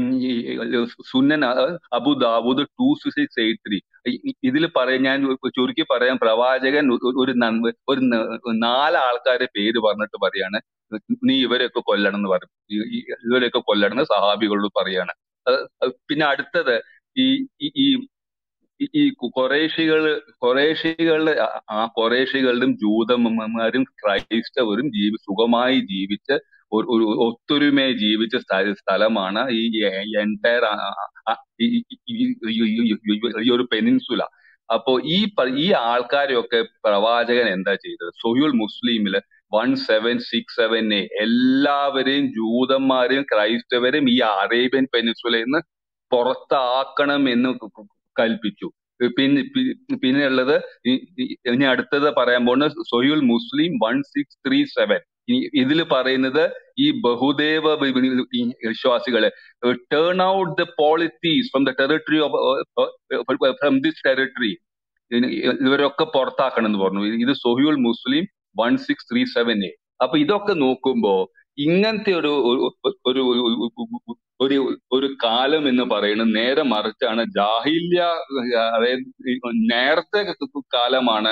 Sunan Abu Dawud two six eight three. ഇതിൽ പറയാൻ ഞാൻ ചുരുക്കി പറയാൻ, പ്രവാചകൻ ഒരു ഒരു നന്മ ഒരു ന- നാല് ആൾക്കാരെ പേര് പറഞ്ഞിട്ട് പറയാണ് നീ ഇവരെയൊക്കെ കൊല്ലണം എന്ന് പറയും. ഈ- ഈ ഇവരെയൊക്കെ കൊല്ലണം എന്ന് സഹാബികളോട് പറയാണ്. അത് അത് പിന്നെ അടുത്തത് ഈ ഈ ഈ ഈ ഈ കൊറേഷികള് കൊറേഷികളുടെ ആ ആ കൊറേഷികളിലും ജൂതന്മാരും ക്രൈസ്തവരും ജീവി സുഖമായി ജീവിച്ച് ഒരു ഒരു ഒത്തൊരുമയായി ജീവിച്ച സ്ഥ- സ്ഥലമാണ് ഈ എൻറ്റയർ ഈ ഈ- ഈ- ഈ- ഈ- ഈ- ഈ ഒരു പെനിൻസുല. അപ്പോ ഈ പ- ഈ ആൾക്കാരെയൊക്കെ പ്രവാചകൻ എന്താ ചെയ്തത്? സൊഹീഹുൽ മുസ്ലിമില് one seven six seven A എല്ലാവരെയും ജൂതന്മാരെയും ക്രൈസ്തവരെയും ഈ അറേബ്യൻ പെനിൻസുലയിൽ നിന്ന് പുറത്താക്കണം എന്ന് ക- ക- കൽപ്പിച്ചു. പിന്നെ പി- പിന്നെ ഉള്ളത് ഈ- ഈ- ഇനി അടുത്തത് പറയാൻ പോകുന്നത് സൊഹീഹുൽ Muslim one six three seven. ഇതിൽ പറയുന്നത് ഈ ബഹുദേവ വി- വി- ഈ വിശ്വാസികളെ turn out the polytheists from the territory of from this territory, ഇവരൊക്കെ പുറത്താക്കണം എന്ന് പറഞ്ഞു. ഇത് സൊഹീഹുൽ Muslim one six three seven A. അപ്പൊ ഇതൊക്കെ നോക്കുമ്പോ ഇങ്ങനത്തെ ഒരു ഒരു ഒരു ഒരു ഒരു ഒരു കാലം എന്ന് പറയുന്നത് നേരെ മറിച്ചാണ്. ജാഹില്യ അതായത് ഈ നേരത്തെ കാലമാണ്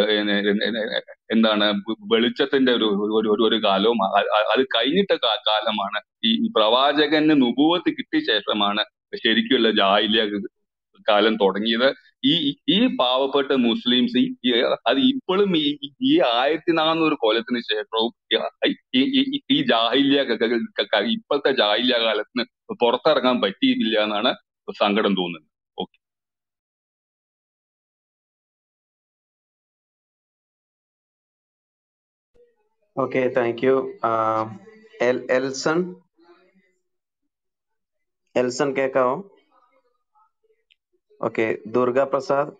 എന്താണ് വെളിച്ചത്തിന്റെ ഒരു ഒരു ഒരു ഒരു കാലവും അ- അ- അത് കഴിഞ്ഞിട്ട കാ- കാലമാണ് ഈ ഈ പ്രവാചകന് നുബുവത്ത് കിട്ടിയ ശേഷമാണ് ശരിക്കുള്ള ജാഹില്യ കാലം തുടങ്ങിയത്. ഈ ഈ പാവപ്പെട്ട മുസ്ലിംസ് ഈ ഈ- അത് ഇപ്പോഴും ഈ ഈ ആയിരത്തി നാനൂറ് കൊല്ലത്തിന് ശേഷവും ഈ ഈ ഈ- ഈ ജാഹില്യ ക- ക- ക- ക- ഇപ്പോഴത്തെ ജാഹില്യ കാലത്തിന് പുറത്തിറങ്ങാൻ പറ്റിയിട്ടില്ല എന്നാണ് സങ്കടം തോന്നുന്നത്. Okay. Okay, thank you. Elson Elson കേക്കാവോ? ഓക്കെ, ദുർഗ പ്രസാദ്.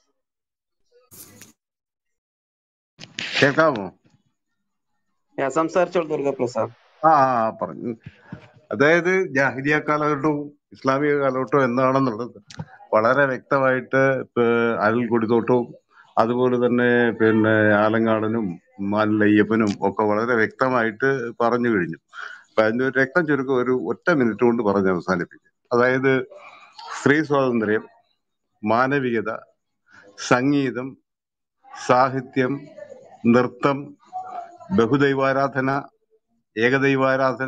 കേൾക്കാമോ? Yeah, സംസാരിച്ചോളൂ ദുർഗ പ്രസാദ്. ആ ആ, പറഞ്ഞു. അതായത് ജാഹിലിയ കാലഘട്ടവും ഇസ്ലാമിക കാലഘട്ടവും എന്താണെന്നുള്ളത് വളരെ വ്യക്തമായിട്ട് ഇപ്പൊ അനിൽ കൊടിത്തോട്ടവും അതുപോലെ തന്നെ പിന്നെ ആലങ്കാടനും മാലയ്യപ്പനും ഒക്കെ വളരെ വ്യക്തമായിട്ട് പറഞ്ഞു കഴിഞ്ഞു. അപ്പൊ അതിന്റെ ഒരു രക്തം ചുരുക്കം ഒരു ഒറ്റ മിനിറ്റ് കൊണ്ട് പറഞ്ഞ് അവസാനിപ്പിക്കും. അതായത് സ്ത്രീ സ്വാതന്ത്ര്യം, മാനവികത, സംഗീതം, സാഹിത്യം, നൃത്തം, ബഹുദൈവാരാധന, ഏകദൈവാരാധന,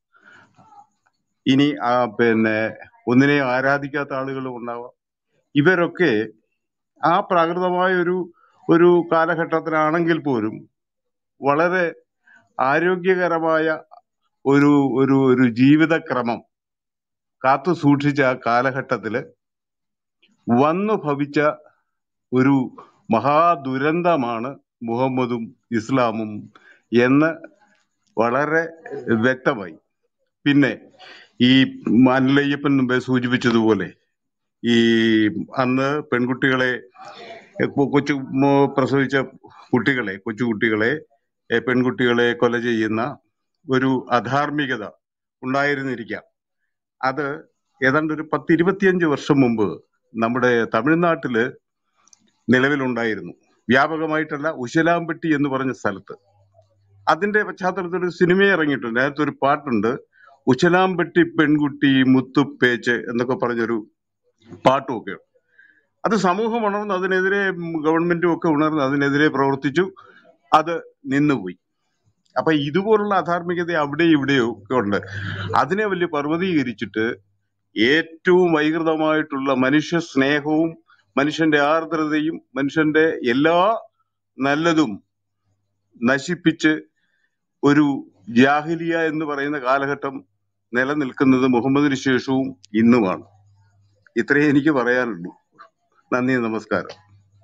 ഇനി ആ പിന്നെ ഒന്നിനെ ആരാധിക്കാത്ത ആളുകളും ഉണ്ടാവാം. ഇവരൊക്കെ ആ പ്രാകൃതമായ ഒരു ഒരു കാലഘട്ടത്തിലാണെങ്കിൽ പോലും വളരെ ആരോഗ്യകരമായ ഒരു ഒരു ഒരു ജീവിതക്രമം കാത്തു സൂക്ഷിച്ച ആ കാലഘട്ടത്തില് വന്നു ഭവിച്ച ഒരു മഹാദുരന്തമാണ് മുഹമ്മദും ഇസ്ലാമും എന്ന് വളരെ വ്യക്തമായി. പിന്നെ ഈ മാനലയ്യപ്പൻ മുമ്പേ സൂചിപ്പിച്ചതുപോലെ ഈ അന്ന് പെൺകുട്ടികളെ കൊ- കൊച്ചു മോ- പ്രസവിച്ച കുട്ടികളെ കൊച്ചുകുട്ടികളെ എ, പെൺകുട്ടികളെ കൊല ചെയ്യുന്ന ഒരു അധാർമികത ഉണ്ടായിരുന്നിരിക്കാം. അത് ഏതാണ്ട് ഒരു പത്ത് ഇരുപത്തിയഞ്ച് വർഷം മുമ്പ് നമ്മുടെ തമിഴ്നാട്ടില് നിലവിലുണ്ടായിരുന്നു. വ്യാപകമായിട്ടല്ല, ഉശലാംപെട്ടി എന്ന് പറഞ്ഞ സ്ഥലത്ത്. അതിന്റെ പശ്ചാത്തലത്തിൽ ഒരു സിനിമ ഇറങ്ങിയിട്ടുണ്ട്. അതിനകത്ത് ഒരു പാട്ടുണ്ട്, ഉശലാംപെട്ടി പെൺകുട്ടി മുത്തുപ്പേച്ച് എന്നൊക്കെ പറഞ്ഞൊരു പാട്ടും ഒക്കെ. അത് സമൂഹം ഉണർന്ന് അതിനെതിരെ ഗവൺമെന്റും ഒക്കെ ഉണർന്ന് അതിനെതിരെ പ്രവർത്തിച്ചു. അത് നിന്നുപോയി. അപ്പൊ ഇതുപോലുള്ള അധാർമികത അവിടെ ഇവിടെയോ ഒക്കെ ഉണ്ട്. അതിനെ വലിയ പർവ്വതീകരിച്ചിട്ട് ഏറ്റവും വൈകൃതമായിട്ടുള്ള മനുഷ്യ സ്നേഹവും മനുഷ്യന്റെ ആർദ്രതയും മനുഷ്യന്റെ എല്ലാ നല്ലതും നശിപ്പിച്ച് ഒരു ജാഹിലിയ എന്ന് പറയുന്ന കാലഘട്ടം നിലനിൽക്കുന്നത് മുഹമ്മദിന് ശേഷവും ഇന്നുമാണ്. ഇത്രയേ എനിക്ക് പറയാനുള്ളൂ. നന്ദി, നമസ്കാരം.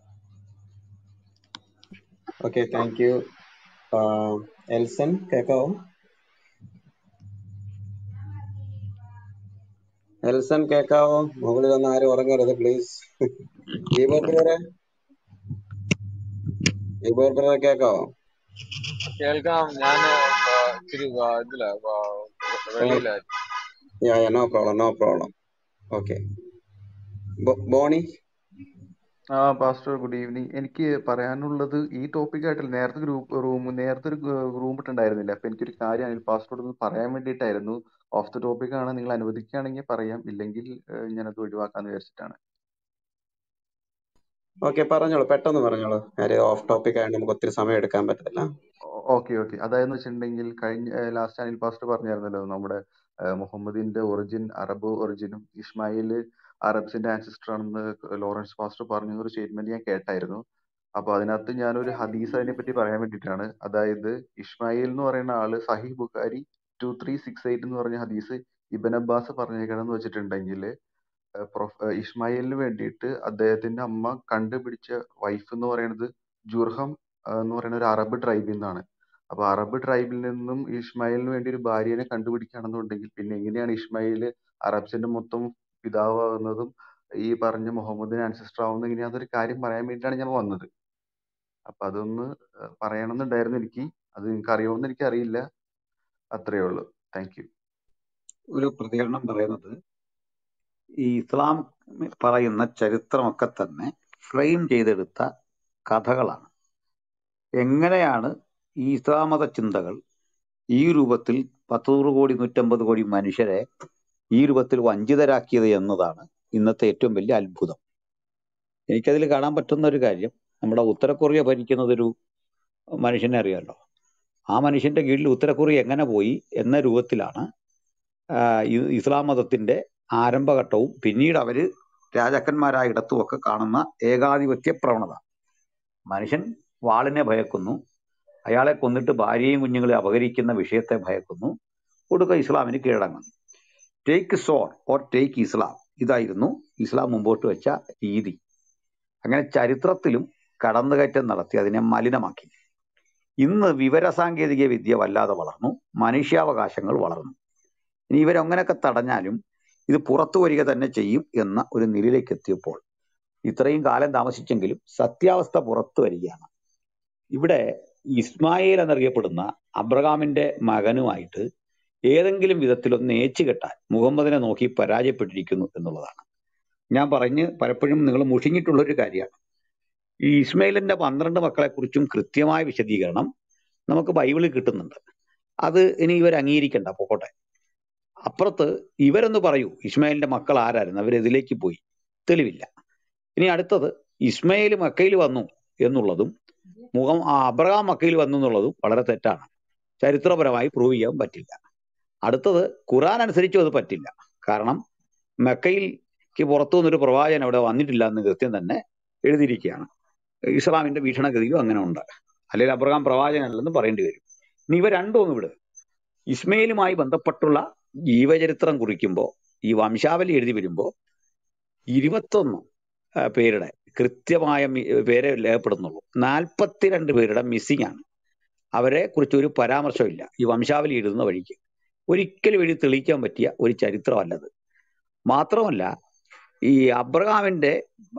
Okay, thank you. എൽസൺ കേക്കാവോ? എൽസൺ കേക്കാവോ? മുകളിൽ വന്ന് ആരും ഉറങ്ങരുത് പ്ലീസ്. ഗീബോർഡ് ബ്രദറെ, ഗീബോർഡ് ബ്രദറെ കേക്കാവോ? കേൾക്കാം. ഞാൻ ഇച്ചിരി വ- ഇതില വെളിയിലായിരുന്നു. No problem, no problem. Okay, Bony. ആ പാസ്റ്റർ ഗുഡ് ഈവനിങ്. എനിക്ക് പറയാനുള്ളത് ഈ ടോപ്പിക് ആയിട്ടില്ല. നേരത്തെ ഗ്രൂപ്പ് റൂം നേരത്തെ ഒരു റൂം ഇട്ടുണ്ടായിരുന്നില്ല. അപ്പൊ എനിക്കൊരു കാര്യം അനിൽ പാസ്റ്ററോട് ഒന്ന് പറയാൻ വേണ്ടിയിട്ടായിരുന്നു. ഓഫ് ദ ടോപ്പിക് ആണ്, നിങ്ങൾ അനുവദിക്കുകയാണെങ്കിൽ പറയാം, ഇല്ലെങ്കിൽ ഏഹ്, ഞാനത് ഒഴിവാക്കാന്ന് വിചാരിച്ചിട്ടാണ്. ഓക്കെ, പറഞ്ഞോളൂ, പെട്ടെന്ന് പറഞ്ഞോളൂ. കാര്യം ഓഫ് ടോപ്പിക് ആയതുകൊണ്ട് നമുക്ക് ഒത്തിരി സമയം എടുക്കാൻ പറ്റത്തില്ല. ഓക്കെ ഓക്കെ അതായെന്ന് വെച്ചിട്ടുണ്ടെങ്കിൽ കഴിഞ്ഞ ലാസ്റ്റ് അനിൽ പാസ്റ്റർ പറഞ്ഞായിരുന്നല്ലോ നമ്മുടെ ഏഹ്, മുഹമ്മദിന്റെ ഒറിജിൻ അറബ് ഒറിജിനും ഇസ്മായിൽ അറബ്സിന്റെ ആൻസിസ്റ്റർ ആണെന്ന് ലോറൻസ് പാസ്റ്റർ പറഞ്ഞ ഒരു സ്റ്റേറ്റ്മെന്റ് ഞാൻ കേട്ടായിരുന്നു. അപ്പൊ അതിനകത്ത് ഞാനൊരു ഹദീസ് അതിനെ പറ്റി പറയാൻ വേണ്ടിയിട്ടാണ്. അതായത് ഇസ്മായിൽ എന്ന് പറയുന്ന ആള് Sahih Bukhari two three six eight എന്ന് പറഞ്ഞ ഹദീസ് ഇബൻ അബ്ബാസ് പറഞ്ഞേക്കണെന്ന് വെച്ചിട്ടുണ്ടെങ്കിൽ ഇസ്മായിലിന് വേണ്ടിയിട്ട് അദ്ദേഹത്തിന്റെ അമ്മ കണ്ടുപിടിച്ച വൈഫ് എന്ന് പറയുന്നത് ജുർഹം ആ, എന്ന് പറയുന്ന ഒരു അറബ് ട്രൈബിൽ നിന്നാണ്. അപ്പൊ അറബ് ട്രൈബിൽ നിന്നും ഇസ്മായിലിന് വേണ്ടി ഒരു ഭാര്യനെ കണ്ടുപിടിക്കുകയാണെന്നുണ്ടെങ്കിൽ പിന്നെ എങ്ങനെയാണ് ഇസ്മായിൽ അറബ്സിന്റെ മൊത്തം പിതാവാകുന്നതും ഈ പറഞ്ഞ മുഹമ്മദിന് ആൻസിസ്റ്റർ ആവുന്നത് എങ്ങനെയാ? അതൊരു കാര്യം പറയാൻ വേണ്ടിയിട്ടാണ് ഞാൻ വന്നത്. അപ്പൊ അതൊന്ന് ഏഹ്, പറയണമെന്നുണ്ടായിരുന്നു എനിക്ക്. അത് നിങ്ങൾക്ക് അറിയുമെന്ന് എനിക്ക് അറിയില്ല. അത്രയേ ഉള്ളൂ. Thank you. ഒരു പ്രതികരണം പറയുന്നത്, ഈ ഇസ്ലാം പറയുന്ന ചരിത്രമൊക്കെ തന്നെ ഫ്രെയിം ചെയ്തെടുത്ത കഥകളാണ്. എങ്ങനെയാണ് ഈ ഇസ്ലാം മത ചിന്തകൾ ഈ രൂപത്തിൽ പത്തൂറ് കോടി നൂറ്റമ്പത് കോടി മനുഷ്യരെ ഈ രൂപത്തിൽ വഞ്ചിതരാക്കിയത് എന്നതാണ് ഇന്നത്തെ ഏറ്റവും വലിയ അത്ഭുതം. എനിക്കതിൽ കാണാൻ പറ്റുന്ന ഒരു കാര്യം, നമ്മുടെ ഉത്തര കൊറിയ ഭരിക്കുന്നത് ഒരു മനുഷ്യനെ അറിയാമല്ലോ. ആ മനുഷ്യന്റെ കീഴിൽ ഉത്തര കൊറിയ എങ്ങനെ പോയി എന്ന രൂപത്തിലാണ് ആ, ഇ- ഇസ്ലാം മതത്തിന്റെ ആരംഭഘട്ടവും പിന്നീട് അവര് രാജാക്കന്മാരായ ഇടത്തുമൊക്കെ കാണുന്ന ഏകാധിപത്യ പ്രവണത. മനുഷ്യൻ വാളിനെ ഭയക്കുന്നു, അയാളെ കൊന്നിട്ട് ഭാര്യയും കുഞ്ഞുങ്ങളെ അപഹരിക്കുന്ന വിഷയത്തെ ഭയക്കുന്നു, ഒടുക്ക ഇസ്ലാമിന് കീഴടങ്ങുന്നു. Take sword or take Islam, ഇതായിരുന്നു ഇസ്ലാം മുമ്പോട്ട് വെച്ച രീതി. അങ്ങനെ ചരിത്രത്തിലും കടന്നുകയറ്റം നടത്തി അതിനെ മലിനമാക്കി. ഇന്ന് വിവരസാങ്കേതിക വിദ്യ വല്ലാതെ വളർന്നു, മനുഷ്യാവകാശങ്ങൾ വളർന്നു. ഇനി ഇവരങ്ങനെയൊക്കെ തടഞ്ഞാലും ഇത് പുറത്തു വരിക തന്നെ ചെയ്യും എന്ന ഒരു നിലയിലേക്ക് എത്തിയപ്പോൾ ഇത്രയും കാലം താമസിച്ചെങ്കിലും സത്യാവസ്ഥ പുറത്തു വരികയാണ്. ഇവിടെ ഇസ്മായേൽ എന്നറിയപ്പെടുന്ന അബ്രഹാമിന്റെ മകനുമായിട്ട് ഏതെങ്കിലും വിധത്തിലൊന്ന് ഏച്ചുകെട്ടാൻ മുഹമ്മദിനെ നോക്കി പരാജയപ്പെട്ടിരിക്കുന്നു എന്നുള്ളതാണ്. ഞാൻ പറഞ്ഞ് പലപ്പോഴും നിങ്ങൾ മുഷിഞ്ഞിട്ടുള്ള ഒരു കാര്യമാണ്. ഈ ഇസ്മായിലിന്റെ പന്ത്രണ്ട് മക്കളെ കുറിച്ചും കൃത്യമായ വിശദീകരണം നമുക്ക് ബൈബിളിൽ കിട്ടുന്നുണ്ട്. അത് ഇനി ഇവർ അംഗീകരിക്കണ്ട, പോട്ടെ. അപ്പുറത്ത് ഇവരൊന്ന് പറയൂ ഇസ്മായിലിന്റെ മക്കൾ ആരായിരുന്നു, അവരെതിലേക്ക് പോയി, തെളിവില്ല. ഇനി അടുത്തത് ഇസ്മായിൽ മക്കയിൽ വന്നു എന്നുള്ളതും മുഹം ആ, അബ്രഹാം മക്കയിൽ വന്നു എന്നുള്ളതും വളരെ തെറ്റാണ്. ചരിത്രപരമായി പ്രൂവ് ചെയ്യാൻ പറ്റില്ല. അടുത്തത് ഖുറാൻ അനുസരിച്ചും അത് പറ്റില്ല. കാരണം മക്കയിൽക്ക് പുറത്തു നിന്നൊരു പ്രവാചകൻ അവിടെ വന്നിട്ടില്ല എന്ന് കൃത്യം തന്നെ എഴുതിയിരിക്കുകയാണ്. ഇസ്ലാമിന്റെ വീക്ഷണഗതിയിലും അങ്ങനെ ഉണ്ട്. അല്ലെങ്കിൽ അബ്രഹാം പ്രവാചകനല്ലെന്ന് പറയേണ്ടി വരും. ഇനി ഇവ രണ്ടും ഒന്ന് വിട്. ഇസ്മയിലുമായി ബന്ധപ്പെട്ടുള്ള ജീവചരിത്രം കുറിക്കുമ്പോൾ, ഈ വംശാവലി എഴുതി വരുമ്പോൾ ഇരുപത്തൊന്ന് ആ, പേരുടെ കൃത്യമായ മി- പേരെ രേഖപ്പെടുന്നുള്ളൂ. നാൽപ്പത്തിരണ്ട് പേരുടെ മിസ്സിംഗ് ആണ്. അവരെ കുറിച്ച് ഒരു പരാമർശമില്ല ഈ വംശാവലി എഴുതുന്ന വഴിക്ക്. ഒരിക്കലും എഴുതി തെളിയിക്കാൻ പറ്റിയ ഒരു ചരിത്രമല്ലത്. മാത്രമല്ല, ഈ അബ്രഹാമിന്റെ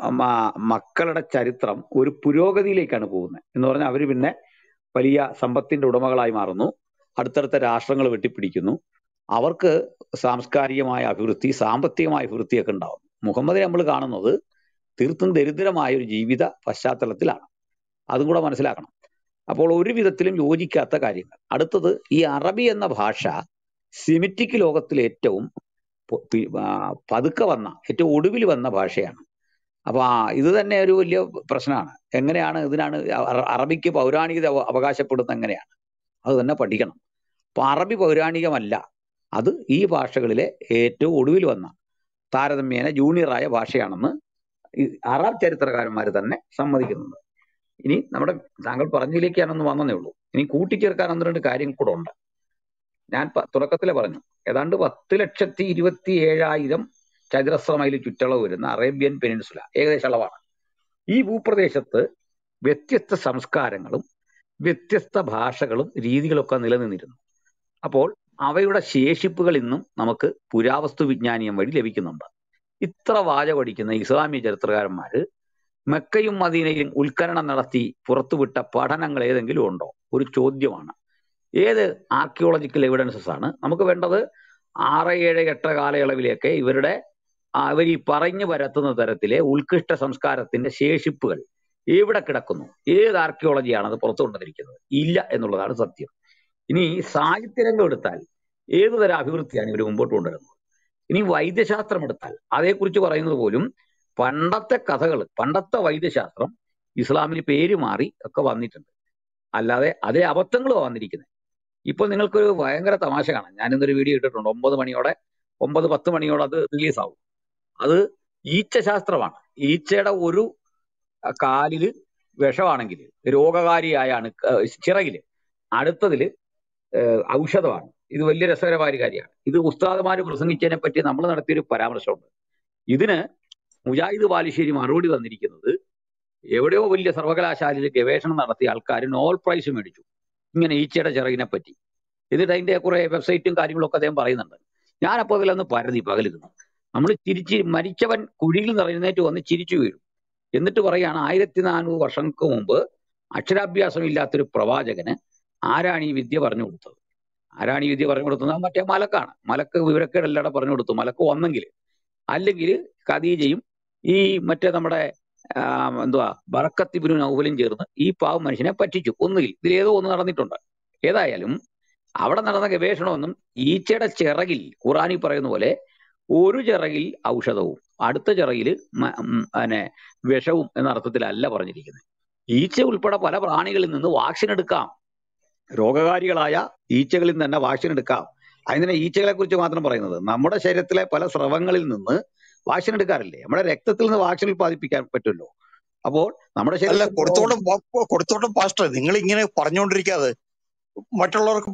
മ- മക്കളുടെ ചരിത്രം ഒരു പുരോഗതിയിലേക്കാണ് പോകുന്നത്. എന്ന് പറഞ്ഞാൽ അവർ പിന്നെ വലിയ സമ്പത്തിന്റെ ഉടമകളായി മാറുന്നു, അടുത്തടുത്ത രാഷ്ട്രങ്ങൾ വെട്ടിപ്പിടിക്കുന്നു, അവർക്ക് സാംസ്കാരികമായ അഭിവൃദ്ധി, സാമ്പത്തികമായ അഭിവൃദ്ധിയൊക്കെ ഉണ്ടാവും. മുഹമ്മദിനെ നമ്മൾ കാണുന്നത് തീർത്തും ദരിദ്രമായ ഒരു ജീവിത പശ്ചാത്തലത്തിലാണ്. അതും കൂടെ മനസ്സിലാക്കണം. അപ്പോൾ ഒരു വിധത്തിലും യോജിക്കാത്ത കാര്യങ്ങൾ. അടുത്തത്, ഈ അറബി എന്ന ഭാഷ സിമിറ്റിക് ലോകത്തിൽ ഏറ്റവും പൊ- പി- ആ, പതുക്കെ വന്ന, ഏറ്റവും ഒടുവിൽ വന്ന ഭാഷയാണ്. അപ്പൊ ആ ഇത് തന്നെ ഒരു വലിയ പ്രശ്നമാണ്. എങ്ങനെയാണ് ഇതിനാണ് അറ- അറബിക്ക് പൗരാണികത അവ- അവകാശപ്പെടുന്നത് എങ്ങനെയാണ്? അത് തന്നെ പഠിക്കണം. അപ്പൊ അറബി പൗരാണികമല്ല, അത് ഈ ഭാഷകളിലെ ഏറ്റവും ഒടുവിൽ വന്ന താരതമ്യേന ജൂനിയറായ ഭാഷയാണെന്ന് ഈ അറബ് ചരിത്രകാരന്മാർ തന്നെ സമ്മതിക്കുന്നുണ്ട്. ഇനി നമ്മുടെ താങ്കൾ പറഞ്ഞതിലേക്ക് ഞാനൊന്ന് വന്നതേ ഉള്ളൂ. ഇനി കൂട്ടിച്ചേർക്കാൻ ഒന്ന് രണ്ട് കാര്യങ്ങൾ കൂടെ ഉണ്ട്. ഞാൻ പ- തുടക്കത്തിലെ പറഞ്ഞു, ഏതാണ്ട് പത്ത് ലക്ഷത്തി ഇരുപത്തി ഏഴായിരം ചതുരശ്ര മൈൽ ചുറ്റളവ് വരുന്ന അറേബ്യൻ പെനിൻസുല ഏകദേശ അളവാണ്. ഈ ഭൂപ്രദേശത്ത് വ്യത്യസ്ത സംസ്കാരങ്ങളും വ്യത്യസ്ത ഭാഷകളും രീതികളും ഒക്കെ നിലനിന്നിരുന്നു. അപ്പോൾ അവയുടെ ശേഷിപ്പുകൾ ഇന്നും നമുക്ക് പുരാവസ്തു വിജ്ഞാനീയം വഴി ലഭിക്കുന്നുണ്ട്. ഇത്ര വാചകടിക്കുന്ന ഇസ്ലാമിക ചരിത്രകാരന്മാര് മക്കയും മദീനയിലും ഉത്ഖനനം നടത്തി പുറത്തുവിട്ട പഠനങ്ങൾ ഏതെങ്കിലും ഉണ്ടോ? ഒരു ചോദ്യമാണ്. ഏത് ആർക്കിയോളജിക്കൽ എവിഡൻസസ് ആണ് നമുക്ക് വേണ്ടത്? ആറ് ഏഴ് എട്ട് കാലയളവിലേക്ക് ഇവരുടെ അവർ ഈ പറഞ്ഞു പരത്തുന്ന തരത്തിലെ ഉത്കൃഷ്ട സംസ്കാരത്തിന്റെ ശേഷിപ്പുകൾ എവിടെ കിടക്കുന്നു? ഏത് ആർക്കിയോളജിയാണ് അത് പുറത്തു കൊണ്ടുവന്നിരിക്കുന്നത്? ഇല്ല എന്നുള്ളതാണ് സത്യം. ഇനി സാഹിത്യരംഗം എടുത്താൽ ഏതുതരം അഭിവൃദ്ധിയാണ് ഇവർ മുമ്പോട്ട് കൊണ്ടുവരുന്നത്? ഇനി വൈദ്യശാസ്ത്രം എടുത്താൽ അതേക്കുറിച്ച് പറയുന്നത് പോലും പണ്ടത്തെ കഥകൾ, പണ്ടത്തെ വൈദ്യശാസ്ത്രം ഇസ്ലാമിന് പേര് മാറി ഒക്കെ വന്നിട്ടുണ്ട്. അല്ലാതെ അതേ അബദ്ധങ്ങളും വന്നിരിക്കുന്നത്. ഇപ്പോൾ നിങ്ങൾക്കൊരു ഭയങ്കര തമാശ കാണാം. ഞാനിന്നൊരു വീഡിയോ ഇട്ടിട്ടുണ്ട്. ഒമ്പത് മണിയോടെ ഒമ്പത് പത്ത് മണിയോടെ അത് റിലീസാവും. അത് ഈച്ച ശാസ്ത്രമാണ്. ഈച്ചയുടെ ഒരു അഹ് കാലില് വിഷമാണെങ്കിൽ രോഗകാരിയായ അണു അഹ് ചിറകില് അടുത്തതില് ഏഹ് ഔഷധമാണ്. ഇത് വലിയ രസകരമായ ഒരു കാര്യമാണ്. ഇത് ഉസ്താദുമാര് പ്രസംഗിച്ചതിനെ പറ്റി നമ്മൾ നടത്തിയൊരു പരാമർശമുണ്ട്. ഇതിന് മുജാഹിദ് ബാലുശ്ശേരി മറുപടി തന്നിരിക്കുന്നത്, എവിടെയോ വലിയ സർവകലാശാലയിൽ ഗവേഷണം നടത്തിയ ആൾക്കാർ നോബൽ പ്രൈസ് മേടിച്ചു ഇങ്ങനെ ഈച്ചയുടെ ചിറകിനെ പറ്റി. എന്നിട്ട് അതിന്റെ കുറെ വെബ്സൈറ്റും കാര്യങ്ങളൊക്കെ അദ്ദേഹം പറയുന്നുണ്ട്. ഞാനപ്പോൾ അതിലൊന്ന് പരതി പകലിരുന്നു. നമ്മൾ ചിരിച്ച് മരിച്ചവൻ കുഴിയിൽ നിന്ന് എഴുന്നേറ്റ് വന്ന് ചിരിച്ചു വീഴും. എന്നിട്ട് പറയാണ്, ആയിരത്തി നാനൂറ് വർഷങ്ങൾക്ക് മുമ്പ് അക്ഷരാഭ്യാസം ഇല്ലാത്തൊരു പ്രവാചകന് ആരാണ് ഈ വിദ്യ പറഞ്ഞു കൊടുത്തത്? ആരാണ് ഈ വിദ്യ പറഞ്ഞു കൊടുത്തത്? അത് മറ്റേ മലക്കാണ്. മലക്ക് വിവരക്കേടല്ലാതെ പറഞ്ഞു കൊടുത്തു. മലക്ക് വന്നെങ്കിൽ, അല്ലെങ്കിൽ ഖദീജയും ഈ മറ്റേ നമ്മുടെ ആ, എന്തുവാ ബറക്കത്ത് ഇബ്നു നൗഫലും ചേർന്ന് ഈ പാവം മനുഷ്യനെ പറ്റിച്ചു. ഒന്നുകിൽ ഇതിലേതോ ഒന്ന് നടന്നിട്ടുണ്ട്. ഏതായാലും അവിടെ നടന്ന ഗവേഷണമൊന്നും ഈച്ചയുടെ ചിറകിൽ ഖുറാനിൽ പറയുന്ന പോലെ ഒരു ചിറകിൽ ഔഷധവും അടുത്ത ചിറകിൽ പിന്നെ വിഷവും എന്ന അർത്ഥത്തിലല്ല പറഞ്ഞിരിക്കുന്നത്. ഈച്ച ഉൾപ്പെടെ പല പ്രാണികളിൽ നിന്ന് വാക്സിൻ എടുക്കാം. രോഗകാരികളായ ഈച്ചകളിൽ നിന്ന് തന്നെ വാക്സിൻ എടുക്കാം. അതിനെ ഈച്ചകളെ കുറിച്ച് മാത്രം പറയുന്നത്, നമ്മുടെ ശരീരത്തിലെ പല സ്രവങ്ങളിൽ നിന്ന് വാക്സിൻ എടുക്കാറില്ലേ? നമ്മുടെ രക്തത്തിൽ നിന്ന് വാക്സിൻ ഉൽപ്പാദിപ്പിക്കാൻ പറ്റുമല്ലോ. അപ്പോൾ നമ്മുടെ അല്ല ശരീരത്തിൽ കൊടുത്തോട്ടും പ- കൊടുത്തോട്ടും പാസ്റ്റർ നിങ്ങൾ ഇങ്ങനെ പറഞ്ഞുകൊണ്ടിരിക്കാതെ മറ്റുള്ളവർക്ക്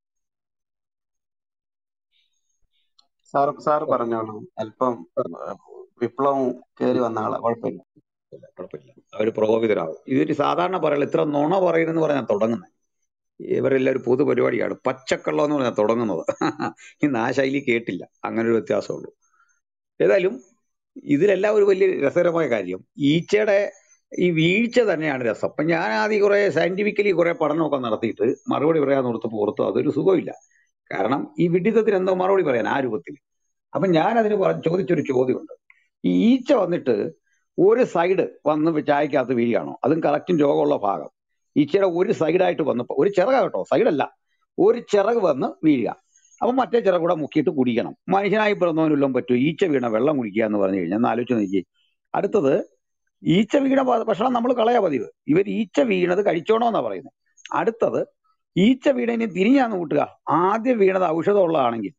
സാർ സാർ പറഞ്ഞോളൂ. അല്പം ആ, വിപ്ലവം കയറി വന്ന ആളാ, കുഴപ്പമില്ല. കുഴപ്പമില്ല, അവർ പ്രകോപിതരാകും. ഇതൊരു സാധാരണ പറയൽ, ഇത്ര നുണ പറയുന്നെന്ന് പറഞ്ഞാൽ തുടങ്ങുന്നത്. ഇവരെല്ലാം ഒരു പൊതു പരിപാടിയാണ്. പച്ചക്കള്ളം എന്ന് പറഞ്ഞാൽ തുടങ്ങുന്നത്. ഇന്ന് ആ ശൈലി കേട്ടില്ല. അങ്ങനെ ഒരു വ്യത്യാസമുള്ളൂ. ഏതായാലും ഇതിലെല്ലാം ഒരു വലിയ രസകരമായ കാര്യം ഈച്ചയുടെ ഈ വീഴ്ച തന്നെയാണ് രസം. അപ്പൊ ഞാൻ ആദ്യം കുറെ സയന്റിഫിക്കലി കുറെ പഠനമൊക്കെ നടത്തിയിട്ട് മറുപടി പറയാൻ ഓർത്തപ്പോൾ ഓർത്തു അതൊരു സുഖമില്ല. കാരണം ഈ വിഡിതത്തിന് എന്തോ മറുപടി പറയാൻ ആ രൂപത്തിൽ. അപ്പൊ ഞാൻ അതിന് പറ- ചോദിച്ചൊരു ചോദ്യമുണ്ട്. ഈ ഈച്ച വന്നിട്ട് ഒരു സൈഡ് വന്ന് ചായക്കകത്ത് വീഴുകയാണോ? അതും കറക്റ്റും രോഗമുള്ള ഭാഗം. ഈച്ചയുടെ ഒരു സൈഡായിട്ട് വന്നപ്പോ, ഒരു ചിറക കേട്ടോ, സൈഡല്ല, ഒരു ചിറക് വന്ന് വീഴുക. അപ്പൊ മറ്റേ ചിറക് കൂടെ മുക്കിയിട്ട് കുടിക്കണം. മനുഷ്യനായി പിറന്നവനെല്ലാം പറ്റും ഈച്ച വീണ വെള്ളം കുടിക്കുക എന്ന് പറഞ്ഞു കഴിഞ്ഞാൽ ഒന്ന് ആലോചിച്ച് നോക്കി. അടുത്തത്, ഈച്ച വീണ ഭ- ഭക്ഷണം നമ്മൾ കളയാ പതിവ്. ഇവർ ഈച്ച വീണത് കഴിച്ചോണോന്നാ പറയുന്നത്. അടുത്തത്, ഈച്ച വീണതിന് തിരിഞ്ഞാന്ന് കൂട്ടുക. ആദ്യം വീണത് ഔഷധമുള്ളതാണെങ്കിൽ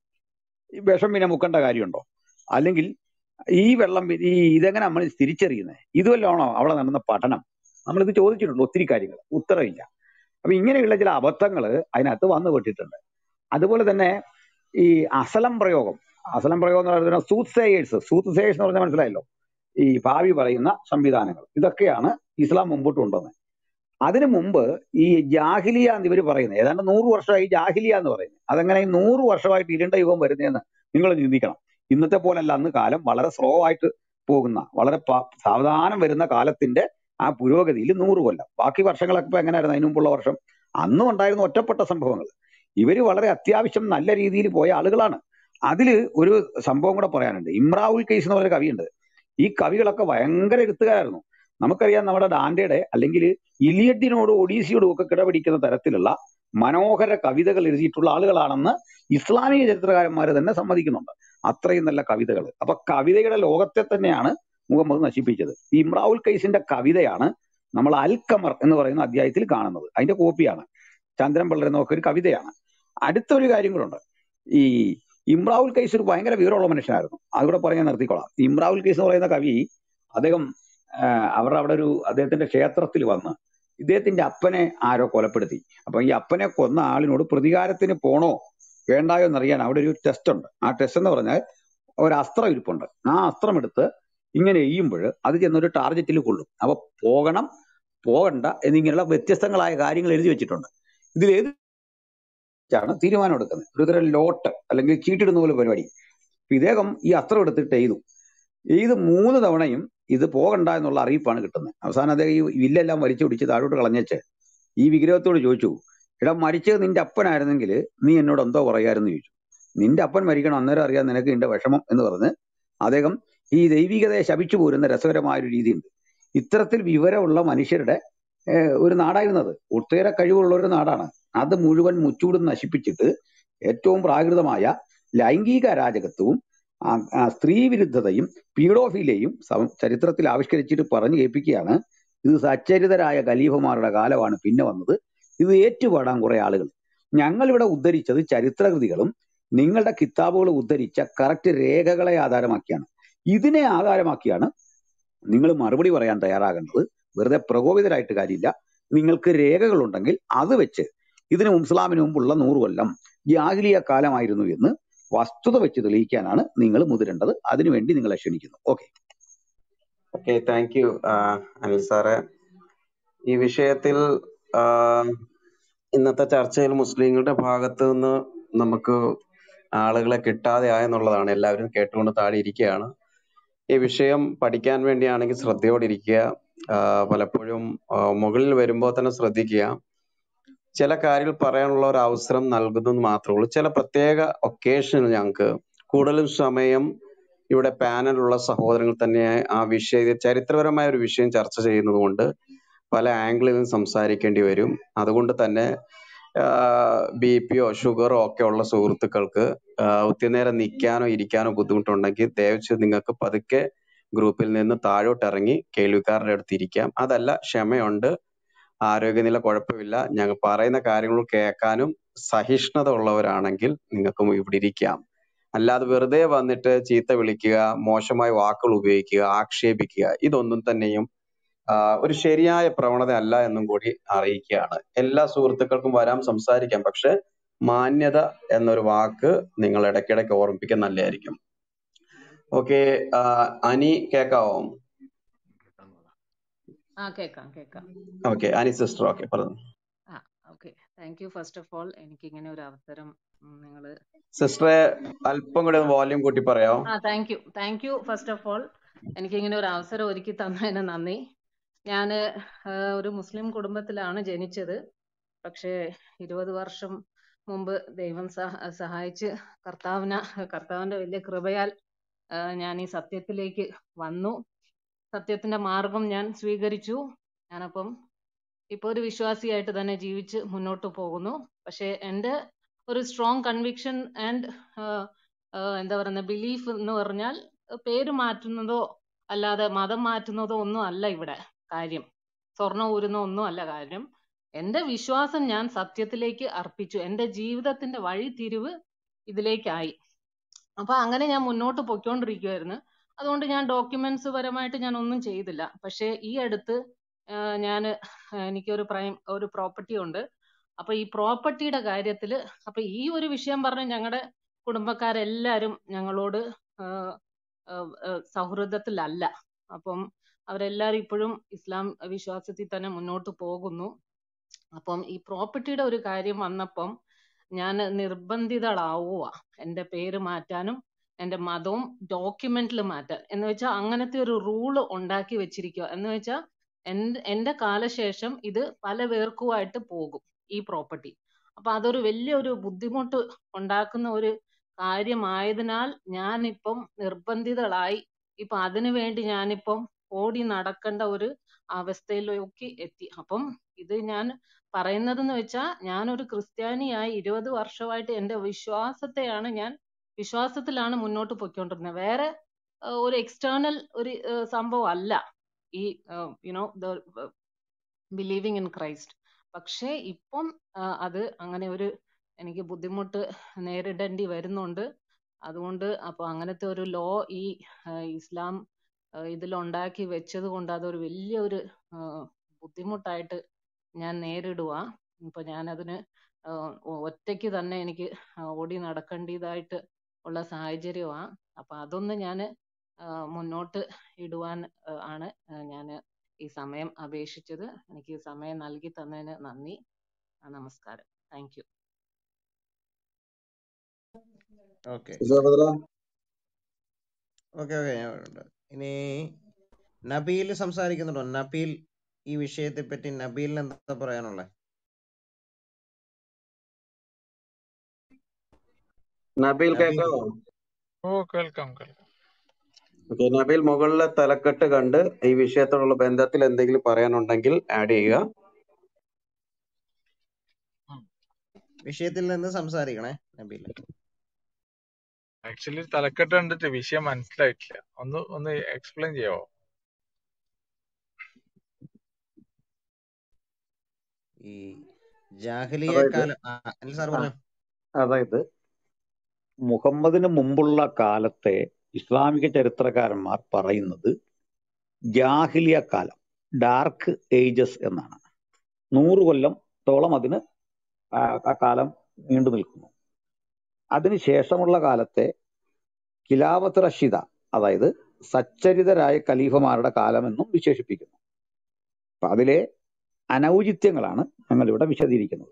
ഈ വിഷം പിന്നെ മുക്കേണ്ട കാര്യമുണ്ടോ? അല്ലെങ്കിൽ ഈ വെള്ളം വി- ഈ ഇതെങ്ങനെ നമ്മൾ തിരിച്ചറിയുന്നത്? ഇതുവല്ലാണോ അവിടെ നടന്ന പഠനം? നമ്മളിത് ചോദിച്ചിട്ടുണ്ട് ഒത്തിരി കാര്യങ്ങൾ, ഉത്തരവില്ല. അപ്പൊ ഇങ്ങനെയുള്ള ചില അബദ്ധങ്ങൾ അതിനകത്ത് വന്നു പെട്ടിട്ടുണ്ട്. അതുപോലെ തന്നെ ഈ അസലം പ്രയോഗം, അസലം പ്രയോഗം എന്ന് പറയുന്നത് സൂത്ത് സേയേഴ്സ്, സൂത്ത് സേയേഴ്സ് എന്ന് പറഞ്ഞാൽ മനസ്സിലായല്ലോ, ഈ ഭാവി പറയുന്ന സംവിധാനങ്ങൾ. ഇതൊക്കെയാണ് ഇസ്ലാം മുമ്പോട്ട് കൊണ്ടുവന്നത്. അതിനു മുമ്പ് ഈ ജാഹിലിയ എന്ന് ഇവർ പറയുന്നത്, ഏതാണ്ട് നൂറ് വർഷമായി ജാഹിലിയ എന്ന് പറയുന്നത്. അതെങ്ങനെ ഈ നൂറ് വർഷമായിട്ട് ഇരുണ്ട യുഗം വരുന്നതെന്ന് നിങ്ങൾ ചിന്തിക്കണം. ഇന്നത്തെ പോലല്ല അന്ന് കാലം വളരെ സ്ലോ ആയിട്ട് പോകുന്ന, വളരെ പ- സാവധാനം വരുന്ന കാലത്തിന്റെ ആ പുരോഗതിയിൽ നൂറ് കൊല്ലം. ബാക്കി വർഷങ്ങളൊക്കെ ഇപ്പൊ എങ്ങനെയായിരുന്നു അതിനു മുമ്പുള്ള വർഷം? അന്നും ഉണ്ടായിരുന്ന ഒറ്റപ്പെട്ട സംഭവങ്ങൾ. ഇവര് വളരെ അത്യാവശ്യം നല്ല രീതിയിൽ പോയ ആളുകളാണ്. അതില് ഒരു സംഭവം കൂടെ പറയാനുണ്ട്. ഇമ്രാവുൽ കൈസ് എന്ന് പറഞ്ഞ കവിയുണ്ട്. ഈ കവികളൊക്കെ ഭയങ്കര എഴുത്തുകാരായിരുന്നു. നമുക്കറിയാം നമ്മുടെ ഡാന്റയുടെ അല്ലെങ്കിൽ ഇലിയഡിനോടും ഒഡീസിയോടും ഒക്കെ കിടപിടിക്കുന്ന തരത്തിലുള്ള മനോഹര കവിതകൾ എഴുതിയിട്ടുള്ള ആളുകളാണെന്ന് ഇസ്ലാമിക ചരിത്രകാരന്മാർ തന്നെ സമ്മതിക്കുന്നുണ്ട്. അത്രയും നല്ല കവിതകൾ. അപ്പൊ കവിതയുടെ ലോകത്തെ തന്നെയാണ് മുഹമ്മദ് നശിപ്പിച്ചത്. ഈ ഇമ്രാവുൽ കൈസിന്റെ കവിതയാണ് നമ്മൾ അൽ ഖമർ എന്ന് പറയുന്ന അധ്യായത്തിൽ കാണുന്നത്. അതിന്റെ കോപ്പിയാണ്. ചന്ദ്രൻ പിള്ളരെന്നൊക്കെ ഒരു കവിതയാണ്. അടുത്തൊരു കാര്യം കൂടെ ഉണ്ട്. ഈ ഇമ്രാവുൽ കൈസ് ഒരു ഭയങ്കര വിവരമുള്ള മനുഷ്യനായിരുന്നു. അതുകൂടെ പറയാൻ നിർത്തിക്കോളാം. ഇമ്രാവുൽ കൈസ് എന്ന് പറയുന്ന കവി, അദ്ദേഹം ആഹ് അവരുടെ അവിടെ ഒരു അദ്ദേഹത്തിന്റെ ക്ഷേത്രത്തിൽ വന്ന് ഇദ്ദേഹത്തിന്റെ അപ്പനെ ആരോ കൊലപ്പെടുത്തി. അപ്പൊ ഈ അപ്പനെ കൊന്ന ആളിനോട് പ്രതികാരത്തിന് പോണോ വേണ്ടായോ എന്നറിയാൻ അവിടെ ഒരു ടെസ്റ്റ് ഉണ്ട്. ആ ടെസ്റ്റ് എന്ന് പറഞ്ഞാൽ ഒരു അസ്ത്രം ഇരിപ്പുണ്ട്. ആ അസ്ത്രം എടുത്ത് ഇങ്ങനെ എയ്യുമ്പോൾ അത് ചെന്നൊരു ടാർഗറ്റിൽ കൊള്ളും. അപ്പൊ പോകണം പോകണ്ട എന്നിങ്ങനെയുള്ള വ്യത്യസ്തങ്ങളായ കാര്യങ്ങൾ എഴുതി വെച്ചിട്ടുണ്ട്. ഇതിൽ ഏത് ാണ് തീരുമാനം എടുക്കുന്നത്. ഒരു തരം ലോട്ട് അല്ലെങ്കിൽ ചീട്ടിടുന്ന പോലെ പരിപാടി. അപ്പൊ ഇദ്ദേഹം ഈ അസ്ത്രം എടുത്തിട്ട് എയ്തു. ഇത് മൂന്ന് തവണയും ഇത് പോകണ്ട എന്നുള്ള അറിയിപ്പാണ് കിട്ടുന്നത്. അവസാനം അദ്ദേഹം ഈ വില്ലെല്ലാം വലിച്ചു പിടിച്ച് താഴോട്ട് കളഞ്ഞേച്ച് ഈ വിഗ്രഹത്തോട് ചോദിച്ചു, എടാ മരിച്ചത് നിന്റെ അപ്പനായിരുന്നെങ്കിൽ നീ എന്നോട് എന്തോ പറയാമെന്ന് ചോദിച്ചു. നിന്റെ അപ്പൻ മരിക്കണം, അന്നേരം അറിയാൻ നിനക്ക് ഇതിന്റെ വിഷമം എന്ന് പറഞ്ഞ് അദ്ദേഹം ഈ ദൈവികതയെ ശപിച്ചു പോരുന്ന രസകരമായ ഒരു രീതിയുണ്ട്. ഇത്തരത്തിൽ വിവരമുള്ള മനുഷ്യരുടെ ഏഹ്, ഒരു നാടായിരുന്നത്. ഒട്ടേറെ കഴിവുള്ള ഒരു നാടാണ്. അത് മുഴുവൻ മുച്ചൂടും നശിപ്പിച്ചിട്ട് ഏറ്റവും പ്രാകൃതമായ ലൈംഗിക അരാജകത്വവും ആ, ആ, സ്ത്രീ വിരുദ്ധതയും പീഡോഫീലിയയും സം- ചരിത്രത്തിൽ ആവിഷ്കരിച്ചിട്ട് പറഞ്ഞു കേൾപ്പിക്കുകയാണ്. ഇത് സച്ചരിതരായ ഖലീഫമാരുടെ കാലമാണ് പിന്നെ വന്നത്. ഇത് ഏറ്റുപാടാൻ കുറെ ആളുകൾ. ഞങ്ങളിവിടെ ഉദ്ധരിച്ചത് ചരിത്രകൃതികളും നിങ്ങളുടെ കിതാബുകൾ ഉദ്ധരിച്ച കറക്റ്റ് രേഖകളെ ആധാരമാക്കിയാണ്. ഇതിനെ ആധാരമാക്കിയാണ് നിങ്ങൾ മറുപടി പറയാൻ തയ്യാറാകേണ്ടത്. വെറുതെ പ്രകോപിതരായിട്ട് കാര്യമില്ല. നിങ്ങൾക്ക് രേഖകളുണ്ടെങ്കിൽ അത് വെച്ച് ഇതിനു ഇസ്ലാമിന് മുമ്പുള്ള നൂറ് കൊല്ലം ജാഹിലിയ കാലമായിരുന്നു എന്ന് വസ്തുത വെച്ച് തെളിയിക്കാനാണ് നിങ്ങൾ മുതിരേണ്ടത്. അതിനുവേണ്ടി നിങ്ങളെ ക്ഷണിക്കുന്നു. Okay. Okay, thank you Anil സാറെ. ഈ വിഷയത്തിൽ ആ, ഇന്നത്തെ ചർച്ചയിൽ മുസ്ലിങ്ങളുടെ ഭാഗത്ത് നിന്ന് നമുക്ക് ആളുകളെ കിട്ടാതെ ആയെന്നുള്ളതാണ്. എല്ലാവരും കേട്ടുകൊണ്ട് താഴെ ഇരിക്കുകയാണ്. ഈ വിഷയം പഠിക്കാൻ വേണ്ടിയാണെങ്കിൽ ശ്രദ്ധയോടെ ഇരിക്കുക. ആ, പലപ്പോഴും ആ, മുകളിൽ വരുമ്പോൾ തന്നെ ശ്രദ്ധിക്കുക. ചില കാര്യങ്ങൾ പറയാനുള്ള ഒരു അവസരം നൽകുന്നത് മാത്രമേ ഉള്ളൂ. ചില പ്രത്യേക ഒക്കേഷനിൽ ഞങ്ങൾക്ക് കൂടുതലും സമയം ഇവിടെ പാനലുള്ള സഹോദരങ്ങൾ തന്നെ ആ വിഷയ ചരിത്രപരമായ ഒരു വിഷയം ചർച്ച ചെയ്യുന്നത് കൊണ്ട് പല ആംഗിളിൽ നിന്ന് സംസാരിക്കേണ്ടി വരും. അതുകൊണ്ട് തന്നെ ബി പിയോ ഷുഗറോ ഒക്കെ ഉള്ള സുഹൃത്തുക്കൾക്ക് ആ, ഒത്തിരി നേരം നിൽക്കാനോ ഇരിക്കാനോ ബുദ്ധിമുട്ടുണ്ടെങ്കിൽ ദയവച്ച് നിങ്ങൾക്ക് പതുക്കെ ഗ്രൂപ്പിൽ നിന്ന് താഴോട്ട് ഇറങ്ങി കേൾവിക്കാരുടെ അടുത്ത് ഇരിക്കാം. അതല്ല, ക്ഷമയുണ്ട്, ആരോഗ്യനില കുഴപ്പമില്ല, ഞങ്ങൾ പറയുന്ന കാര്യങ്ങൾ കേൾക്കാനും സഹിഷ്ണുത ഉള്ളവരാണെങ്കിൽ നിങ്ങൾക്കും ഇവിടെ ഇരിക്കാം. അല്ലാതെ വെറുതെ വന്നിട്ട് ചീത്ത വിളിക്കുക, മോശമായ വാക്കുകൾ ഉപയോഗിക്കുക, ആക്ഷേപിക്കുക, ഇതൊന്നും തന്നെയും ആ, ഒരു ശരിയായ പ്രവണത അല്ല എന്നും കൂടി അറിയിക്കുകയാണ്. എല്ലാ സുഹൃത്തുക്കൾക്കും വരാം, സംസാരിക്കാം. പക്ഷെ മാന്യത എന്നൊരു വാക്ക് നിങ്ങൾ ഇടയ്ക്കിടയ്ക്ക് ഓർമ്മിപ്പിക്കാൻ നല്ലതായിരിക്കും. ഓക്കെ, അനി കേക്കാവോ? ആ കേക്കാം കേക്കാം. ഓക്കെ, അനി സിസ്റ്റർ, ഓക്കെ പറഞ്ഞു. ആ okay, thank you first of all എനിക്ക് ഇങ്ങനെ ഒരു അവസരം നിങ്ങൾ സിസ്റ്ററെ അല്പം കൂടി വോല്യൂം കൂട്ടി പറയാമോ? ആ thank you thank you first of all എനിക്ക് ഇങ്ങനെ ഒരു അവസരം ഒരുക്കി തന്നതിന് നന്ദി. ഞാൻ ഒരു മുസ്ലിം കുടുംബത്തിലാണ് ജനിച്ചത്. പക്ഷേ ഇരുപത് വർഷം മുമ്പ് ദൈവം സഹ സഹായിച്ച് കർത്താവിന കർത്താവിന്റെ വലിയ കൃപയാൽ ആ, ഞാൻ ഈ സത്യത്തിലേക്ക് വന്നു. സത്യത്തിന്റെ മാർഗം ഞാൻ സ്വീകരിച്ചു. ഞാനപ്പം ഇപ്പൊ ഒരു വിശ്വാസിയായിട്ട് തന്നെ ജീവിച്ച് മുന്നോട്ട് പോകുന്നു. പക്ഷെ എൻ്റെ ഒരു സ്ട്രോങ് കൺവിക്ഷൻ ആൻഡ് എന്താ പറയുന്ന ബിലീഫ് എന്ന് പറഞ്ഞാൽ പേര് മാറ്റുന്നതോ അല്ലാതെ മതം മാറ്റുന്നതോ ഒന്നും അല്ല ഇവിടെ കാര്യം. സ്വർണം ഊരുന്ന ഒന്നും അല്ല കാര്യം. എൻ്റെ വിശ്വാസം ഞാൻ സത്യത്തിലേക്ക് അർപ്പിച്ചു. എൻ്റെ ജീവിതത്തിന്റെ വഴിത്തിരിവ് ഇതിലേക്കായി. അപ്പൊ അങ്ങനെ ഞാൻ മുന്നോട്ട് പൊയ്ക്കൊണ്ടിരിക്കുവായിരുന്നു. അതുകൊണ്ട് ഞാൻ ഡോക്യുമെന്റ്സ് പരമായിട്ട് ഞാൻ ഒന്നും ചെയ്തില്ല. പക്ഷെ ഈ അടുത്ത് ഞാൻ എനിക്കൊരു പ്രൈം ഒരു പ്രോപ്പർട്ടി ഉണ്ട്. അപ്പൊ ഈ പ്രോപ്പർട്ടിയുടെ കാര്യത്തില് അപ്പൊ ഈ ഒരു വിഷയം പറഞ്ഞ് ഞങ്ങളുടെ കുടുംബക്കാരെല്ലാരും ഞങ്ങളോട് ആഹ് ആഹ് ആഹ് സൗഹൃദത്തിലല്ല. അപ്പം അവരെല്ലാരും ഇപ്പോഴും ഇസ്ലാം വിശ്വാസത്തിൽ തന്നെ മുന്നോട്ട് പോകുന്നു. അപ്പം ഈ പ്രോപ്പർട്ടിയുടെ ഒരു കാര്യം വന്നപ്പം ഞാൻ നിർബന്ധിതളാവുക എന്റെ പേര് മാറ്റാനും എന്റെ മതവും ഡോക്യുമെന്റിൽ മാറ്റാൻ. എന്ന് വെച്ചാൽ അങ്ങനത്തെ ഒരു റൂള് ഉണ്ടാക്കി വെച്ചിരിക്കുക. എന്ന് വെച്ചാൽ എന്റെ എന്റെ കാലശേഷം ഇത് പല പേർക്കുമായിട്ട് പോകും ഈ പ്രോപ്പർട്ടി. അപ്പൊ അതൊരു വലിയൊരു ബുദ്ധിമുട്ട് ഉണ്ടാക്കുന്ന ഒരു കാര്യമായതിനാൽ ഞാനിപ്പം നിർബന്ധിതളായി. ഇപ്പൊ അതിനു വേണ്ടി ഞാനിപ്പം ഓടി നടക്കേണ്ട ഒരു അവസ്ഥയിലേക്ക് എത്തി. അപ്പം ഇത് ഞാൻ പറയുന്നതെന്ന് വെച്ചാൽ ഞാനൊരു ക്രിസ്ത്യാനിയായി ഇരുപത് വർഷമായിട്ട് എന്റെ വിശ്വാസത്തെയാണ് ഞാൻ വിശ്വാസത്തിലാണ് മുന്നോട്ട് പൊയ്ക്കൊണ്ടിരുന്നത്. വേറെ ഏഹ്, ഒരു എക്സ്റ്റേണൽ ഒരു ഏഹ്, സംഭവം അല്ല ഈ you know the believing in Christ. പക്ഷേ ഇപ്പം ആ, അത് അങ്ങനെ ഒരു എനിക്ക് ബുദ്ധിമുട്ട് നേരിടേണ്ടി വരുന്നുണ്ട്. അതുകൊണ്ട് അപ്പൊ അങ്ങനത്തെ ഒരു ലോ ഈ ആ, ഇസ്ലാം ആ, ഇതിലുണ്ടാക്കി വെച്ചത് കൊണ്ട് അതൊരു വലിയൊരു ആ, ബുദ്ധിമുട്ടായിട്ട് ഞാൻ നേരിടുക. ഇപ്പൊ ഞാനതിന് ആഹ് ഒ- ഒറ്റയ്ക്ക് തന്നെ എനിക്ക് ഓടി നടക്കേണ്ടതായിട്ട് ഉള്ള സാഹചര്യമാണ്. അപ്പൊ അതൊന്ന് ഞാൻ മുന്നോട്ട് ഇടുവാൻ ആഹ് ആണ് ഞാൻ ഈ സമയം അപേക്ഷിച്ചത്. എനിക്ക് ഈ സമയം നൽകി തന്നതിന് നന്ദി. ആ, നമസ്കാരം. Thank you. ഓക്കെ സഹോദര ഓക്കെ ഓക്കെ ഞാൻ ഉണ്ട്. ഇനി നബീൽ സംസാരിക്കുന്നുണ്ടോ? നബീൽ, ഈ വിഷയത്തെ പറ്റി നബീലിന് എന്താ പറയാനുള്ളത്? നബീൽ നബീൽ കേൾക്കാമോ? ഓ കേൾക്കാം കേൾക്കാം. ഓക്കെ, നബീൽ മുകളിലെ തലക്കെട്ട് കണ്ട് ഈ വിഷയത്തോടുള്ള ബന്ധത്തിൽ എന്തെങ്കിലും പറയാനുണ്ടെങ്കിൽ ആഡ് ചെയ്യുക. ഉം. വിഷയത്തിൽ നിന്ന് സംസാരിക്കണേ നബീൽ. ആക്ച്വലി തലക്കെട്ട് കണ്ടിട്ട് വിഷയം മനസ്സിലായിട്ടില്ല. ഒന്ന് ഒന്ന് എക്സ്പ്ലെയിൻ ചെയ്യാവോ? ഈ ജാഹലിയ അതായത് കാലം ആ, അനിൽ സാർ ആ, പറഞ്ഞു. അതായത് മുഹമ്മദിന് മുമ്പുള്ള കാലത്തെ ഇസ്ലാമിക ചരിത്രകാരന്മാർ പറയുന്നത് ജാഹിലിയ കാലം, ഡാർക്ക് ഏജസ് എന്നാണ്. നൂറ് കൊല്ലത്തോളം അതിന് ആ ആ കാലം നീണ്ടു നിൽക്കുന്നു. അതിനുശേഷമുള്ള കാലത്തെ ഖിലാഫത്ത് റഷീദ, അതായത് സച്ചരിതരായ ഖലീഫമാരുടെ കാലമെന്നും വിശേഷിപ്പിക്കുന്നു. അപ്പൊ അതിലെ അനൗചിത്യങ്ങളാണ് ഞങ്ങൾ ഇവിടെ വിശദീകരിക്കുന്നത്.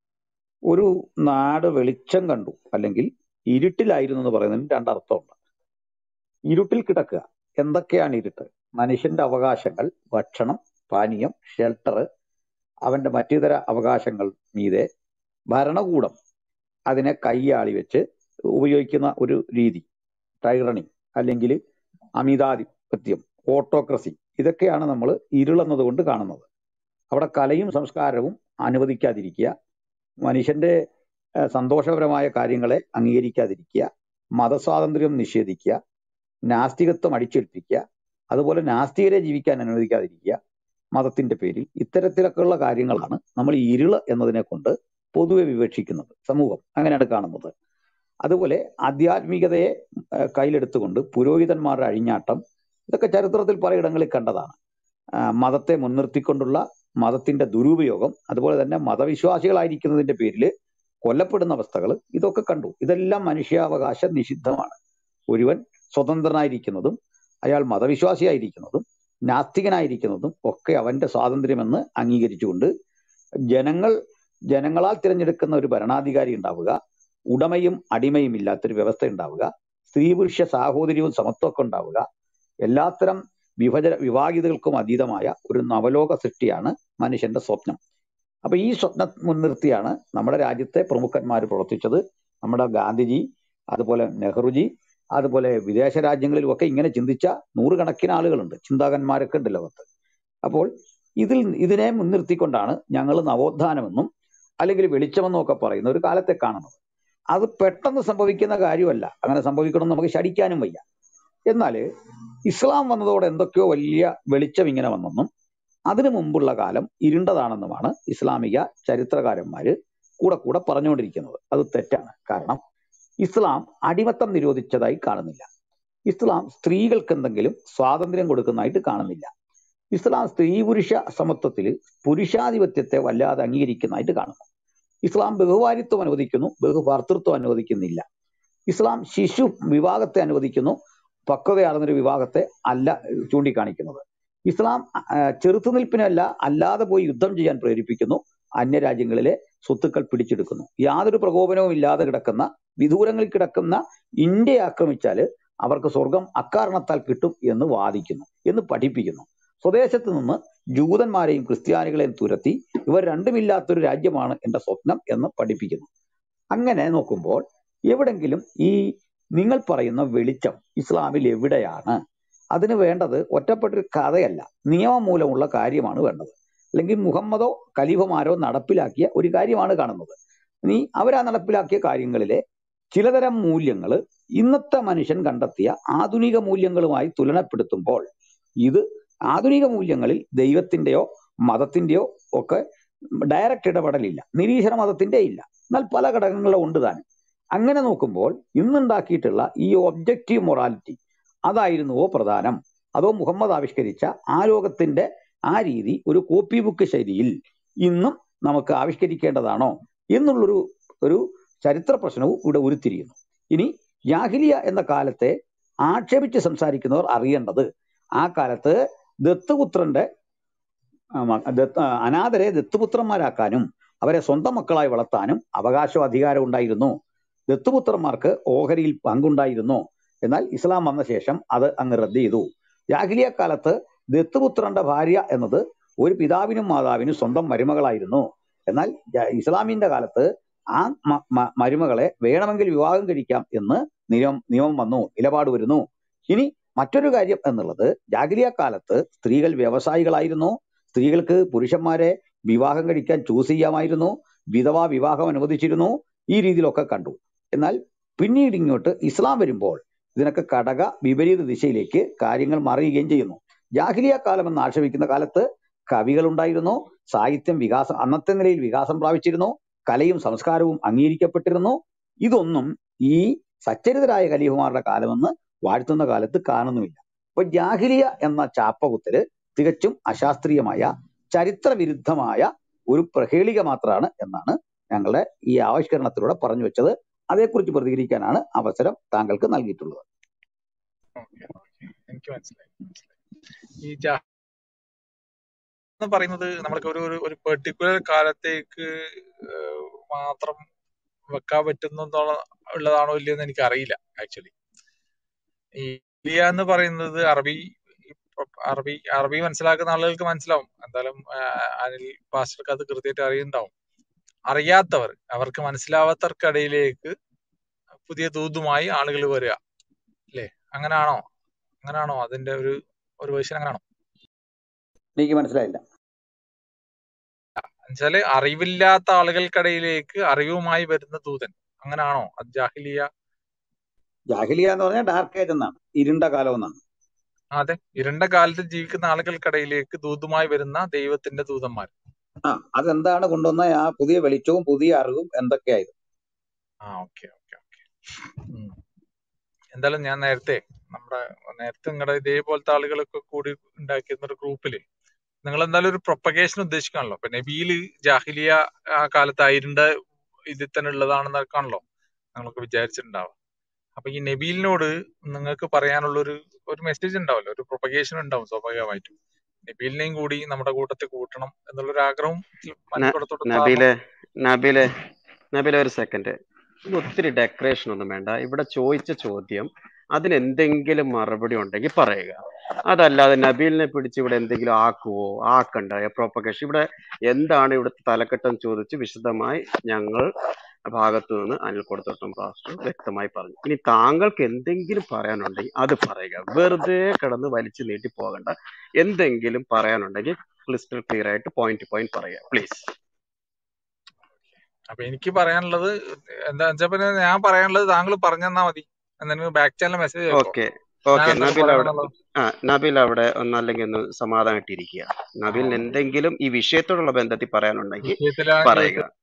ഒരു നാട് വെളിച്ചം കണ്ടു അല്ലെങ്കിൽ ഇരുട്ടിലായിരുന്നു എന്ന് പറയുന്നതിന് രണ്ടർത്ഥമുണ്ട്. ഇരുട്ടിൽ കിടക്കുക, എന്തൊക്കെയാണ് ഇരുട്ട്? മനുഷ്യന്റെ അവകാശങ്ങൾ, ഭക്ഷണം, പാനീയം, ഷെൽട്ടർ, അവന്റെ മറ്റിതര അവകാശങ്ങൾ മീതെ ഭരണകൂടം അതിനെ കൈയാളി വെച്ച് ഉപയോഗിക്കുന്ന ഒരു രീതി, ടൈറണി അല്ലെങ്കിൽ അമിതാധിപത്യം, ഓട്ടോക്രസി, ഇതൊക്കെയാണ് നമ്മൾ ഇരുളെന്നത് കൊണ്ട് കാണുന്നത്. അവിടെ കലയും സംസ്കാരവും അനുവദിക്കാതിരിക്കുക, മനുഷ്യന്റെ ഏഹ്, സന്തോഷപരമായ കാര്യങ്ങളെ അംഗീകരിക്കാതിരിക്കുക, മതസ്വാതന്ത്ര്യം നിഷേധിക്കുക, നാസ്തികത്വം അടിച്ചേൽപ്പിക്കുക, അതുപോലെ നാസ്തികരെ ജീവിക്കാൻ അനുവദിക്കാതിരിക്കുക മതത്തിന്റെ പേരിൽ. ഇത്തരത്തിലൊക്കെയുള്ള കാര്യങ്ങളാണ് നമ്മൾ ഇരുള് എന്നതിനെ കൊണ്ട് പൊതുവെ വിവക്ഷിക്കുന്നത്. സമൂഹം അങ്ങനെയാണ് കാണുന്നത്. അതുപോലെ ആധ്യാത്മികതയെ ഏഹ്, കയ്യിലെടുത്തുകൊണ്ട് പുരോഹിതന്മാരുടെ അഴിഞ്ഞാട്ടം, ഇതൊക്കെ ചരിത്രത്തിൽ പലയിടങ്ങളിൽ കണ്ടതാണ്. ആ, മതത്തെ മുൻനിർത്തിക്കൊണ്ടുള്ള മതത്തിന്റെ ദുരുപയോഗം, അതുപോലെ തന്നെ മതവിശ്വാസികളായിരിക്കുന്നതിന്റെ പേരിൽ കൊല്ലപ്പെടുന്ന അവസ്ഥകൾ, ഇതൊക്കെ കണ്ടു. ഇതെല്ലാം മനുഷ്യാവകാശ നിഷിദ്ധമാണ്. ഒരുവൻ സ്വതന്ത്രനായിരിക്കുന്നതും അയാൾ മതവിശ്വാസിയായിരിക്കുന്നതും നാസ്തികനായിരിക്കുന്നതും ഒക്കെ അവന്റെ സ്വാതന്ത്ര്യമെന്ന് അംഗീകരിച്ചുകൊണ്ട് ജനങ്ങൾ ജനങ്ങളാൽ തിരഞ്ഞെടുക്കുന്ന ഒരു ഭരണാധികാരി ഉണ്ടാവുക, ഉടമയും അടിമയും ഇല്ലാത്തൊരു വ്യവസ്ഥ ഉണ്ടാവുക, സ്ത്രീ പുരുഷ സാഹോദര്യവും സമത്വമൊക്കെ ഉണ്ടാവുക, എല്ലാത്തരം വിഭജന വിവാഹിതകൾക്കും അതീതമായ ഒരു നവലോക സൃഷ്ടിയാണ് മനുഷ്യന്റെ സ്വപ്നം. അപ്പൊ ഈ സ്വപ്നം മുൻനിർത്തിയാണ് നമ്മുടെ രാജ്യത്തെ പ്രമുഖന്മാർ പ്രവർത്തിച്ചത്. നമ്മുടെ ഗാന്ധിജി, അതുപോലെ നെഹ്റുജി, അതുപോലെ വിദേശ രാജ്യങ്ങളിലുമൊക്കെ ഇങ്ങനെ ചിന്തിച്ച നൂറുകണക്കിന് ആളുകളുണ്ട്, ചിന്താകന്മാരൊക്കെ ഉണ്ട് ലോകത്ത്. അപ്പോൾ ഇതിൽ ഇതിനെ മുൻനിർത്തിക്കൊണ്ടാണ് ഞങ്ങൾ നവോത്ഥാനമെന്നും അല്ലെങ്കിൽ വെളിച്ചമെന്നും ഒക്കെ പറയുന്ന ഒരു കാലത്തെ കാണുന്നത്. അത് പെട്ടെന്ന് സംഭവിക്കുന്ന കാര്യമല്ല, അങ്ങനെ സംഭവിക്കണം എന്ന് നമുക്ക് ശടിക്കാനും വയ്യ. എന്നാൽ ഇസ്ലാം വന്നതോടെ എന്തൊക്കെയോ വലിയ വെളിച്ചം ഇങ്ങനെ വന്നെന്നും അതിനു മുമ്പുള്ള കാലം ഇരുണ്ടതാണെന്നുമാണ് ഇസ്ലാമിക ചരിത്രകാരന്മാര് കൂടെ കൂടെ പറഞ്ഞുകൊണ്ടിരിക്കുന്നത്. അത് തെറ്റാണ്. കാരണം ഇസ്ലാം അടിമത്തം നിരോധിച്ചതായി കാണുന്നില്ല. ഇസ്ലാം സ്ത്രീകൾക്ക് എന്തെങ്കിലും സ്വാതന്ത്ര്യം കൊടുക്കുന്നതായിട്ട് കാണുന്നില്ല. ഇസ്ലാം സ്ത്രീ പുരുഷ സമത്വത്തിൽ പുരുഷാധിപത്യത്തെ വല്ലാതെ അംഗീകരിക്കുന്നതായിട്ട് കാണുന്നു. ഇസ്ലാം ബഹുഭാര്യത്വം അനുവദിക്കുന്നു, ബഹുഭർത്തൃത്വം അനുവദിക്കുന്നില്ല. ഇസ്ലാം ശിശു വിവാഹത്തെ അനുവദിക്കുന്നു, പക്വതയാർന്നൊരു വിവാഹത്തെ അല്ല ചൂണ്ടിക്കാണിക്കുന്നത്. ഇസ്ലാം ആ, ചെറുത്തുനിൽപ്പിനല്ല, അല്ലാതെ പോയി യുദ്ധം ചെയ്യാൻ പ്രേരിപ്പിക്കുന്നു, അന്യരാജ്യങ്ങളിലെ സ്വത്തുക്കൾ പിടിച്ചെടുക്കുന്നു. യാതൊരു പ്രകോപനവും ഇല്ലാതെ കിടക്കുന്ന, വിദൂരങ്ങളിൽ കിടക്കുന്ന ഇന്ത്യയെ ആക്രമിച്ചാല് അവർക്ക് സ്വർഗം അക്കാരണത്താൽ കിട്ടും എന്ന് വാദിക്കുന്നു, എന്ന് പഠിപ്പിക്കുന്നു. സ്വദേശത്ത് നിന്ന് ജൂതന്മാരെയും ക്രിസ്ത്യാനികളെയും തുരത്തി ഇവർ രണ്ടുമില്ലാത്തൊരു രാജ്യമാണ് എന്റെ സ്വപ്നം എന്ന് പഠിപ്പിക്കുന്നു. അങ്ങനെ നോക്കുമ്പോൾ എവിടെങ്കിലും ഈ നിങ്ങൾ പറയുന്ന വെളിച്ചം ഇസ്ലാമിൽ എവിടെയാണ്? അതിന് വേണ്ടത് ഒറ്റപ്പെട്ടൊരു കഥയല്ല, നിയമം മൂലമുള്ള കാര്യമാണ് വേണ്ടത്. അല്ലെങ്കിൽ മുഹമ്മദോ ഖലീഫമാരോ നടപ്പിലാക്കിയ ഒരു കാര്യമാണ് കാണുന്നത്. നീ അവരാ നടപ്പിലാക്കിയ കാര്യങ്ങളിലെ ചിലതരം മൂല്യങ്ങൾ ഇന്നത്തെ മനുഷ്യൻ കണ്ടെത്തിയ ആധുനിക മൂല്യങ്ങളുമായി തുലനപ്പെടുത്തുമ്പോൾ ഇത് ആധുനിക മൂല്യങ്ങളിൽ ദൈവത്തിന്റെയോ മതത്തിന്റെയോ ഒക്കെ ഡയറക്റ്റ് ഇടപെടലില്ല, നിരീശ്വര മതത്തിന്റെ ഇല്ല. എന്നാൽ പല ഘടകങ്ങളും ഉണ്ട് താനും. അങ്ങനെ നോക്കുമ്പോൾ ഇന്നുണ്ടാക്കിയിട്ടുള്ള ഈ ഒബ്ജക്റ്റീവ് മൊറാലിറ്റി അതായിരുന്നുവോ പ്രധാനം, അതോ മുഹമ്മദ് ആവിഷ്കരിച്ച ആ ലോകത്തിന്റെ ആ രീതി ഒരു കോപ്പി ബുക്ക് ശൈലിയിൽ ഇന്നും നമുക്ക് ആവിഷ്കരിക്കേണ്ടതാണോ എന്നുള്ളൊരു ഒരു ചരിത്ര പ്രശ്നവും ഇവിടെ ഉരുത്തിരിയുന്നു. ഇനി ജാഹിലിയ എന്ന കാലത്തെ ആക്ഷേപിച്ച് സംസാരിക്കുന്നവർ അറിയേണ്ടത്, ആ കാലത്ത് ദത്തുപുത്രന്റെ ആ, മ- ദത്ത് ആ, അനാഥരെ ദത്തുപുത്രന്മാരാക്കാനും അവരെ സ്വന്തം മക്കളായി വളർത്താനും അവകാശവും അധികാരവും ഉണ്ടായിരുന്നു. ദത്തുപുത്രന്മാർക്ക് ഓഹരിയിൽ പങ്കുണ്ടായിരുന്നു. എന്നാൽ ഇസ്ലാം വന്ന ശേഷം അത് അങ്ങ് റദ്ദ് ചെയ്തു. ജാഹിലിയ കാലത്ത് ദത്തുപുത്രന്റെ ഭാര്യ എന്നത് ഒരു പിതാവിനും മാതാവിനും സ്വന്തം മരുമകളായിരുന്നു. എന്നാൽ ജ- ഇസ്ലാമിന്റെ കാലത്ത് ആ മ- മ- മരുമകളെ വേണമെങ്കിൽ വിവാഹം കഴിക്കാം എന്ന് നിയമം നിയമം വന്നു, നിലപാട് വരുന്നു. ഇനി മറ്റൊരു കാര്യം എന്നുള്ളത്, ജാഹിലിയ കാലത്ത് സ്ത്രീകൾ വ്യവസായികളായിരുന്നു. സ്ത്രീകൾക്ക് പുരുഷന്മാരെ വിവാഹം കഴിക്കാൻ ചൂസ് ചെയ്യാമായിരുന്നു. വിധവാ വിവാഹം അനുവദിച്ചിരുന്നു. ഈ രീതിയിലൊക്കെ കണ്ടു. എന്നാൽ പിന്നീട് ഇങ്ങോട്ട് ഇസ്ലാം വരുമ്പോൾ ഇതിനൊക്കെ ഘടക വിപരീത ദിശയിലേക്ക് കാര്യങ്ങൾ മറിയുകയും ചെയ്യുന്നു. ജാഹിലിയ കാലം എന്ന് ആക്ഷേപിക്കുന്ന കാലത്ത് കവികൾ ഉണ്ടായിരുന്നു. സാഹിത്യം വികാസം അന്നത്തെ നിലയിൽ വികാസം പ്രാപിച്ചിരുന്നു. കലയും സംസ്കാരവും അംഗീകരിക്കപ്പെട്ടിരുന്നു. ഇതൊന്നും ഈ സച്ചരിതരായ ഖലീഫുമാരുടെ കാലമെന്ന് വാഴ്ത്തുന്ന കാലത്ത് കാണുന്നുമില്ല. അപ്പൊ ജാഹിലിയ എന്ന ചാപ്പകുത്തല് തികച്ചും അശാസ്ത്രീയമായ ചരിത്ര വിരുദ്ധമായ ഒരു പ്രഹേളിക മാത്രമാണ് എന്നാണ് ഞങ്ങളുടെ ഈ ആവിഷ്കരണത്തിലൂടെ പറഞ്ഞു വെച്ചത്. അതേക്കുറിച്ച് പ്രതികരിക്കാനാണ് അവസരം താങ്കൾക്ക് നൽകിയിട്ടുള്ളത്. ഓക്കെ ഓക്കെ എനിക്ക് മനസ്സിലായി മനസ്സിലായി. ഈ ജാ എന്ന് പറയുന്നത് നമ്മൾക്ക് ഒരു ഒരു ഒരു പെർട്ടിക്കുലർ കാലത്തേക്ക് ഏഹ്, മാത്രം വെക്കാൻ പറ്റുന്ന ഉള്ളതാണോ ഇല്ലയെന്ന് എനിക്ക് അറിയില്ല ആക്ച്വലി. ഈ ലിയ എന്ന് പറയുന്നത് അറബി അറബി അറബി മനസ്സിലാക്കുന്ന ആളുകൾക്ക് മനസ്സിലാവും. എന്തായാലും ആഹ്, അനിൽ പാസ്റ്റർക്ക് അത് കൃത്യമായിട്ട് അറിയുന്നുണ്ടാവും. അറിയാത്തവർ, അവർക്ക് മനസ്സിലാവാത്തവർക്കിടയിലേക്ക് പുതിയ ദൂതുമായി ആളുകൾ വരിക അല്ലേ? അങ്ങനാണോ? അങ്ങനാണോ അതിന്റെ ഒരു ഒരു വേർഷൻ? അങ്ങനാണോ എനിക്ക് മനസ്സിലായില്ല. എന്നുവെച്ചാല് അറിവില്ലാത്ത ആളുകൾക്കിടയിലേക്ക് അറിവുമായി വരുന്ന ദൂതൻ, അങ്ങനാണോ അത് ജാഹിലിയ? ജാഹിലിയ എന്ന് പറഞ്ഞാൽ ഡാർക്ക് ഏജ് എന്നാണ്, ഇരുണ്ട കാലം എന്നാണ്. അതെ, ഇരുണ്ട കാലത്ത് ജീവിക്കുന്ന ആളുകൾക്കിടയിലേക്ക് ദൂതുമായി വരുന്ന ദൈവത്തിന്റെ ദൂതന്മാർ. ആ അതെന്താണ് കൊണ്ടുവന്ന ആ പുതിയ വെളിച്ചവും പുതിയ അറിവും എന്തൊക്കെയായിരുന്നു? ആ ഓക്കെ ഓക്കെ ഓക്കെ. എന്തായാലും ഞാൻ നേരത്തെ നമ്മുടെ നേരത്തെ നിങ്ങളുടെ ഇതേപോലത്തെ ആളുകളൊക്കെ കൂടി ഉണ്ടാക്കിയിരുന്ന ഒരു ഗ്രൂപ്പില് നിങ്ങൾ എന്തായാലും ഒരു പ്രൊപ്പഗേഷൻ ഉദ്ദേശിക്കാണല്ലോ. അപ്പൊ നബിയില് ജാഹിലിയ ആ കാലത്ത് ഇരുണ്ട ഇതിൽ തന്നെ ഉള്ളതാണെന്നൊക്കെയാണല്ലോ നിങ്ങൾക്ക് വിചാരിച്ചിട്ടുണ്ടാവുക. അപ്പൊ ഈ നബീലിനോട് നിങ്ങൾക്ക് പറയാനുള്ള ഒരു ഒരു മെസ്സേജ് ഉണ്ടാവല്ലോ, ഒരു പ്രൊപ്പഗേഷൻ ഉണ്ടാവും സ്വാഭാവികമായിട്ടും. നബീലിനെയും കൂടി നമ്മുടെ കൂട്ടത്തിൽ കൂട്ടണം എന്നുള്ളൊരു ആഗ്രഹം ന- മനുഷ്യടത്തോട് നബീലെ നബീലെ നബീലെ ഒരു സെക്കൻഡ്. ഒത്തിരി ഡെക്കറേഷൻ ഒന്നും വേണ്ട. ഇവിടെ ചോദിച്ച ചോദ്യം അതിന് എന്തെങ്കിലും മറുപടി ഉണ്ടെങ്കിൽ പറയുക. അതല്ലാതെ നബീലിനെ പിടിച്ച് ഇവിടെ എന്തെങ്കിലും ആക്കുവോ ആക്കണ്ട പ്രോപ്പഗേഷൻ ഇവിടെ എന്താണ് ഇവിടുത്തെ തലക്കെട്ടം ചോദിച്ച് വിശദമായി ഞങ്ങൾ ഭാഗത്തു നിന്ന് അനിൽ കൊടുത്തോട്ടും പാസ്റ്റർ വ്യക്തമായി പറഞ്ഞു. ഇനി താങ്കൾക്ക് എന്തെങ്കിലും പറയാനുണ്ടെങ്കിൽ അത് പറയുക. വെറുതെ കിടന്ന് വലിച്ചു നീട്ടി പോകണ്ട. എന്തെങ്കിലും പറയാനുണ്ടെങ്കിൽ ക്രിസ്റ്റൽ ക്ലിയർ ആയിട്ട് പോയിന്റ് പോയിന്റ് പറയുക പ്ലീസ്. അപ്പൊ എനിക്ക് പറയാനുള്ളത് എന്താ വെച്ചാൽ പിന്നെ ഞാൻ പറയാനുള്ളത് താങ്കൾ പറഞ്ഞു തന്നാ മതി. എന്തെങ്കിലും ബാക്ക് ചാനൽ മെസ്സേജ് അയക്കോ, ഓക്കെ ഞാൻ ഓക്കെ എന്തൊക്കെ നബീൽ അവിടെ പറയണമെന്നുള്ളത്. ആ നബീൽ അവിടെ ഒന്നല്ലെങ്കിൽ ഒന്ന് സമാധാനമായിട്ടിരിക്കുക. ആ നബീലിന് ഓക്കെ. എന്തെങ്കിലും ഈ വിഷയത്തോടുള്ള ബന്ധത്തിൽ പറയാനുണ്ടെങ്കിൽ വിഷയത്തിലാണ് പറയുക. ചോദിച്ചത്.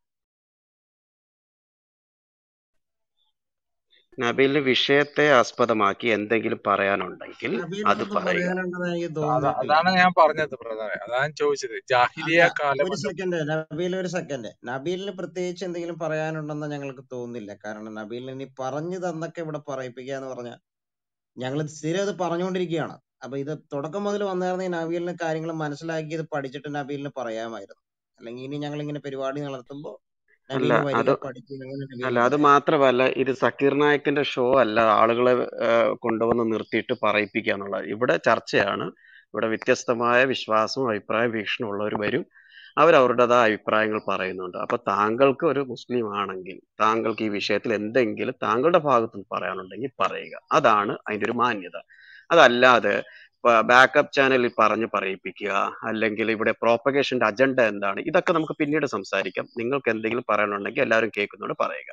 നബീലിന് വിഷയത്തെ ആസ്പദമാക്കി എന്തെങ്കിലും പറയാനുണ്ടെങ്കിൽ അത് നബീലിനൊന്നും പറയുക. പറയാനുണ്ടെന്ന് എനിക്ക് അത- തോന്നുന്നില്ല. അതാണ് ഞാൻ പറഞ്ഞത് ബ്രദറെ, അതാണ് ചോദിച്ചത്. ജാഹിലിയ അല്ല, കാലം ഒരു എന്ന് സെക്കൻഡ് നബീൽ, ഒരു സെക്കൻഡ്. നബീലിന് പ്രത്യേകിച്ച് എന്തെങ്കിലും പറയാനുണ്ടെന്ന് ഞങ്ങൾക്ക് തോന്നുന്നില്ല. കാരണം നബീലിന് ഇനി പറഞ്ഞു തന്നൊക്കെ ഇവിടെ പറയിപ്പിക്കുക എന്ന് പറഞ്ഞാൽ ഞങ്ങൾ സ്ഥിരം ഇത് പറഞ്ഞുകൊണ്ടിരിക്കുകയാണ്. അപ്പൊ ഇത് തുടക്കം മുതൽ വന്നായിരുന്നെങ്കിൽ നബീലിന് കാര്യങ്ങൾ മനസ്സിലാക്കി ഇത് പഠിച്ചിട്ട് നബീലിന് പറയാമായിരുന്നു. അല്ലെങ്കിൽ ഇനി ഞങ്ങൾ ഇങ്ങനെ പരിപാടി നടത്തുമ്പോൾ അല്ല നബീല് അത് വരിക പഠിച്ച് അങ്ങനെ അല്ല നബീലിന് അത് പറയാം. മാത്രമല്ല ഇത് സക്കീർ നായക്കിന്റെ ഷോ അല്ല ആളുകളെ ആ, കൊണ്ടുവന്ന് നിർത്തിയിട്ട് പറയിപ്പിക്കുക എന്നുള്ളത്. ഇവിടെ ചർച്ചയാണ്. ഇവിടെ വ്യത്യസ്തമായ വിശ്വാസവും അഭിപ്രായ വീക്ഷണമുള്ളവർ വരും. അവർ അവരുടേതായ അഭിപ്രായങ്ങൾ പറയുന്നുണ്ട്. അപ്പൊ താങ്കൾക്ക് ഒരു മുസ്ലിം ആണെങ്കിൽ താങ്കൾക്ക് ഈ വിഷയത്തിൽ എന്തെങ്കിലും താങ്കളുടെ ഭാഗത്ത് നിന്ന് പറയാനുണ്ടെങ്കിൽ പറയുക. അതാണ് അതിന്റെ ഒരു മാന്യത. അതല്ലാതെ ബാക്കപ്പ് ചാനലിൽ പറഞ്ഞ് പറയിപ്പിക്കുക അല്ലെങ്കിൽ ഇവിടെ പ്രോപ്പഗേഷന്റെ അജണ്ട എന്താണ് ഇതൊക്കെ നമുക്ക് പിന്നീട് സംസാരിക്കാം. നിങ്ങൾക്ക് എന്തെങ്കിലും പറയാനുണ്ടെങ്കിൽ എല്ലാവരും കേൾക്കുന്നോട് പറയുക.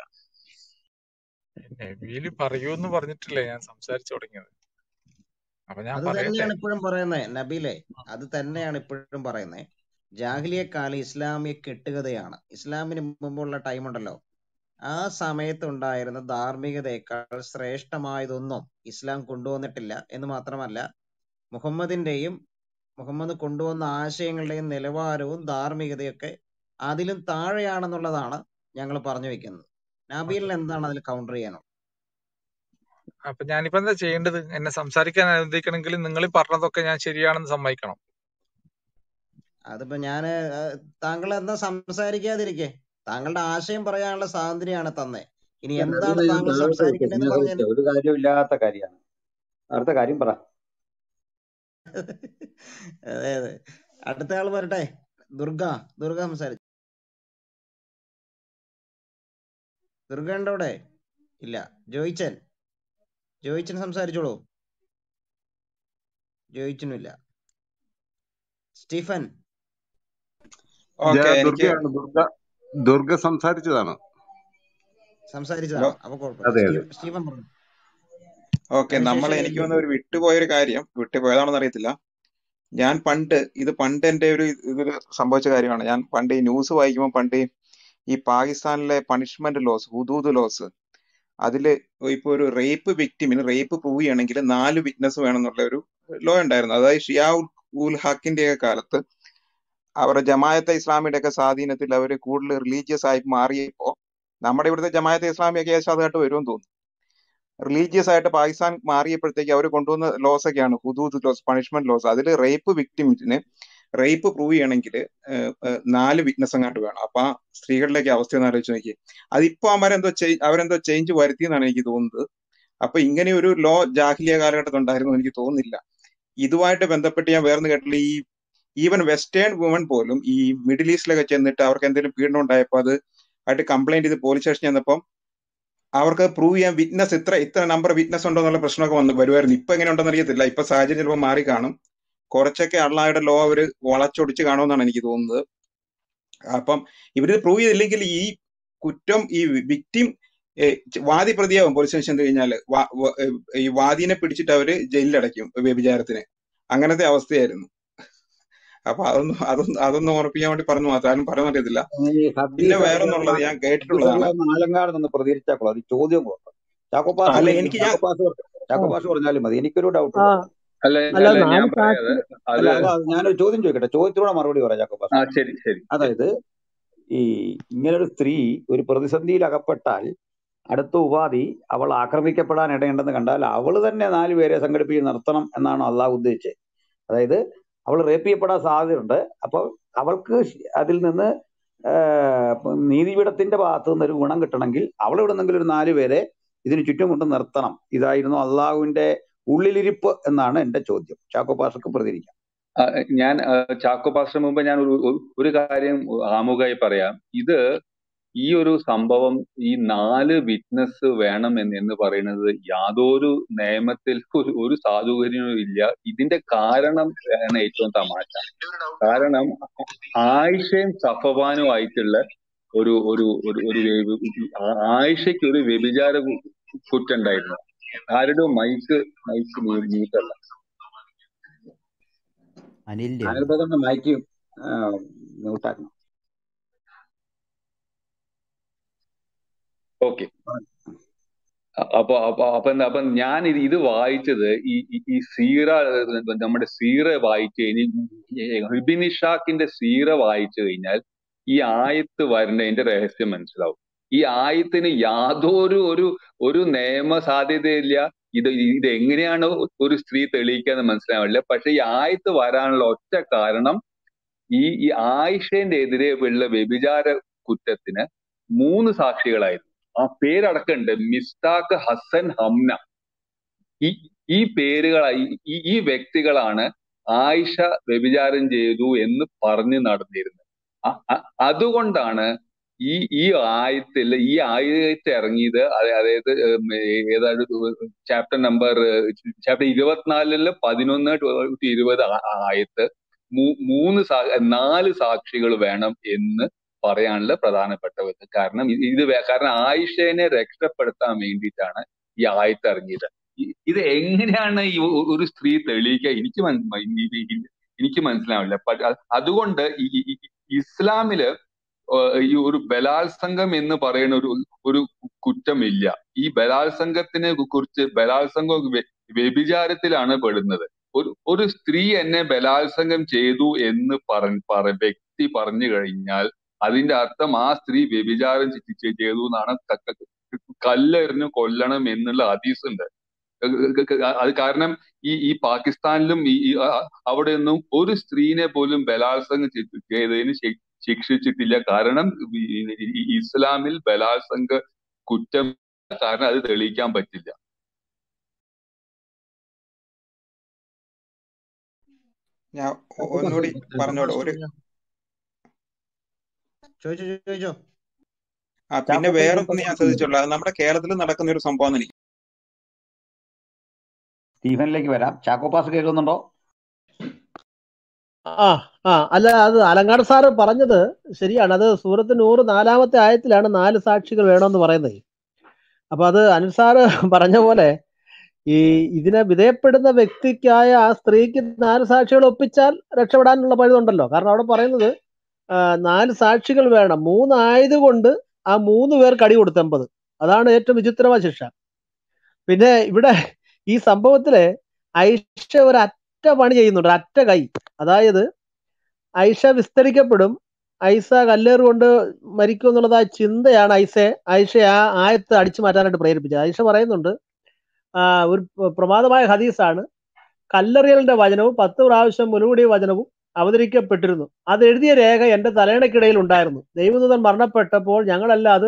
നബീല് പറയൂന്ന് പറഞ്ഞിട്ടില്ലേ ഞാൻ സംസാരിച്ചു തുടങ്ങിയത്. അപ്പൊ ഞാൻ അത് പറയട്ടെ. തന്നെയാണ് ഇപ്പോഴും പറയുന്നത് നബീലെ, അത് തന്നെയാണ് ഇപ്പോഴും പറയുന്നത്. ജാഹിലിയ കാലം ഇസ്ലാമിക കെട്ടുകഥയാണ്. ഇസ്ലാമിന് മുമ്പുള്ള ടൈം ഉണ്ടല്ലോ, ആ സമയത്തുണ്ടായിരുന്ന ധാർമ്മികതയേക്കാൾ ശ്രേഷ്ഠമായതൊന്നും ഇസ്ലാം കൊണ്ടുവന്നിട്ടില്ല എന്ന് മാത്രമല്ല മുഹമ്മദിന്റെയും മുഹമ്മദ് കൊണ്ടുവന്ന ആശയങ്ങളുടെയും നിലവാരവും ധാർമ്മികതയൊക്കെ അതിലും താഴെയാണെന്നുള്ളതാണ് ഞങ്ങൾ പറഞ്ഞു വെക്കുന്നത്. നബീലിന് എന്താണ് അതിൽ കൗണ്ടർ ചെയ്യാനുള്ളത്? അപ്പൊ ഞാനിപ്പോ എന്താ ചെയ്യേണ്ടത്? എന്നെ സംസാരിക്കാൻ അനുവദിക്കണമെങ്കിൽ നിങ്ങൾ പറഞ്ഞതൊക്കെ ഞാൻ ശരിയാണെന്ന് സമ്മതിക്കണം. അതിപ്പോ ഞാന് ഏഹ്, താങ്കൾ എന്താ സംസാരിക്കാതിരിക്കെ? താങ്കളുടെ ആശയം പറയാനുള്ള സ്വാതന്ത്ര്യമാണ് തന്നെ. ഇനി എന്താണ് നബീലിനെ ഞാൻ താങ്കൾ താഴോട്ട് വെക്കും, സംസാരിക്കേണ്ടതെന്ന് പറഞ്ഞു സ്നേഹമില്ല, ഒരു കാര്യമില്ലാത്ത കാര്യമാണ്. അടുത്ത കാര്യം പറ. അതെ അതെ. അടുത്ത ആൾ വരട്ടെ. ദുർഗ ദുർഗ സംസാരിച്ചു. ദുർഗ ഉണ്ടോ അവിടെ? ഇല്ല. ജോയിച്ചൻ ജോയിച്ചൻ സംസാരിച്ചോളൂ. ജോയിച്ചനും ഇല്ല. സ്റ്റീഫൻ ജയ ഓക്കെ എനിക്ക് ദുർഗയാണ്. ദുർഗ ദുർഗ സംസാരിച്ചതാണ്. ഹലോ സംസാരിച്ചതാണോ? അപ്പൊ കുഴപ്പമില്ല. അതെ അതെ. സ്റ്റീവ് സ്റ്റീഫൻ പറഞ്ഞു. ഓക്കെ നമ്മൾ അതിനുശേഷം എനിക്ക് എൽദോ. വന്ന ഒരു വിട്ടുപോയൊരു കാര്യം വിട്ടുപോയതാണെന്ന് അറിയത്തില്ല. ഞാൻ പണ്ട് ഇത് പണ്ട് എൻ്റെ ഒരു ഇതിൽ സംഭവിച്ച കാര്യമാണ്. ഞാൻ പണ്ട് ഈ ന്യൂസ് വായിക്കുമ്പോൾ പണ്ട് ഈ ഈ പാകിസ്ഥാനിലെ പണിഷ്മെന്റ് ലോസ് ഹുദൂദ് ലോസ് അതില് ഇപ്പൊ ഒരു റേപ്പ് വിക്ടിമിന് റേപ്പ് പ്രൂവ് ചെയ്യണമെങ്കിൽ നാല് വിറ്റ്നസ് വേണമെന്നുള്ള ഒരു ലോ ഉണ്ടായിരുന്നു. അതായത് ഷിയാ ഉൽ ഉൽ ഹക്കിന്റെ ഒക്കെ കാലത്ത് അവരുടെ ജമായത്തെ ഇസ്ലാമിയുടെ ഒക്കെ സ്വാധീനത്തിൽ അവർ കൂടുതൽ റിലീജിയസ് ആയി മാറിയപ്പോ നമ്മുടെ ഇവിടുത്തെ ജമായത്തെ ഇസ്ലാമിയൊക്കെ ഏകദേശം അതായിട്ട് വരുമെന്ന് തോന്നുന്നു. റിലീജിയസ് ആയിട്ട് പാകിസ്ഥാൻ മാറിയപ്പോഴത്തേക്ക് അവർ കൊണ്ടുവന്ന ലോസ് ഒക്കെയാണ് ഹുദൂദ് ലോസ് പണിഷ്മെന്റ് ലോസ്. അതിൽ റേപ്പ് വിക്ടിമിന് റേപ്പ് പ്രൂവ് ചെയ്യണമെങ്കിൽ നാല് വിറ്റ്നസ് അങ്ങാണ്ട് വേണം. അപ്പൊ ആ സ്ത്രീകളിലേക്ക് അവസ്ഥ ഒന്ന് ആലോചിച്ച് നോക്കി. അതിപ്പോ അവരെന്തോ ചെയ് അവരെന്തോ ചേഞ്ച് വരുത്തി എന്നാണ് എനിക്ക് തോന്നുന്നത്. അപ്പൊ ഇങ്ങനെ ഒരു ലോ ജാഹിലിയ കാലഘട്ടത്തിൽ ഉണ്ടായിരുന്നു എനിക്ക് തോന്നുന്നില്ല. ഇതുമായിട്ട് ബന്ധപ്പെട്ട് ഞാൻ വേർന്ന് കേട്ടില്ല. ഈ ഈവൻ വെസ്റ്റേൺ വുമൺ പോലും ഈ മിഡിൽ ഈസ്റ്റിലൊക്കെ ചെന്നിട്ട് അവർക്ക് എന്തെങ്കിലും പീഡനം ഉണ്ടായപ്പോൾ അത് ആയിട്ട് കംപ്ലൈന്റ് ചെയ്ത് പോലീസ് സ്റ്റേഷൻ ചെന്നപ്പം അവർക്ക് പ്രൂവ് ചെയ്യാൻ വിറ്റ്നസ് ഇത്ര ഇത്ര നമ്പർ വിറ്റ്നസ് ഉണ്ടോ എന്നുള്ള പ്രശ്നമൊക്കെ വന്ന് വരുമായിരുന്നു. ഇപ്പൊ എങ്ങനെ ഉണ്ടെന്ന് അറിയത്തില്ല. ഇപ്പൊ സാഹചര്യം ചിലപ്പോൾ മാറി കാണും. കുറച്ചൊക്കെ അള്ളാഹയുടെ ലോ അവര് വളച്ചൊടിച്ച് കാണുമെന്നാണ് എനിക്ക് തോന്നുന്നത്. അപ്പം ഇവര് പ്രൂവ് ചെയ്തില്ലെങ്കിൽ ഈ കുറ്റം ഈ വിക്ടിം വാദി പ്രതിയാവും പോലീസ് സ്റ്റേഷൻ ചെന്ന് കഴിഞ്ഞാല് വാ- വ- ഏ, ഈ വാദിനെ പിടിച്ചിട്ട് അവര് ജയിലിലടയ്ക്കും വ്യഭിചാരത്തിന്. അങ്ങനത്തെ അവസ്ഥയായിരുന്നു. അപ്പൊ അതൊന്നും അതൊന്നും അതൊന്നും ഉറപ്പിക്കാൻ വേണ്ടി പറഞ്ഞു മാത്രം ആരും പറയാൻ അറിയത്തില്ല. ഈ പിന്നെ ഹദീസ് വേറൊന്നുള്ളത് ഞാൻ കേട്ടിട്ടുള്ളതാണ്. നാലങ്കാട് നിന്ന് പ്രതികരിച്ചാൽ കൊള്ളാം. ഒരു ചോദ്യം കൊടുക്കാം. ചാക്കോപ്പാസ് അല്ല ചോദിക്കും. എനിക്ക് ഞാൻ ചാക്കോപ്പാസ് പറ- ആ ചാക്കോപ്പാസ് പറഞ്ഞാലും മതി. എനിക്കൊരു ഡൗട്ട് ആ ഉണ്ട്. അല്ല അല്ല അല്ല ഞാൻ നാല് പറയാതെ സാക്ഷി അത് അല്ല അതാ ഞാനൊരു ചോദ്യം ചോദിക്കട്ടെ. ചോദ്യത്തിലൂടെ മറുപടി പറയാം ആ ചാക്കോപ്പാസ്. ശരി ശരി ശരി അതായത് ഈ ഇങ്ങനൊരു സ്ത്രീ ഒരു പ്രതിസന്ധിയിൽ അകപ്പെട്ടാൽ അടുത്ത ഉപാധി അവൾ ആക്രമിക്കപ്പെടാൻ ഇടയുണ്ടെന്ന് കണ്ടാൽ അവൾ തന്നെ നാല് പേരെ സംഘടിപ്പിച്ച് നിർത്തണം എന്നാണ് അള്ളാഹ് ഉദ്ദേശിച്ചത്. അതായത് അവൾ റേപ്പ് ചെയ്യപ്പെടാൻ സാധ്യതയുണ്ട്. അപ്പോൾ അവൾക്ക് ശ- അതിൽ നിന്ന് ആഹ് ഇപ്പം നീതിപീഠത്തിന്റെ ഭാഗത്തു നിന്ന് ഒരു ഗുണം കിട്ടണമെങ്കിൽ അവൾ ഇവിടെ നിന്നെങ്കിലും ഒരു നാല് പേരെ ഇതിന് ചുറ്റും കൊണ്ട് നിർത്തണം. ഇതായിരുന്നു അള്ളാഹുവിന്റെ ഉള്ളിലിരിപ്പ് എന്നാണ് എന്റെ ചോദ്യം. ചാക്കോ പാഷക്ക് പ്രതികരിക്കാം. ആ, ഞാൻ ആ, ചാക്കോ പാസ്റ്റർ മുമ്പ് ഞാൻ ഒരു ഒരു ഒരു കാര്യം ആമുഖമായി പറയാം. ഇത് ഈ ഒരു സംഭവം ഈ നാല് വിറ്റ്നസ് വേണം എന്ന് എന്ന് പറയുന്നത് യാതൊരു നിയമത്തിൽ ഒരു ഒരു സാധുകര്യവും ഇല്ല. ഇതിന്റെ കാരണം ആണ് ഏറ്റവും തമാശ. കാരണം ആയിഷയും സഫവാനും ആയിട്ടുള്ള ഒരു ഒരു ഒരു ഒരു വ്യ- ആ- ആയിഷയ്ക്ക് ഒരു വ്യഭിചാര കു- കുറ്റം ഉണ്ടായിരുന്നു. ആരുടെ മൈക്ക് മൈക്ക് മ്യൂട്ടല്ല. അനിലിന്റെ അനിൽ ബ്രദറിന്റെ മൈക്ക് മ്യൂട്ടാക്കണം. ഓക്കെ. അപ്പൊ അപ്പൊ അപ്പൊ എന്താ അപ്പൊ ഞാൻ ഇത് ഇത് വായിച്ചത് ഈ ഈ ഈ സീറ ഏഹ് നമ്മുടെ സീറ വായിച്ചു കഴിഞ്ഞ് ഹിബിൻ ഇഷാഖിന്റെ സീറ വായിച്ചു കഴിഞ്ഞാൽ ഈ ആയത്ത് വരുന്നതിന്റെ രഹസ്യം മനസ്സിലാവും. ഈ ആയത്തിന് യാതൊരു ഒരു ഒരു നിയമ സാധ്യതയില്ല. ഇത് ഇത് എങ്ങനെയാണ് ഒരു സ്ത്രീ തെളിയിക്കാന്ന് മനസ്സിലാവില്ല. പക്ഷെ ഈ ആയത്ത് വരാനുള്ള ഒറ്റ കാരണം ഈ ഈ ആയിഷന്റെ എതിരെ ഉള്ള വ്യഭിചാര കുറ്റത്തിന് മൂന്ന് സാക്ഷികളായിരുന്നു. ആ പേരടക്കമുണ്ട്. മിസ്താഖ്, ഹസൻ, ഹംന. ഈ ഈ പേരുകളായി ഈ ഈ വ്യക്തികളാണ് ആയിഷ വ്യഭിചാരം ചെയ്തു എന്ന് പറഞ്ഞു നടന്നിരുന്നത്. അ- അ- അതുകൊണ്ടാണ് ഈ ഈ ആയത്തിൽ ഈ ആയത്ത് ഇറങ്ങിയത്. അത് അതായത് ഉം ഏതാണ്ട് ചാപ്റ്റർ നമ്പർ ചാപ്റ്റർ ഇരുപത്തിനാലില് പതിനൊന്ന് to ഇരുപത് ആ- ആയത്ത് മൂ- മൂന്ന് സാ നാല് സാക്ഷികൾ വേണം എന്ന് പറയാനുള്ള പ്രധാനപ്പെട്ടത്. കാരണം ഇത് ഇത് വേ- കാരണം ആയിഷേനെ രക്ഷപ്പെടുത്താൻ വേണ്ടിയിട്ടാണ് ഈ ആയത്ത് ഇറങ്ങിയത്. ഇ- ഇത് എങ്ങനെയാണ് ഈ ഒ- ഒരു സ്ത്രീ തെളിയിക്കുക എനിക്ക് മന- ഈ- ഈ- ഈ- എനിക്ക് മനസ്സിലാവില്ല. പ- അത് അതുകൊണ്ട് ഈ ഈ- ഈ ഇസ്ലാമില് ഏഹ് ഈ ഒരു ബലാത്സംഗം എന്ന് പറയുന്ന ഒരു ഒരു കുറ്റമില്ല. ഈ ബലാത്സംഗത്തിനെ കുറിച്ച് ബലാത്സംഗം വ്യ- വ്യഭിചാരത്തിലാണ് പെടുന്നത്. ഒരു ഒരു സ്ത്രീ എന്നെ ബലാത്സംഗം ചെയ്തു എന്ന് പറഞ്ഞ പറ വ്യക്തി പറഞ്ഞു കഴിഞ്ഞാൽ അതിന്റെ അർത്ഥം ആ സ്ത്രീ വ്യഭിചാരം ചെ- ചെ- ചെയ്തു എന്നാണ്. ക- ക- കല്ലെറിഞ്ഞ് കൊല്ലണം എന്നുള്ള ഹദീസ് ഉണ്ട്. അത് കാരണം ഈ ഈ പാകിസ്ഥാനിലും ഈ ഈ അ- അവിടെ ഒന്നും ഒരു സ്ത്രീനെ പോലും ബലാത്സംഗം ചെയ്ത് ചെയ്തതിന് ശി- ശിക്ഷിച്ചിട്ടില്ല. കാരണം ഈ ഈ ഇസ്ലാമിൽ ബലാത്സംഗ കുറ്റം, കാരണം അത് തെളിയിക്കാൻ പറ്റില്ല. ഞാൻ ഒ- ഒന്നുകൂടി പറഞ്ഞോട്ടെ ഒരു ചോദിച്ചോ ചോദിച്ചോ ആ പിന്നെ ചാക്കോപ്പ വേറെ ഇതിൽ ഒന്ന് ഞാൻ പങ്കെടുക്കുന്നുണ്ട്. ശ്രദ്ധിച്ചുള്ളൂ, അത് നമ്മുടെ കേരളത്തിൽ നടക്കുന്ന ഒരു സംഭവം എനിക്ക് സ്റ്റീഫനിലേക്ക് വരാം. ചാക്കോപ്പാസ് കേൾക്കുന്നുണ്ടോ? ആ ആ അല്ല, അത് അലങ്കാട് സാറ് പറഞ്ഞത് ശരിയാണ്. അത് സൂറത്ത് നൂറ് നാലാമത്തെ ആയത്തിലാണ് നാല് സാക്ഷികൾ വേണമെന്ന് പറയുന്നത്. അപ്പൊ അത് അനിൽ സാറ് പറഞ്ഞ പോലെ ഈ ഇതിനെ വിധേയപ്പെടുന്ന വ്യക്തിക്കായ ആ സ്ത്രീക്ക് നാല് സാക്ഷികൾ ഒപ്പിച്ചാൽ രക്ഷപ്പെടാനുള്ള പഴുതുണ്ടല്ലോ. കാരണം അവിടെ പറയുന്നത് ആ, നാല് സാക്ഷികൾ വേണം. മൂന്നായതുകൊണ്ട് ആ മൂന്ന് പേർക്ക് അടി കൊടുത്ത് എൺപത്. അതാണ് ഏറ്റവും വിചിത്രമായ ശിക്ഷ. പിന്നെ ഇവിടെ ഈ സംഭവത്തില് ഐഷ ഒരു അറ്റ പണി ചെയ്യുന്നുണ്ട്, അറ്റ കൈ. അതായത് ഐഷ വിസ്തരിക്കപ്പെടും, ഐസ കല്ലേറ് കൊണ്ട് മരിക്കും എന്നുള്ളത് ആ ചിന്തയാണ് ഐസയെ ഐഷ ആ ആയത്ത് അടിച്ചു മാറ്റാനായിട്ട് പ്രേരിപ്പിച്ചത്. ഐഷ പറയുന്നുണ്ട് ആ, ഒരു പ്ര- പ്രമാദമായ ഹദീസാണ്, കല്ലെറിയലിന്റെ വചനവും പത്ത് പ്രാവശ്യം മുനുകൂടിയ വചനവും അവതരിക്കപ്പെട്ടിരുന്നു. അത് എഴുതിയ രേഖ എന്റെ തലയിണക്കിടയിൽ ഉണ്ടായിരുന്നു. ദൈവദൂതൻ മരണപ്പെട്ടപ്പോൾ ഞങ്ങളെല്ലാം അത്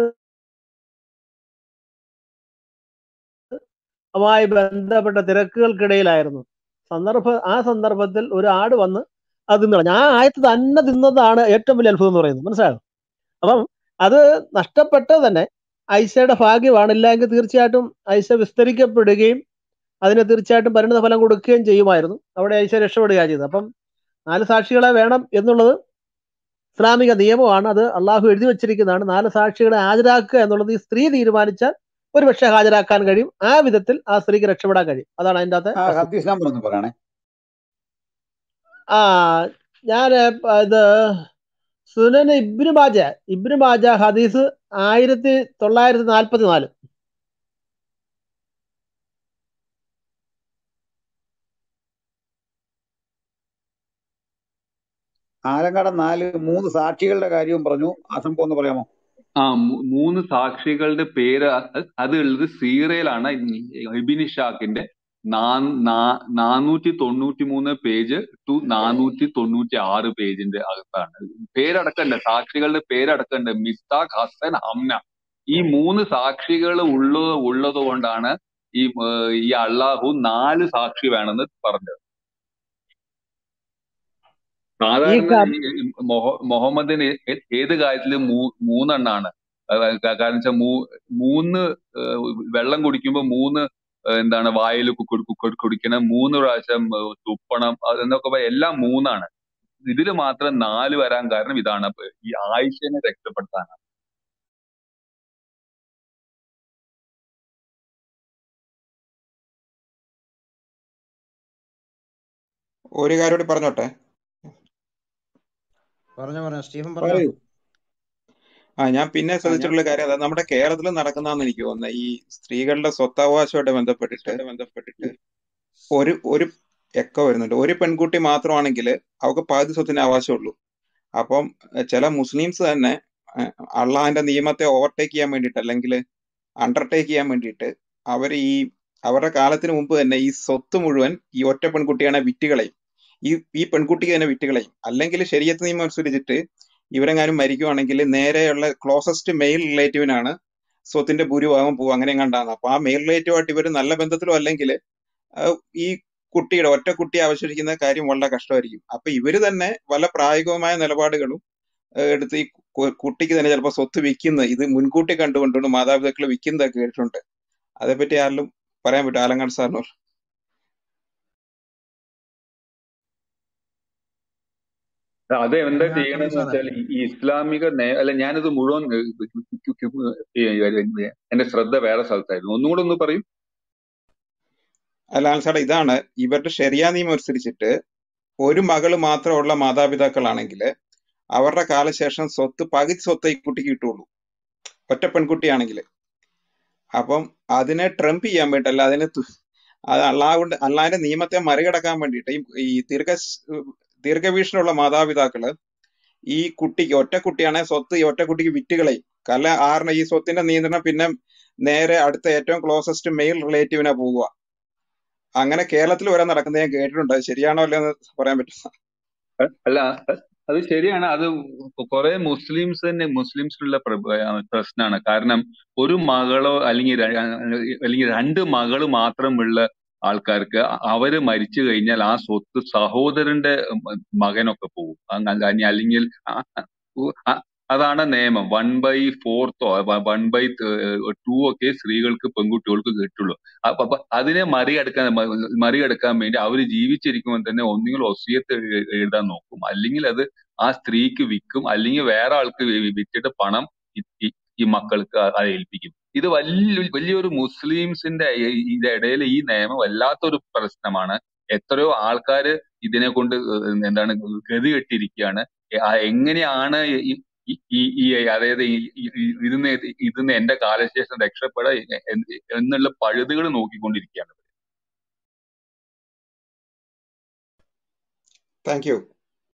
മായി ബന്ധപ്പെട്ട തിരക്കുകൾക്കിടയിലായിരുന്നു. സന്ദർഭ ആ സന്ദർഭത്തിൽ ഒരു ആട് വന്ന് അത് തിന്നു കളഞ്ഞു. ആ ആയത്ത് തന്നെ തിന്നതാണ് ഏറ്റവും വലിയ അത്ഭുതം എന്ന് പറയുന്നത്. മനസ്സിലായോ? അപ്പം അത് നഷ്ടപ്പെട്ടത് തന്നെ ഐഷയുടെ ഭാഗ്യമാണ്. ഇല്ലെങ്കിൽ തീർച്ചയായിട്ടും ഐഷ വിസ്തരിക്കപ്പെടുകയും അതിന് തീർച്ചയായിട്ടും പരിണിത ഫലം കൊടുക്കുകയും ചെയ്യുമായിരുന്നു. അവിടെ ഐഷ രക്ഷപ്പെടുകയാണ് ചെയ്തത്. അപ്പം നാല് സാക്ഷികളെ വേണം എന്നുള്ളത് ഇസ്ലാമിക നിയമമാണ്. അത് അള്ളാഹു എഴുതി വെച്ചിരിക്കുന്നതാണ്. നാല് സാക്ഷികളെ ഹാജരാക്കുക എന്നുള്ളത് ഈ സ്ത്രീ തീരുമാനിച്ചാൽ ഒരുപക്ഷെ ഹാജരാക്കാൻ കഴിയും. ആ വിധത്തിൽ ആ സ്ത്രീക്ക് രക്ഷപ്പെടാൻ കഴിയും. അതാണ് അതിൻ്റെ അകത്തെ ആ വസ്തുത. ഹദീസ് നമ്പർ ഒന്ന് പറയണേ. ആ ഞാൻ ഇത് സുനൻ ഇബ്നു മാജ ഇബ്നു മാജ ഹദീസ് ആയിരത്തി തൊള്ളായിരത്തി നാൽപ്പത്തി നാല്. ആലങ്കാടൻ നാല് മൂന്ന് സാക്ഷികളുടെ കാര്യവും പറഞ്ഞു. ആ സംഭവം ഒന്ന് പറയാമോ? ആ മൂ- മൂന്ന് സാക്ഷികളുടെ പേര് അ- അത് ഉള്ളത് സീറയിലാണ്. ഇബിൻ ഇഷാഖിന്റെ നാ- നാ- നാനൂറ്റി തൊണ്ണൂറ്റി മൂന്ന് പേജ് ടു നാനൂറ്റി തൊണ്ണൂറ്റി ആറ് പേജിന്റെ അകത്താണ്. പേരടക്കണ്ട്, സാക്ഷികളുടെ പേരടക്കണ്ട്. മിസ്താഖ്, ഹസൻ, ഹംന. ഈ മൂന്ന് സാക്ഷികൾ ഉള്ളത് ഉള്ളത് കൊണ്ടാണ് ഈ ഏർ ഈ അള്ളാഹു നാല് സാക്ഷി വേണമെന്ന് പറഞ്ഞത്. ഈ സാധാരണ ക- ഈ മൊഹ- മുഹമ്മദിന് ഏ- ഏത് കാര്യത്തിലും മൂ മൂന്നെണ്ണാണ്. അഹ് ക- കാരണം വെച്ചാൽ മൂ മൂന്ന് ഏഹ് വെള്ളം കുടിക്കുമ്പോൾ മൂന്ന് ഏഹ് എന്താണ് വായിൽ കുടിക്കണം, മൂന്ന് പ്രാവശ്യം ഏഹ് തുപ്പണം, അത് എന്നൊക്കെ പറ- എല്ലാം മൂന്നാണ്. ഇതിൽ മാത്രം നാല് വരാൻ കാരണം ഇതാണ്. അപ്പൊ ഈ ആയിഷനെ രക്ഷപ്പെടുത്താനാണ്. ഒരു കാര്യം കൂടി പറഞ്ഞോട്ടെ. പറഞ്ഞോ പറഞ്ഞോ സ്റ്റീഫൻ പറഞ്ഞോ. പറയൂ. ആ ഞാൻ പിന്നെ ശ്രദ്ധിച്ചിട്ടുള്ള കാര്യം അതായത് നമ്മുടെ കേരളത്തിൽ നടക്കുന്നതെന്ന് എനിക്ക് തോന്നുന്നത് ഈ സ്ത്രീകളുടെ സ്വത്തവകാശമായിട്ട് ബന്ധപ്പെട്ടിട്ട് ബന്ധപ്പെട്ടിട്ട് ഒരു ഒരു എക്കോ വരുന്നുണ്ട്. ഒരു പെൺകുട്ടി മാത്രമാണെങ്കിൽ അവർക്ക് പകുതി സ്വത്തിന് അവകാശമുള്ളൂ. അപ്പം എഹ്, ചില മുസ്ലിംസ് തന്നെ എഹ്, അള്ളാഹിന്റെ നിയമത്തെ ഓവർടേക്ക് ചെയ്യാൻ വേണ്ടിയിട്ട് അല്ലെങ്കിൽ അണ്ടർടേക്ക് ചെയ്യാൻ വേണ്ടിയിട്ട് അവർ ഈ അവരുടെ കാലത്തിന് മുമ്പ് തന്നെ ഈ സ്വത്ത് മുഴുവൻ ഈ ഒറ്റ പെൺകുട്ടിയാണ് വിറ്റുകളയും. ഈ ഈ പെൺകുട്ടിക്ക് തന്നെ വിറ്റുകളയും. അല്ലെങ്കിൽ ശരീഅത്ത് നിയമം അനുസരിച്ചിട്ട് ഇവരെങ്ങാനും മരിക്കുവാണെങ്കിൽ നേരെയുള്ള ക്ലോസസ്റ്റ് മെയിൽ റിലേറ്റീവിനാണ് സ്വത്തിന്റെ ഭൂരിഭാഗം പോകും. അങ്ങനെ കണ്ടാണ്. അപ്പൊ ആ മെയിൽ റിലേറ്റീവായിട്ട് ഇവർ നല്ല ബന്ധത്തിലോ അല്ലെങ്കിൽ ഈ കുട്ടിയുടെ ഒറ്റ കുട്ടിയെ അവശേഷിക്കുന്ന കാര്യം വളരെ കഷ്ടമായിരിക്കും. അപ്പൊ ഇവര് തന്നെ വല്ല പ്രായോഗികമായ നിലപാടുകളും ഏഹ് എടുത്ത് ഈ കു- കുട്ടിക്ക് തന്നെ ചിലപ്പോൾ സ്വത്ത് വിൽക്കുന്നത് ഇത് മുൻകൂട്ടി കണ്ടുകൊണ്ടുകൊണ്ട് മാതാപിതാക്കൾ വിൽക്കുന്നതൊക്കെ കേട്ടിട്ടുണ്ട്. അതേപ്പറ്റി ആരെങ്കിലും പറയാൻ പറ്റും? ആലങ്ങാട് സാറിനോ? അത് എന്താ ആലങ്ങാട് ചെയ്യണമെന്ന് സാറേ വെച്ചാൽ ഈ ഈ ഇസ്ലാമിക നയ അല്ല ഞാനിത് മുഴുവൻ ഏഹ്, എന്റെ ശ്രദ്ധ വേറെ സ്ഥലത്തായിരുന്നു. ഒന്നുകൂടെ ഒന്ന് പറയും. അല്ല സാറേ, ഇതാണ് ഇവരുടെ ശരിയാ നിയമം അനുസരിച്ചിട്ട് ഒരു മകള് മാത്രമുള്ള മാതാപിതാക്കളാണെങ്കിൽ അവരുടെ കാലശേഷം സ്വത്ത് പകുതി സ്വത്ത് ഈ കുട്ടിക്ക് കിട്ടുള്ളൂ, ഒറ്റ പെൺകുട്ടിയാണെങ്കിൽ. അപ്പം അതിനെ ട്രംപ് ചെയ്യാൻ വേണ്ടിയിട്ടല്ല, അതിനെ തു- അത് അള്ളാഹ് കൊണ്ട് അള്ളാഹിന്റെ നിയമത്തെ മറികടക്കാൻ വേണ്ടിയിട്ട് ഈ ഈ ദീർഘ ദീർഘവീക്ഷണമുള്ള മാതാപിതാക്കള് ഈ കുട്ടിക്ക് ഒറ്റ കുട്ടിയാണെ സ്വത്ത് ഈ ഒറ്റ കുട്ടിക്ക് വിറ്റുകളയും. കാരണം ആറിന് ഈ സ്വത്തിന്റെ നിയന്ത്രണം പിന്നെ നേരെ അടുത്ത ഏറ്റവും ക്ലോസസ്റ്റ് മെയിൽ റിലേറ്റീവിനാ പോവുക. അങ്ങനെ കേരളത്തിൽ വരെ നടക്കുന്നത് ഞാൻ കേട്ടിട്ടുണ്ട്. അത് ശരിയാണോ അല്ലെന്ന് പറയാൻ പറ്റും. അ- അല്ല അ- അത് ശരിയാണ്. അത് കുറെ മുസ്ലിംസ് തന്നെ മുസ്ലിംസിലുള്ള പ്രശ്നമാണ്. കാരണം ഒരു മകളോ അല്ലെങ്കിൽ ര- അല്ലെങ്കിൽ രണ്ട് മകള് മാത്രമുള്ള ആൾക്കാർക്ക് അവര് മരിച്ചു കഴിഞ്ഞാൽ ആ സ്വത്ത് സഹോദരന്റെ മ- മകനൊക്കെ പോകും. അങ്ങ- അങ്ങ- അല്ലെങ്കിൽ ആ- ഉ- അ- അതാണ് നിയമം. വൺ ബൈ ഫോർത്തോ വൺ ബൈ ടു ഒക്കെ സ്ത്രീകൾക്ക് പെൺകുട്ടികൾക്ക് കിട്ടുള്ളൂ. അപ്പൊ അപ്പൊ അതിനെ മറികടക്കാൻ മ- മറികടക്കാൻ വേണ്ടി അവര് ജീവിച്ചിരിക്കുമ്പോൾ തന്നെ ഒന്നുകിൽ വസിയത്ത് എഴു- എഴുതാൻ നോക്കും, അല്ലെങ്കിൽ അത് ആ സ്ത്രീക്ക് വിൽക്കും, അല്ലെങ്കിൽ വേറെ ആൾക്ക് വി- വിറ്റിട്ട് പണം ഈ ഈ- ഈ മക്കൾക്ക് അത് ഏൽപ്പിക്കും. ഇത് വലിയ വലിയൊരു മുസ്ലിംസിന്റെ ഈ- ഇതിന്റെ ഇടയിൽ ഈ നിയമം വല്ലാത്തൊരു പ്രശ്നമാണ്. എത്രയോ ആൾക്കാര് ഇതിനെ കൊണ്ട് എന്താണ് ഗതികെട്ടിരിക്കുകയാണ്. ആ എങ്ങനെയാണ് ഈ ഈ ഈ- ഈ അതായത് ഈ- ഈ- ഈ- ഇതിന്ന് ഇതിന്ന് എന്റെ കാലശേഷം രക്ഷപ്പെടാ എന്ന് എന്നുള്ള പഴുതുകൾ നോക്കിക്കൊണ്ടിരിക്കുകയാണ്. Thank you.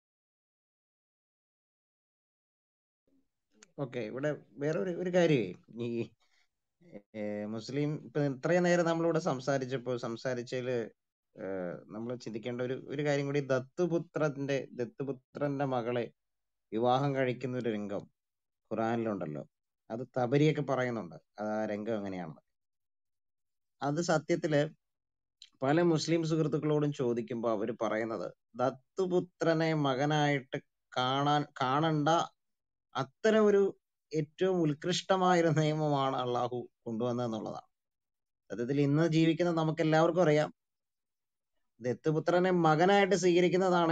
ഓക്കെ, ഇവിടെ വേറെ ഒരു ഒരു കാര്യമേ, ഈ ഏർ, മുസ്ലിം ഇപ്പൊ ഇത്രയും നേരം നമ്മളിവിടെ സംസാരിച്ചപ്പോൾ സംസാരിച്ചതില് നമ്മൾ ചിന്തിക്കേണ്ട ഒരു ഒരു കാര്യം കൂടി, ദത്തുപുത്രന്റെ ദത്തുപുത്രന്റെ മകളെ വിവാഹം കഴിക്കുന്ന ഒരു രംഗം ഖുറാനിലുണ്ടല്ലോ. അത് തബരിയൊക്കെ പറയുന്നുണ്ട് ആ രംഗം എങ്ങനെയാണ്. അത് സത്യത്തില് പല മുസ്ലിം സുഹൃത്തുക്കളോടും ചോദിക്കുമ്പോൾ അവർ പറയുന്നത്, ദത്തുപുത്രനെ മകനായിട്ട് കാണാൻ കാണണ്ട അത്തരം ഒരു ഏറ്റവും ഉത്കൃഷ്ടമായ ഒരു നിയമമാണ് അള്ളാഹു കൊണ്ടുവന്നതെന്നുള്ളതാണ്. സത്യത്തിൽ ഇന്ന് ജീവിക്കുന്ന നമുക്ക് എല്ലാവർക്കും അറിയാം, ദത്തുപുത്രനെ മകനായിട്ട് സ്വീകരിക്കുന്നതാണ്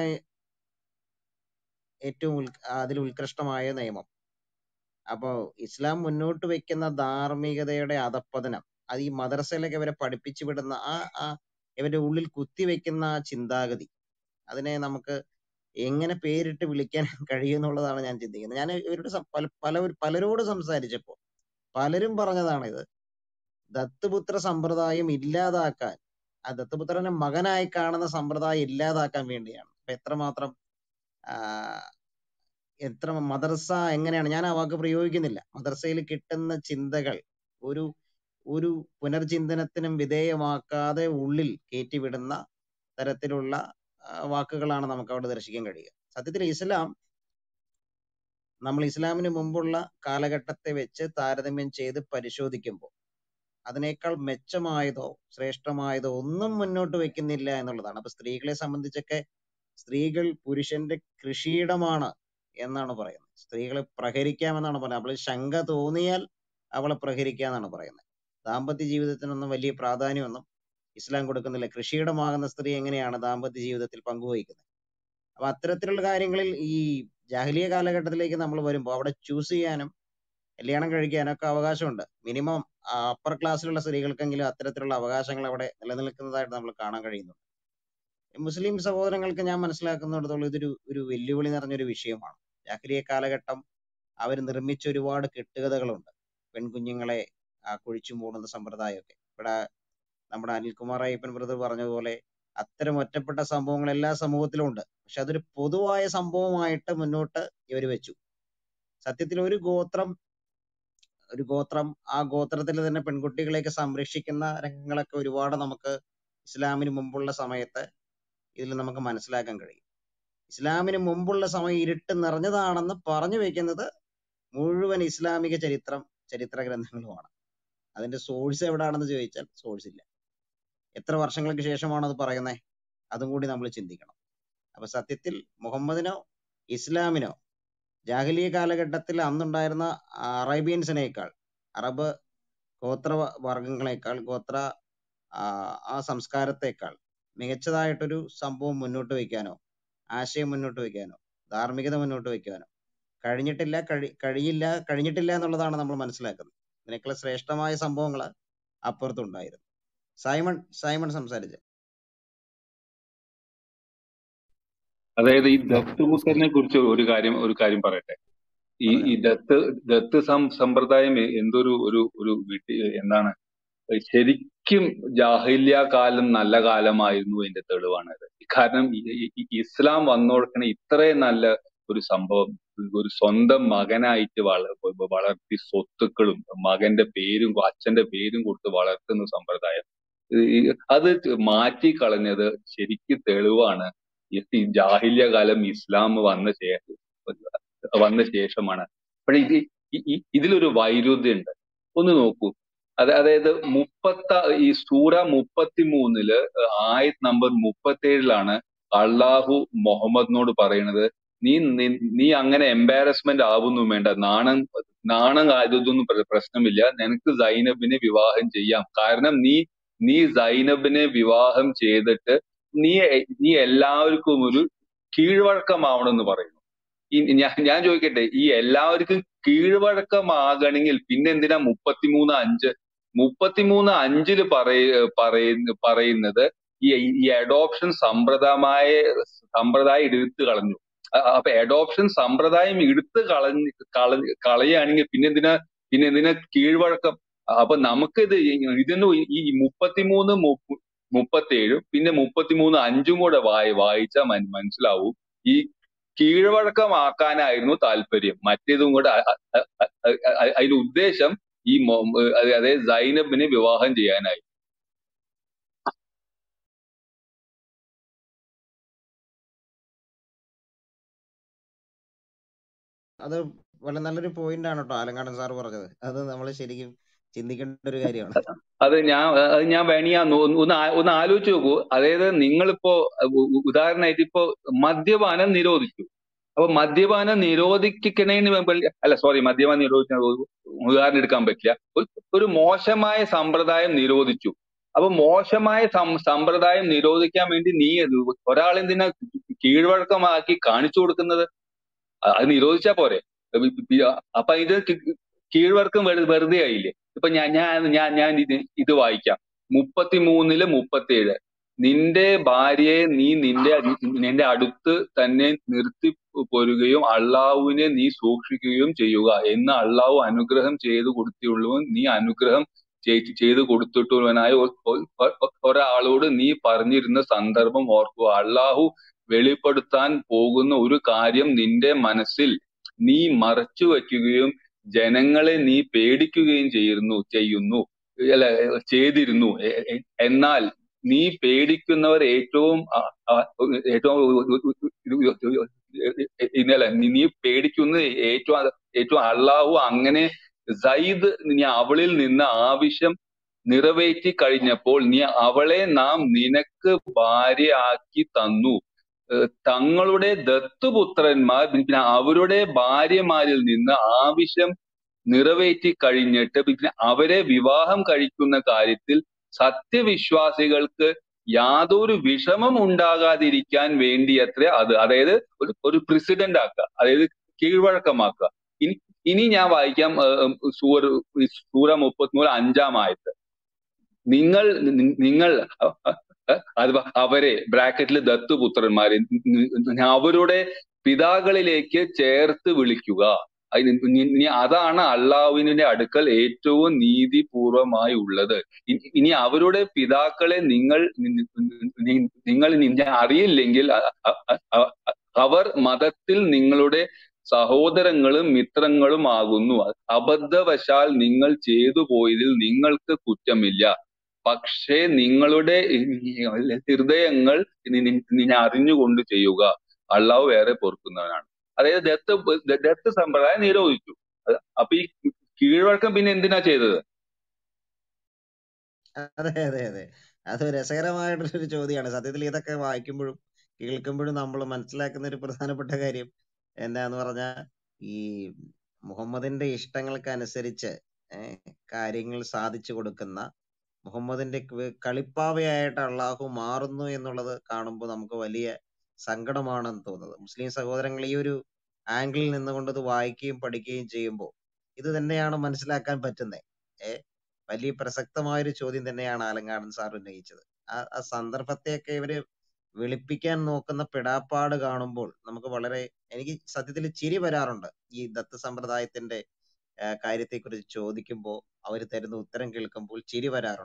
ഏറ്റവും ഉൽ അതിൽ ഉത്കൃഷ്ടമായ നിയമം. അപ്പോ ഇസ്ലാം മുന്നോട്ട് വെക്കുന്ന ധാർമ്മികതയുടെ അധപ്പതനം, അത് ഈ മദ്രസയിലൊക്കെ ഇവരെ പഠിപ്പിച്ചു വിടുന്ന ആ ആ ഇവരുടെ ഉള്ളിൽ കുത്തിവെക്കുന്ന ആ ചിന്താഗതി, അതിനെ നമുക്ക് എങ്ങനെ പേരിട്ട് വിളിക്കാൻ കഴിയും എന്നുള്ളതാണ് ഞാൻ ചിന്തിക്കുന്നത്. ഞാൻ ഇവരുടെ സം- പല പല പലരോട് സംസാരിച്ചപ്പോൾ പലരും പറഞ്ഞതാണ് ഇത് ദത്തുപുത്ര സമ്പ്രദായം ഇല്ലാതാക്കാൻ, ആ ദത്തുപുത്രനെ മകനായി കാണുന്ന സമ്പ്രദായം ഇല്ലാതാക്കാൻ വേണ്ടിയാണ്. അപ്പൊ എത്രമാത്രം ആ, എത്ര മദർസ എങ്ങനെയാണ്, ഞാൻ ആ വാക്ക് പ്രയോഗിക്കുന്നില്ല, മദർസയിൽ കിട്ടുന്ന ചിന്തകൾ ഒരു ഒരു പുനർചിന്തനത്തിനും വിധേയമാക്കാതെ ഉള്ളിൽ കയറ്റിവിടുന്ന തരത്തിലുള്ള ആ, വാക്കുകളാണ് നമുക്ക് അവിടെ ദർശിക്കാൻ കഴിയുക. സത്യത്തിൽ ഇസ്ലാം, നമ്മൾ ഇസ്ലാമിന് മുമ്പുള്ള കാലഘട്ടത്തെ വെച്ച് താരതമ്യം ചെയ്ത് പരിശോധിക്കുമ്പോൾ അതിനേക്കാൾ മെച്ചമായതോ ശ്രേഷ്ഠമായതോ ഒന്നും മുന്നോട്ട് വെക്കുന്നില്ല എന്നുള്ളതാണ്. അപ്പൊ സ്ത്രീകളെ സംബന്ധിച്ചൊക്കെ സ്ത്രീകൾ പുരുഷന്റെ കൃഷിയിടമാണ് എന്നാണ് പറയുന്നത്. സ്ത്രീകളെ പ്രഹരിക്കാമെന്നാണ് പറയുന്നത്. അവള് ശങ്ക തോന്നിയാൽ അവളെ പ്രഹരിക്കാന്നാണ് പറയുന്നത്. ദാമ്പത്യ ജീവിതത്തിനൊന്നും വലിയ പ്രാധാന്യമൊന്നും ഇസ്ലാം കൊടുക്കുന്നില്ല. കൃഷിയിടമാകുന്ന സ്ത്രീ എങ്ങനെയാണ് ദാമ്പത്യ ജീവിതത്തിൽ പങ്കുവഹിക്കുന്നത്? അപ്പൊ അത്തരത്തിലുള്ള കാര്യങ്ങളിൽ ഈ ജാഹിലിയ കാലഘട്ടത്തിലേക്ക് നമ്മൾ വരുമ്പോൾ അവിടെ ചൂസ് ചെയ്യാനും കല്യാണം കഴിക്കാനൊക്കെ അവകാശമുണ്ട്. മിനിമം അപ്പർ ക്ലാസ്സിലുള്ള സ്ത്രീകൾക്കെങ്കിലും അത്തരത്തിലുള്ള അവകാശങ്ങൾ അവിടെ നിലനിൽക്കുന്നതായിട്ട് നമ്മൾ കാണാൻ കഴിയുന്നു. മുസ്ലിം സഹോദരങ്ങൾക്ക് ഞാൻ മനസ്സിലാക്കുന്നിടത്തോളം ഇതൊരു ഒരു വെല്ലുവിളി നിറഞ്ഞൊരു വിഷയമാണ്. ജാഹിലിയ കാലഘട്ടം അവർ നിർമ്മിച്ച ഒരുപാട് കെട്ടുകഥകളുണ്ട്. പെൺകുഞ്ഞുങ്ങളെ ആ കുഴിച്ചു മൂടുന്ന സമ്പ്രദായമൊക്കെ. ഇവിടെ നമ്മുടെ അനിൽകുമാർ അയ്യപ്പൻ ബ്രദർ പറഞ്ഞതുപോലെ അത്തരം ഒറ്റപ്പെട്ട സംഭവങ്ങൾ എല്ലാ സമൂഹത്തിലും ഉണ്ട്. പക്ഷെ അതൊരു പൊതുവായ സംഭവമായിട്ട് മുന്നോട്ട് ഇവർ വെച്ചു. സത്യത്തിൽ ഒരു ഗോത്രം ഒരു ഗോത്രം ആ ഗോത്രത്തിൽ തന്നെ പെൺകുട്ടികളെയൊക്കെ സംരക്ഷിക്കുന്ന രംഗങ്ങളൊക്കെ ഒരുപാട് നമുക്ക് ഇസ്ലാമിന് മുമ്പുള്ള സമയത്ത് ഇതിൽ നമുക്ക് മനസ്സിലാക്കാൻ കഴിയും. ഇസ്ലാമിന് മുമ്പുള്ള സമയം ഇരുട്ട് നിറഞ്ഞതാണെന്ന് പറഞ്ഞു വെക്കുന്നത് മുഴുവൻ ഇസ്ലാമിക ചരിത്രം ചരിത്ര ഗ്രന്ഥങ്ങളുമാണ്. അതിന്റെ സോഴ്സ് എവിടാണെന്ന് ചോദിച്ചാൽ സോഴ്സ് ഇല്ല. എത്ര വർഷങ്ങൾക്ക് ശേഷമാണ് അത് പറയുന്നത്? അതും കൂടി നമ്മൾ ചിന്തിക്കണം. അപ്പൊ സത്യത്തിൽ മുഹമ്മദിനോ ഇസ്ലാമിനോ ജാഹിലിയ കാലഘട്ടത്തിൽ അന്നുണ്ടായിരുന്ന അറേബ്യൻസിനേക്കാൾ, അറബ് ഗോത്ര വർഗങ്ങളെക്കാൾ, ഗോത്ര ആ ആ സംസ്കാരത്തെക്കാൾ മികച്ചതായിട്ടൊരു സംഭവം മുന്നോട്ട് വയ്ക്കാനോ ആശയം മുന്നോട്ട് വയ്ക്കാനോ ധാർമ്മികത മുന്നോട്ട് വയ്ക്കാനോ കഴിഞ്ഞിട്ടില്ല, കഴി കഴിയില്ല കഴിഞ്ഞിട്ടില്ല എന്നുള്ളതാണ് നമ്മൾ മനസ്സിലാക്കുന്നത്. ഇതിനേക്കാൾ ശ്രേഷ്ഠമായ സംഭവങ്ങൾ അപ്പുറത്തുണ്ടായിരുന്നു. സൈമൺ സൈമൺ സംസാരിച്ചു. അതായത് ഈ ദത്തുപുത്രനെ കുറിച്ച് ഒരു കാര്യം ഒരു കാര്യം പറയട്ടെ. ഈ ഈ ദത്ത് ദത്ത് സം സമ്പ്രദായം എന്തൊരു ഒരു ഒരു വിട്ടി എന്താണ് ശരിക്കും ശരിക്കും ജാഹിലിയ കാലം നല്ല കാലമായിരുന്നു എന്റെ തെളിവാണത്. കാരണം ഈ- ഈ- ഈ ഇസ്ലാം വന്നോടക്കണ ഇത്രയും നല്ല ഒരു സംഭവം, ഒരു സ്വന്തം മകനായിട്ട് വള വളർത്തി സ്വത്തുക്കളും മകന്റെ പേരും അച്ഛന്റെ പേരും കൊടുത്ത് വളർത്തുന്ന സമ്പ്രദായം, ഈ അത് മാറ്റി കളഞ്ഞത് ശരിക്കും തെളിവാണ് ഈ ഈ ജാഹിലിയ കാലം ഇസ്ലാം വന്ന ശേഷം വന്ന ശേഷമാണ്. പക്ഷെ ഇത് ഈ- ഈ- ഇതിലൊരു വൈരുദ്ധ്യം ഉണ്ട്. ഒന്ന് നോക്കൂ. അത് അതായത് മുപ്പത്ത ഈ സൂറ മുപ്പത്തി മൂന്നില് ആയത് നമ്പർ മുപ്പത്തി ഏഴിലാണ് അള്ളാഹു മുഹമ്മദിനോട് പറയുന്നത്, നീ നി- നീ അങ്ങനെ എംബാരസ്മെന്റ് ആവുന്നു വേണ്ട, നാണം നാണം ആയതൊന്നും പ്ര- പ്രശ്നമില്ല, നിനക്ക് സൈനബിനെ വിവാഹം ചെയ്യാം. കാരണം നീ നീ സൈനബിനെ വിവാഹം ചെയ്തിട്ട് നീ നീ എല്ലാവർക്കും ഒരു കീഴ്വഴക്കമാവണമെന്ന് പറയുന്നു. ഈ ഞാൻ ഞാൻ ചോദിക്കട്ടെ, ഈ എല്ലാവർക്കും കീഴ്വഴക്കമാകണമെങ്കിൽ പിന്നെ എന്തിനാ മുപ്പത്തിമൂന്ന് അഞ്ച് മുപ്പത്തിമൂന്ന് അഞ്ചില് പറയ പറയുന്ന പറയുന്നത് ഈ ഈ അഡോപ്ഷൻ സമ്പ്രദായ സമ്പ്രദായം എടുത്തു കളഞ്ഞു. അ- അപ്പൊ അഡോപ്ഷൻ സമ്പ്രദായം എടുത്തു കളഞ്ഞ് കളഞ്ഞ് കളയുകയാണെങ്കിൽ പിന്നെ എന്തിനാ പിന്നെ എന്തിനാ കീഴ്വഴക്കം? അപ്പൊ നമുക്കിത് ഇതിന് ഈ മുപ്പത്തിമൂന്ന് മുപ്പ- മുപ്പത്തേഴും പിന്നെ മുപ്പത്തിമൂന്ന് അഞ്ചും കൂടെ വായി വായിച്ചാൽ മൻ- മനസ്സിലാവും ഈ കീഴ്വഴക്കമാക്കാനായിരുന്നു താല്പര്യം. മറ്റേതും കൂടെ അ- അ- അ- അ- അ- അതിന്റെ ഉദ്ദേശം ഈ മൊ- അത് അതായത് സൈനബിനെ വിവാഹം ചെയ്യാനായി. അത് വളരെ നല്ലൊരു പോയിന്റ് ആണ് കേട്ടോ ആലങ്കാടൻ സാർ പറഞ്ഞത്. അത് നമ്മൾ ശരിക്കും ചിന്തിക്കേണ്ട ഒരു കാര്യമാണ്. അത് ഞാൻ അത് ഞാൻ വേണിയാന്ന് ഒന്ന് ഒന്ന് ആ- ഒന്ന് ആലോചിച്ച് നോക്കൂ. അതായത് നിങ്ങളിപ്പോ ഉ- ഉ- ഉദാഹരണമായിട്ട് ഇപ്പോ മദ്യപാനം നിരോധിച്ചു. അപ്പൊ മദ്യപാനം നിരോധിക്കണേന് മുമ്പ് അല്ല സോറി മദ്യപാനം നിരോധിച്ച ഉദാഹരണം എടുക്കാൻ പറ്റില്ല. ഒരു ഒരു മോശമായ സമ്പ്രദായം നിരോധിച്ചു. അപ്പൊ മോശമായ സം- സമ്പ്രദായം നിരോധിക്കാൻ വേണ്ടി നീ ഒരാളെന്തിനാ കീഴ്വഴക്കമാക്കി കാണിച്ചു കൊടുക്കുന്നത്? അ- അത് നിരോധിച്ചാ പോരെ? ഇപ്പൊ ഈ- അപ്പൊ ഇത് കി- കീഴ്വഴക്കം വെറു- വെറുതെ ആയില്ലേ? ഇപ്പൊ ഞാൻ ഞാൻ ഞാൻ ഞാൻ ഇത് ഇത് വായിക്കാം. മുപ്പത്തിമൂന്നില് മുപ്പത്തിയേഴ്, നിന്റെ ഭാര്യയെ നീ നിന്റെ നിന്റെ അടുത്ത് തന്നെ നിർത്തി പോരുകയും അള്ളാഹുവിനെ നീ സൂക്ഷിക്കുകയും ചെയ്യുക എന്ന് അള്ളാഹു അനുഗ്രഹം ചെയ്തു കൊടുത്തുള്ളൂ. നീ അനുഗ്രഹം ചെയ്- ചെയ്തു കൊടുത്തിട്ടുള്ളവനായ ഒ- ഒ- ഒ- ഒരാളോട് നീ പറഞ്ഞിരുന്ന സന്ദർഭം ഓർക്കുക. അള്ളാഹു വെളിപ്പെടുത്താൻ പോകുന്ന ഒരു കാര്യം നിന്റെ മനസ്സിൽ നീ മറച്ചു വയ്ക്കുകയും ജനങ്ങളെ നീ പേടിക്കുകയും ചെയ്യുന്നു ചെയ്യുന്നു അല്ല ചെയ്തിരുന്നു. എ- എ- എന്നാൽ നീ പേടിക്കുന്നവർ ഏറ്റവും അ- അ- ഏറ്റവും ഇന്നലെ നീ നീ പേടിക്കുന്ന ഏറ്റവും ഏറ്റവും അള്ളാഹു അങ്ങനെ സയ്യിദ് നീ അവളിൽ നിന്ന് ആവശ്യം നിറവേറ്റി കഴിഞ്ഞപ്പോൾ നീ അവളെ നാം നിനക്ക് ഭാര്യയാക്കി തന്നു. ഏഹ് തങ്ങളുടെ ദത്തുപുത്രന്മാർ പിന്നെ അവരുടെ ഭാര്യമാരിൽ നിന്ന് ആവശ്യം നിറവേറ്റി കഴിഞ്ഞിട്ട് പിന്നെ അവരെ വിവാഹം കഴിക്കുന്ന കാര്യത്തിൽ സത്യവിശ്വാസികൾക്ക് യാതൊരു വിഷമം ഉണ്ടാകാതിരിക്കാൻ വേണ്ടിയത്രേ അത്. അതായത് ഒരു ഒരു പ്രസിഡന്റ് ആക്കുക, അതായത് കീഴ്വഴക്കമാക്കുക. ഇനി ഇനി ഞാൻ വായിക്കാം. ഏഹ് സൂറ സൂറ മുപ്പത്തിമൂന്ന് അഞ്ചാം ആയത്ത്. നിങ്ങൾ നി- നിങ്ങൾ അ- അ- അ- അത് അവരെ ബ്രാക്കറ്റിൽ ദത്തുപുത്രന്മാരെ നി- അവരുടെ പിതാക്കളിലേക്ക് ചേർത്ത് വിളിക്കുക. അതിന് നി- നി- അതാണ് അള്ളാഹുവിന്റെ അടുക്കൽ ഏറ്റവും നീതിപൂർവമായി ഉള്ളത്. ഇ- ഇനി അവരുടെ പിതാക്കളെ നിങ്ങൾ നി- നി- നി- നിങ്ങൾ നിന്നെ അറിയില്ലെങ്കിൽ അ- അ- അ- അ- അവർ മതത്തിൽ നിങ്ങളുടെ സഹോദരങ്ങളും മിത്രങ്ങളും ആകുന്നു. അബദ്ധവശാൽ നിങ്ങൾ ചെയ്തു പോയതിൽ നിങ്ങൾക്ക് കുറ്റമില്ല. പക്ഷേ നിങ്ങളുടെ ഹൃദയങ്ങൾ നി- നി- നിന്നെ അറിഞ്ഞുകൊണ്ട് ചെയ്യുക. അള്ളാഹു വേറെ പൊറുക്കുന്നവനാണ്. അതായത് ദത്ത് ദ- ദത്ത് സമ്പ്രദായം നിരോധിച്ചു. അത് അപ്പൊ ഈ കീഴ്വഴക്കം പിന്നെ എന്തിനാ ചെയ്തത്? അതെ അതെ അതെ അത് രസകരമായിട്ടുള്ളൊരു ചോദ്യമാണ്. സത്യത്തിൽ ഇതൊക്കെ വായിക്കുമ്പോഴും കേൾക്കുമ്പോഴും നമ്മൾ മനസ്സിലാക്കുന്ന ഒരു പ്രധാനപ്പെട്ട കാര്യം എന്താന്ന് പറഞ്ഞാൽ ഈ മുഹമ്മദിന്റെ ഇഷ്ടങ്ങൾക്ക് അനുസരിച്ച് ഏഹ്, കാര്യങ്ങൾ സാധിച്ചു കൊടുക്കുന്ന മുഹമ്മദിന്റെ ക- കളിപ്പാവയായിട്ട് അള്ളാഹു മാറുന്നു എന്നുള്ളത് കാണുമ്പോൾ നമുക്ക് വലിയ സങ്കടമാണെന്ന് തോന്നുന്നത്. മുസ്ലിം സഹോദരങ്ങൾ ഈ ഒരു ആംഗിളിൽ നിന്നുകൊണ്ട് ഇത് വായിക്കുകയും പഠിക്കുകയും ചെയ്യുമ്പോൾ ഇത് തന്നെയാണ് മനസ്സിലാക്കാൻ പറ്റുന്നത്. ഏ വലിയ പ്രസക്തമായൊരു ചോദ്യം തന്നെയാണ് ആലങ്കാടൻ സാർ ഉന്നയിച്ചത്. ആ ആ സന്ദർഭത്തെയൊക്കെ ഇവര് വെളുപ്പിക്കാൻ നോക്കുന്ന പിടാപ്പാട് കാണുമ്പോൾ നമുക്ക് വളരെ എനിക്ക് സത്യത്തിൽ ചിരി വരാറുണ്ട്. ഈ ദത്ത് സമ്പ്രദായത്തിന്റെ കാര്യത്തെ കുറിച്ച് ചോദിക്കുമ്പോൾ അവർ തരുന്ന ഉത്തരം കേൾക്കുമ്പോൾ ചിരി വരാറുണ്ട്.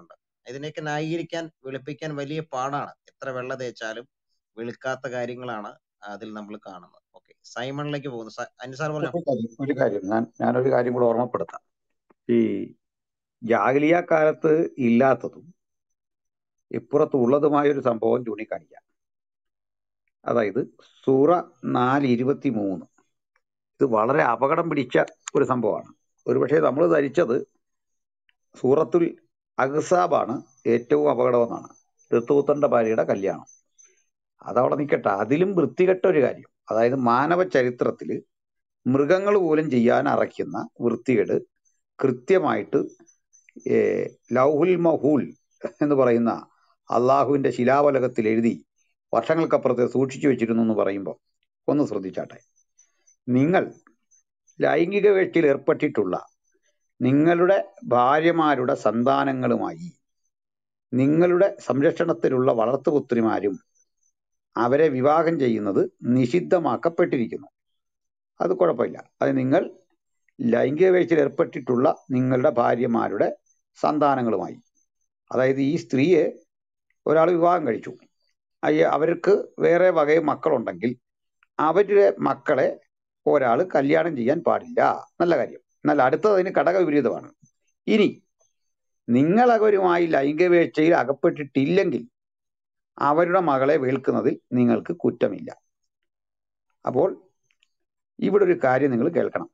ഇതിനെയൊക്കെ ന്യായീകരിക്കാൻ വെളുപ്പിക്കാൻ വലിയ പാടാണ്. എത്ര വെള്ള തേച്ചാലും വെളുക്കാത്ത കാര്യങ്ങളാണ് അതിൽ നമ്മൾ കാണുന്നത്. ഓക്കെ, സൈമണിലേക്ക് പോകുന്നു. സ- അനിൽ സാർ പറഞ്ഞോ. ഒരു കാര്യം ഒരു കാര്യം ഞാൻ ഞാനൊരു കാര്യം കൂടെ ഓർമ്മപ്പെടുത്താം. ഈ ജാഹലിയ കാലത്ത് ഇല്ലാത്തതും ഇപ്പുറത്ത് ഉള്ളതുമായ ഒരു സംഭവം ചൂണ്ടിക്കാണിക്കാം. അതായത് സൂറ നാല് ഇരുപത്തി മൂന്ന് ഇത് വളരെ അപകടം പിടിച്ച ഒരു സംഭവമാണ്. ഒരുപക്ഷെ നമ്മൾ ധരിച്ചത് സൂറത്തുൽ അഹ്സാബാണ് ഏറ്റവും അപകടമെന്നാണ്. ഋത്തുപുത്രന്റെ ഭാര്യയുടെ കല്യാണം അതവിടെ നിൽക്കട്ടെ. അതിലും വൃത്തികെട്ട ഒരു കാര്യം, അതായത് മാനവ ചരിത്രത്തിൽ മൃഗങ്ങൾ പോലും ചെയ്യാൻ അറയ്ക്കുന്ന വൃത്തികേട് കൃത്യമായിട്ട് ഏ, ലൗഹുൽ മഹൂൽ എന്ന് പറയുന്ന അള്ളാഹുവിന്റെ ശിലാഫലകത്തിൽ എഴുതി വർഷങ്ങൾക്കപ്പുറത്തെ സൂക്ഷിച്ചു വെച്ചിരുന്നു എന്ന് പറയുമ്പോൾ ഒന്ന് ശ്രദ്ധിച്ചാട്ടെ. നിങ്ങൾ ലൈംഗിക വേഴ്ചയിൽ ഏർപ്പെട്ടിട്ടുള്ള നിങ്ങളുടെ ഭാര്യമാരുടെ സന്താനങ്ങളുമായി നിങ്ങളുടെ സംരക്ഷണത്തിലുള്ള വളർത്തുപുത്രിമാരും അവരെ വിവാഹം ചെയ്യുന്നത് നിഷിദ്ധമാക്കപ്പെട്ടിരിക്കുന്നു. അത് കുഴപ്പമില്ല. അത് നിങ്ങൾ ലൈംഗിക വീഴ്ചയിൽ ഏർപ്പെട്ടിട്ടുള്ള നിങ്ങളുടെ ഭാര്യമാരുടെ സന്താനങ്ങളുമായി, അതായത് ഈ സ്ത്രീയെ ഒരാൾ വിവാഹം കഴിച്ചു, അയ്യ അവർക്ക് വേറെ വകയെ മക്കളുണ്ടെങ്കിൽ അവരുടെ മക്കളെ ഒരാൾ കല്യാണം ചെയ്യാൻ പാടില്ല. നല്ല കാര്യം. എന്നാൽ അടുത്തത് അതിന് ഘടക വിപരീതമാണ്. ഇനി നിങ്ങൾ അവരുമായി ലൈംഗിക വീഴ്ചയിൽ അകപ്പെട്ടിട്ടില്ലെങ്കിൽ അവരുടെ മകളെ വേൽക്കുന്നതിൽ നിങ്ങൾക്ക് കുറ്റമില്ല. അപ്പോൾ ഇവിടെ ഒരു കാര്യം നിങ്ങൾ കേൾക്കണം.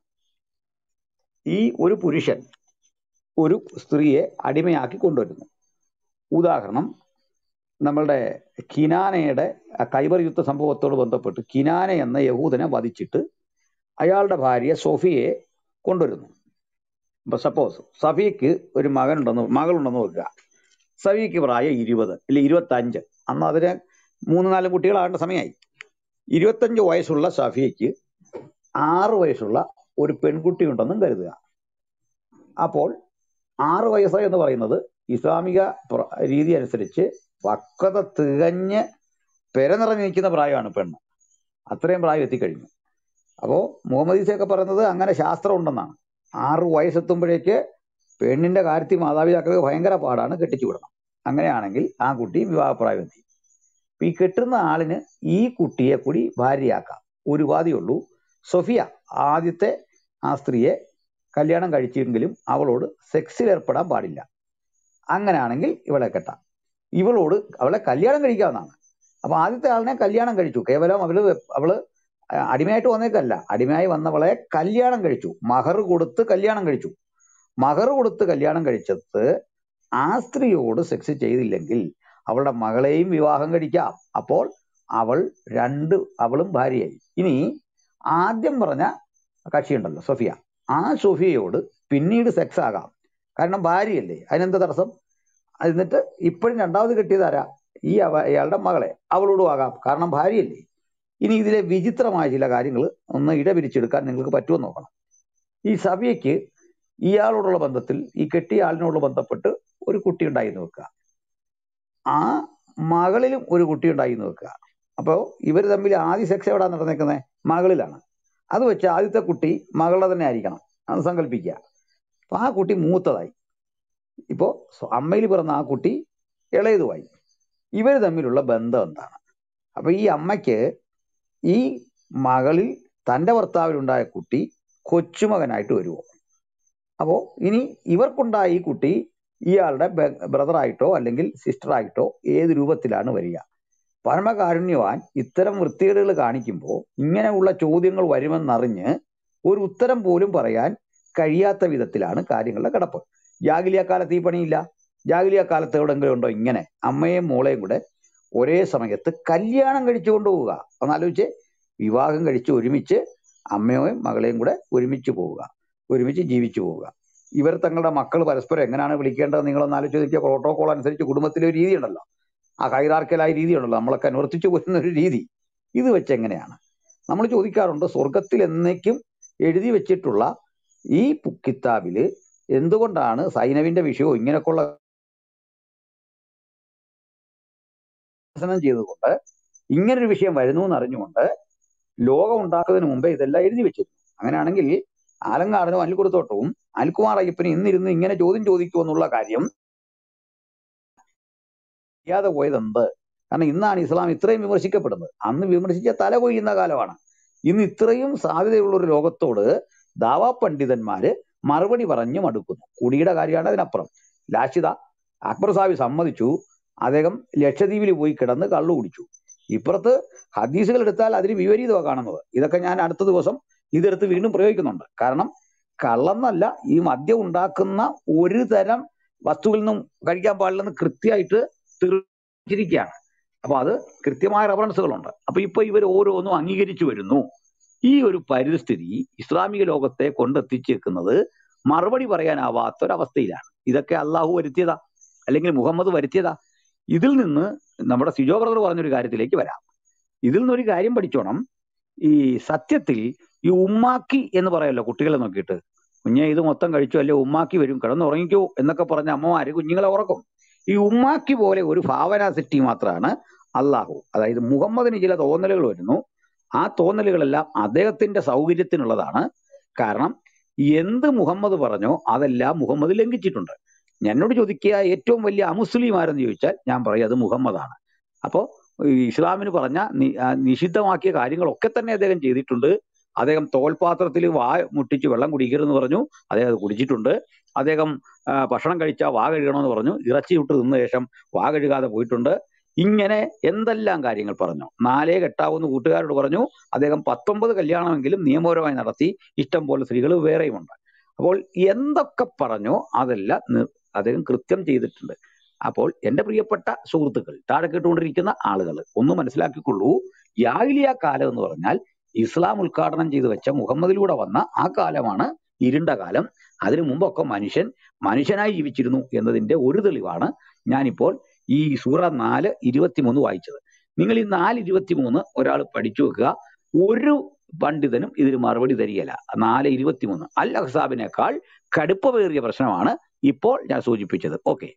ഈ ഒരു പുരുഷൻ ഒരു സ്ത്രീയെ അടിമയാക്കി കൊണ്ടുവരുന്നു. ഉദാഹരണം, നമ്മളുടെ കിനാനയുടെ ആ ഖൈബർ യുദ്ധ സംഭവത്തോട് ബന്ധപ്പെട്ട് കിനാന എന്ന യഹൂദനെ വധിച്ചിട്ട് അയാളുടെ ഭാര്യ സോഫിയെ കൊണ്ടുവരുന്നു. ഇപ്പൊ സപ്പോസ് സഫിക്ക് ഒരു മകനുണ്ടെന്ന് മകളുണ്ടെന്ന് വെക്കുക. സഫിക്ക് പ്രായം ഇരുപത് അല്ലെ ഇരുപത്തി അഞ്ച്. അന്ന് അതിന് മൂന്ന് നാല് കുട്ടികളാകേണ്ട സമയമായി. ഇരുപത്തഞ്ച് വയസ്സുള്ള സഫിയയ്ക്ക് ആറ് വയസ്സുള്ള ഒരു പെൺകുട്ടി ഉണ്ടെന്നും കരുതുക. അപ്പോൾ ആറ് വയസ്സ് എന്ന് പറയുന്നത് ഇസ്ലാമിക പ്ര- രീതി അനുസരിച്ച് പക്വത തികഞ്ഞ് പെര നിറഞ്ഞു നിൽക്കുന്ന പ്രായമാണ് പെണ്ണ്. അത്രയും പ്രായം എത്തിക്കഴിഞ്ഞു. അപ്പോൾ മുഹമ്മദ് ഈസയൊക്കെ പറയുന്നത് അങ്ങനെ ശാസ്ത്രം ഉണ്ടെന്നാണ്. ആറ് വയസ്സെത്തുമ്പോഴേക്ക് പെണ്ണിന്റെ കാര്യത്തിൽ മാതാപിതാക്കൾക്ക് ഭയങ്കര പാടാണ്, കെട്ടിച്ചു വിടണം. അങ്ങനെയാണെങ്കിൽ ആ കുട്ടി വിവാഹപ്രായം എത്തി. ഇപ്പൊ ഈ കെട്ടുന്ന ആളിന് ഈ കുട്ടിയെ കൂടി ഭാര്യയാക്കാം. ഒരു ഉപാധിയുള്ളൂ, സൊഫിയ ആദ്യത്തെ ആ സ്ത്രീയെ കല്യാണം കഴിച്ചെങ്കിലും അവളോട് സെക്സിൽ ഏർപ്പെടാൻ പാടില്ല. അങ്ങനെയാണെങ്കിൽ ഇവളെ കെട്ടാം. ഇവളോട് അവളെ കല്യാണം കഴിക്കാവുന്നതാണ്. അപ്പൊ ആദ്യത്തെ ആളിനെ കല്യാണം കഴിച്ചു, കേവലം അവള് അവള് അടിമയായിട്ട് വന്നേക്കല്ല, അടിമയായി വന്നവളെ കല്യാണം കഴിച്ചു, മഹർ കൊടുത്ത് കല്യാണം കഴിച്ചു. മഹർ കൊടുത്ത് കല്യാണം കഴിച്ചത് ആ സ്ത്രീയോട് സെക്സ് ചെയ്തില്ലെങ്കിൽ അവളുടെ മകളെയും വിവാഹം കഴിക്കാം. അപ്പോൾ അവൾ രണ്ട് അവളും ഭാര്യയായി. ഇനി ആദ്യം പറഞ്ഞ കക്ഷിയുണ്ടല്ലോ സൊഫിയ, ആ സൊഫിയയോട് പിന്നീട് സെക്സ് ആകാം, കാരണം ഭാര്യയല്ലേ, അതിനെന്താ തടസ്സം? എന്നിട്ട് ഇപ്പോഴും രണ്ടാമത് കെട്ടിയതാരാ? ഈ അവ ഇയാളുടെ മകളെ, അവളോടും ആകാം, കാരണം ഭാര്യയല്ലേ. ഇനി ഇതിലെ വിചിത്രമായ ചില കാര്യങ്ങൾ ഒന്ന് ഇടപിരിച്ചെടുക്കാൻ നിങ്ങൾക്ക് പറ്റുമെന്ന് നോക്കണം. ഈ സഫിയയ്ക്ക് ഇയാളോടുള്ള ബന്ധത്തിൽ ഈ കെട്ടിയ ആളിനോട് ബന്ധപ്പെട്ട് ഒരു കുട്ടി ഉണ്ടായി എന്ന് വെക്കുക. ആ മകളിലും ഒരു കുട്ടി ഉണ്ടായി എന്ന് വെക്കുക. അപ്പോൾ ഇവർ തമ്മിൽ ആദ്യ സെക്സ് എവിടാ നടന്നേക്കുന്നത്? മകളിലാണ്. അത് വെച്ച് ആദ്യത്തെ കുട്ടി മകളുടെ തന്നെ ആയിരിക്കണം, അത് സങ്കല്പിക്കുക. അപ്പൊ ആ കുട്ടി മൂത്തതായി. ഇപ്പോ അമ്മയിൽ പിറന്ന ആ കുട്ടി ഇളയതുമായി. ഇവർ തമ്മിലുള്ള ബന്ധം എന്താണ്? അപ്പൊ ഈ അമ്മയ്ക്ക് ഈ മകളിൽ തന്റെ ഭർത്താവിലുണ്ടായ കുട്ടി കൊച്ചുമകനായിട്ട് വരുമോ? അപ്പോ ഇനി ഇവർക്കുണ്ടായ ഈ കുട്ടി ഇയാളുടെ ബ്രദറായിട്ടോ അല്ലെങ്കിൽ സിസ്റ്ററായിട്ടോ ഏത് രൂപത്തിലാണ് വരിക? പരമകാരുണ്യവാൻ ഇത്തരം വൃത്തികേടുകൾ കാണിക്കുമ്പോൾ ഇങ്ങനെയുള്ള ചോദ്യങ്ങൾ വരുമെന്നറിഞ്ഞ് ഒരു ഉത്തരം പോലും പറയാൻ കഴിയാത്ത വിധത്തിലാണ് കാര്യങ്ങളുടെ കിടപ്പ്. ജാഗിലിയ കാലത്ത് ഈ പണിയില്ല. ജാഗിലിയ കാലത്ത് എവിടെങ്കിലും ഉണ്ടോ ഇങ്ങനെ അമ്മയും മോളെയും കൂടെ ഒരേ സമയത്ത് കല്യാണം കഴിച്ചു കൊണ്ടുപോവുക? ഒന്നാലോചിച്ച്, വിവാഹം കഴിച്ച് ഒരുമിച്ച് അമ്മയും മകളെയും കൂടെ ഒരുമിച്ച് പോവുക, ഒരുമിച്ച് ജീവിച്ചു പോവുക. ഇവർ തങ്ങളുടെ മക്കൾ പരസ്പരം എങ്ങനെയാണ് വിളിക്കേണ്ടത് നിങ്ങളൊന്ന് ആലോചിച്ച് നോക്കിയ പ്രോട്ടോകോൾ അനുസരിച്ച് കുടുംബത്തിലെ ഒരു രീതി ഉണ്ടല്ലോ, ആ ഹൈറാർക്കലായ രീതി ഉണ്ടല്ലോ, നമ്മളൊക്കെ അനുവർത്തിച്ചു പോരുന്ന ഒരു രീതി. ഇത് വെച്ച് എങ്ങനെയാണ്? നമ്മൾ ചോദിക്കാറുണ്ട്, സ്വർഗത്തിൽ എന്നേക്കും എഴുതി വെച്ചിട്ടുള്ള ഈ പു- കിതാബില് എന്തുകൊണ്ടാണ് സൈനവിന്റെ വിഷയവും ഇങ്ങനെയൊക്കെയുള്ള ദർശനം ചെയ്തുകൊണ്ട് ഇങ്ങനൊരു വിഷയം വരുന്നു എന്ന് അറിഞ്ഞുകൊണ്ട് ലോകം ഉണ്ടാക്കുന്നതിന് മുമ്പേ ഇതെല്ലാം എഴുതി വെച്ചിരുന്നു? അങ്ങനെയാണെങ്കിൽ ആലങ്കാടിനും അനിൽക്കുടത്തോട്ടവും അനിൽകുമാർ അയ്യപ്പനും ഇന്നിരുന്ന് ഇങ്ങനെ ചോദ്യം ചോദിക്കുമെന്നുള്ള കാര്യം അറിയാതെ പോയതെന്ത്? കാരണം ഇന്നാണ് ഇസ്ലാം ഇത്രയും വിമർശിക്കപ്പെടുന്നത്. അന്ന് വിമർശിച്ച തല കൊയ്യുന്ന കാലമാണ്. ഇന്ന് ഇത്രയും സാധ്യതയുള്ള ഒരു ലോകത്തോട് ദാവാ പണ്ഡിതന്മാര് മറുപടി പറഞ്ഞു മടുക്കുന്നു. കുടിയുടെ കാര്യമാണ് അതിനപ്പുറം. ലാഷിത അക്ബർ സാഹിബ് സമ്മതിച്ചു, അദ്ദേഹം ലക്ഷദ്വീപിൽ പോയി കിടന്ന് കള്ളു കുടിച്ചു. ഇപ്പുറത്ത് ഹദീസുകൾ എടുത്താൽ അതിന് വിപരീതമാണ് കാണുന്നത്. ഇതൊക്കെ ഞാൻ അടുത്ത ദിവസം ഇതെടുത്ത് വീണ്ടും പ്രയോഗിക്കുന്നുണ്ട്. കാരണം കള്ളെന്നല്ല, ഈ മദ്യം ഉണ്ടാക്കുന്ന ഒരു തരം വസ്തുവിൽ നിന്നും കഴിക്കാൻ പാടില്ലെന്ന് കൃത്യമായിട്ട് തീർച്ചിരിക്കുകയാണ്. അപ്പൊ അത് കൃത്യമായ റഫറൻസുകളുണ്ട്. അപ്പൊ ഇപ്പൊ ഇവർ ഓരോന്നും അംഗീകരിച്ചു വരുന്നു. ഈ ഒരു പരിസ്ഥിതി ഇസ്ലാമിക ലോകത്തെ കൊണ്ടെത്തിച്ചേക്കുന്നത് മറുപടി പറയാനാവാത്ത ഒരവസ്ഥയിലാണ്. ഇതൊക്കെ അള്ളാഹു വരുത്തിയതാ, അല്ലെങ്കിൽ മുഹമ്മദ് വരുത്തിയതാ. ഇതിൽ നിന്ന് നമ്മുടെ സിജോ ബ്രദർ പറഞ്ഞൊരു കാര്യത്തിലേക്ക് വരാം. ഇതിൽ നിന്നൊരു കാര്യം പഠിച്ചോണം. ഈ സത്യത്തിൽ ഈ ഉമ്മാക്കി എന്ന് പറയല്ലോ കുട്ടികളെ നോക്കിയിട്ട്, കുഞ്ഞെ ഇത് മൊത്തം കഴിച്ചു അല്ലെ ഉമ്മാക്കി വരും, കിടന്നുറങ്ങിക്കോ എന്നൊക്കെ പറഞ്ഞ അമ്മമാര് കുഞ്ഞുങ്ങളെ ഉറക്കും. ഈ ഉമ്മാക്കി പോലെ ഒരു ഭാവന സിറ്റി മാത്രമാണ് അള്ളാഹു. അതായത് മുഹമ്മദിന് ചില തോന്നലുകൾ വരുന്നു. ആ തോന്നലുകളെല്ലാം അദ്ദേഹത്തിന്റെ സൗകര്യത്തിനുള്ളതാണ്. കാരണം എന്ത് മുഹമ്മദ് പറഞ്ഞോ അതെല്ലാം മുഹമ്മദ് ലംഘിച്ചിട്ടുണ്ട്. എന്നോട് ചോദിക്കുക ഏറ്റവും വലിയ അമുസ്ലിം ആരെന്ന് ചോദിച്ചാൽ ഞാൻ പറയും അത് മുഹമ്മദാണ്. അപ്പോ ഇസ്ലാമിന് പറഞ്ഞ നിഷിദ്ധമാക്കിയ കാര്യങ്ങളൊക്കെ തന്നെ അദ്ദേഹം ചെയ്തിട്ടുണ്ട്. അദ്ദേഹം തോൽപാത്രത്തിൽ വാ മുട്ടിച്ച് വെള്ളം കുടിക്കരുതെന്ന് പറഞ്ഞു, അദ്ദേഹം അത് കുടിച്ചിട്ടുണ്ട്. അദ്ദേഹം ഭക്ഷണം കഴിച്ചാൽ വാ കഴുകണമെന്ന് പറഞ്ഞു, ഇറച്ചി വിട്ട് തിന്ന ശേഷം വാ കഴുകാതെ പോയിട്ടുണ്ട്. ഇങ്ങനെ എന്തെല്ലാം കാര്യങ്ങൾ പറഞ്ഞു. നാലേ കെട്ടാവുന്ന കൂട്ടുകാരോട് പറഞ്ഞു, അദ്ദേഹം പത്തൊമ്പത് കല്യാണമെങ്കിലും നിയമപരമായി നടത്തി. ഇഷ്ടം പോലെ സ്ത്രീകൾ വേറെയുമുണ്ട്. അപ്പോൾ എന്തൊക്കെ പറഞ്ഞോ അതെല്ലാം അദ്ദേഹം കൃത്യം ചെയ്തിട്ടുണ്ട്. അപ്പോൾ എൻ്റെ പ്രിയപ്പെട്ട സുഹൃത്തുക്കൾ, താഴെ കേട്ടുകൊണ്ടിരിക്കുന്ന ആളുകൾ ഒന്ന് മനസ്സിലാക്കിക്കൊള്ളൂ, ജാഹിലിയ കാലം എന്ന് പറഞ്ഞാൽ ഇസ്ലാം ഉദ്ഘാടനം ചെയ്തു വെച്ച മുഹമ്മദിലൂടെ വന്ന ആ കാലമാണ് ഇരുണ്ട കാലം. അതിനു മുമ്പൊക്കെ മനുഷ്യൻ മനുഷ്യനായി ജീവിച്ചിരുന്നു എന്നതിന്റെ ഒരു തെളിവാണ് ഞാനിപ്പോൾ ഈ സൂറ നാല് ഇരുപത്തിമൂന്ന് വായിച്ചത്. നിങ്ങൾ ഈ നാല് ഇരുപത്തിമൂന്ന് ഒരാൾ പഠിച്ചു വെക്കുക. ഒരു പണ്ഡിതനും ഇതിന് മറുപടി തരികയില്ല. നാല് ഇരുപത്തിമൂന്ന് അൽ അഹ്സാബിനേക്കാൾ കടുപ്പമേറിയ പ്രശ്നമാണ് ഇപ്പോൾ ഞാൻ സൂചിപ്പിച്ചത്. ഓക്കെ,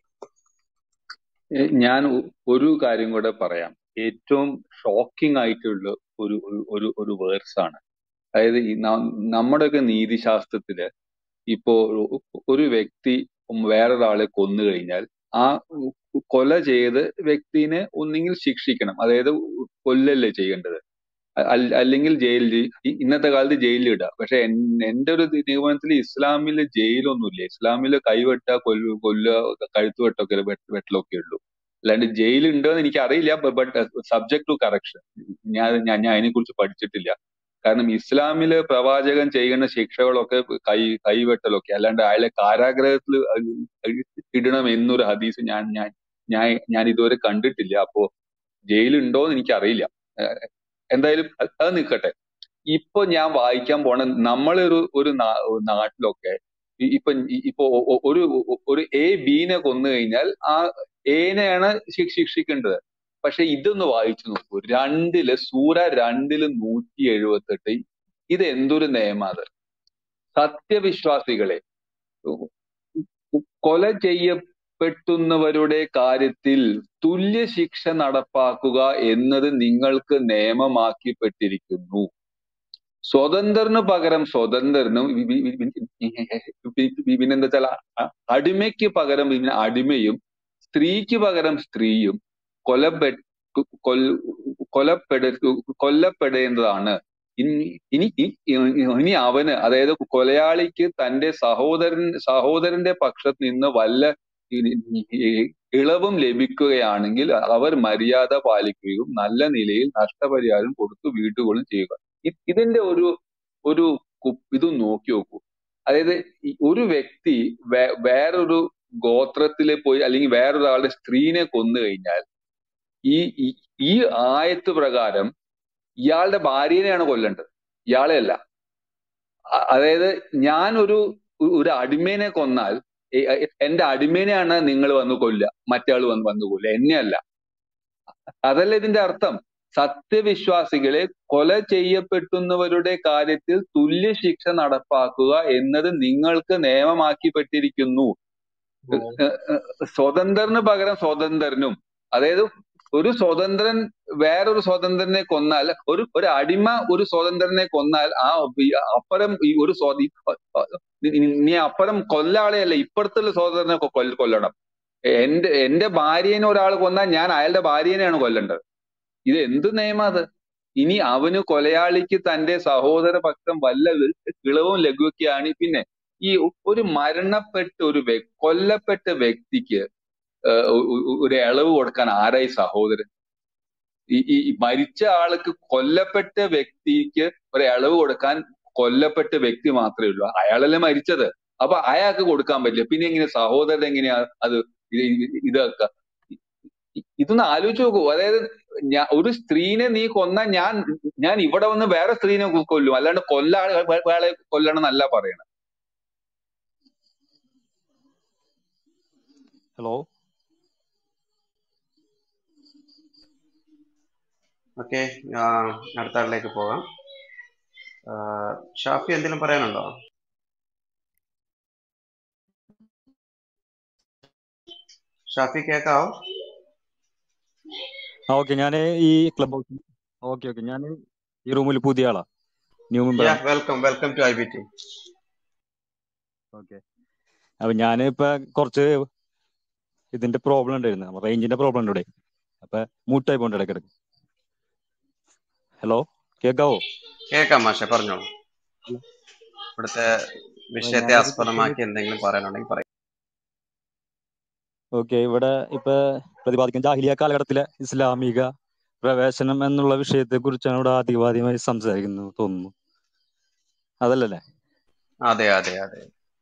ഞാൻ ഒരു കാര്യം കൂടെ പറയാം. ഏറ്റവും ഷോക്കിംഗ് ആയിട്ടുള്ള ഒരു ഒരു ഒരു വേഴ്സ് ആണ്. അതായത് ഈ നമ്മുടെയൊക്കെ നീതിശാസ്ത്രത്തില് ഇപ്പോ ഒരു വ്യക്തി വേറൊരാളെ കൊന്നു കഴിഞ്ഞാൽ ആ കൊല ചെയ്ത് വ്യക്തിനെ ഒന്നെങ്കിൽ ശിക്ഷിക്കണം, അതായത് കൊല്ലല്ലേ ചെയ്യേണ്ടത്, അല്ലെങ്കിൽ ജയിലിൽ, ഇന്നത്തെ കാലത്ത് ജയിലിൽ ഇടുക. പക്ഷെ എന്റെ ഒരു നിഗമനത്തിൽ ഇസ്ലാമിൽ ജയിലൊന്നുമില്ല. ഇസ്ലാമിൽ കൈവെട്ട കൊല്ല കൊല്ലുക കഴുത്ത് വെട്ടൊക്കെ വെട്ടലൊക്കെ ഉള്ളൂ. അല്ലാണ്ട് ജയിലുണ്ടോ എന്ന് എനിക്ക് അറിയില്ല. But subject to correction. ഞാൻ ഞാൻ അതിനെ കുറിച്ച് പഠിച്ചിട്ടില്ല. കാരണം ഇസ്ലാമില് പ്രവാചകൻ ചെയ്യുന്ന ശിക്ഷകളൊക്കെ കൈ കൈവെട്ടലൊക്കെ, അല്ലാണ്ട് അയാളെ കാരാഗ്രഹത്തിൽ ഇടണം എന്നൊരു ഹദീസ് ഞാൻ ഞാൻ ഞാൻ ഞാൻ ഇതുവരെ കണ്ടിട്ടില്ല. അപ്പോ ജയിലുണ്ടോ എന്ന് എനിക്കറിയില്ല. എന്തായാലും അത് നിൽക്കട്ടെ. ഇപ്പൊ ഞാൻ വായിക്കാൻ പോണ നമ്മളൊരു ഒരു നാട്ടിലൊക്കെ ഇപ്പൊ ഇപ്പൊ ഒരു ഒരു എ ബീനെ കൊന്നു കഴിഞ്ഞാൽ ആ ഏനെയാണ് ശിക്ഷിക്കേണ്ടത്. പക്ഷെ ഇതൊന്ന് വായിച്ചു നോക്കൂ. രണ്ടില് സൂറ രണ്ടില് നൂറ്റി എഴുപത്തെട്ട് ഇത് എന്തൊരു നിയമാത്. സത്യവിശ്വാസികളെ കൊല ചെയ്യപ്പെട്ടുന്നവരുടെ കാര്യത്തിൽ തുല്യ ശിക്ഷ നടപ്പാക്കുക എന്നത് നിങ്ങൾക്ക് നിയമമാക്കിപ്പെട്ടിരിക്കുന്നു. സ്വതന്ത്രന് പകരം സ്വതന്ത്രനും പിന്നെന്താ വെച്ചാൽ അടിമയ്ക്ക് പകരം അടിമയും സ്ത്രീക്ക് പകരം സ്ത്രീയും കൊലപ്പെ കൊലപ്പെട കൊല്ലപ്പെടേണ്ടതാണ്. ഇനി ഇനി അവന്, അതായത് കൊലയാളിക്ക് തന്റെ സഹോദരൻ സഹോദരന്റെ പക്ഷത്ത് നിന്ന് വല്ല ഇളവും ലഭിക്കുകയാണെങ്കിൽ അവർ മര്യാദ പാലിക്കുകയും നല്ല നിലയിൽ നഷ്ടപരിഹാരം കൊടുത്തു വീട്ടുകളും ചെയ്യുക. ഇതിന്റെ ഒരു ഒരു ഇത് നോക്കി നോക്കൂ. അതായത് ഒരു വ്യക്തി വേ വേറൊരു ഗോത്രത്തിലെ പോയി അല്ലെങ്കിൽ വേറൊരാളുടെ സ്ത്രീനെ കൊന്നു കഴിഞ്ഞാൽ ഈ ഈ ആയത്ത് പ്രകാരം ഇയാളുടെ ഭാര്യനെയാണ് കൊല്ലേണ്ടത്, ഇയാളെ അല്ല. അതായത് ഞാൻ ഒരു ഒരു അടിമേനെ കൊന്നാൽ എന്റെ അടിമേനെയാണ് നിങ്ങൾ വന്ന് കൊല്ലുക, മറ്റേ ആൾ വന്ന് വന്ന് കൊല്ലുക, എന്നെ അല്ല. അതല്ല ഇതിന്റെ അർത്ഥം. സത്യവിശ്വാസികളെ കൊല ചെയ്യപ്പെട്ടുന്നവരുടെ കാര്യത്തിൽ തുല്യ ശിക്ഷ നടപ്പാക്കുക എന്നത് നിങ്ങൾക്ക് നിയമമാക്കിപ്പെട്ടിരിക്കുന്നു. സ്വതന്ത്രന് പകരം സ്വതന്ത്രനും, അതായത് ഒരു സ്വതന്ത്രൻ വേറൊരു സ്വതന്ത്രനെ കൊന്നാൽ, ഒരു ഒരു അടിമ ഒരു സ്വതന്ത്രനെ കൊന്നാൽ ആ അപ്പുറം ഈ ഒരു സ്വാധീ നീ അപ്പുറം കൊല്ലാളെയല്ല ഇപ്പുറത്തുള്ള സ്വതന്ത്രനെ കൊല്ലണം. എന്റെ എന്റെ ഭാര്യനെ ഒരാൾ കൊന്നാൽ ഞാൻ അയാളുടെ ഭാര്യനെയാണ് കൊല്ലേണ്ടത്. ഇത് എന്ത് നിയമം അത്? ഇനി അവന് കൊലയാളിക്ക് തന്റെ സഹോദര പക്ഷം വല്ല വി- കിളവും ലഘുവൊക്കെയാണ്. പിന്നെ ഈ ഒരു മരണപ്പെട്ട ഒരു വ്യ- കൊല്ലപ്പെട്ട വ്യക്തിക്ക് ഏഹ് ഒ- ഒ- ഒരു ഇളവ് കൊടുക്കാൻ ആരായി സഹോദരൻ? ഈ ഈ ഈ മരിച്ച ആൾക്ക് കൊല്ലപ്പെട്ട വ്യക്തിക്ക് ഒരു ഇളവ് കൊടുക്കാൻ കൊല്ലപ്പെട്ട വ്യക്തി മാത്രമേ ഉള്ളൂ. അയാളല്ലേ മരിച്ചത്. അപ്പൊ അയാൾക്ക് കൊടുക്കാൻ പറ്റില്ല. പിന്നെ എങ്ങനെ സഹോദരൻ എങ്ങനെയാ അത് ഇത് ഇത് ഇതാക്കുക? ഇ- ഇതൊന്ന് ആലോചിച്ച് നോക്കൂ. അതായത് ഞാൻ ഒരു സ്ത്രീനെ നീ കൊന്നാൽ ഞാൻ ഞാൻ ഇവിടെ വന്ന് വേറെ സ്ത്രീനെ കൊ- കൊല്ലും. അല്ലാണ്ട് കൊല്ല ആളെ കൊല്ലണം എന്നല്ല പറയണത്. ഹലോ ഓക്കെ, അടുത്ത ആളിലേക്ക് പോകാം. ആ, ഷാഫി എന്തെങ്കിലും പറയാനുണ്ടോ? ഷാഫി കേൾക്കാവോ? ആ ഓക്കെ ഞാൻ ഈ ക്ലബ് ഹൗസ് ഓക്കെ ഓക്കെ ഞാൻ ഈ റൂമിൽ പുതിയ ആളാ, ന്യൂ മെമ്പർ യാ ആണ്. Welcome welcome to I B T. Okay, അപ്പൊ ഞാൻ ഇപ്പൊ കുറച്ച് ഇതിന്റെ പ്രോബ്ലം ഉണ്ടായിരുന്നു, റേഞ്ചിന്റെ പ്രോബ്ലം ഉണ്ട് ഇവിടെ. അപ്പൊ മൂട്ടായി പോണ്ട് ഇടയ്ക്കിടയ്ക്ക്. ഹലോ കേൾക്കാവോ? കേൾക്കാം മാഷെ, പറഞ്ഞോളൂ. ഇവിടുത്തെ അപ്പൊ വിഷയത്തെ ഞാനൊരു ആസ്പദമാക്കി ക്വസ്റ്റ്യൻ, എന്തെങ്കിലും പറയാനുണ്ടെങ്കിൽ പറയും. ഓക്കെ, ഇവിടെ ഇപ്പൊ പ്രതിപാദിക്കുന്ന ജാഹിലിയ കാലഘട്ടത്തിലെ ഇസ്ലാമിക പ്രവേശനം എന്നുള്ള വിഷയത്തെ കുറിച്ചാണ് ഇവിടെ ആധികാരികമായി സംസാരിക്കുന്നത് തോന്നുന്നു, അതല്ലല്ലേ? അതെ അതെ അതെ.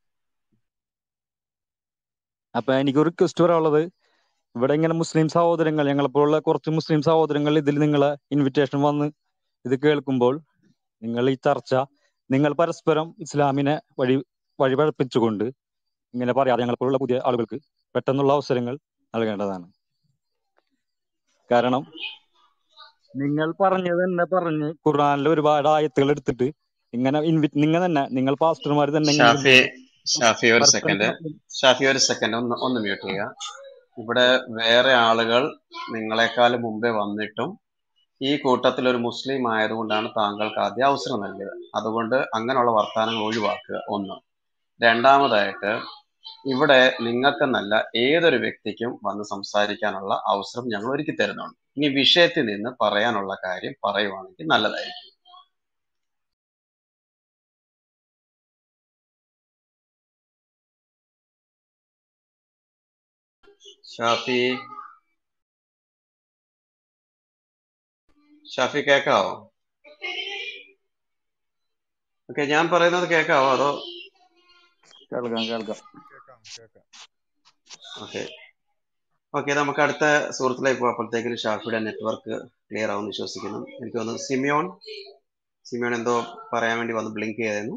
അപ്പൊ എനിക്ക് റിക്വസ്റ്റ് പറയാനുള്ളത്, ഇവിടെ ഇങ്ങനെ മുസ്ലിം സഹോദരങ്ങൾ, ഞങ്ങളെപ്പോലുള്ള കുറച്ച് മുസ്ലിം സഹോദരങ്ങൾ ഇതിൽ നിങ്ങളെ ഇൻവിറ്റേഷൻ വന്ന് ഇത് കേൾക്കുമ്പോൾ നിങ്ങൾ ഈ ചർച്ച നിങ്ങൾ പരസ്പരം ഇസ്ലാമിനെ വഴി വഴിപഴപ്പിച്ചുകൊണ്ട് ഇങ്ങനെ പറയാതെ ഞങ്ങളെപ്പോലുള്ള പുതിയ ആളുകൾക്ക് പെട്ടെന്നുള്ള അവസരങ്ങൾ നൽകേണ്ടതാണ്. കാരണം നിങ്ങൾ പറഞ്ഞത് തന്നെ പറഞ്ഞ് ഖുർആനിലെ ഒരുപാട് ആയത്തുകൾ എടുത്തിട്ട് ഇങ്ങനെ ഇൻവി നിങ്ങൾ തന്നെ നിങ്ങൾ പാസ്റ്റർമാർ തന്നെ ഇങ്ങനെ ഷാഫി ഇരുന്നുകൊണ്ട് ഷാഫി ഒരു പരസ്പരം സെക്കൻഡ് ചർച്ച- ഷാഫി ഒരു സെക്കൻഡ് ഒന്ന് ഒന്ന് മ്യൂട്ട് ചെയ്യുക. ഇവിടെ വേറെ ആളുകൾ നിങ്ങളെക്കാൾ മുമ്പേ വന്നിട്ടും ഈ കൂട്ടത്തിൽ ഒരു മുസ്ലിം ആയതുകൊണ്ടാണ് താങ്കൾക്ക് ആദ്യം അവസരം നൽകിയത്. അതുകൊണ്ട് അങ്ങനെയുള്ള വർത്തമാനങ്ങൾ ഒഴിവാക്കുക. ഒന്ന്. രണ്ടാമതായിട്ട്, ഇവിടെ നിങ്ങൾക്കെന്നല്ല ഏതൊരു വ്യക്തിക്കും വന്ന് സംസാരിക്കാനുള്ള അവസരം ഞങ്ങൾ ഒരുക്കി തരുന്നുണ്ട്. ഇനി വിഷയത്തിൽ നിന്ന് പറയാനുള്ള കാര്യം പറയുവാണെങ്കിൽ നല്ലതായിരിക്കും. ഷാഫി ഷാഫി കേൾക്കാവോ? ഓക്കെ, ഞാൻ പറയുന്നത് കേൾക്കാവോ അതോ? കേൾക്കാം കേൾക്കാം. കേൾക്കാം കേൾക്കാം. ഓക്കെ ഓക്കെ നമുക്ക് അടുത്ത സുഹൃത്തിലേക്ക് പോയപ്പോഴത്തേക്കും ഷാഫിയുടെ നെറ്റ്വർക്ക് ക്ലിയർ ആവുമെന്ന് വിശ്വസിക്കുന്നു. എനിക്ക് തോന്നുന്നു സിമിയോൺ സിമിയോൺ എന്തോ പറയാൻ വേണ്ടി വന്ന് ബ്ലിങ്ക് ചെയ്തായിരുന്നു.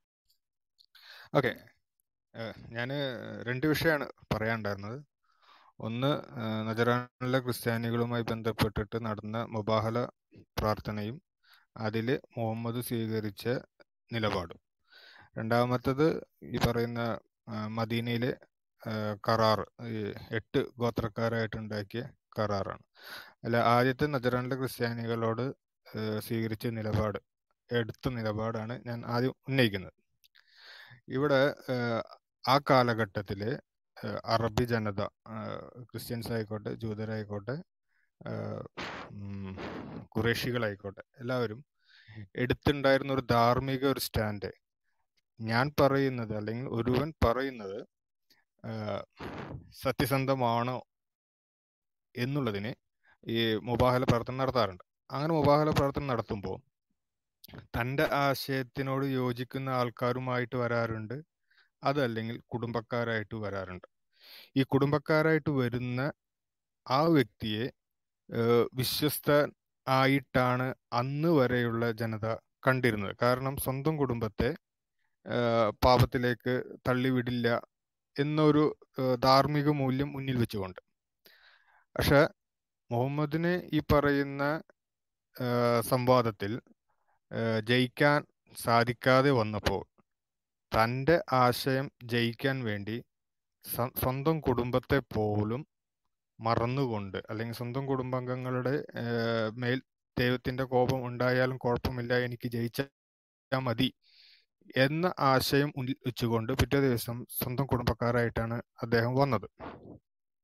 ഓക്കെ, ഞാൻ രണ്ട് വിഷയമാണ് പറയാനുണ്ടായിരുന്നത്. ഒന്ന്, ഏഹ്, നജറാനിലെ ക്രിസ്ത്യാനികളുമായി ബന്ധപ്പെട്ടിട്ട് നടന്ന മുബാഹല പ്രാർത്ഥനയും അതിൽ മുഹമ്മദ് സ്വീകരിച്ച നിലപാടും. രണ്ടാമത്തത് ഈ പറയുന്ന ആ, മദീനയിലെ ആ, കരാർ, ഈ എട്ട് ഗോത്രക്കാരായിട്ടുണ്ടാക്കിയ കരാറാണ്. അല്ല, ആദ്യത്തെ നജറാനിലെ ക്രിസ്ത്യാനികളോട് ആ, സ്വീകരിച്ച നിലപാട്, എടുത്ത നിലപാടാണ് ഞാൻ ആദ്യം ഉന്നയിക്കുന്നത്. ഇവിടെ ആ, ആ കാലഘട്ടത്തിലെ ആ, അറബി ജനത, ആ, ക്രിസ്ത്യൻസ് ആയിക്കോട്ടെ, ജൂതരായിക്കോട്ടെ, ആ, ഉം, ഖുറേഷികളായിക്കോട്ടെ, എല്ലാവരും എടുത്തിട്ടുണ്ടായിരുന്ന ഒരു ധാർമ്മിക ഒരു സ്റ്റാൻഡ്, ഞാൻ പറയുന്നത് അല്ലെങ്കിൽ ഒരുവൻ പറയുന്നത് ആ, സത്യസന്ധമാണോ എന്നുള്ളതിന് ഈ മുബാഹല പ്രവർത്തനം നടത്താറുണ്ട്. അങ്ങനെ മുബാഹല പ്രവർത്തനം നടത്തുമ്പോൾ തൻ്റെ ആശയത്തിനോട് യോജിക്കുന്ന ആൾക്കാരുമായിട്ട് വരാറുണ്ട്, അതല്ലെങ്കിൽ കുടുംബക്കാരായിട്ട് വരാറുണ്ട്. ഈ കുടുംബക്കാരായിട്ട് വരുന്ന ആ വ്യക്തിയെ ഏഹ്, വിശ്വസ്ത ആയിട്ടാണ് അന്ന് വരെയുള്ള ജനത കണ്ടിരുന്നത്. കാരണം സ്വന്തം കുടുംബത്തെ ഏഹ്, പാപത്തിലേക്ക് തള്ളിവിടില്ല എന്നൊരു ഏഹ്, ധാർമ്മിക മൂല്യം മുന്നിൽ വെച്ചുകൊണ്ട്. പക്ഷെ മുഹമ്മദിന് ഈ പറയുന്ന ഏഹ്, സംവാദത്തിൽ ഏഹ്, ജയിക്കാൻ സാധിക്കാതെ വന്നപ്പോൾ തൻ്റെ ആശയം ജയിക്കാൻ വേണ്ടി സ്വ- സ്വന്തം കുടുംബത്തെ പോലും മറന്നുകൊണ്ട്, അല്ലെങ്കിൽ സ്വന്തം കുടുംബാംഗങ്ങളുടെ ഏഹ്, മേൽ ദൈവത്തിന്റെ കോപം ഉണ്ടായാലും കുഴപ്പമില്ല, എനിക്ക് ജയിച്ചാൽ മതി എന്ന ആശയം മുന്നിൽ വെച്ചുകൊണ്ട് പിറ്റേ ദിവസം സ്വന്തം കുടുംബക്കാരായിട്ടാണ് അദ്ദേഹം വന്നത്.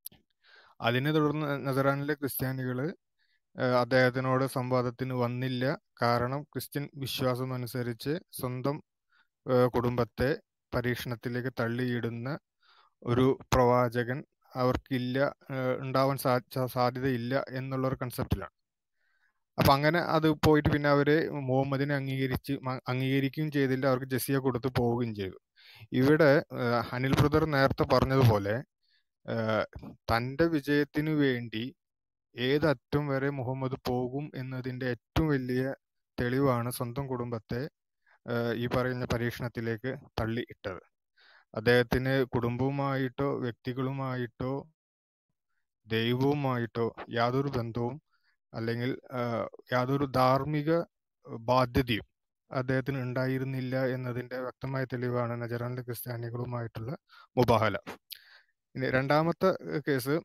അതിനെ തുടർന്ന് നസറാനിലെ ക്രിസ്ത്യാനികൾ അദ്ദേഹത്തിനോട് സംവാദത്തിന് വന്നില്ല. കാരണം ക്രിസ്ത്യൻ വിശ്വാസം അനുസരിച്ച് സ്വന്തം ഏഹ് കുടുംബത്തെ പരീക്ഷണത്തിലേക്ക് തള്ളിയിടുന്ന ഒരു പ്രവാചകൻ അവർക്കില്ല, ഏഹ് ഉണ്ടാവാൻ സാ ച- സാധ്യതയില്ല എന്നുള്ള ഒരു കൺസെപ്റ്റിലാണ്. അപ്പൊ അങ്ങനെ അത് പോയിട്ട് പിന്നെ അവര് മുഹമ്മദിനെ അംഗീകരിച്ച് മ- അംഗീകരിക്കുകയും ചെയ്തില്ല, അവർക്ക് ജസിയ കൊടുത്ത് പോവുകയും ചെയ്തു. ഇവിടെ ഏഹ് അനിൽ ബ്രദർ നേരത്തെ പറഞ്ഞതുപോലെ ഏഹ് തന്റെ വിജയത്തിനു വേണ്ടി ഏതറ്റം വരെ മുഹമ്മദ് പോകും എന്നതിന്റെ ഏറ്റവും വലിയ തെളിവാണ് സ്വന്തം കുടുംബത്തെ ഏഹ് ഈ പറയുന്ന പരീക്ഷണത്തിലേക്ക് തള്ളി ഇട്ടത്. അദ്ദേഹത്തിന് കുടുംബവുമായിട്ടോ വ്യക്തികളുമായിട്ടോ ദൈവവുമായിട്ടോ യാതൊരു ബന്ധവും അല്ലെങ്കിൽ ആഹ് യാതൊരു ധാർമ്മിക ബാധ്യതയും അദ്ദേഹത്തിന് ഉണ്ടായിരുന്നില്ല എന്നതിന്റെ വ്യക്തമായ തെളിവാണ് നജറാനിലെ ക്രിസ്ത്യാനികളുമായിട്ടുള്ള മുബാഹല. ഇനി രണ്ടാമത്തെ ഏഹ് കേസ്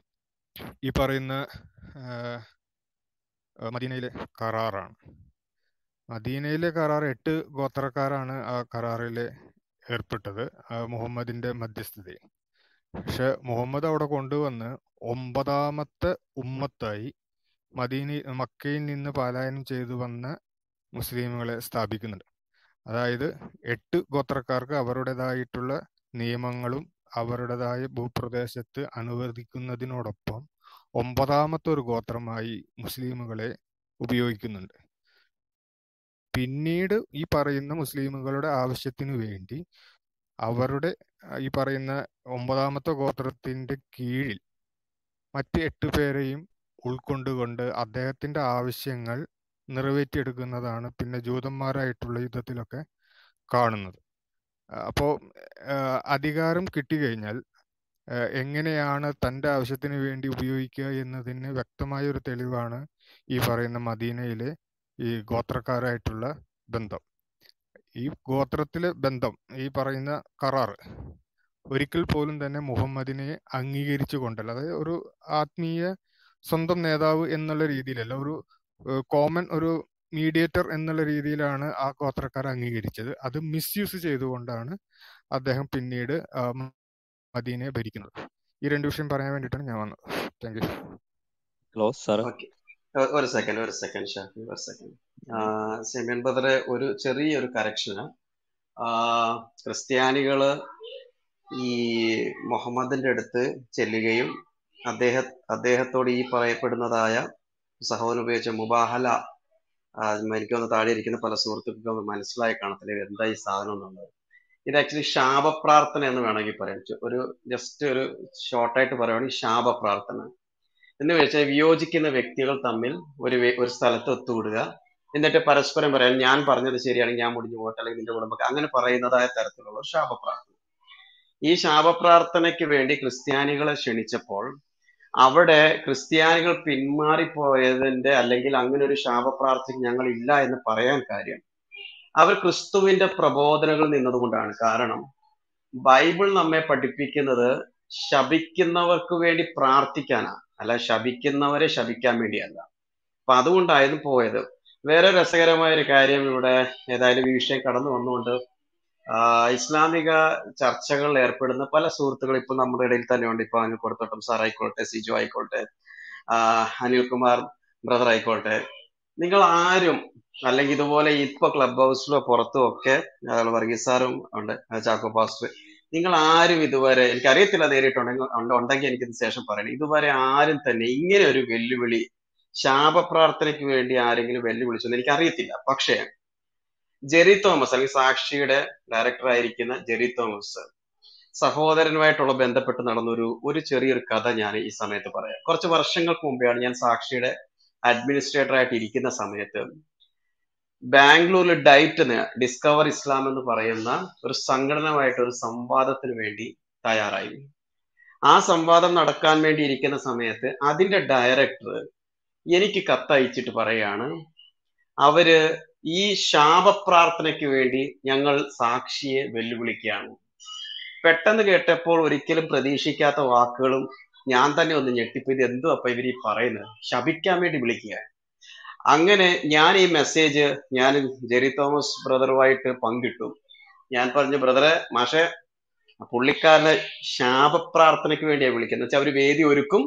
ഈ പറയുന്ന ആഹ് ആഹ് മദീനയിലെ കരാറാണ്. മദീനയിലെ കരാർ എട്ട് ഗോത്രക്കാരാണ് ആ കരാറിൽ ഏർപ്പെട്ടത് ആ മുഹമ്മദിന്റെ മധ്യസ്ഥതയിൽ. പക്ഷെ മുഹമ്മദ് അവിടെ കൊണ്ടുവന്ന് ഒമ്പതാമത്തെ ഉമ്മത്തായി മദീന മക്കയിൽ നിന്ന് പലായനം ചെയ്തു വന്ന മുസ്ലിമുകളെ സ്ഥാപിക്കുന്നുണ്ട്. അതായത് എട്ട് ഗോത്രക്കാർക്ക് അവരുടേതായിട്ടുള്ള നിയമങ്ങളും അവരുടേതായ ഭൂപ്രദേശത്ത് അനുവദിക്കുന്നതിനോടൊപ്പം ഒമ്പതാമത്തെ ഒരു ഗോത്രമായി മുസ്ലിമുകളെ ഉപയോഗിക്കുന്നുണ്ട്. പിന്നീട് ഈ പറയുന്ന മുസ്ലിമുകളുടെ ആവശ്യത്തിനു വേണ്ടി അവരുടെ ആ, ഈ പറയുന്ന ഒമ്പതാമത്തെ ഗോത്രത്തിന്റെ കീഴിൽ മറ്റ് എട്ട് പേരെയും ഉൾക്കൊണ്ടുകൊണ്ട് അദ്ദേഹത്തിന്റെ ആവശ്യങ്ങൾ നിറവേറ്റിയെടുക്കുന്നതാണ് പിന്നെ ജൂതന്മാരായിട്ടുള്ള യുദ്ധത്തിലൊക്കെ കാണുന്നത്. അപ്പോ അധികാരം കിട്ടിക്കഴിഞ്ഞാൽ ആ, എങ്ങനെയാണ് തന്റെ ആവശ്യത്തിന് വേണ്ടി ഉപയോഗിക്കുക എന്നതിന് വ്യക്തമായ ഒരു തെളിവാണ് ഈ പറയുന്ന മദീനയിലെ ഈ ഗോത്രക്കാരായിട്ടുള്ള ബന്ധം. ഈ ഗോത്രത്തിലെ ബന്ധം, ഈ പറയുന്ന കരാർ ഒരിക്കൽ പോലും തന്നെ മുഹമ്മദിനെ അംഗീകരിച്ചു കൊണ്ടല്ല, അതായത് ഒരു ആത്മീയ സ്വന്തം നേതാവ് എന്നുള്ള രീതിയിലല്ല, ഒരു കോമൺ ഒരു മീഡിയേറ്റർ എന്നുള്ള രീതിയിലാണ് ആ ഗോത്രക്കാരെ അംഗീകരിച്ചത്. അത് മിസ്യൂസ് ചെയ്തുകൊണ്ടാണ് അദ്ദേഹം പിന്നീട് ആ, മദീനയെ ഭരിക്കുന്നത്. ഈ രണ്ട് വിഷയം പറയാൻ വേണ്ടിയിട്ടാണ് ഞാൻ വന്നത്. Thank you. Hello sir. Okay, ഒരു സെക്കൻഡ് ഒരു സെക്കൻഡ് ഷാഫി, ഒരു സെക്കൻഡ്. സെമിയൻ ബ്രദറെ, ഒരു ചെറിയൊരു കറക്ഷന്. ക്രിസ്ത്യാനികള് ഈ മുഹമ്മദിന്റെ അടുത്ത് ചെല്ലുകയും അദ്ദേഹ അദ്ദേഹത്തോട് ഈ പറയപ്പെടുന്നതായ സഹോദരൻ ഉപയോഗിച്ച മുബാഹല, ആ, എനിക്കൊന്ന് താഴെ ഇരിക്കുന്ന പല സുഹൃത്തുക്കൾക്കും മനസ്സിലായി കാണത്തില്ല ഇത് എന്താ ഈ സാധനം എന്നുള്ളത്. ഇത് ആക്ച്വലി ശാപപ്രാർത്ഥന എന്ന് വേണമെങ്കിൽ പറയാം. ചു- ഒരു ജസ്റ്റ് ഒരു ഷോർട്ടായിട്ട് പറയുകയാണെങ്കിൽ ശാപപ്രാർത്ഥന എന്ന് വെച്ചാൽ വിയോജിക്കുന്ന വ്യക്തികൾ തമ്മിൽ ഒരു വേ- ഒരു സ്ഥലത്ത് ഒത്തുകൂടുക, എന്നിട്ട് പരസ്പരം പറയാൻ ഞാൻ പറഞ്ഞത് ശരിയാണെങ്കിൽ ഞാൻ മുടിഞ്ഞു പോകട്ടെ, അല്ലെങ്കിൽ നിന്റെ കുടുംബം, അങ്ങനെ പറയുന്നതായ തരത്തിലുള്ള ഒരു ശാപപ്രാർത്ഥന. ഈ ശാപപ്രാർത്ഥനയ്ക്ക് വേണ്ടി ക്രിസ്ത്യാനികളെ ക്ഷണിച്ചപ്പോൾ അവിടെ ക്രിസ്ത്യാനികൾ പിന്മാറിപ്പോയതിന്റെ അല്ലെങ്കിൽ അങ്ങനെ ഒരു ശാപപ്രാർത്ഥന ഞങ്ങൾ ഇല്ല എന്ന് പറയാൻ കാര്യം അവർ ക്രിസ്തുവിന്റെ പ്രബോധനങ്ങൾ നിന്നതുകൊണ്ടാണ്. കാരണം ബൈബിൾ നമ്മെ പഠിപ്പിക്കുന്നത് ശപിക്കുന്നവർക്ക് വേണ്ടി പ്രാർത്ഥിക്കാനാണ്, അല്ല ശപിക്കുന്നവരെ ശപിക്കാൻ വേണ്ടിയല്ല. അപ്പൊ അതുകൊണ്ടായിരുന്നു പോയത്. വേറെ രസകരമായ ഒരു കാര്യം, ഇവിടെ ഏതായാലും ഈ വിഷയം കടന്നു വന്നുകൊണ്ട് ആഹ് ഇസ്ലാമിക ചർച്ചകളിൽ ഏർപ്പെടുന്ന പല സുഹൃത്തുക്കൾ ഇപ്പൊ നമ്മുടെ ഇടയിൽ തന്നെ ഉണ്ട്. ഇപ്പൊ അനിൽ കൊടുത്തോട്ടം സാർ ആയിക്കോട്ടെ, സിജു ആയിക്കോട്ടെ, ആഹ് അനിൽകുമാർ ബ്രദർ ആയിക്കോട്ടെ, നിങ്ങൾ ആരും അല്ലെങ്കിൽ ഇതുപോലെ ഇപ്പൊ ക്ലബ് ഹൗസിലോ പുറത്തും ഒക്കെ അതുപോലെ വർഗീസ് സാറും ഉണ്ട്, ആ ചാക്കോ പാസ്റ്റർ, നിങ്ങൾ ആരും ഇതുവരെ, എനിക്കറിയത്തില്ല നേരിട്ടുണ്ടെങ്കിൽ ഉണ്ട്- ഉണ്ടെങ്കിൽ എനിക്കിത് ശേഷം പറയണം, ഇതുവരെ ആരും തന്നെ ഇങ്ങനെ ഒരു വെല്ലുവിളി ശാപപ്രാർത്ഥനയ്ക്ക് വേണ്ടി ആരെങ്കിലും വെല്ലുവിളിച്ചെന്ന് എനിക്കറിയത്തില്ല. പക്ഷേ ജെറി തോമസ് അല്ലെങ്കിൽ സാക്ഷിയുടെ ഡയറക്ടർ ആയിരിക്കുന്ന ജെറി തോമസ് സഹോദരനുമായിട്ടുള്ള ബന്ധപ്പെട്ട് നടന്നൊരു ഒരു ചെറിയൊരു കഥ ഞാൻ ഈ സമയത്ത് പറയാം. കുറച്ച് വർഷങ്ങൾക്ക് മുമ്പെയാണ് ഞാൻ സാക്ഷിയുടെ അഡ്മിനിസ്ട്രേറ്റർ ആയിട്ട് ഇരിക്കുന്ന സമയത്ത് ബാംഗ്ലൂരിൽ ഡൈറ്റിന് ഡിസ്കവർ ഇസ്ലാം എന്ന് പറയുന്ന ഒരു സംഘടനമായിട്ട് ഒരു സംവാദത്തിന് വേണ്ടി തയ്യാറായി. ആ സംവാദം നടക്കാൻ വേണ്ടി ഇരിക്കുന്ന സമയത്ത് അതിന്റെ ഡയറക്ടർ എനിക്ക് കത്തയച്ചിട്ട് പറയാണ്, അവര് ഈ ശാപപ്രാർത്ഥനയ്ക്ക് വേണ്ടി ഞങ്ങൾ സാക്ഷിയെ വെല്ലുവിളിക്കുകയാണ്. പെട്ടെന്ന് കേട്ടപ്പോൾ ഒരിക്കലും പ്രതീക്ഷിക്കാത്ത വാക്കുകളും ഞാൻ തന്നെ ഒന്ന് ഞെട്ടിപ്പോയി, ഇത് എന്തോ അപ്പൊ ഇവർ ഈ പറയുന്നത്, ശപിക്കാൻ വേണ്ടി വിളിക്കുക. അങ്ങനെ ഞാൻ ഈ മെസ്സേജ് ഞാൻ ജെറി തോമസ് ബ്രദറുമായിട്ട് പങ്കിട്ടു. ഞാൻ പറഞ്ഞു, ബ്രദറെ, മാഷെ പുള്ളിക്കാരനെ ശാപപ്രാർത്ഥനയ്ക്ക് വേണ്ടിയാണ് വിളിക്കുന്നത് വെച്ചാൽ അവര് വേദി ഒരുക്കും,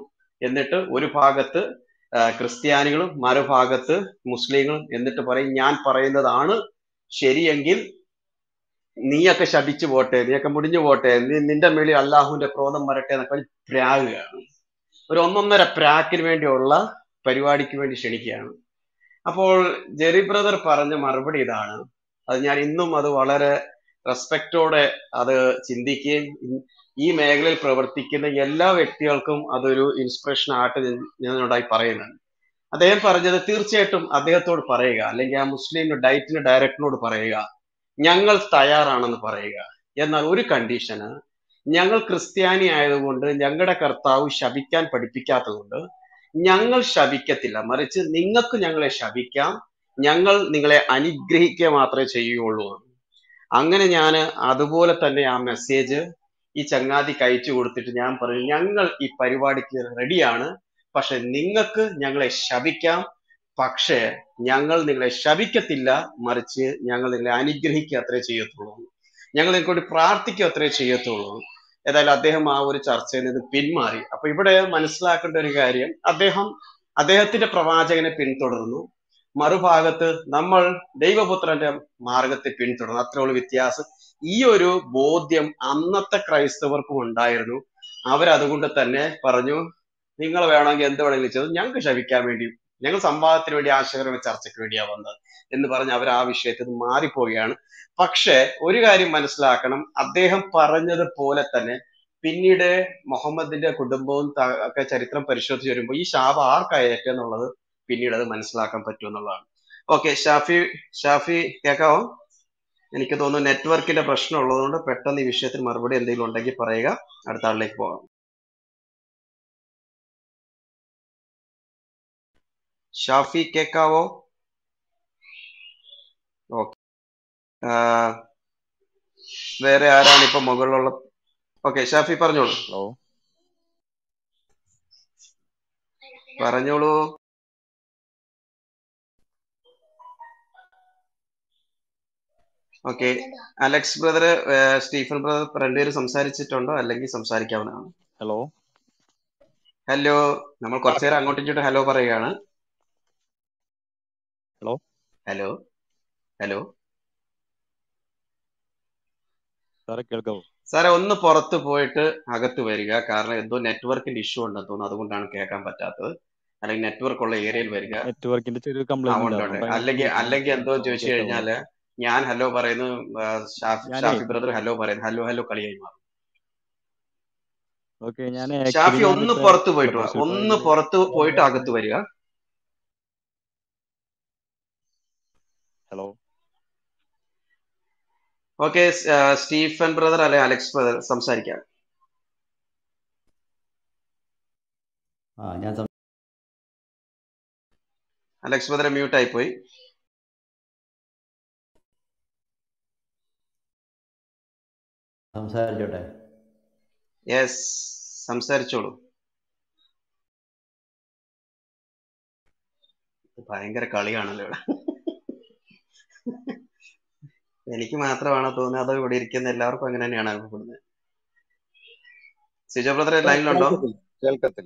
എന്നിട്ട് ഒരു ഭാഗത്ത് ആ, ക്രിസ്ത്യാനികളും മറുഭാഗത്ത് മുസ്ലിങ്ങളും, എന്നിട്ട് പറയും ഞാൻ പറയുന്നതാണ് ശരിയെങ്കിൽ നീയൊക്കെ ശപിച്ചു പോട്ടെ, നീയൊക്കെ മുടിഞ്ഞു പോട്ടെ, നീ നിന്റെ മേളിൽ അള്ളാഹുവിന്റെ ക്രോധം വരട്ടെ എന്നൊക്കെ പറഞ്ഞ് പ്രാകുകയാണ്. ഒരു ഒന്നൊന്നര പ്രാക്കിന് വേണ്ടിയുള്ള പരിപാടിക്ക് വേണ്ടി ക്ഷണിക്കുകയാണ്. അപ്പോൾ ജെറി ബ്രദർ പറഞ്ഞ മറുപടി ഇതാണ്. അത് ഞാൻ ഇന്നും അത് വളരെ റെസ്പെക്റ്റോടെ അത് ചിന്തിക്കുകയും ഇൻ- ഈ മേഖലയിൽ പ്രവർത്തിക്കുന്ന എല്ലാ വ്യക്തികൾക്കും അതൊരു ഇൻസ്പിറേഷൻ ആയിട്ട് ഞാൻ- ഞാനുണ്ടായി പറയുന്നുണ്ട്. അദ്ദേഹം പറഞ്ഞത് തീർച്ചയായിട്ടും അദ്ദേഹത്തോട് പറയുക, അല്ലെങ്കിൽ ആ മുസ്ലിം ഡയറ്റിന് ഡയറക്ടറിനോട് പറയുക, ഞങ്ങൾ തയ്യാറാണെന്ന് പറയുക. എന്നാൽ ഒരു കണ്ടീഷന്, ഞങ്ങൾ ക്രിസ്ത്യാനി ആയതുകൊണ്ട് ഞങ്ങളുടെ കർത്താവ് ശപിക്കാൻ പഠിപ്പിക്കാത്തതുകൊണ്ട് ഞങ്ങൾ ശപിക്കത്തില്ല, മറിച്ച് നിങ്ങൾക്ക് ഞങ്ങളെ ശപിക്കാം, ഞങ്ങൾ നിങ്ങളെ അനുഗ്രഹിക്കുക മാത്രമേ ചെയ്യുകയുള്ളൂ. അങ്ങനെ ഞാൻ അതുപോലെ തന്നെ ആ മെസ്സേജ് ഈ ചങ്ങാതിക്ക് അയച്ചു കൊടുത്തിട്ട് ഞാൻ പറഞ്ഞു, ഞങ്ങൾ ഈ പരിപാടിക്ക് റെഡിയാണ്, പക്ഷെ നിങ്ങൾക്ക് ഞങ്ങളെ ശപിക്കാം, പക്ഷേ ഞങ്ങൾ നിങ്ങളെ ശപിക്കത്തില്ല, മറിച്ച് ഞങ്ങൾ നിങ്ങളെ അനുഗ്രഹിക്കുക അത്രേ ചെയ്യത്തുള്ളൂ, ഞങ്ങൾ നിങ്ങൾക്ക് വേണ്ടി പ്രാർത്ഥിക്കുക അത്രേ ചെയ്യത്തുള്ളൂ. ഏതായാലും അദ്ദേഹം ആ ഒരു ചർച്ചയിൽ നിന്ന് പിന്മാറി. അപ്പൊ ഇവിടെ മനസ്സിലാക്കേണ്ട ഒരു കാര്യം, അദ്ദേഹം അദ്ദേഹത്തിന്റെ പ്രവാചകനെ പിന്തുടർന്നു, മറുഭാഗത്ത് നമ്മൾ ദൈവപുത്രന്റെ മാർഗത്തെ പിന്തുടർന്നു. അത്രയുള്ള വ്യത്യാസം. ഈ ഒരു ബോധ്യം അന്നത്തെ ക്രൈസ്തവർക്കും ഉണ്ടായിരുന്നു. അവരതുകൊണ്ട് തന്നെ പറഞ്ഞു, നിങ്ങൾ വേണമെങ്കിൽ എന്ത് വേണമെങ്കിലും ചെയ്തു, ഞങ്ങൾക്ക് ശപിക്കാൻ വേണ്ടി, ഞങ്ങൾ സംവാദത്തിന് വേണ്ടി, ആശയപരമായ ചർച്ചയ്ക്ക് വേണ്ടിയാ വന്നത് എന്ന് പറഞ്ഞ് അവർ ആ വിഷയത്തിൽ നിന്ന് മാറിപ്പോവുകയാണ്. പക്ഷെ ഒരു കാര്യം മനസ്സിലാക്കണം, അദ്ദേഹം പറഞ്ഞതുപോലെ തന്നെ പിന്നീട് മുഹമ്മദിന്റെ കുടുംബവും ത- ഒക്കെ ചരിത്രം പരിശോധിച്ച് വരുമ്പോൾ ഈ ശാപം ആർക്കയറ്റെന്നുള്ളത് പിന്നീട് അത് മനസ്സിലാക്കാൻ പറ്റും എന്നുള്ളതാണ്. ഓക്കെ, ഷാഫി ഷാഫി കേൾക്കാവോ? എനിക്ക് തോന്നുന്നു നെറ്റ്വർക്കിന്റെ പ്രശ്നം ഉള്ളതുകൊണ്ട് പെട്ടെന്ന് ഈ വിഷയത്തിൽ മറുപടി എന്തെങ്കിലും ഉണ്ടെങ്കിൽ പറയുക, അടുത്ത ആളിലേക്ക് പോകാം. ഷാഫി കേൾക്കാവോ? ഓക്കെ, വേറെ ആരാണ് ഇപ്പൊ മുകളിലുള്ള? ഓക്കെ, ഷാഫി പറഞ്ഞോളൂ. ഹലോ പറഞ്ഞോളൂ. Okay, Alex brother, Stephen brother രണ്ടുപേരും സംസാരിച്ചിട്ടുണ്ടോ? അല്ലെങ്കിൽ സംസാരിക്കാവുന്നതാണ്. ഹലോ ഹലോ, നമ്മൾ കുറച്ചു നേരം അങ്ങോട്ടും ഇങ്ങോട്ടും ഹലോ പറയുകയാണ്. ഹലോ ഹലോ ഹലോ സാറേ കേൾക്കാവോ? സാറേ, ഒന്ന് പുറത്ത് പോയിട്ട് അകത്ത് വരിക, കാരണം എന്തോ നെറ്റ്വർക്കിന്റെ ഇഷ്യൂ ഉണ്ടെന്ന് തോന്നുന്നു, അതുകൊണ്ടാണ് കേൾക്കാൻ പറ്റാത്തത്. അല്ലെങ്കിൽ നെറ്റ്വർക്ക് ഉള്ള ഏരിയയിൽ വരിക. നെറ്റ്വർക്കിന്റെ ചെറിയൊരു ആ കംപ്ലൈന്റ് ഉണ്ട് ഉണ്ട്. ഉണ്ടായിരുന്നു, അപ്പൊ അല്ലെങ്കിൽ അങ്ങനെ അല്ലെങ്കിൽ എന്തോ ഇരിക്കുന്നു. ചോദിച്ചു കേൾക്കാവോ? കഴിഞ്ഞാല് ഞാൻ ഹലോ പറയുന്നു, ആ, ഷാഫി ഞാനേ ഷാഫി ബ്രദർ ഹലോ പറയുന്നു, ഹലോ ഹലോ കളിയായി മാറും. ഓക്കെ, ഞാൻ ആക്ച്വലി ഷാഫി ഒന്ന് ഞാനിപ്പോ പുറത്ത് പോയിട്ട് ക്ലബ് വാ, ഹൗസിൽ ഇപ്പൊ ഒന്ന് ഇതില് പുറത്ത് പോയിട്ട് അകത്ത് വരിക. ഹലോ ഓക്കെ, സ്റ്റീഫൻ ബ്രദർ അല്ലെ അലക്സ് ബ്രദർ സംസാരിക്കാം. ആ ഞാൻ സം- അലക്സ് ബ്രദർ മ്യൂട്ട് ആയി പോയി. സംസാരിച്ചോട്ടെ. യെസ്, സംസാരിച്ചോളൂ. ഇത് ഭയങ്കര കളിയാണല്ലോ ഇവിടെ. എനിക്ക് മാത്രമാണോ തോന്നുന്നത്, അതോ ഇവിടെ ഇരിക്കുന്ന എല്ലാവർക്കും അങ്ങനെ തന്നെയാണ് അനുഭവപ്പെടുന്നത്? സിജോ ബ്രദർ സാറേ ലൈനിലുണ്ടോ? കേൾക്കത്തില്ല കേൾക്കത്തില്ല.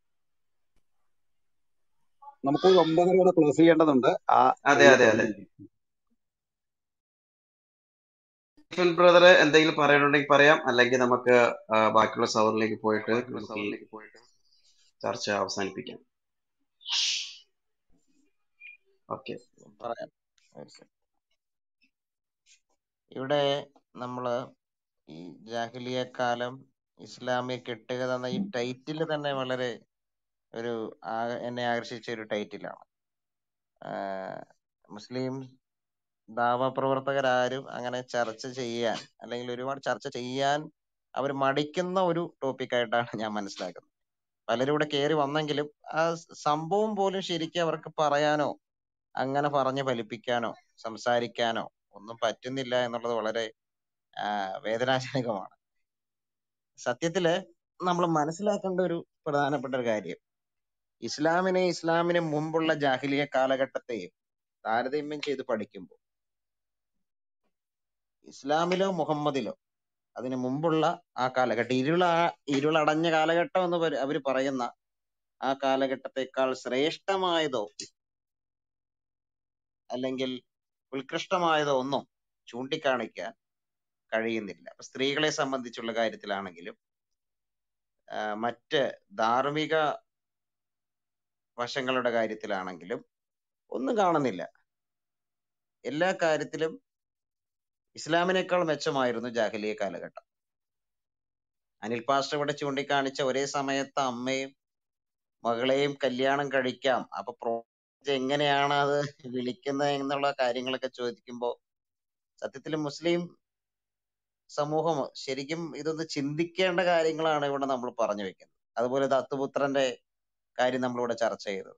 നമുക്ക് ഒമ്പതരയോടെ ക്ലോസ് ചെയ്യേണ്ടതുണ്ട്. ആ അതെ ഇതിൽ അതെ അതെ. തുടങ്ങിയിരിക്കും. സ്റ്റീഫൻ ബ്രദർ എന്തെങ്കിലും പറയാനുണ്ടെങ്കിൽ പറയാം, അല്ലെങ്കിൽ നമുക്ക് ആ, ബാക്കിയുള്ള സവറിലേക്ക് പോയിട്ട് നമുക്ക് ഈ ചർച്ച അവസാനിപ്പിക്കാം. ഓക്കെ, പറയാം. ഒരു second. ഇവിടെ നമ്മള് ഈ ജാഹിലിയ കാലം ഇസ്ലാമിക കെട്ടുകഥ എന്ന ഈ ടൈറ്റിൽ തന്നെ വളരെ ഒരു ആ- എന്നെ ആകർഷിച്ച ഒരു ടൈറ്റിലാണ്. മുസ്ലിം ദാവ പ്രവർത്തകരാരും അങ്ങനെ ചർച്ച ചെയ്യാൻ, അല്ലെങ്കിൽ ഒരുപാട് ചർച്ച ചെയ്യാൻ അവർ മടിക്കുന്ന ഒരു ടോപ്പിക്കായിട്ടാണ് ഞാൻ മനസ്സിലാക്കുന്നത്. പലരും ഇവിടെ കയറി വന്നെങ്കിലും ആ സംഭവം പോലും ശരിക്കും അവർക്ക് പറയാനോ അങ്ങനെ പറഞ്ഞ് ഫലിപ്പിക്കാനോ സംസാരിക്കാനോ ഒന്നും പറ്റുന്നില്ല എന്നുള്ളത് വളരെ ആ, വേദനാജനകമാണ്. സത്യത്തില് നമ്മൾ മനസ്സിലാക്കേണ്ട ഒരു പ്രധാനപ്പെട്ട ഒരു കാര്യം, ഇസ്ലാമിനെ ഇസ്ലാമിന് മുമ്പുള്ള ജാഹിലിയ കാലഘട്ടത്തെയും താരതമ്യം ചെയ്ത് പഠിക്കുമ്പോൾ ഇസ്ലാമിലോ മുഹമ്മദിലോ അതിന് മുമ്പുള്ള ആ കാലഘട്ടം, ഇരുള ഇരുളടഞ്ഞ കാലഘട്ടം എന്ന് അവർ പറയുന്ന ആ കാലഘട്ടത്തെക്കാൾ ശ്രേഷ്ഠമായതോ അല്ലെങ്കിൽ ഉത്കൃഷ്ടമായതോ ഒന്നും ചൂണ്ടിക്കാണിക്കാൻ കഴിയുന്നില്ല. അപ്പൊ സ്ത്രീകളെ സംബന്ധിച്ചുള്ള കാര്യത്തിലാണെങ്കിലും ആ, മറ്റ് ധാർമ്മിക വശങ്ങളുടെ കാര്യത്തിലാണെങ്കിലും ഒന്നും കാണുന്നില്ല. എല്ലാ കാര്യത്തിലും ഇസ്ലാമിനേക്കാൾ മെച്ചമായിരുന്നു ജാഹിലിയ കാലഘട്ടം. അനിൽ പാസ്റ്റർ ഇവിടെ ചൂണ്ടിക്കാണിച്ച ഒരേ സമയത്ത് അമ്മയും മകളെയും കല്യാണം കഴിക്കാം, അപ്പൊ പ്രവാചകൻ എങ്ങനെയാണ് അത് വിളിക്കുന്നത് എന്നുള്ള കാര്യങ്ങളൊക്കെ ചോദിക്കുമ്പോൾ സത്യത്തിൽ മുസ്ലിം സമൂഹം ശരിക്കും ഇതൊന്ന് ചിന്തിക്കേണ്ട കാര്യങ്ങളാണ് ഇവിടെ നമ്മൾ പറഞ്ഞു വെക്കുന്നത്. അതുപോലെ ദത്തുപുത്രന്റെ കാര്യം നമ്മളിവിടെ ചർച്ച ചെയ്തത്.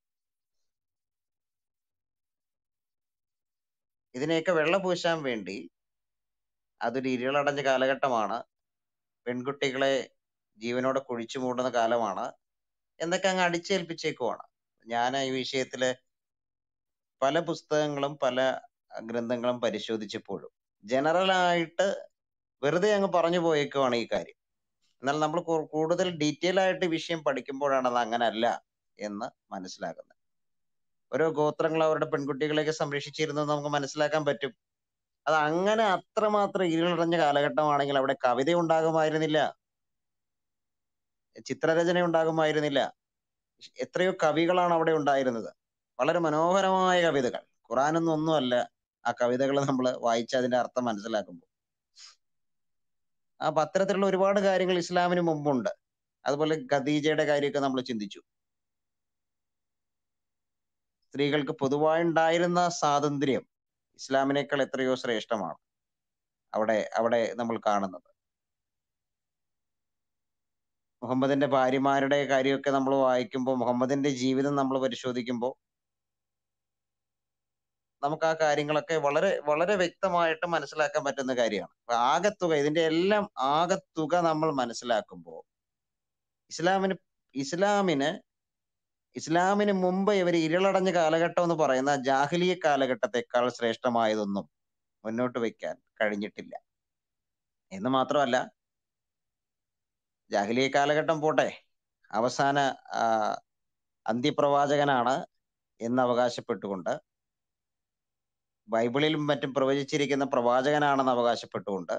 ഇതിനെയൊക്കെ വെള്ള പൂശാൻ വേണ്ടി അതൊരു ഇരുളടഞ്ഞ കാലഘട്ടമാണ്, പെൺകുട്ടികളെ ജീവനോടെ കുഴിച്ചു മൂടുന്ന കാലമാണ് എന്നൊക്കെ അങ്ങ് അടിച്ചേൽപ്പിച്ചേക്കുവാണ്. ഞാൻ ഈ വിഷയത്തില് പല പുസ്തകങ്ങളും പല ഗ്രന്ഥങ്ങളും പരിശോധിച്ചപ്പോഴും ജനറലായിട്ട് വെറുതെ അങ്ങ് പറഞ്ഞു പോയേക്കുവാണ് ഈ കാര്യം. എന്നാൽ നമ്മൾ കൂ- കൂടുതൽ ഡീറ്റെയിൽ ആയിട്ട് ഈ വിഷയം പഠിക്കുമ്പോഴാണ് അത് അങ്ങനല്ല എന്ന് മനസ്സിലാക്കുന്നത്. ഓരോ ഗോത്രങ്ങൾ അവരുടെ പെൺകുട്ടികളെയൊക്കെ സംരക്ഷിച്ചിരുന്നു എന്ന് നമുക്ക് മനസ്സിലാക്കാൻ പറ്റും. അത് അങ്ങനെ അത്രമാത്രം ഇരുളടഞ്ഞ കാലഘട്ടമാണെങ്കിൽ അവിടെ കവിത ഉണ്ടാകുമായിരുന്നില്ല, ചിത്രരചന ഉണ്ടാകുമായിരുന്നില്ല. എത്രയോ കവികളാണ് അവിടെ ഉണ്ടായിരുന്നത്, വളരെ മനോഹരമായ കവിതകൾ. ഖുറാനൊന്നും ഒന്നുമല്ല ആ കവിതകൾ നമ്മൾ വായിച്ച് അതിന്റെ അർത്ഥം മനസ്സിലാക്കുമ്പോൾ. ആ പത്രത്തിലുള്ള ഒരുപാട് കാര്യങ്ങൾ ഇസ്ലാമിന് മുമ്പുണ്ട്. അതുപോലെ ഖദീജയുടെ കാര്യമൊക്കെ നമ്മൾ ചിന്തിച്ചു. സ്ത്രീകൾക്ക് പൊതുവായി ഉണ്ടായിരുന്ന സ്വാതന്ത്ര്യം ഇസ്ലാമിനേക്കാൾ എത്രയോ ശ്രേഷ്ഠമാണ് അവിടെ അവിടെ നമ്മൾ കാണുന്നത്. മുഹമ്മദിന്റെ ഭാര്യമാരുടെ കാര്യമൊക്കെ നമ്മൾ വായിക്കുമ്പോൾ, മുഹമ്മദിന്റെ ജീവിതം നമ്മൾ പരിശോധിക്കുമ്പോൾ നമുക്ക് ആ കാര്യങ്ങളൊക്കെ വളരെ വളരെ വ്യക്തമായിട്ട് മനസ്സിലാക്കാൻ പറ്റുന്ന കാര്യമാണ്. അപ്പൊ ആകത്തുക, ഇതിന്റെ എല്ലാം ആകത്തുക നമ്മൾ മനസ്സിലാക്കുമ്പോൾ ഇസ്ലാമിന് ഇസ്ലാമിന് ഇസ്ലാമിന് മുമ്പ് ഇവർ ഇരുളടഞ്ഞ കാലഘട്ടം എന്ന് പറയുന്ന ജാഹിലിയ കാലഘട്ടത്തെക്കാൾ ശ്രേഷ്ഠമായതൊന്നും മുന്നോട്ട് വയ്ക്കാൻ കഴിഞ്ഞിട്ടില്ല എന്ന് മാത്രമല്ല, ജാഹിലിയ കാലഘട്ടം പോട്ടെ, അവസാന ആ, അന്ത്യപ്രവാചകനാണ് എന്ന് അവകാശപ്പെട്ടുകൊണ്ട്, ബൈബിളിലും മറ്റും പ്രവചിച്ചിരിക്കുന്ന പ്രവാചകനാണെന്ന് അവകാശപ്പെട്ടുകൊണ്ട്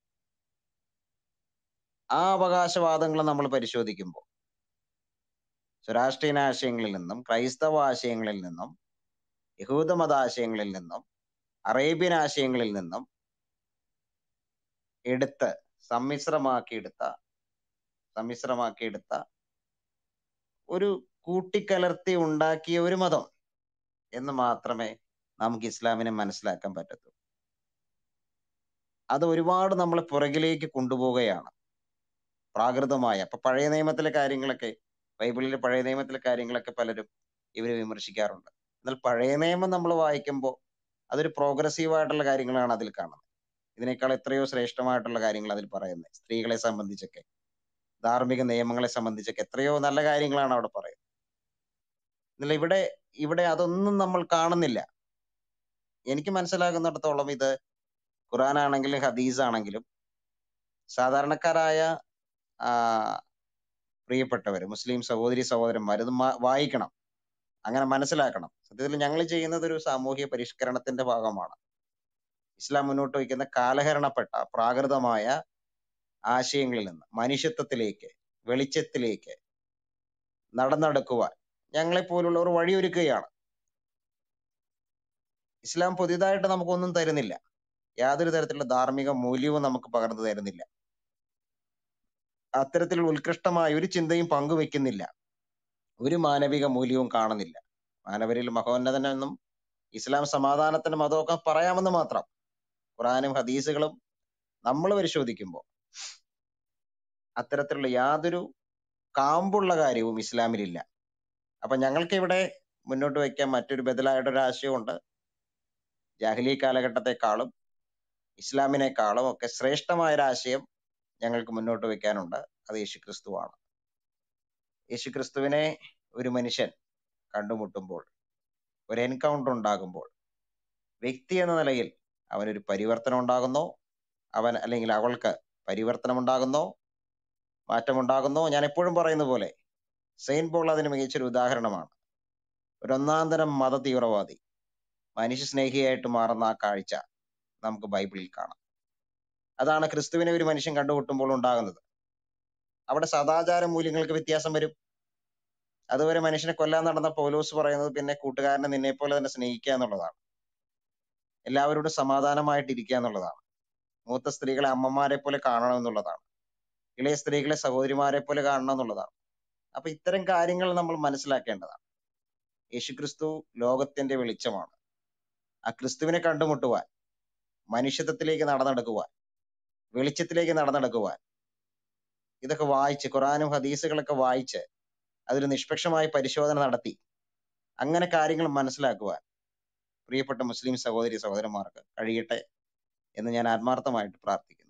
ആ അവകാശവാദങ്ങൾ നമ്മൾ പരിശോധിക്കുമ്പോൾ സ്വരാഷ്ട്രീയ ആശയങ്ങളിൽ നിന്നും ക്രൈസ്തവ ആശയങ്ങളിൽ നിന്നും യഹൂദ മതാശയങ്ങളിൽ നിന്നും അറേബ്യൻ ആശയങ്ങളിൽ നിന്നും എടുത്ത് സമ്മിശ്രമാക്കിയെടുത്ത സമ്മിശ്രമാക്കിയെടുത്ത ഒരു കൂട്ടിക്കലർത്തി ഉണ്ടാക്കിയ ഒരു മതം എന്ന് മാത്രമേ നമുക്ക് ഇസ്ലാമിനെ മനസ്സിലാക്കാൻ പറ്റത്തുള്ളൂ. അത് ഒരുപാട് നമ്മളെ പുറകിലേക്ക് കൊണ്ടുപോവുകയാണ് പ്രാകൃതമായ. അപ്പൊ പഴയ നിയമത്തിലെ കാര്യങ്ങളൊക്കെ, ബൈബിളിലെ പഴയ നിയമത്തിലെ കാര്യങ്ങളൊക്കെ പലരും ഇവർ വിമർശിക്കാറുണ്ട്. എന്നാൽ പഴയ നിയമം നമ്മൾ വായിക്കുമ്പോൾ അതൊരു പ്രോഗ്രസീവ് ആയിട്ടുള്ള കാര്യങ്ങളാണ് അതിൽ കാണുന്നത്. ഇതിനേക്കാൾ എത്രയോ ശ്രേഷ്ഠമായിട്ടുള്ള കാര്യങ്ങൾ അതിൽ പറയുന്നത്. സ്ത്രീകളെ സംബന്ധിച്ചൊക്കെ, ധാർമ്മിക നിയമങ്ങളെ സംബന്ധിച്ചൊക്കെ എത്രയോ നല്ല കാര്യങ്ങളാണ് അവിടെ പറയുന്നത്. എന്നാൽ ഇവിടെ ഇവിടെ അതൊന്നും നമ്മൾ കാണുന്നില്ല. എനിക്ക് മനസ്സിലാകുന്നിടത്തോളം ഇത് ഖുറാനാണെങ്കിലും ഹദീസ് ആണെങ്കിലും സാധാരണക്കാരായ ആ പ്രിയപ്പെട്ടവര്, മുസ്ലിം സഹോദരി സഹോദരന്മാർ ഇത് മ- വായിക്കണം, അങ്ങനെ മനസ്സിലാക്കണം. സത്യത്തിൽ ഞങ്ങൾ ചെയ്യുന്നത് ഒരു സാമൂഹ്യ പരിഷ്കരണത്തിന്റെ ഭാഗമാണ്. ഇസ്ലാം മുന്നോട്ട് വയ്ക്കുന്ന കാലഹരണപ്പെട്ട പ്രാകൃതമായ ആശയങ്ങളിൽ നിന്ന് മനുഷ്യത്വത്തിലേക്ക്, വെളിച്ചത്തിലേക്ക് നടന്നെടുക്കുവാൻ ഞങ്ങളെപ്പോലുള്ളവർ വഴിയൊരുക്കുകയാണ്. ഇസ്ലാം പുതിയതായിട്ട് നമുക്കൊന്നും തരുന്നില്ല, യാതൊരു തരത്തിലുള്ള ധാർമ്മിക മൂല്യവും നമുക്ക് പകർന്നു തരുന്നില്ല, അത്തരത്തിലുള്ള ഉത്കൃഷ്ടമായ ഒരു ചിന്തയും പങ്കുവെക്കുന്നില്ല, ഒരു മാനവിക മൂല്യവും കാണുന്നില്ല. മാനവരിൽ മഹോന്നതനെന്നും ഇസ്ലാം സമാധാനത്തിന്റെ മതമൊക്കെ പറയാമെന്ന് മാത്രം. ഖുറാനും ഹദീസുകളും നമ്മൾ പരിശോധിക്കുമ്പോൾ അത്തരത്തിലുള്ള യാതൊരു കാമ്പുള്ള കാര്യവും ഇസ്ലാമിലില്ല. അപ്പൊ ഞങ്ങൾക്ക് ഇവിടെ മുന്നോട്ട് വയ്ക്കാൻ മറ്റൊരു ബദലായിട്ടൊരു ആശയമുണ്ട്. ജാഹിലി കാലഘട്ടത്തെക്കാളും ഇസ്ലാമിനേക്കാളും ഒക്കെ ശ്രേഷ്ഠമായ ഒരു ആശയം ഞങ്ങൾക്ക് മുന്നോട്ട് വെക്കാനുണ്ട്. അത് യേശുക്രിസ്തുവാണ്. യേശുക്രിസ്തുവിനെ ഒരു മനുഷ്യൻ കണ്ടുമുട്ടുമ്പോൾ, ഒരു എൻകൗണ്ടർ ഉണ്ടാകുമ്പോൾ, വ്യക്തി എന്ന നിലയിൽ അവനൊരു പരിവർത്തനം ഉണ്ടാകുന്നോ, അവൻ അല്ലെങ്കിൽ അവൾക്ക് പരിവർത്തനം ഉണ്ടാകുന്നോ, മാറ്റമുണ്ടാകുന്നോ. ഞാൻ എപ്പോഴും പറയുന്ന പോലെ സെയിന്റ് പോൾ അതിന് മികച്ചൊരു ഉദാഹരണമാണ്. ഒരു ഒന്നാം തരം മത തീവ്രവാദി മനുഷ്യ സ്നേഹിയായിട്ട് മാറുന്ന ആ കാഴ്ച നമുക്ക് ബൈബിളിൽ കാണാം. അതാണ് ക്രിസ്തുവിനെ ഒരു മനുഷ്യൻ കണ്ടുമുട്ടുമ്പോൾ ഉണ്ടാകുന്നത്. അവിടെ സദാചാര മൂല്യങ്ങൾക്ക് വ്യത്യാസം വരും. അതുവരെ മനുഷ്യനെ കൊല്ലാൻ നടന്ന പൗലോസ് പറയുന്നത് പിന്നെ കൂട്ടുകാരനെ നിന്നെ പോലെ തന്നെ സ്നേഹിക്കുക എന്നുള്ളതാണ്. എല്ലാവരോടും സമാധാനമായിട്ടിരിക്കുക എന്നുള്ളതാണ്. മൂത്ത സ്ത്രീകളെ അമ്മമാരെ പോലെ കാണണം എന്നുള്ളതാണ്. ഇളയ സ്ത്രീകളെ സഹോദരിമാരെ പോലെ കാണണം എന്നുള്ളതാണ്. അപ്പൊ ഇത്തരം കാര്യങ്ങൾ നമ്മൾ മനസ്സിലാക്കേണ്ടതാണ്. യേശുക്രിസ്തു ലോകത്തിന്റെ വെളിച്ചമാണ്. ആ ക്രിസ്തുവിനെ കണ്ടുമുട്ടുവാൻ, മനുഷ്യത്വത്തിലേക്ക് നടന്നെടുക്കുവാൻ, വെളിച്ചത്തിലേക്ക് നടന്നെടുക്കുവാൻ, ഇതൊക്കെ വായിച്ച് ഖുറാനും ഹദീസുകളൊക്കെ വായിച്ച് അതിൽ നിഷ്പക്ഷമായ പരിശോധന നടത്തി അങ്ങനെ കാര്യങ്ങൾ മനസ്സിലാക്കുവാൻ പ്രിയപ്പെട്ട മുസ്ലിം സഹോദരി സഹോദരന്മാർക്ക് കഴിയട്ടെ എന്ന് ഞാൻ ആത്മാർത്ഥമായിട്ട് പ്രാർത്ഥിക്കുന്നു.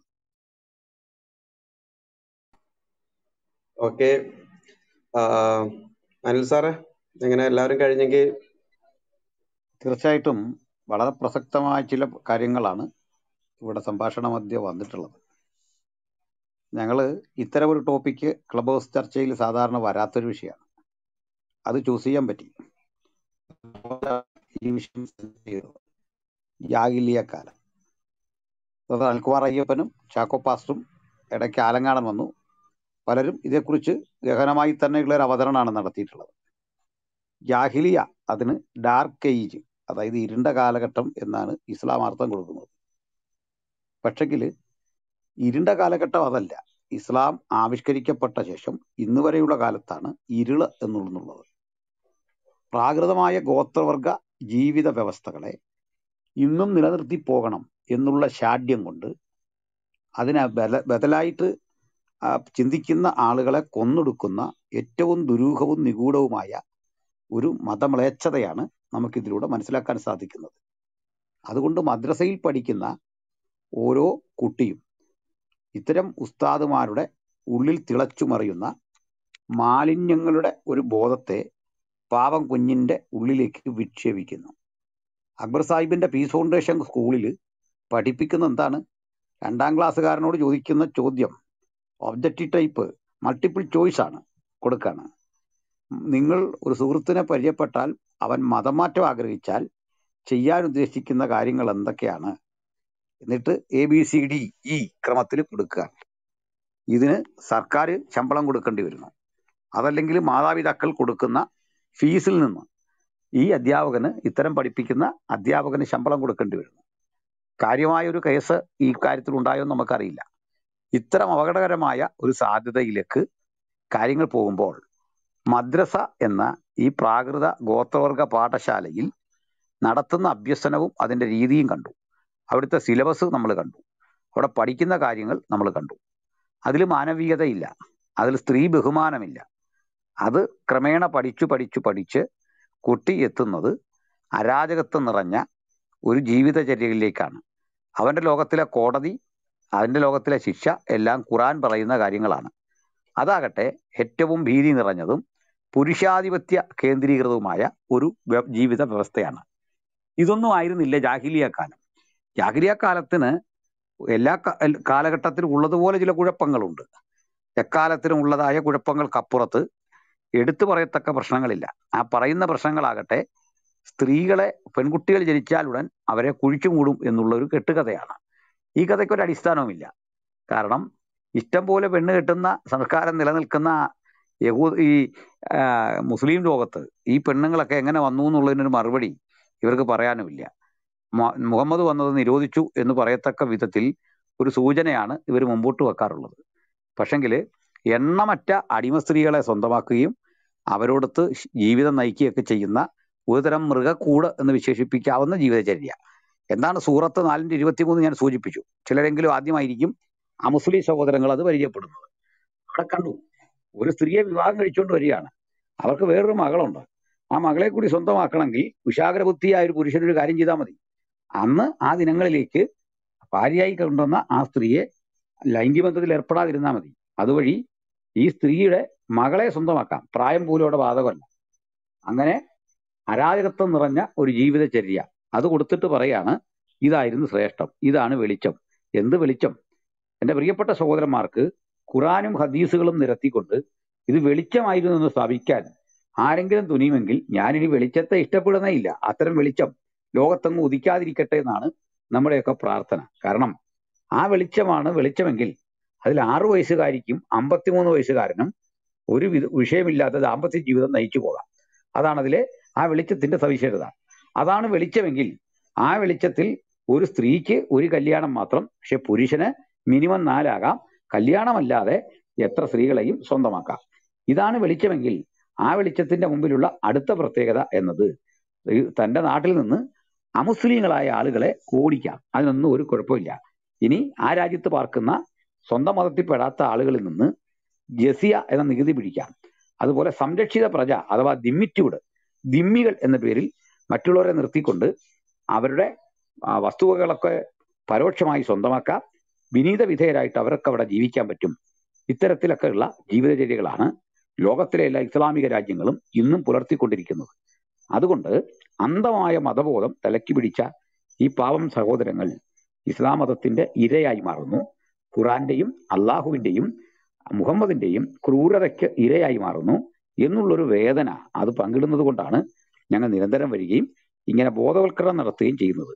ഓക്കെ, അനിൽ സാറേ, എങ്ങനെ എല്ലാവരും കഴിഞ്ഞെങ്കിൽ? തീർച്ചയായിട്ടും വളരെ പ്രസക്തമായ ചില കാര്യങ്ങളാണ് ഇവിടെ സംഭാഷണ മധ്യ വന്നിട്ടുള്ളത്. ഞങ്ങൾ ഇത്തരം ഒരു ടോപ്പിക്ക് ക്ലബ് ഹൗസ് ചർച്ചയിൽ സാധാരണ വരാത്തൊരു വിഷയമാണ്. അത് ചൂസ് ചെയ്യാൻ പറ്റി. ഈ വിഷയം ചെയ്തത് ജാഹിലിയ കാലം. അത് അൽക്കുമാർ അയ്യപ്പനും ചാക്കോ പാസ്റ്ററും ഇടയ്ക്ക് ആലങ്ങാടൻ വന്നു. പലരും ഇതേക്കുറിച്ച് ഗഹനമായി തന്നെയുള്ള ഒരു അവതരണമാണ് നടത്തിയിട്ടുള്ളത്. ജാഹിലിയ, അതിന് ഡാർക്ക് ഏജ്, അതായത് ഇരുണ്ട കാലഘട്ടം എന്നാണ് ഇസ്ലാം അർത്ഥം കൊടുക്കുന്നത്. പക്ഷെങ്കിൽ ഇരുണ്ട കാലഘട്ടം അതല്ല. ഇസ്ലാം ആവിഷ്കരിക്കപ്പെട്ട ശേഷം ഇന്ന് വരെയുള്ള കാലത്താണ് ഇരുള് എന്നുള്ളത്. പ്രാകൃതമായ ഗോത്രവർഗ ജീവിത വ്യവസ്ഥകളെ ഇന്നും നിലനിർത്തി പോകണം എന്നുള്ള ശാഠ്യം കൊണ്ട് അതിനെ ബല ബദലായിട്ട് ചിന്തിക്കുന്ന ആളുകളെ കൊന്നൊടുക്കുന്ന ഏറ്റവും ദുരൂഹവും നിഗൂഢവുമായ ഒരു മതമ്ലേച്ഛതയാണ് നമുക്കിതിലൂടെ മനസ്സിലാക്കാൻ സാധിക്കുന്നത്. അതുകൊണ്ട് മദ്രസയിൽ പഠിക്കുന്ന ഓരോ കുട്ടിയും ഇത്തരം ഉസ്താദുമാരുടെ ഉള്ളിൽ തിളച്ചുമറിയുന്ന മാലിന്യങ്ങളുടെ ഒരു ബോധത്തെ പാവം കുഞ്ഞിൻ്റെ ഉള്ളിലേക്ക് വിക്ഷേപിക്കുന്നു. അക്ബർ സാഹിബിൻ്റെ പീസ് ഫൗണ്ടേഷൻ സ്കൂളിൽ പഠിപ്പിക്കുന്ന എന്താണ്? രണ്ടാം ക്ലാസ്സുകാരനോട് ചോദിക്കുന്ന ചോദ്യം ഒബ്ജക്റ്റീവ് ടൈപ്പ് മൾട്ടിപ്പിൾ ചോയ്സ് ആണ് കൊടുക്കാണ്. നിങ്ങൾ ഒരു സുഹൃത്തിനെ പരിചയപ്പെട്ടാൽ അവൻ മതം മാറ്റം ആഗ്രഹിച്ചാൽ ചെയ്യാൻ ഉദ്ദേശിക്കുന്ന കാര്യങ്ങൾ എന്തൊക്കെയാണ്, എന്നിട്ട് A B C D E ക്രമത്തിൽ കൊടുക്കുക. ഇതിന് സർക്കാർ ശമ്പളം കൊടുക്കേണ്ടി വരുന്നു. അതല്ലെങ്കിൽ മാതാപിതാക്കൾ കൊടുക്കുന്ന ഫീസിൽ നിന്ന് ഈ അധ്യാപകന്, ഇത്തരം പഠിപ്പിക്കുന്ന അധ്യാപകന് ശമ്പളം കൊടുക്കേണ്ടി വരുന്നു. കാര്യമായൊരു കേസ് ഈ കാര്യത്തിൽ ഉണ്ടായോ എന്ന് നമുക്കറിയില്ല. ഇത്തരം അപകടകരമായ ഒരു സാധ്യതയിലേക്ക് കാര്യങ്ങൾ പോകുമ്പോൾ മദ്രസ എന്ന ഈ പ്രാകൃത ഗോത്രവർഗ പാഠശാലയിൽ നടത്തുന്ന അഭ്യസനവും അതിൻ്റെ രീതിയും കണ്ടു. അവിടുത്തെ സിലബസ് നമ്മൾ കണ്ടു. അവിടെ പഠിക്കുന്ന കാര്യങ്ങൾ നമ്മൾ കണ്ടു. അതിൽ മാനവികതയില്ല, അതിൽ സ്ത്രീ ബഹുമാനമില്ല. അത് ക്രമേണ പഠിച്ചു പഠിച്ചു പഠിച്ച് കുട്ടി എത്തുന്നത് അരാജകത്വം നിറഞ്ഞ ഒരു ജീവിതചര്യയിലേക്കാണ്. അവൻ്റെ ലോകത്തിലെ കോടതി, അതിൻ്റെ ലോകത്തിലെ ശിക്ഷ എല്ലാം ഖുറാൻ പറയുന്ന കാര്യങ്ങളാണ്. അതാകട്ടെ ഏറ്റവും ഭീതി നിറഞ്ഞതും പുരുഷാധിപത്യ കേന്ദ്രീകൃതവുമായ ഒരു ജീവിത വ്യവസ്ഥയാണ്. ഇതൊന്നും ആയിരുന്നില്ല ജാഹിലിയ കാലം. ജാഹിലിയ കാലത്തിന് എല്ലാ കാലഘട്ടത്തിലും ഉള്ളതുപോലെ ചില കുഴപ്പങ്ങളുണ്ട്. എക്കാലത്തിനും ഉള്ളതായ കുഴപ്പങ്ങൾക്കപ്പുറത്ത് എടുത്തു പറയത്തക്ക പ്രശ്നങ്ങളില്ല. ആ പറയുന്ന പ്രശ്നങ്ങളാകട്ടെ സ്ത്രീകളെ, പെൺകുട്ടികൾ ജനിച്ചാലുടൻ അവരെ കുഴിച്ചു മൂടും എന്നുള്ള ഒരു കെട്ടുകഥയാണ്. ഈ കഥയ്ക്കൊരു അടിസ്ഥാനവുമില്ല. കാരണം ഇഷ്ടം പോലെ പെണ്ണ് കെട്ടുന്ന സംസ്കാരം നിലനിൽക്കുന്ന യഹൂ ഈ മുസ്ലിം ലോകത്ത് ഈ പെണ്ണുങ്ങളൊക്കെ എങ്ങനെ വന്നു എന്നുള്ളതിനൊരു മറുപടി ഇവർക്ക് പറയാനുമില്ല. മുഹമ്മദ് വന്നത് നിരോധിച്ചു എന്ന് പറയത്തക്ക വിധത്തിൽ ഒരു സൂചനയാണ് ഇവർ മുമ്പോട്ട് വെക്കാറുള്ളത്. പക്ഷെങ്കിൽ എണ്ണമറ്റ അടിമ സ്ത്രീകളെ സ്വന്തമാക്കുകയും അവരോടൊത്ത് ജീവിതം നയിക്കുകയൊക്കെ ചെയ്യുന്ന ഒരുതരം മൃഗക്കൂട് എന്ന് വിശേഷിപ്പിക്കാവുന്ന ജീവിതചര്യ. എന്താണ് സൂറത്ത് നാലിൻ്റെ ഇരുപത്തിമൂന്ന് ഞാൻ സൂചിപ്പിച്ചു. ചിലരെങ്കിലും ആദ്യമായിരിക്കും ആ മുസ്ലിം സഹോദരങ്ങൾ അത് പരിചയപ്പെടുന്നത്. അവിടെ കണ്ടു ഒരു സ്ത്രീയെ വിവാഹം കഴിച്ചുകൊണ്ട് വരികയാണ്. അവർക്ക് വേറൊരു മകളുണ്ട്. ആ മകളെ കൂടി സ്വന്തമാക്കണമെങ്കിൽ കുശാഗ്രബുദ്ധിയായ ഒരു പുരുഷനൊരു കാര്യം ചെയ്താൽ മതി. അന്ന് ആ ദിനങ്ങളിലേക്ക് ഭാര്യയായി കൊണ്ടുവന്ന ആ സ്ത്രീയെ ലൈംഗിക ബന്ധത്തിൽ ഏർപ്പെടാതിരുന്നാൽ മതി. അതുവഴി ഈ സ്ത്രീയുടെ മകളെ സ്വന്തമാക്കാം. പ്രായം പോലും അവിടെ ബാധകമല്ല. അങ്ങനെ അരാജകത്വം നിറഞ്ഞ ഒരു ജീവിതചര്യ അത് കൊടുത്തിട്ട് പറയാണ് ഇതായിരുന്നു ശ്രേഷ്ഠം, ഇതാണ് വെളിച്ചം. എന്ത് വെളിച്ചം? എൻ്റെ പ്രിയപ്പെട്ട സഹോദരന്മാർക്ക് ഖുറാനും ഹദീസുകളും നിരത്തിക്കൊണ്ട് ഇത് വെളിച്ചമായിരുന്നു എന്ന് സ്ഥാപിക്കാൻ ആരെങ്കിലും തുനിയുമെങ്കിൽ ഞാനിനി വെളിച്ചത്തെ ഇഷ്ടപ്പെടുന്നേ ഇല്ല. അത്തരം വെളിച്ചം ലോകത്തെങ്ങും ഉദിക്കാതിരിക്കട്ടെ എന്നാണ് നമ്മുടെയൊക്കെ പ്രാർത്ഥന. കാരണം ആ വെളിച്ചമാണ് വെളിച്ചമെങ്കിൽ അതിൽ ആറു വയസ്സുകാരിക്കും അമ്പത്തിമൂന്ന് വയസ്സുകാരനും ഒരു വിധ വിഷയമില്ലാത്ത ദാമ്പത്യ ജീവിതം നയിച്ചു പോകാം. അതാണ് അതിലെ ആ വെളിച്ചത്തിന്റെ സവിശേഷത. അതാണ് വെളിച്ചമെങ്കിൽ ആ വെളിച്ചത്തിൽ ഒരു സ്ത്രീക്ക് ഒരു കല്യാണം മാത്രം, പക്ഷെ പുരുഷന് മിനിമം നാലാകാം. കല്യാണമല്ലാതെ എത്ര സ്ത്രീകളെയും സ്വന്തമാക്കാം. ഇതാണ് വെളിച്ചമെങ്കിൽ ആ വെളിച്ചത്തിന്റെ മുമ്പിലുള്ള അടുത്ത പ്രത്യേകത എന്നത് ഈ തന്റെ നാട്ടിൽ നിന്ന് അമുസ്ലിങ്ങളായ ആളുകളെ ഓടിക്കാം. അതിനൊന്നും ഒരു കുഴപ്പമില്ല. ഇനി ആ രാജ്യത്ത് പാർക്കുന്ന സ്വന്തം മതത്തിൽപ്പെടാത്ത ആളുകളിൽ നിന്ന് ജസിയ എന്ന നികുതി പിടിക്കാം. അതുപോലെ സംരക്ഷിത പ്രജ അഥവാ ദിമ്മിറ്റ്യൂഡ്, ദിമ്മികൾ എന്ന പേരിൽ മറ്റുള്ളവരെ നിർത്തിക്കൊണ്ട് അവരുടെ ആ, വസ്തുവകളൊക്കെ പരോക്ഷമായി സ്വന്തമാക്കാം. വിനീത വിധേയരായിട്ട് അവരൊക്കെ അവിടെ ജീവിക്കാൻ പറ്റും. ഇത്തരത്തിലൊക്കെയുള്ള ജീവിതചര്യകളാണ് ലോകത്തിലെ എല്ലാ ഇസ്ലാമിക രാജ്യങ്ങളും ഇന്നും പുലർത്തിക്കൊണ്ടിരിക്കുന്നത്. അതുകൊണ്ട് അന്ധമായ മതബോധം തലയ്ക്ക് പിടിച്ച ഈ പാവം സഹോദരങ്ങൾ ഇസ്ലാം മതത്തിന്റെ ഇരയായി മാറുന്നു. ഖുറാന്റെയും അള്ളാഹുവിന്റെയും മുഹമ്മദിന്റെയും ക്രൂരതയ്ക്ക് ഇരയായി മാറുന്നു എന്നുള്ളൊരു വേദന അത് പങ്കിടുന്നത് കൊണ്ടാണ് ഞങ്ങൾ നിരന്തരം വരികയും ഇങ്ങനെ ബോധവൽക്കരണം നടത്തുകയും ചെയ്യുന്നത്.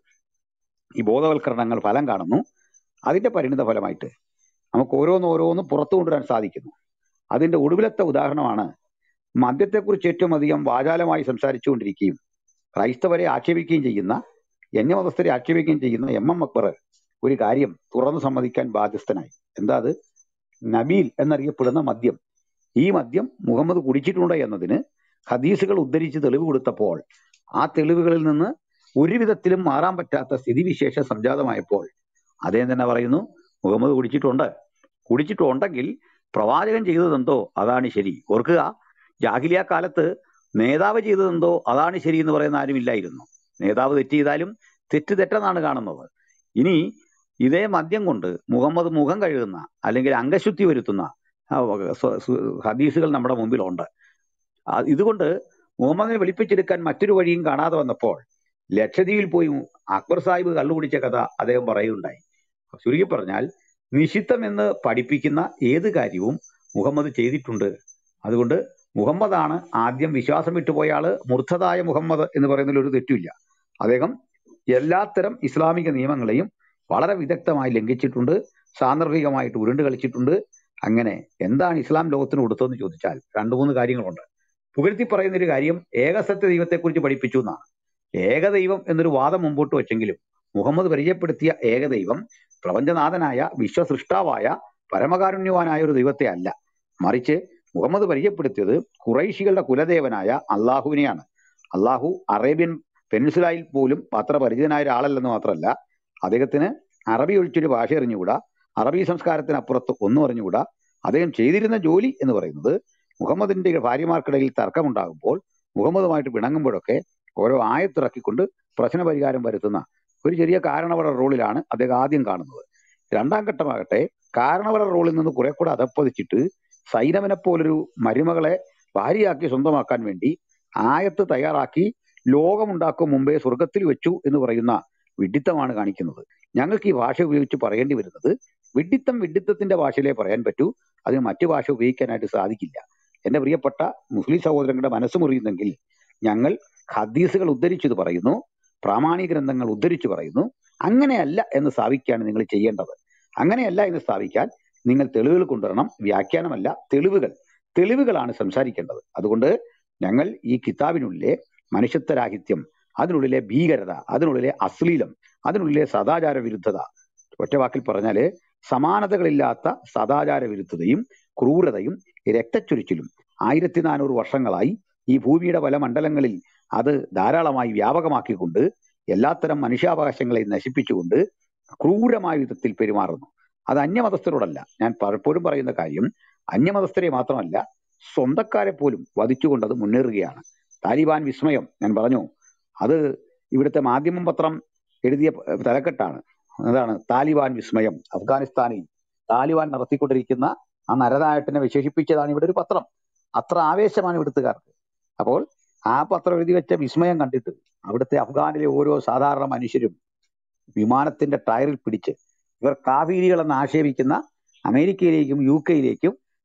ഈ ബോധവൽക്കരണങ്ങൾ ഫലം കാണുന്നു. അതിന്റെ പരിണിത ഫലമായിട്ട് നമുക്ക് ഓരോന്നോരോന്ന് പുറത്തു കൊണ്ടുവരാൻ സാധിക്കുന്നു. അതിന്റെ ഒടുവിലത്തെ ഉദാഹരണമാണ് മദ്യത്തെക്കുറിച്ച് ഏറ്റവും അധികം വാചാലമായി സംസാരിച്ചുകൊണ്ടിരിക്കുകയും ക്രൈസ്തവരെ ആക്ഷേപിക്കുകയും ചെയ്യുന്ന, അന്യമതസ്ഥരെ ആക്ഷേപിക്കുകയും ചെയ്യുന്ന എം എം അക്ബർ ഒരു കാര്യം തുറന്നു സമ്മതിക്കാൻ ബാധ്യസ്ഥനായി. എന്താ അത്? നബീൽ എന്നറിയപ്പെടുന്ന മദ്യം, ഈ മദ്യം മുഹമ്മദ് കുടിച്ചിട്ടുണ്ട് എന്നതിന് ഹദീസുകൾ ഉദ്ധരിച്ച് തെളിവ് കൊടുത്തപ്പോൾ ആ തെളിവുകളിൽ നിന്ന് ഒരു വിധത്തിലും മാറാൻ പറ്റാത്ത സ്ഥിതിവിശേഷം സംജാതമായപ്പോൾ അദ്ദേഹം തന്നെ പറയുന്നു മുഹമ്മദ് കുടിച്ചിട്ടുണ്ട്. കുടിച്ചിട്ടുണ്ടെങ്കിൽ പ്രവാചകൻ ചെയ്തതെന്തോ അതാണ് ശരി. ഓർക്കുക, ജാഹിലിയ കാലത്ത് നേതാവ് ചെയ്തതെന്തോ അതാണ് ശരി എന്ന് പറയുന്ന ആരുമില്ലായിരുന്നു. നേതാവ് തെറ്റ് ചെയ്താലും തെറ്റ് തെറ്റെന്നാണ് കാണുന്നത്. ഇനി ഇതേ മദ്യം കൊണ്ട് മുഹമ്മദ് മുഖം കഴുകുന്ന അല്ലെങ്കിൽ അംഗശുദ്ധി വരുത്തുന്ന ആ, സ്വ- സ്വ- ഹദീസുകൾ നമ്മുടെ മുമ്പിലുണ്ട്. ആ, ഇതുകൊണ്ട് മുഹമ്മദിനെ വെളിപ്പിച്ചെടുക്കാൻ മറ്റൊരു വഴിയും കാണാതെ വന്നപ്പോൾ ലക്ഷദ്വീപിൽ പോയി അക്ബർ സാഹിബ് കള്ളു കുടിച്ച കഥ അദ്ദേഹം പറയുകയുണ്ടായി. ചുരുക്കി പറഞ്ഞാൽ നിഷിദ്ധം എന്ന് പഠിപ്പിക്കുന്ന ഏത് കാര്യവും മുഹമ്മദ് ചെയ്തിട്ടുണ്ട്. അതുകൊണ്ട് മുഹമ്മദാണ് ആദ്യം വിശ്വാസം വിട്ടുപോയ ആള്. മുർത്തതായ മുഹമ്മദ് എന്ന് പറയുന്നതിൽ ഒരു തെറ്റുമില്ല. അദ്ദേഹം എല്ലാത്തരം ഇസ്ലാമിക നിയമങ്ങളെയും വളരെ വിദഗ്ധമായി ലംഘിച്ചിട്ടുണ്ട്, സാന്ദർഭികമായിട്ട് ഉരുണ്ട് കളിച്ചിട്ടുണ്ട്. അങ്ങനെ എന്താണ് ഇസ്ലാം ലോകത്തിന് കൊടുത്തതെന്ന് ചോദിച്ചാൽ രണ്ടു മൂന്ന് കാര്യങ്ങളുണ്ട്. പുകഴ്ത്തി പറയുന്ന ഒരു കാര്യം ഏകസത്യ ദൈവത്തെക്കുറിച്ച് പഠിപ്പിച്ചു എന്നാണ്. ഏകദൈവം എന്നൊരു വാദം മുമ്പോട്ട് വെച്ചെങ്കിലും മുഹമ്മദ് പരിചയപ്പെടുത്തിയ ഏകദൈവം പ്രപഞ്ചനാഥനായ വിശ്വസൃഷ്ടാവായ പരമകാരുണ്യവാനായ ഒരു ദൈവത്തെ അല്ല, മറിച്ച് മുഹമ്മദ് പരിചയപ്പെടുത്തിയത് ഖുറൈശികളുടെ കുലദേവനായ അള്ളാഹുവിനെയാണ്. അള്ളാഹു അറേബ്യൻ പെനിൻസുലായിൽ പോലും അത്ര പരിചിതനായ ഒരാളല്ലെന്ന് മാത്രമല്ല, അദ്ദേഹത്തിന് അറബി ഒഴിച്ചൊരു ഭാഷ അറിഞ്ഞുകൂടാ, അറബി സംസ്കാരത്തിനപ്പുറത്ത് ഒന്നും അറിഞ്ഞുകൂടാ. അദ്ദേഹം ചെയ്തിരുന്ന ജോലി എന്ന് പറയുന്നത് മുഹമ്മദിന്റെ ഭാര്യമാർക്കിടയിൽ തർക്കമുണ്ടാകുമ്പോൾ മുഹമ്മദുമായിട്ട് പിണങ്ങുമ്പോഴൊക്കെ ഓരോ ആയത്തിറക്കിക്കൊണ്ട് പ്രശ്ന പരിഹാരം വരുത്തുന്ന ഒരു ചെറിയ കാരണവര റോളിലാണ് അദ്ദേഹം ആദ്യം കാണുന്നത്. രണ്ടാം ഘട്ടമാകട്ടെ കാരണവര റോളിൽ നിന്ന് കുറെ കൂടെ അധപ്പതിച്ചിട്ട് സൈനവനെ പോലൊരു മരുമകളെ ഭാര്യയാക്കി സ്വന്തമാക്കാൻ വേണ്ടി ആയത്ത് തയ്യാറാക്കി ലോകമുണ്ടാക്കും മുമ്പേ സ്വർഗത്തിൽ വെച്ചു എന്ന് പറയുന്ന വിഡ്ഢിത്തമാണ് കാണിക്കുന്നത്. ഞങ്ങൾക്ക് ഈ ഭാഷ ഉപയോഗിച്ച് പറയേണ്ടി വരുന്നത് വിഡ്ഢിത്തം വിഡ്ഢിത്തത്തിന്റെ ഭാഷയിലേ പറയാൻ പറ്റൂ, അതിന് മറ്റു ഭാഷ ഉപയോഗിക്കാനായിട്ട് സാധിക്കില്ല. എന്റെ പ്രിയപ്പെട്ട മുസ്ലിം സഹോദരങ്ങളുടെ മനസ്സ് മുറിയുന്നെങ്കിൽ ഞങ്ങൾ ഹദീസുകൾ ഉദ്ധരിച്ചത് പറയുന്നു, പ്രാമാണിക ഗ്രന്ഥങ്ങൾ ഉദ്ധരിച്ചു പറയുന്നു. അങ്ങനെയല്ല എന്ന് സ്ഥാപിക്കുകയാണ് നിങ്ങൾ ചെയ്യേണ്ടത്. അങ്ങനെയല്ല എന്ന് സ്ഥാപിക്കാൻ നിങ്ങൾ തെളിവുകൾ കൊണ്ടുവരണം, വ്യാഖ്യാനമല്ല തെളിവുകൾ. തെളിവുകളാണ് സംസാരിക്കേണ്ടത്. അതുകൊണ്ട് ഞങ്ങൾ ഈ കിതാബിനുള്ളിലെ മനുഷ്യത്വരാഹിത്യം, അതിനുള്ളിലെ ഭീകരത, അതിനുള്ളിലെ അശ്ലീലം, അതിനുള്ളിലെ സദാചാര വിരുദ്ധത, ഒറ്റ വാക്കിൽ പറഞ്ഞാല് സമാനതകളില്ലാത്ത സദാചാര വിരുദ്ധതയും ക്രൂരതയും രക്തച്ചൊരിച്ചിലും ആയിരത്തി നാനൂറ് വർഷങ്ങളായി ഈ ഭൂമിയുടെ പല മണ്ഡലങ്ങളിൽ അത് ധാരാളമായി വ്യാപകമാക്കിക്കൊണ്ട് എല്ലാത്തരം മനുഷ്യാവകാശങ്ങളെ നശിപ്പിച്ചുകൊണ്ട് ക്രൂരമായ വിധത്തിൽ പെരുമാറുന്നു. അത് അന്യമതസ്ഥരോടല്ല, ഞാൻ പലപ്പോഴും പറയുന്ന കാര്യം അന്യമതസ്ഥരെ മാത്രമല്ല സ്വന്തക്കാരെ പോലും വധിച്ചുകൊണ്ട് അത് മുന്നേറുകയാണ്. താലിബാൻ വിസ്മയം ഞാൻ പറഞ്ഞു, അത് ഇവിടുത്തെ മാധ്യമം പത്രം എഴുതിയ തലക്കെട്ടാണ്. അതാണ് താലിബാൻ വിസ്മയം. അഫ്ഗാനിസ്ഥാനിൽ താലിബാൻ നടത്തിക്കൊണ്ടിരിക്കുന്ന ആ നരനായട്ടിനെ വിശേഷിപ്പിച്ചതാണ് ഇവിടെ ഒരു പത്രം. അത്ര ആവേശമാണ് ഇവിടുത്തുകാർക്ക്. അപ്പോൾ ആ പത്രം എഴുതി വെച്ച വിസ്മയം കണ്ടിട്ട് അവിടുത്തെ അഫ്ഗാനിലെ ഓരോ സാധാരണ മനുഷ്യരും വിമാനത്തിന്റെ ടയറിൽ പിടിച്ച് ഇവർ കാഫീരികളെന്ന് ആക്ഷേപിക്കുന്ന അമേരിക്കയിലേക്കും യു കെയിലേക്കും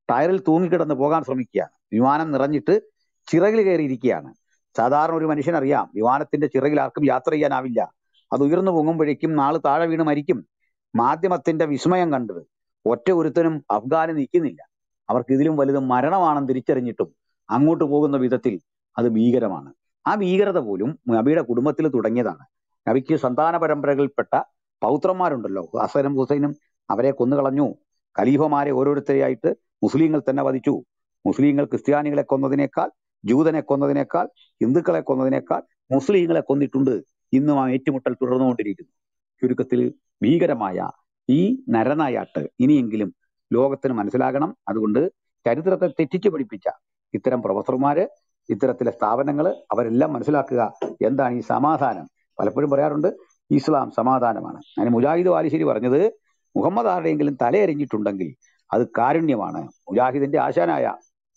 ടയറിൽ തൂങ്ങിക്കിടന്ന് പോകാൻ ശ്രമിക്കുകയാണ്. വിമാനം നിറഞ്ഞിട്ട് ചിറകിൽ കയറിയിരിക്കുകയാണ്. സാധാരണ ഒരു മനുഷ്യനറിയാം വിമാനത്തിന്റെ ചിറകിൽ ആർക്കും യാത്ര ചെയ്യാനാവില്ല. അത് ഉയർന്നു പൊങ്ങുമ്പോഴേക്കും നാള് താഴെ വീണ് മരിക്കും. മാധ്യമത്തിന്റെ വിസ്മയം കണ്ടത് ഒറ്റ ഒരുത്തനും അഫ്ഗാന് നിൽക്കുന്നില്ല. അവർക്ക് ഇതിലും വലുത് മരണമാണെന്ന് തിരിച്ചറിഞ്ഞിട്ടും അങ്ങോട്ട് പോകുന്ന വിധത്തിൽ അത് ഭീകരമാണ്. ആ ഭീകരത പോലും നബിയുടെ കുടുംബത്തിൽ തുടങ്ങിയതാണ്. നബിക്ക് സന്താന പരമ്പരകളിൽപ്പെട്ട പൗത്രന്മാരുണ്ടല്ലോ, ഹസനും ഹുസൈനും, അവരെ കൊന്നുകളഞ്ഞു. ഖലീഫമാരെ ഓരോരുത്തരെയായിട്ട് മുസ്ലിങ്ങൾ തന്നെ വധിച്ചു. മുസ്ലിങ്ങൾ ക്രിസ്ത്യാനികളെ കൊന്നതിനേക്കാൾ, ജൂതനെ കൊന്നതിനേക്കാൾ, ഹിന്ദുക്കളെ കൊന്നതിനേക്കാൾ മുസ്ലിങ്ങളെ കൊന്നിട്ടുണ്ട്. ഇന്നും ആ ഏറ്റുമുട്ടൽ തുടർന്നുകൊണ്ടിരിക്കുന്നു. ചുരുക്കത്തിൽ ഭീകരമായ ഈ നരനായാട്ട് ഇനിയെങ്കിലും ലോകത്തിന് മനസ്സിലാകണം. അതുകൊണ്ട് ചരിത്രത്തെ തെറ്റിച്ചു പഠിപ്പിച്ച ഇത്തരം പ്രൊഫസർമാര്, ഇത്തരത്തിലെ സ്ഥാപനങ്ങൾ, അവരെല്ലാം മനസ്സിലാക്കുക എന്താണ് ഈ സമാധാനം. പലപ്പോഴും പറയാറുണ്ട് ഇസ്ലാം സമാധാനമാണ്. അതിന് മുജാഹിദ് വാലിശ്ശേരി പറഞ്ഞത് മുഹമ്മദ് ആരുടെയെങ്കിലും തലയെറിഞ്ഞിട്ടുണ്ടെങ്കിൽ അത് കാരുണ്യമാണ്. മുജാഹിദിന്റെ ആശാനായ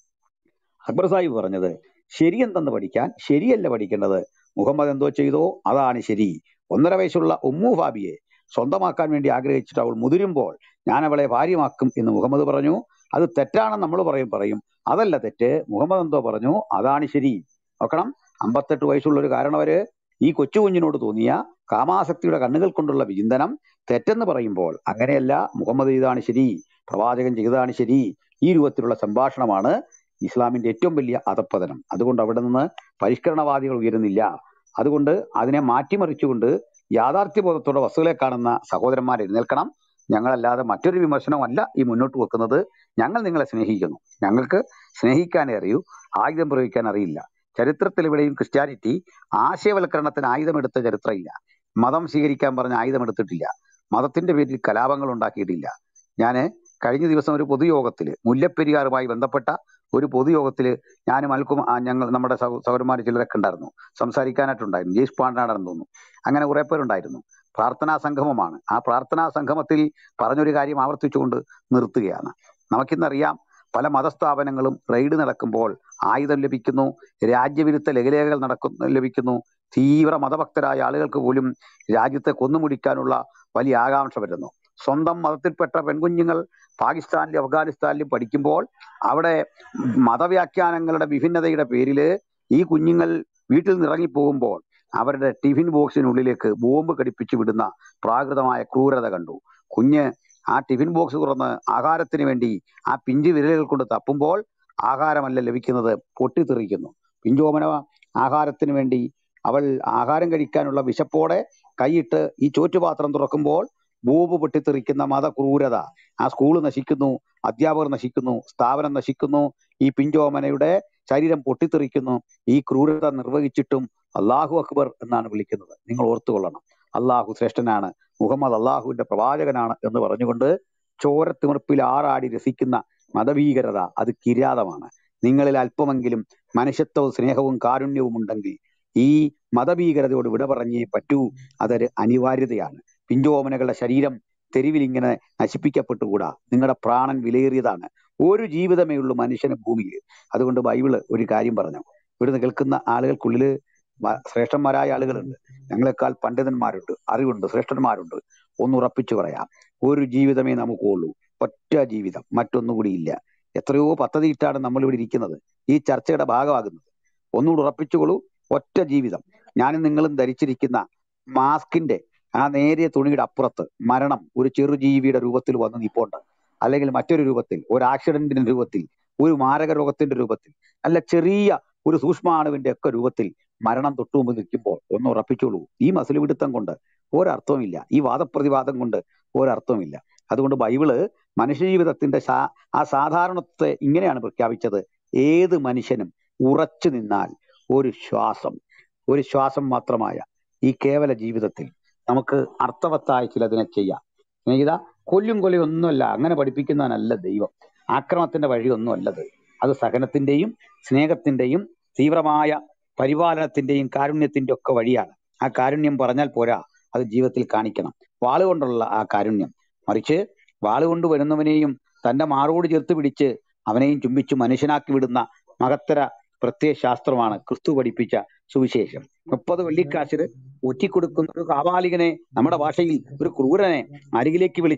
അക്ബർ സാഹിബ് പറഞ്ഞത് ശരിയെന്തെന്ന് പഠിക്കാൻ ശരിയല്ല പഠിക്കേണ്ടത്, മുഹമ്മദ് എന്തോ ചെയ്തോ അതാണ് ശരി. ഒന്നര വയസ്സുള്ള ഉമ്മു ഫാബിയെ സ്വന്തമാക്കാൻ വേണ്ടി ആഗ്രഹിച്ചിട്ട് അവൾ മുതിരുമ്പോൾ ഞാൻ അവളെ ഭാര്യമാക്കും എന്ന് മുഹമ്മദ് പറഞ്ഞു. അത് തെറ്റാണെന്ന് നമ്മൾ പറയും പറയും അതല്ല തെറ്റ്, മുഹമ്മദ് എന്തോ പറഞ്ഞു അതാണ് ശരി. നോക്കണം, അമ്പത്തെട്ട് വയസ്സുള്ള ഒരു കാരണവര് ഈ കൊച്ചു കുഞ്ഞിനോട് തോന്നിയ കാമാസക്തിയുടെ കണ്ണുകൾ കൊണ്ടുള്ള വിചിന്തനം തെറ്റെന്ന് പറയുമ്പോൾ അങ്ങനെയല്ല, മുഹമ്മദ് ചെയ്താണ് ശരി, പ്രവാചകൻ ചെയ്തതാണ് ശരി. ഈ രൂപത്തിലുള്ള സംഭാഷണമാണ് ഇസ്ലാമിന്റെ ഏറ്റവും വലിയ അധപ്പതനം. അതുകൊണ്ട് അവിടെ നിന്ന് പരിഷ്കരണവാദികൾ ഉയരുന്നില്ല. അതുകൊണ്ട് അതിനെ മാറ്റിമറിച്ചുകൊണ്ട് യാഥാർത്ഥ്യബോധത്തോടെ വസ്തുക്കളെ കാണുന്ന സഹോദരന്മാർ എഴുന്നേൽക്കണം. ഞങ്ങളല്ലാതെ മറ്റൊരു വിമർശനമല്ല ഈ മുന്നോട്ട് വെക്കുന്നത്. ഞങ്ങൾ നിങ്ങളെ സ്നേഹിക്കുന്നു. ഞങ്ങൾക്ക് സ്നേഹിക്കാനേ അറിയൂ, ആയുധം പ്രയോഗിക്കാൻ അറിയില്ല. ചരിത്രത്തിൽ എവിടെയും ക്രിസ്ത്യാനിറ്റി ആശയവൽക്കരണത്തിന് ആയുധമെടുത്ത ചരിത്രമില്ല. മതം സ്വീകരിക്കാൻ പറഞ്ഞ ആയുധമെടുത്തിട്ടില്ല. മതത്തിന്റെ പേരിൽ കലാപങ്ങൾ ഉണ്ടാക്കിയിട്ടില്ല. ഞാൻ കഴിഞ്ഞ ദിവസം ഒരു പൊതുയോഗത്തിൽ മുല്ലപ്പെരിയാറുമായി ബന്ധപ്പെട്ട ഒരു പൊതുയോഗത്തിൽ ഞാനും അൽക്കും ഞങ്ങൾ നമ്മുടെ സഹോദരന്മാർ ചിലരൊക്കെ ഉണ്ടായിരുന്നു, സംസാരിക്കാനായിട്ടുണ്ടായിരുന്നു. ജെയ്സ് പാണ്ടാണെന്ന് തോന്നുന്നു. അങ്ങനെ കുറെ പേരുണ്ടായിരുന്നു. പ്രാർത്ഥനാ സംഗമമാണ്. ആ പ്രാർത്ഥനാ സംഗമത്തിൽ പറഞ്ഞൊരു കാര്യം ആവർത്തിച്ചുകൊണ്ട് നിർത്തുകയാണ്. നമുക്കിന്നറിയാം പല മതസ്ഥാപനങ്ങളും റെയ്ഡ് നടക്കുമ്പോൾ ആയുധം ലഭിക്കുന്നു, രാജ്യവിരുദ്ധ ലഘുലേഖകൾ നടക്കുന്നു ലഭിക്കുന്നു. തീവ്ര മതഭക്തരായ ആളുകൾക്ക് പോലും രാജ്യത്തെ കൊന്നുമുടിക്കാനുള്ള വലിയ ആകാംക്ഷ വരുന്നു. സ്വന്തം മതത്തിൽപ്പെട്ട പെൺകുഞ്ഞുങ്ങൾ പാകിസ്ഥാനിലും അഫ്ഗാനിസ്ഥാനിലും പഠിക്കുമ്പോൾ അവിടെ മതവ്യാഖ്യാനങ്ങളുടെ വിഭിന്നതയുടെ പേരിൽ ഈ കുഞ്ഞുങ്ങൾ വീട്ടിൽ നിന്ന് ഇറങ്ങിപ്പോകുമ്പോൾ അവരുടെ ടിഫിൻ ബോക്സിനുള്ളിലേക്ക് ബോംബ് ഘടിപ്പിച്ചു വിടുന്ന പ്രാകൃതമായ ക്രൂരത കണ്ടു. കുഞ്ഞ് ആ ടിഫിൻ ബോക്സ് തുറന്ന് ആഹാരത്തിന് വേണ്ടി ആ പിഞ്ചു വിരലുകൾ കൊണ്ട് തപ്പുമ്പോൾ ആഹാരമല്ല ലഭിക്കുന്നത്, പൊട്ടിത്തെറിക്കുന്നു. പിഞ്ചോമന ആഹാരത്തിന് വേണ്ടി അവൾ ആഹാരം കഴിക്കാനുള്ള വിശപ്പോടെ കൈയിട്ട് ഈ ചോറ്റുപാത്രം തുറക്കുമ്പോൾ ബോംബ് പൊട്ടിത്തെറിക്കുന്ന മതക്രൂരത. ആ സ്കൂള് നശിക്കുന്നു, അധ്യാപകർ നശിക്കുന്നു, സ്ഥാപനം നശിക്കുന്നു, ഈ പിഞ്ചോമനയുടെ ശരീരം പൊട്ടിത്തെറിക്കുന്നു. ഈ ക്രൂരത നിർവഹിച്ചിട്ടും അള്ളാഹു അക്ബർ എന്നാണ് വിളിക്കുന്നത്. നിങ്ങൾ ഓർത്തുകൊള്ളണം, അള്ളാഹു ശ്രേഷ്ഠനാണ്, മുഹമ്മദ് അള്ളാഹുവിന്റെ പ്രവാചകനാണ് എന്ന് പറഞ്ഞുകൊണ്ട് ചോരത്തിമിർപ്പിൽ ആറാടി രസിക്കുന്ന മതഭീകരത അത് കിരാതമാണ്. നിങ്ങളിൽ അല്പമെങ്കിലും മനുഷ്യത്വവും സ്നേഹവും കാരുണ്യവും ഉണ്ടെങ്കിൽ ഈ മതഭീകരതയോട് വിട പറഞ്ഞേ പറ്റൂ. അതൊരു അനിവാര്യതയാണ്. പിഞ്ചോമനകളുടെ ശരീരം തെരുവിൽ ഇങ്ങനെ നശിപ്പിക്കപ്പെട്ടുകൂടാ. നിങ്ങളുടെ പ്രാണൻ വിലയേറിയതാണ്. ഒരു ജീവിതമേ ഉള്ളൂ മനുഷ്യന് ഭൂമിയിൽ. അതുകൊണ്ട് ബൈബിള് ഒരു കാര്യം പറഞ്ഞു. ഇവിടുന്ന് കേൾക്കുന്ന ആളുകൾക്കുള്ളില് ശ്രേഷ്ഠന്മാരായ ആളുകളുണ്ട്, ഞങ്ങളെക്കാൾ പണ്ഡിതന്മാരുണ്ട്, അറിവുണ്ട്, ശ്രേഷ്ഠന്മാരുണ്ട്. ഒന്നുറപ്പിച്ചു പറയാം, ഒരു ജീവിതമേ നമുക്കുള്ളൂ, ഒറ്റ ജീവിതം, മറ്റൊന്നുകൂടി ഇല്ല. എത്രയോ പദ്ധതിയിട്ടാണ് നമ്മൾ ഇവിടെ ഇരിക്കുന്നത്, ഈ ചർച്ചയുടെ ഭാഗമാകുന്നത്. ഒന്നുകൂടി ഉറപ്പിച്ചുകൊള്ളൂ, ഒറ്റ ജീവിതം. ഞാനും നിങ്ങളും ധരിച്ചിരിക്കുന്ന മാസ്കിന്റെ ആ നേരിയ തുണിയുടെ അപ്പുറത്ത് മരണം ഒരു ചെറുജീവിയുടെ രൂപത്തിൽ വന്ന് നിപ്പോണ്ട്, അല്ലെങ്കിൽ മറ്റൊരു രൂപത്തിൽ, ഒരു ആക്സിഡന്റിന്റെ രൂപത്തിൽ, ഒരു മാരക രോഗത്തിന്റെ രൂപത്തിൽ, അല്ല ചെറിയ ഒരു സൂക്ഷ്മാണുവിന്റെ ഒക്കെ രൂപത്തിൽ മരണം തൊട്ടുമുമ്പ് നിൽക്കുമ്പോൾ ഒന്ന് ഉറപ്പിച്ചോളൂ, ഈ മസിൽ പിടുത്തം കൊണ്ട് ഒരർത്ഥവുമില്ല, ഈ വാദപ്രതിവാദം കൊണ്ട് ഒരർത്ഥവുമില്ല. അതുകൊണ്ട് ബൈബിള് മനുഷ്യജീവിതത്തിന്റെ ആ സാധാരണത്തെ ഇങ്ങനെയാണ് പ്രഖ്യാപിച്ചത്: ഏത് മനുഷ്യനും ഉറച്ചു നിന്നാൽ ഒരു ശ്വാസം, ഒരു ശ്വാസം മാത്രമായ ഈ കേവല ജീവിതത്തിൽ നമുക്ക് അർത്ഥവത്തായ ചിലതിനെ ചെയ്യാം. സ്നേഹിത, കൊല്ലും കൊല്ലയും ഒന്നുമല്ല, അങ്ങനെ പഠിപ്പിക്കുന്നവനല്ല ദൈവം. ആക്രമണത്തിന്റെ വഴിയൊന്നുമല്ലത്. അത് സഹനത്തിന്റെയും സ്നേഹത്തിന്റെയും തീവ്രമായ പരിപാലനത്തിന്റെയും കാരുണ്യത്തിന്റെ ഒക്കെ വഴിയാണ്. ആ കാരുണ്യം പറഞ്ഞാൽ പോരാ, അത് ജീവിതത്തിൽ കാണിക്കണം. വാളുകൊണ്ടുള്ള ആ കാരുണ്യം, മറിച്ച് വാളുകൊണ്ട് വരുന്നവനെയും തന്റെ മാറോട് ചേർത്ത് പിടിച്ച് അവനെയും ചുംബിച്ച് മനുഷ്യനാക്കി വിടുന്ന മഹത്തര പ്രത്യയ ശാസ്ത്രമാണ് ക്രിസ്തു പഠിപ്പിച്ച സുവിശേഷം. മുപ്പത് വെള്ളിക്കാശിന് ഒറ്റിക്കൊടുക്കുന്ന ഒരു കാപാലികനെ, നമ്മുടെ ഭാഷയിൽ ഒരു ക്രൂരനെ അരികിലേക്ക് വിളിച്ച്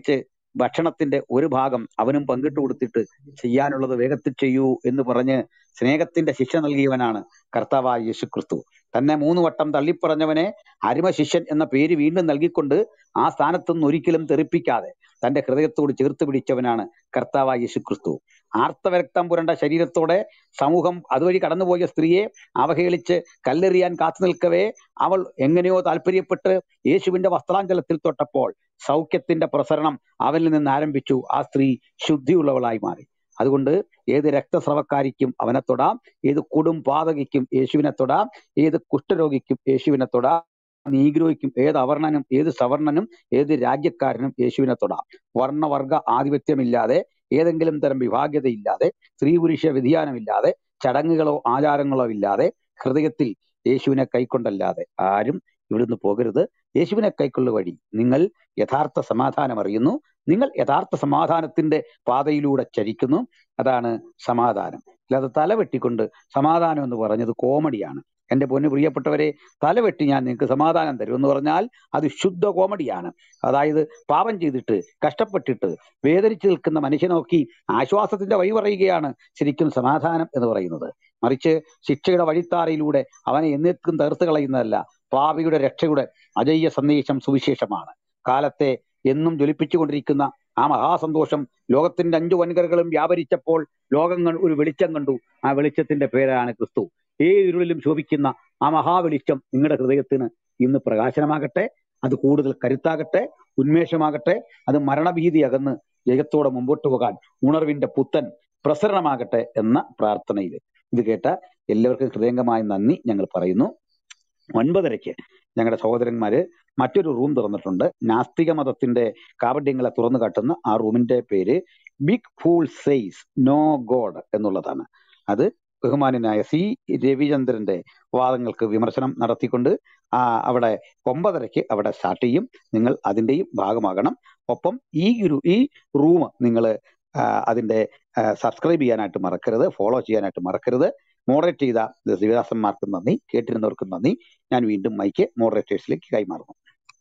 ഭക്ഷണത്തിന്റെ ഒരു ഭാഗം അവനും പങ്കിട്ട് കൊടുത്തിട്ട് ചെയ്യാനുള്ളത് വേഗത്തിൽ ചെയ്യൂ എന്ന് പറഞ്ഞ് സ്നേഹത്തിന്റെ ശിക്ഷ നൽകിയവനാണ് കർത്താവായ യേശു ക്രിസ്തു. തന്നെ മൂന്ന് വട്ടം തള്ളിപ്പറഞ്ഞവനെ അരിമ ശിഷ്യൻ എന്ന പേര് വീണ്ടും നൽകിക്കൊണ്ട് ആ സ്ഥാനത്തുനിന്ന് ഒരിക്കലും തെറിപ്പിക്കാതെ തന്റെ ഹൃദയത്തോട് ചേർത്ത് പിടിച്ചവനാണ് കർത്താവായ യേശു ക്രിസ്തു. ആർത്തവരക്തം പുരണ്ട ശരീരത്തോടെ സമൂഹം അതുവഴി കടന്നുപോയ സ്ത്രീയെ അവഹേളിച്ച് കല്ലെറിയാൻ കാത്തു നിൽക്കവേ അവൾ എങ്ങനെയോ താല്പര്യപ്പെട്ട് യേശുവിന്റെ വസ്ത്രാഞ്ചലത്തിൽ തൊട്ടപ്പോൾ സൗഖ്യത്തിന്റെ പ്രസരണം അവനിൽ നിന്ന് ആരംഭിച്ചു. ആ സ്ത്രീ ശുദ്ധിയുള്ളവളായി മാറി. അതുകൊണ്ട് ഏത് രക്തസ്രവക്കാരിക്കും അവനെ തൊടാം, ഏത് കൊടും പാതകിക്കും യേശുവിനെ തൊടാം, ഏത് കുഷ്ഠരോഗിക്കും യേശുവിനെ തൊടാം, നീഗ്രോയ്ക്കും, ഏത് അവർണനും ഏത് സവർണനും ഏത് രാജ്യക്കാരനും യേശുവിനെ തൊടാം. വർണ്ണവർഗ ആധിപത്യമില്ലാതെ, ഏതെങ്കിലും തരം വിഭാഗ്യതയില്ലാതെ, സ്ത്രീ പുരുഷ വ്യതിയാനമില്ലാതെ, ചടങ്ങുകളോ ആചാരങ്ങളോ ഇല്ലാതെ ഹൃദയത്തിൽ യേശുവിനെ കൈക്കൊണ്ടല്ലാതെ ആരും ഇവിടുന്ന് പോകരുത്. യേശുവിനെ കൈക്കൊള്ള വഴി നിങ്ങൾ യഥാർത്ഥ സമാധാനം അറിയുന്നു, നിങ്ങൾ യഥാർത്ഥ സമാധാനത്തിന്റെ പാതയിലൂടെ ചരിക്കുന്നു. അതാണ് സമാധാനം. അല്ലാതെ തല വെട്ടിക്കൊണ്ട് സമാധാനം എന്ന് പറഞ്ഞത് കോമഡിയാണ്. എന്റെ പൊന്നു പ്രിയപ്പെട്ടവരെ, തലവെട്ടി ഞാൻ നിങ്ങൾക്ക് സമാധാനം തരും എന്ന് പറഞ്ഞാൽ അത് ശുദ്ധ കോമഡിയാണ്. അതായത് പാപം ചെയ്തിട്ട് കഷ്ടപ്പെട്ടിട്ട് വേദനിച്ച് നിൽക്കുന്ന മനുഷ്യനെ നോക്കി ആശ്വാസത്തിന്റെ വഴി പറയുകയാണ് ശരിക്കും സമാധാനം എന്ന് പറയുന്നത്. മറിച്ച് ശിക്ഷയുടെ വഴിത്താരയിലൂടെ അവനെ എന്നേക്കും തകർത്ത് കളയുന്നതല്ല, പാപിയുടെ രക്ഷയുടെ അജയ്യ സന്ദേശം സുവിശേഷമാണ്. കാലത്തെ എന്നും ജ്വലിപ്പിച്ചുകൊണ്ടിരിക്കുന്ന ആ മഹാസന്തോഷം ലോകത്തിന്റെ അഞ്ചു വൻകരകളും വ്യാപരിച്ചപ്പോൾ ലോകങ്ങൾ ഒരു വെളിച്ചം കണ്ടു. ആ വെളിച്ചത്തിന്റെ പേരാണ് ക്രിസ്തു. ഏത് ഇരുളിലും ശോഭിക്കുന്ന ആ മഹാവെളിച്ചം നിങ്ങളുടെ ഹൃദയത്തിന് ഇന്ന് പ്രകാശനമാകട്ടെ. അത് കൂടുതൽ കരുത്താകട്ടെ, ഉന്മേഷമാകട്ടെ. അത് മരണഭീതി അകന്ന് ജയത്തോടെ മുമ്പോട്ട് പോകാൻ ഉണർവിന്റെ പുത്തൻ പ്രസരണമാകട്ടെ എന്ന പ്രാർത്ഥനയിൽ ഇത് കേട്ട എല്ലാവർക്കും ഹൃദയംഗമായ നന്ദി ഞങ്ങൾ പറയുന്നു. ഒൻപതരയ്ക്ക് ഞങ്ങളുടെ സഹോദരന്മാര് മറ്റൊരു റൂം തുറന്നിട്ടുണ്ട്. നാസ്തിക മതത്തിന്റെ കാപട്യങ്ങളെ തുറന്നു കാട്ടുന്ന ആ റൂമിന്റെ പേര് big fool says no god എന്നുള്ളതാണ്. അത് ബഹുമാനായ സി രവിചന്ദ്രന്റെ വാദങ്ങൾക്ക് വിമർശനം നടത്തിക്കൊണ്ട് ആ അവിടെ ഒമ്പതരയ്ക്ക് അവിടെ സ്റ്റാർട്ട് ചെയ്യും. നിങ്ങൾ അതിന്റെയും ഭാഗമാകണം. ഒപ്പം ഈ ഒരു ഈ റൂം നിങ്ങൾ അതിന്റെ സബ്സ്ക്രൈബ് ചെയ്യാനായിട്ട് മറക്കരുത്, ഫോളോ ചെയ്യാനായിട്ട് മറക്കരുത്. മോഡറേറ്റ് ചെയ്ത ശിവദാസന്മാർക്കും നന്ദി, കേട്ടിരുന്നവർക്കും നന്ദി. ഞാൻ വീണ്ടും മൈക്ക് മോഡറേറ്റേഴ്സിലേക്ക് കൈമാറുന്നു.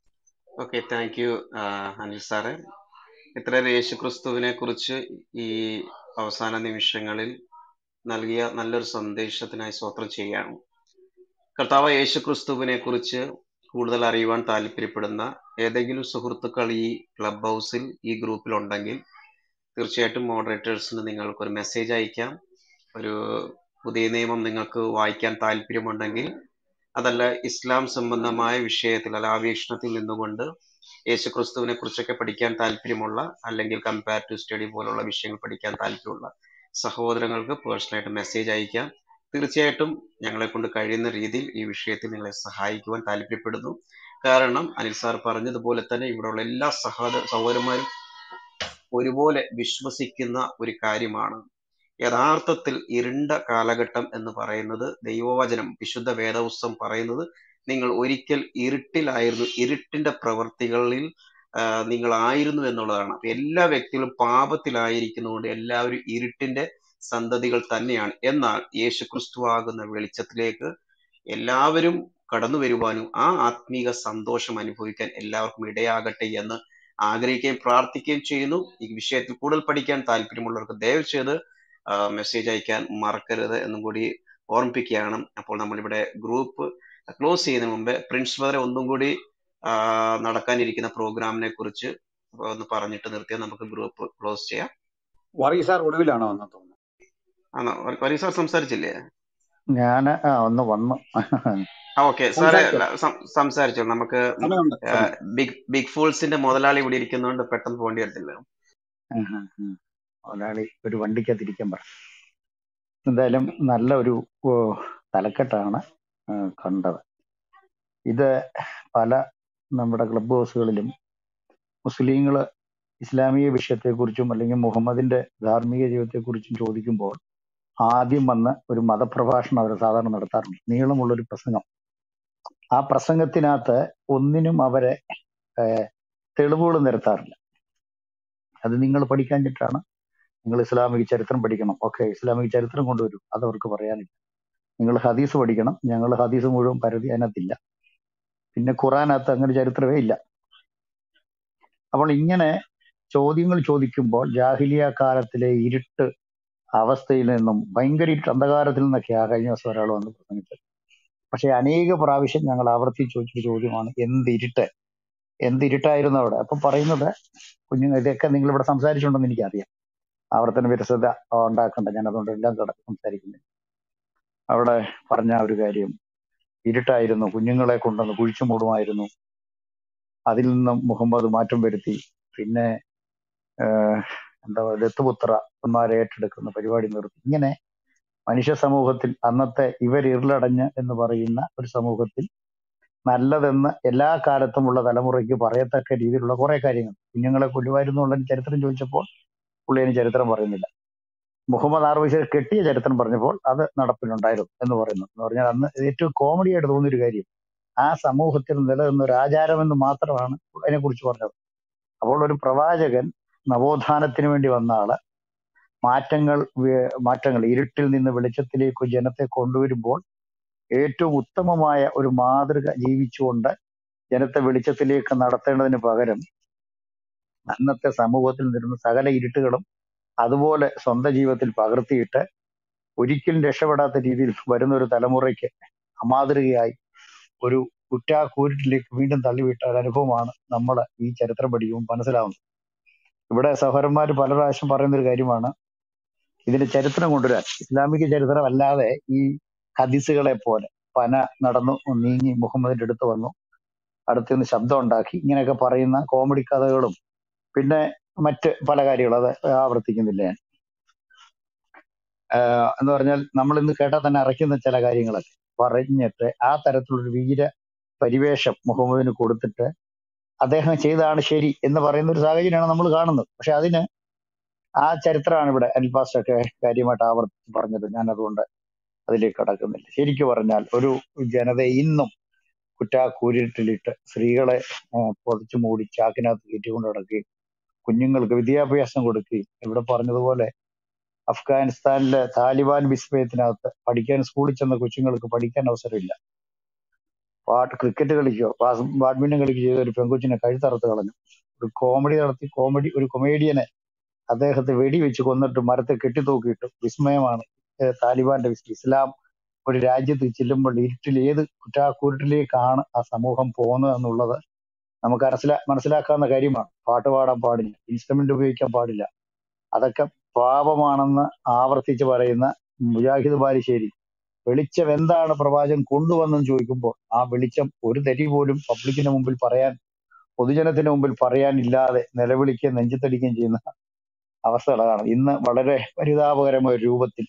Okay, thank you Anil sir. ഇത്രയേറെ യേശു ക്രിസ്തുവിനെ കുറിച്ച് ഈ അവസാന നിമിഷങ്ങളിൽ നൽകിയ നല്ലൊരു സന്ദേശത്തിനായി സ്തോത്രം ചെയ്യാണ്. കർത്താവ് യേശു ക്രിസ്തുവിനെ കുറിച്ച് കൂടുതൽ അറിയുവാൻ താല്പര്യപ്പെടുന്ന ഏതെങ്കിലും സുഹൃത്തുക്കൾ ഈ ക്ലബ് ഹൗസിൽ ഈ ഗ്രൂപ്പിൽ ഉണ്ടെങ്കിൽ തീർച്ചയായിട്ടും മോഡറേറ്റേഴ്സിന് നിങ്ങൾക്ക് ഒരു മെസ്സേജ് അയക്കാം. ഒരു പുതിയ നിയമം നിങ്ങൾക്ക് വായിക്കാൻ താല്പര്യമുണ്ടെങ്കിൽ, അതല്ല ഇസ്ലാം സംബന്ധമായ വിഷയത്തിൽ അല്ല ആ വീക്ഷണത്തിൽ നിന്നുകൊണ്ട് യേശു ക്രിസ്തുവിനെ കുറിച്ചൊക്കെ പഠിക്കാൻ താല്പര്യമുള്ള, അല്ലെങ്കിൽ കമ്പാരിറ്റീവ് സ്റ്റഡി പോലുള്ള വിഷയങ്ങൾ പഠിക്കാൻ താല്പര്യമുള്ള സഹോദരങ്ങൾക്ക് പേഴ്സണലായിട്ട് മെസ്സേജ് അയക്കാം. തീർച്ചയായിട്ടും ഞങ്ങളെ കൊണ്ട് കഴിയുന്ന രീതിയിൽ ഈ വിഷയത്തിൽ നിങ്ങളെ സഹായിക്കുവാൻ താല്പര്യപ്പെടുന്നു. കാരണം അനിൽ സാർ പറഞ്ഞതുപോലെ തന്നെ ഇവിടെയുള്ള എല്ലാ സഹോദര സഹോദരന്മാരും ഒരുപോലെ വിശ്വസിക്കുന്ന ഒരു കാര്യമാണ്. യഥാർത്ഥത്തിൽ ഇരുണ്ട കാലഘട്ടം എന്ന് പറയുന്നത് ദൈവവചനം വിശുദ്ധ വേദപുസ്തകം പറയുന്നത് നിങ്ങൾ ഒരിക്കൽ ഇരുട്ടിലായിരുന്നു, ഇരുട്ടിന്റെ പ്രവർത്തികളിൽ നിങ്ങളായിരുന്നു എന്നുള്ളതാണ്. എല്ലാ വ്യക്തികളും പാപത്തിലായിരിക്കുന്നതുകൊണ്ട് എല്ലാവരും ഇരുട്ടിന്റെ സന്തതികൾ തന്നെയാണ്. എന്നാൽ യേശു ക്രിസ്തു ആകുന്ന വെളിച്ചത്തിലേക്ക് എല്ലാവരും കടന്നു വരുവാനും ആ ആത്മീക സന്തോഷം അനുഭവിക്കാൻ എല്ലാവർക്കും ഇടയാകട്ടെ എന്ന് ആഗ്രഹിക്കുകയും പ്രാർത്ഥിക്കുകയും ചെയ്യുന്നു. ഈ വിഷയത്തിൽ കൂടുതൽ പഠിക്കാൻ താല്പര്യമുള്ളവർക്ക് ദയവ് ചെയ്ത് മെസ്സേജ് അയക്കാൻ മറക്കരുത് എന്നും കൂടി ഓർമ്മിപ്പിക്കുകയാണ്. അപ്പോൾ നമ്മളിവിടെ ഗ്രൂപ്പ് ക്ലോസ് ചെയ്യുന്നതിന് മുമ്പ് പ്രിൻസ് ബ്രദറെ ഒന്നും കൂടി നടക്കാനിരിക്കുന്ന പ്രോഗ്രാമിനെ കുറിച്ച് ഒന്ന് പറഞ്ഞിട്ട് നിർത്തിയാൽ നമുക്ക് ഗ്രൂപ്പ് ക്ലോസ് ചെയ്യാം. വറി സാർ ഒടുവിലാണോ എന്ന് തോന്നുന്നു? ആണോ? വറി സാർ സംസാരിച്ചില്ലേ? ഞാന് ആ ഒന്ന് വന്നു. ഓക്കെ സാറേ സംസാരിച്ചോളൂ. നമുക്ക് ബിഗ് ബിഗ് ഫൂൾസിന്റെ മുതലാളി ഇവിടെ ഇരിക്കുന്നതുകൊണ്ട് പെട്ടെന്ന് പോകേണ്ടി വരത്തില്ല. മുതലാളി ഒരു വണ്ടിക്കകത്തിരിക്കാൻ പറഞ്ഞു. എന്തായാലും നല്ല ഒരു തലക്കെട്ടാണ് കണ്ടത്. ഇത് പല നമ്മുടെ ക്ലബ് ഹൗസുകളിലും മുസ്ലിങ്ങൾ ഇസ്ലാമിക വിഷയത്തെക്കുറിച്ചും അല്ലെങ്കിൽ മുഹമ്മദിന്റെ ധാർമ്മിക ജീവിതത്തെക്കുറിച്ചും ചോദിക്കുമ്പോൾ ആദ്യം വന്ന് ഒരു മതപ്രഭാഷണം അവർ സാധാരണ നടത്താറുണ്ട്, നീളമുള്ളൊരു പ്രസംഗം. ആ പ്രസംഗത്തിനകത്ത് ഒന്നിനും അവരെ തെളിവുകൾ നിരത്താറില്ല. അത് നിങ്ങൾ പഠിക്കാഞ്ഞിട്ടാണ്. നിങ്ങൾ ഇസ്ലാമിക ചരിത്രം പഠിക്കണം. ഓക്കെ, ഇസ്ലാമിക ചരിത്രം കൊണ്ടുവരും, അതവർക്ക് പറയാനില്ല. നിങ്ങൾ ഹദീസ് പഠിക്കണം. ഞങ്ങൾ ഹദീസ് മുഴുവൻ പരതി അതിനകത്തില്ല. പിന്നെ ഖുറാനകത്ത് അങ്ങനെ ചരിത്രമേ ഇല്ല. അപ്പോൾ ഇങ്ങനെ ചോദ്യങ്ങൾ ചോദിക്കുമ്പോൾ ജാഹിലിയ കാലത്തിലെ ഇരുട്ട് അവസ്ഥയിൽ നിന്നും ഭയങ്കര ഇരുട്ട് അന്ധകാരത്തിൽ നിന്നൊക്കെയാ കഴിഞ്ഞ ദിവസം ഒരാൾ വന്ന് പ്രസംഗിച്ചത്. പക്ഷെ അനേക പ്രാവശ്യം ഞങ്ങൾ ആവർത്തിച്ച് ചോദിച്ചൊരു ചോദ്യമാണ്, എന്ത് ഇരുട്ട്, എന്ത് ഇരുട്ടായിരുന്നു അവിടെ? അപ്പം പറയുന്നത്, കുഞ്ഞുങ്ങൾ ഇതൊക്കെ നിങ്ങൾ ഇവിടെ സംസാരിച്ചിട്ടുണ്ടെന്ന് എനിക്കറിയാം, ആവർത്തന വിരസത ഉണ്ടാക്കണ്ട, ഞാൻ അതുകൊണ്ട് എല്ലാം കട- സംസാരിക്കുന്നില്ല. അവിടെ പറഞ്ഞ ഒരു കാര്യം, ഇരുട്ടായിരുന്നു, കുഞ്ഞുങ്ങളെ കൊണ്ടുവന്ന് കുഴിച്ചു മൂടുമായിരുന്നു, അതിൽ നിന്നും മുഹമ്മദ് മാറ്റം വരുത്തി. പിന്നെ ആഹ് എന്താ പറയുക, ദത്തുപുത്രന്മാരെ ഏറ്റെടുക്കുന്ന പരിപാടി നിർത്തി. ഇങ്ങനെ മനുഷ്യ സമൂഹത്തിൽ അന്നത്തെ ഇവർ ഇരുളടഞ്ഞ് എന്ന് പറയുന്ന ഒരു സമൂഹത്തിൽ നല്ലതെന്ന് എല്ലാ കാലത്തുമുള്ള തലമുറയ്ക്ക് പറയത്തക്ക രീതിയിലുള്ള കുറെ കാര്യങ്ങൾ, കുഞ്ഞുങ്ങളെ കൊല്ലുമായിരുന്നു എന്നുള്ള ചരിത്രം ചോദിച്ചപ്പോൾ പുള്ളി അതിന് ചരിത്രം പറയുന്നില്ല. മുഹമ്മദ് ആറ് വയസ്സിൽ കെട്ടിയ ചരിത്രം പറഞ്ഞപ്പോൾ അത് നടപ്പിലുണ്ടായിരുന്നു എന്ന് പറയുന്നു. എന്ന് പറഞ്ഞാൽ അന്ന് ഏറ്റവും കോമഡി ആയിട്ട് തോന്നിയൊരു കാര്യം, ആ സമൂഹത്തിൽ നിലനിന്ന ഒരു ആചാരമെന്ന് മാത്രമാണ് അതിനെക്കുറിച്ച് പറഞ്ഞത്. അപ്പോൾ ഒരു പ്രവാചകൻ നവോത്ഥാനത്തിന് വേണ്ടി വന്ന ആള് മാറ്റങ്ങൾ വേ- മാറ്റങ്ങൾ ഇരുട്ടിൽ നിന്ന് വെളിച്ചത്തിലേക്ക് ജനത്തെ കൊണ്ടുവരുമ്പോൾ ഏറ്റവും ഉത്തമമായ ഒരു മാതൃക ജീവിച്ചുകൊണ്ട് ജനത്തെ വെളിച്ചത്തിലേക്ക് നടത്തേണ്ടതിന് പകരം അന്നത്തെ സമൂഹത്തിൽ നിന്നിരുന്ന സകല ഇരുട്ടുകളും അതുപോലെ സ്വന്തം ജീവിതത്തിൽ പകർത്തിയിട്ട് ഒരിക്കലും രക്ഷപ്പെടാത്ത രീതിയിൽ വരുന്ന ഒരു തലമുറയ്ക്ക് അമാതൃകയായി ഒരു കുറ്റാക്കൂരിട്ടിലേക്ക് വീണ്ടും തള്ളിവിട്ട ഒരു അനുഭവമാണ് നമ്മൾ ഈ ചരിത്രം പഠിക്കുമ്പോൾ മനസ്സിലാവുന്നത്. ഇവിടെ സഹോദരന്മാർ പല പ്രാവശ്യം പറയുന്ന ഒരു കാര്യമാണ്, ഇതിന്റെ ചരിത്രം കൊണ്ടുവരാൻ ഇസ്ലാമിക ചരിത്രം അല്ലാതെ ഈ ഹദീസുകളെ പോലെ പന നടന്നു നീങ്ങി മുഹമ്മദിന്റെ അടുത്ത് വന്നു, അടുത്ത് നിന്ന് ശബ്ദം ഉണ്ടാക്കി, ഇങ്ങനെയൊക്കെ പറയുന്ന കോമഡി കഥകളും പിന്നെ മറ്റ് പല കാര്യങ്ങളും അത് ആവർത്തിക്കുന്നില്ല ഞാൻ. ആഹ് എന്ന് പറഞ്ഞാൽ നമ്മൾ ഇന്ന് കേട്ടാൽ തന്നെ അറയ്ക്കുന്ന ചില കാര്യങ്ങളൊക്കെ പറഞ്ഞിട്ട് ആ തരത്തിലൊരു വീര പരിവേഷം മുഹമ്മദിന് കൊടുത്തിട്ട് അദ്ദേഹം ചെയ്തതാണ് ശരി എന്ന് പറയുന്ന ഒരു സാഹചര്യമാണ് നമ്മൾ കാണുന്നത്. പക്ഷെ അതിന് ആ ചരിത്രമാണ് ഇവിടെ അനിൽ പാസ്റ്റർ ഒക്കെ കാര്യമായിട്ട് ആവർത്തിച്ച് പറഞ്ഞത്. ഞാൻ അതുകൊണ്ട് അതിലേക്ക് കടക്കുന്നില്ല. ശരിക്കു പറഞ്ഞാൽ ഒരു ജനതയെ ഇന്നും കുറ്റാക്കൂരിട്ടിലിട്ട് സ്ത്രീകളെ ആഹ് പൊതിച്ചു മൂടി ചാക്കിനകത്ത് കയറ്റിക്കൊണ്ട് നടക്കുകയും കുഞ്ഞുങ്ങൾക്ക് വിദ്യാഭ്യാസം കൊടുക്കുകയും, ഇവിടെ പറഞ്ഞതുപോലെ അഫ്ഗാനിസ്ഥാനിലെ താലിബാൻ വിസ്മയത്തിനകത്ത് പഠിക്കാൻ സ്കൂളിൽ ചെന്ന കൊച്ചുങ്ങൾക്ക് പഠിക്കാൻ അവസരമില്ല. പാട്ട് ക്രിക്കറ്റ് കളിക്കോ ബാസ് ബാഡ്മിന്റൺ കളിക്കുകയോ ചെയ്ത ഒരു പെൺകൊച്ചിനെ കഴുത്തറുത്ത് കളഞ്ഞു. ഒരു കോമഡി നടത്തി കോമഡി ഒരു കൊമേഡിയനെ അദ്ദേഹത്തെ വെടിവെച്ച് കൊന്നിട്ട് മരത്തെ കെട്ടിത്തൂക്കിയിട്ടു. വിസ്മയമാണ് ഏഹ് താലിബാന്റെ വിസ്മയം. ഇസ്ലാം ഒരു രാജ്യത്ത് ചെല്ലുമ്പോൾ ഇരുട്ടിൽ ഏത് കുറ്റാക്കൂരിട്ടിലേക്കാണ് ആ സമൂഹം പോകുന്നത് എന്നുള്ളത് നമുക്ക് മനസ്സിലാ മനസ്സിലാക്കാവുന്ന കാര്യമാണ്. പാട്ട് പാടാൻ പാടില്ല, ഇൻസ്ട്രുമെന്റ് ഉപയോഗിക്കാൻ പാടില്ല, അതൊക്കെ പാപമാണെന്ന് ആവർത്തിച്ച് പറയുന്ന മുജാഹിദ് ബാലുശ്ശേരി വെളിച്ചം എന്താണ് പ്രവാചകൻ കൊണ്ടുവന്നെന്ന് ചോദിക്കുമ്പോൾ ആ വെളിച്ചം ഒരു തരി പോലും പബ്ലിക്കിന്റെ മുമ്പിൽ പറയാൻ, പൊതുജനത്തിന്റെ മുമ്പിൽ പറയാനില്ലാതെ നിലവിളിക്കുകയും നെഞ്ചത്തടിക്കുകയും ചെയ്യുന്ന അവസ്ഥകളാണ്. ഇന്ന് വളരെ പരിതാപകരമായ ഒരു രൂപത്തിൽ,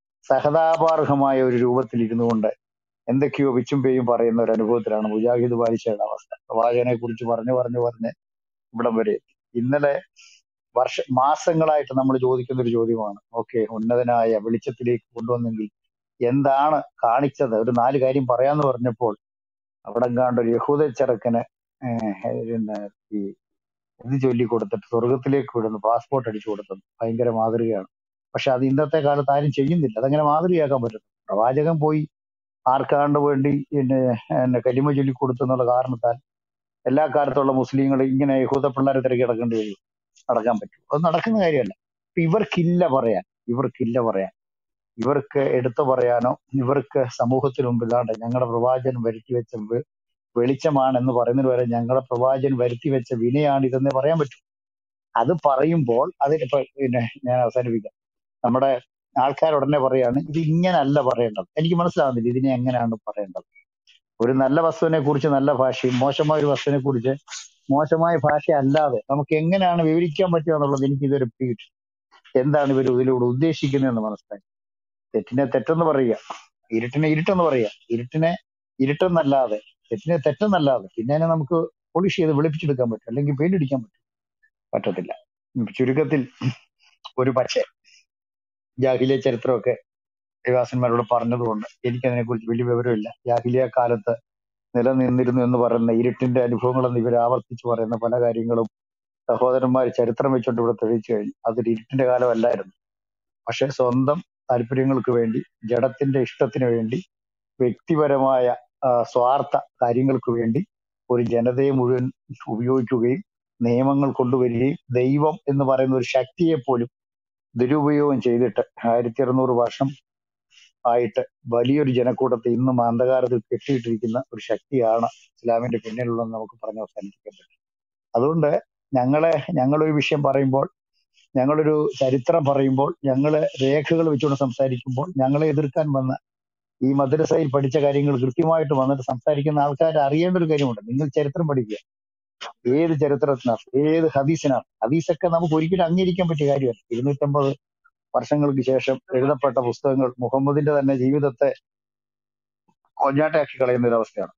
സഹതാപാർഹമായ ഒരു രൂപത്തിൽ ഇരുന്നു കൊണ്ട് എന്തൊക്കെയോ വിച്ചും പേയും പറയുന്ന ഒരു അനുഭവത്തിലാണ് മുജാഹിദ് ബാലിശയുടെ അവസ്ഥ. പ്രവാചകനെ കുറിച്ച് പറഞ്ഞു പറഞ്ഞു പറഞ്ഞ് ഇവിടം വരെ എത്തി. ഇന്നലെ വർഷ മാസങ്ങളായിട്ട് നമ്മൾ ചോദിക്കുന്ന ഒരു ചോദ്യമാണ്, ഓക്കെ ഉന്നതനായ വെളിച്ചത്തിലേക്ക് കൊണ്ടുവന്നെങ്കിൽ എന്താണ് കാണിച്ചത്? ഒരു നാല് കാര്യം പറയാന്ന് പറഞ്ഞപ്പോൾ അവിടെ കണ്ട ഒരു യഹൂദ ചെറുക്കന് ഏഹ് പിന്നെ ഈ ഇത് ചൊല്ലിക്കൊടുത്തിട്ട് സ്വർഗത്തിലേക്ക് വിടുന്നു, പാസ്പോർട്ട് അടിച്ചു കൊടുത്തത് ഭയങ്കര മാതൃകയാണ്. പക്ഷെ അത് ഇന്നത്തെ കാലത്ത് ആരും ചെയ്യുന്നില്ല. അതങ്ങനെ മാതൃകയാക്കാൻ പറ്റും? പ്രവാചകൻ പോയി ആർക്കാണ്ട് വേണ്ടി പിന്നെ എന്നെ കലിമ ചൊല്ലിക്കൊടുത്തു എന്നുള്ള കാരണത്താൽ എല്ലാ കാലത്തുള്ള മുസ്ലിങ്ങൾ ഇങ്ങനെ യഹൂദ പിള്ളേരെ തിരക്കി നടക്കേണ്ടി വരും? നടക്കാൻ പറ്റും? അത് നടക്കുന്ന കാര്യമല്ല. അപ്പൊ ഇവർക്കില്ല പറയാൻ, ഇവർക്കില്ല പറയാൻ, ഇവർക്ക് എടുത്തു പറയാനോ ഇവർക്ക് സമൂഹത്തിന് മുമ്പിൽ ആണ്ട് ഞങ്ങളുടെ പ്രവാചകൻ വരുത്തി വെച്ച വെ- വെളിച്ചമാണെന്ന് പറയുന്നതിന് വരെ ഞങ്ങളുടെ പ്രവാചകൻ വരുത്തി വെച്ച വിനയാണ് ഇതെന്ന് പറയാൻ പറ്റും. അത് പറയുമ്പോൾ അതിനിപ്പോ പിന്നെ ഞാൻ അവസാനിപ്പിക്കാം. നമ്മുടെ ആൾക്കാർ ഉടനെ പറയാണ് ഇത് ഇങ്ങനല്ല പറയേണ്ടത്. എനിക്ക് മനസ്സിലാവുന്നില്ല ഇതിനെ എങ്ങനെയാണ് പറയേണ്ടത്. ഒരു നല്ല വസ്തുവിനെ കുറിച്ച് നല്ല ഭാഷയും മോശമായ ഒരു വസ്തുവിനെ കുറിച്ച് മോശമായ ഭാഷ അല്ലാതെ നമുക്ക് എങ്ങനെയാണ് വിവരിക്കാൻ പറ്റുക എന്നുള്ളത് എനിക്ക് ഇതൊരു പിടി എന്താണ് ഇവർ ഇതിലൂടെ ഉദ്ദേശിക്കുന്നതെന്ന് മനസ്സിലായി. തെറ്റിനെ തെറ്റെന്ന് പറയുക, ഇരുട്ടിനെ ഇരുട്ടെന്ന് പറയുക, ഇരുട്ടിനെ ഇരുട്ടെന്നല്ലാതെ തെറ്റിനെ തെറ്റെന്നല്ലാതെ പിന്നെ അതിനെ നമുക്ക് പോളിഷ് ചെയ്ത് വെളുപ്പിച്ചെടുക്കാൻ പറ്റും, അല്ലെങ്കിൽ പെയിന്റ് അടിക്കാൻ പറ്റും? പറ്റത്തില്ല. ഉം ചുരുക്കത്തിൽ ഒരു പക്ഷേ ജാഹിലിയ ചരിത്രമൊക്കെ ദേവാസന്മാരോട് പറഞ്ഞതുകൊണ്ട് എനിക്കതിനെ കുറിച്ച് വലിയ വിവരമില്ല. ജാഹിലിയ കാലത്ത് നിലനിന്നിരുന്നു എന്ന് പറയുന്ന ഇരുട്ടിന്റെ അനുഭവങ്ങളെന്ന് ഇവർ ആവർത്തിച്ച് പറയുന്ന പല കാര്യങ്ങളും സഹോദരന്മാർ ചരിത്രം വെച്ചുകൊണ്ട് ഇവിടെ തെളിയിച്ചു കഴിഞ്ഞു. അതൊരു ഇരുട്ടിന്റെ കാലമല്ലായിരുന്നു. പക്ഷെ സ്വന്തം താല്പര്യങ്ങൾക്ക് വേണ്ടി, ജഡത്തിന്റെ ഇഷ്ടത്തിന് വേണ്ടി, വ്യക്തിപരമായ ആ, സ്വാർത്ഥ കാര്യങ്ങൾക്ക് വേണ്ടി ഒരു ജനതയെ മുഴുവൻ ഉപയോഗിക്കുകയും നിയമങ്ങൾ കൊണ്ടുവരികയും ദൈവം എന്ന് പറയുന്ന ഒരു ശക്തിയെ പോലും ദുരുപയോഗം ചെയ്തിട്ട് ആയിരത്തി അറുന്നൂറ് വർഷം ആയിട്ട് വലിയൊരു ജനക്കൂട്ടത്തെ ഇന്നും അന്ധകാരത്തിൽ കെട്ടിയിട്ടിരിക്കുന്ന ഒരു ശക്തിയാണ് ഇസ്ലാമിന്റെ പിന്നിലുള്ളതെന്ന് നമുക്ക് പറഞ്ഞ് അവസാനിപ്പിക്കാൻ പറ്റും. അതുകൊണ്ട് ഞങ്ങളെ ഞങ്ങളൊരു വിഷയം പറയുമ്പോൾ, ഞങ്ങളൊരു ചരിത്രം പറയുമ്പോൾ, ഞങ്ങള് രേഖകൾ വെച്ചുകൊണ്ട് സംസാരിക്കുമ്പോൾ ഞങ്ങളെ എതിർക്കാൻ വന്ന ഈ മദ്രസയിൽ പഠിച്ച കാര്യങ്ങൾ കൃത്യമായിട്ട് വന്നിട്ട് സംസാരിക്കുന്ന ആൾക്കാർ അറിയേണ്ട ഒരു കാര്യമുണ്ട്. നിങ്ങൾ ചരിത്രം പഠിക്കുക. ഏത് ചരിത്രത്തിനാണ്, ഏത് ഹദീസിനാണ്. ഹദീസൊക്കെ നമുക്ക് ഒരിക്കലും അംഗീകരിക്കാൻ പറ്റിയ കാര്യമല്ല. ഇരുന്നൂറ്റമ്പത് വർഷങ്ങൾക്ക് ശേഷം എഴുതപ്പെട്ട പുസ്തകങ്ങൾ മുഹമ്മദിന്റെ തന്നെ ജീവിതത്തെ കൊഞ്ഞാട്ടയാക്കി കളയുന്ന ഒരു അവസ്ഥയാണ്.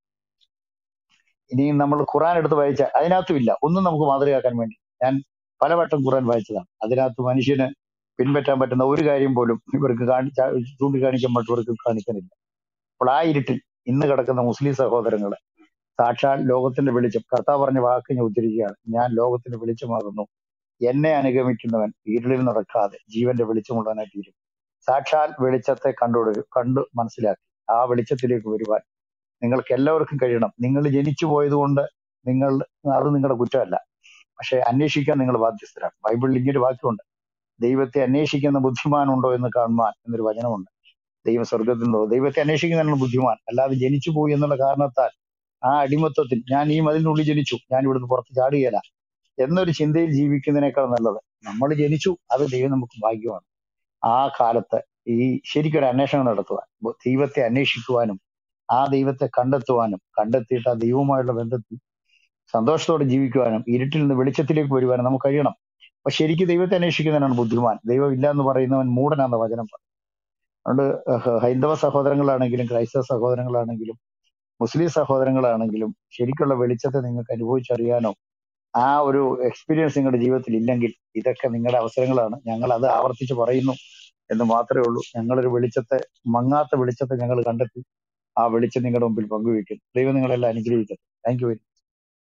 ഇനിയും നമ്മൾ ഖുറാൻ എടുത്ത് വായിച്ച അതിനകത്തും ഇല്ല ഒന്നും നമുക്ക് മാതൃകയാക്കാൻ വേണ്ടി. ഞാൻ പലവട്ടം ഖുറാൻ വായിച്ചതാണ്. അതിനകത്ത് മനുഷ്യന് പിൻപറ്റാൻ പറ്റുന്ന ഒരു കാര്യം പോലും ഇവർക്ക് കാണിച്ച ചൂണ്ടിക്കാണിക്കാൻ മറ്റവർക്ക് കാണിക്കാനില്ല. അപ്പോൾ ആ ഇരുട്ടിൽ ഇന്ന് കിടക്കുന്ന മുസ്ലിം സഹോദരങ്ങളെ സാക്ഷാൽ ലോകത്തിന്റെ വെളിച്ചം, കർത്താവ് പറഞ്ഞ വാക്ക് ഞാൻ ഉദ്ധരിക്കുകയാണ്, ഞാൻ ലോകത്തിന്റെ വെളിച്ചമാകുന്നു, എന്നെ അനുഗമിക്കുന്നവൻ ഇരുളിൽ നടക്കാതെ ജീവന്റെ വെളിച്ചമുള്ളവനായി തീരും. സാക്ഷാൽ വെളിച്ചത്തെ കണ്ടു കണ്ടു മനസ്സിലാക്കി ആ വെളിച്ചത്തിലേക്ക് വരുവാൻ നിങ്ങൾക്ക് എല്ലാവർക്കും കഴിയണം. നിങ്ങൾ ജനിച്ചു പോയത് കൊണ്ട് നിങ്ങൾ, അത് നിങ്ങളുടെ കുറ്റമല്ല, പക്ഷെ അന്വേഷിക്കാൻ നിങ്ങൾ ബാധ്യസ്ഥരാണ്. ബൈബിളിൽ ഇങ്ങനൊരു വാക്യമുണ്ട്, ദൈവത്തെ അന്വേഷിക്കുന്ന ബുദ്ധിമാനുണ്ടോ എന്ന് കാണുവാൻ എന്നൊരു വചനമുണ്ട്. ദൈവം സ്വർഗത്തിലുണ്ടോ? ദൈവത്തെ അന്വേഷിക്കുന്നതിനുള്ള ബുദ്ധിമാൻ, അല്ലാതെ ജനിച്ചു പോയി എന്നുള്ള കാരണത്താൽ ആ അടിമത്വത്തിൽ ഞാൻ ഈ മതിലിനുള്ളിൽ ജനിച്ചു, ഞാൻ ഇവിടുന്ന് പുറത്ത് ചാടുകയില്ല എന്നൊരു ചിന്തയിൽ ജീവിക്കുന്നതിനേക്കാൾ നല്ലത് നമ്മൾ ജനിച്ചു, അത് ദൈവം നമുക്ക് ഭാഗ്യമാണ്. ആ കാലത്ത് ഈ ശരിക്കൊരു അന്വേഷണം നടത്തുവാൻ, ദൈവത്തെ അന്വേഷിക്കുവാനും ആ ദൈവത്തെ കണ്ടെത്തുവാനും കണ്ടെത്തിയിട്ട് ആ ദൈവവുമായുള്ള ബന്ധത്തിൽ സന്തോഷത്തോടെ ജീവിക്കുവാനും ഇരുട്ടിൽ നിന്ന് വെളിച്ചത്തിലേക്ക് വരുവാനും നമുക്ക് കഴിയണം. അപ്പൊ ശരിക്കും ദൈവത്തെ അന്വേഷിക്കുന്നതിനാണ് ബുദ്ധിമാൻ. ദൈവം ഇല്ല എന്ന് പറയുന്നവൻ മൂടനാന്ന വചനം പറയും. അതുകൊണ്ട് ഹൈന്ദവ സഹോദരങ്ങളാണെങ്കിലും ക്രൈസ്തവ സഹോദരങ്ങളാണെങ്കിലും മുസ്ലിം സഹോദരങ്ങളാണെങ്കിലും ശരിക്കുള്ള വെളിച്ചത്തെ നിങ്ങൾക്ക് അനുഭവിച്ചറിയാനോ ആ ഒരു എക്സ്പീരിയൻസ് നിങ്ങളുടെ ജീവിതത്തിൽ ഇല്ലെങ്കിൽ ഇതൊക്കെ നിങ്ങളുടെ അവസരങ്ങളാണ്. ഞങ്ങൾ അത് ആവർത്തിച്ച് പറയുന്നു എന്ന് മാത്രമേ ഉള്ളൂ. ഞങ്ങളൊരു വെളിച്ചത്തെ, മങ്ങാത്ത വെളിച്ചത്തെ ഞങ്ങൾ കണ്ടെത്തി ആ വെളിച്ചം നിങ്ങളുടെ മുമ്പിൽ പങ്കുവെക്കുന്നു. ദൈവം നിങ്ങളെല്ലാം അനുഗ്രഹിക്കട്ടെ. Thank you very much.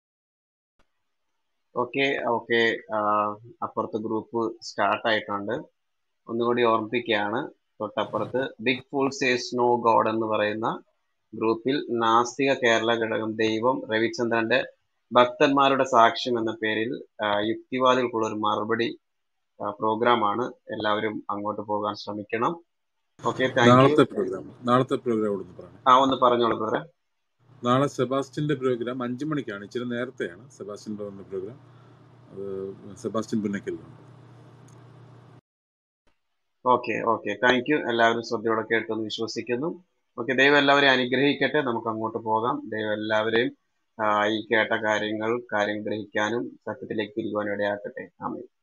Okay okay അപ്പുറത്ത് ഗ്രൂപ്പ് സ്റ്റാർട്ട് ആയിട്ടുണ്ട്. ഒന്നുകൂടി ഓർമ്മിപ്പിക്കുകയാണ്, തൊട്ടപ്പുറത്ത് big fool says no god എന്ന് പറയുന്ന ഗ്രൂപ്പിൽ നാസ്തിക കേരള ഘടകം ദൈവം രവിചന്ദ്രന്റെ ഭക്തന്മാരുടെ സാക്ഷ്യം എന്ന പേരിൽ ആ, യുക്തിവാദികൾക്കുള്ള ഒരു മറുപടി പ്രോഗ്രാമാണ്. എല്ലാവരും അങ്ങോട്ട് പോകാൻ ശ്രമിക്കണം. Okay, thank you. നാളത്തെ പ്രോഗ്രാം നാളത്തെ പ്രോഗ്രാം ഒന്ന് പറയാം. ആ ഒന്ന് പറഞ്ഞോളൂ ബ്രദറെ. നാളെ സെബാസ്റ്റ്യന്റെ പ്രോഗ്രാം അഞ്ചു മണിക്കാണ്, ഇച്ചിരി നേരത്തെയാണ് സെബാസ്റ്റ്യൻ ബ്രദറിന്റെ പ്രോഗ്രാം. അത് സെബാസ്റ്റ്യൻ പുന്നക്കലിലാണ്. Okay okay thank you. എല്ലാവരും ശ്രദ്ധയോടെ കേട്ടെന്ന് വിശ്വസിക്കുന്നു. ഓക്കെ, ദൈവം എല്ലാവരെയും അനുഗ്രഹിക്കട്ടെ. നമുക്ക് അങ്ങോട്ട് പോകാം. ദൈവം എല്ലാവരെയും ആ, ഈ കേട്ട കാര്യങ്ങൾ കാര്യം ഗ്രഹിക്കാനും സത്യത്തിലേക്ക് തിരികുവാനും ഇടയാക്കട്ടെ. ആമേൻ.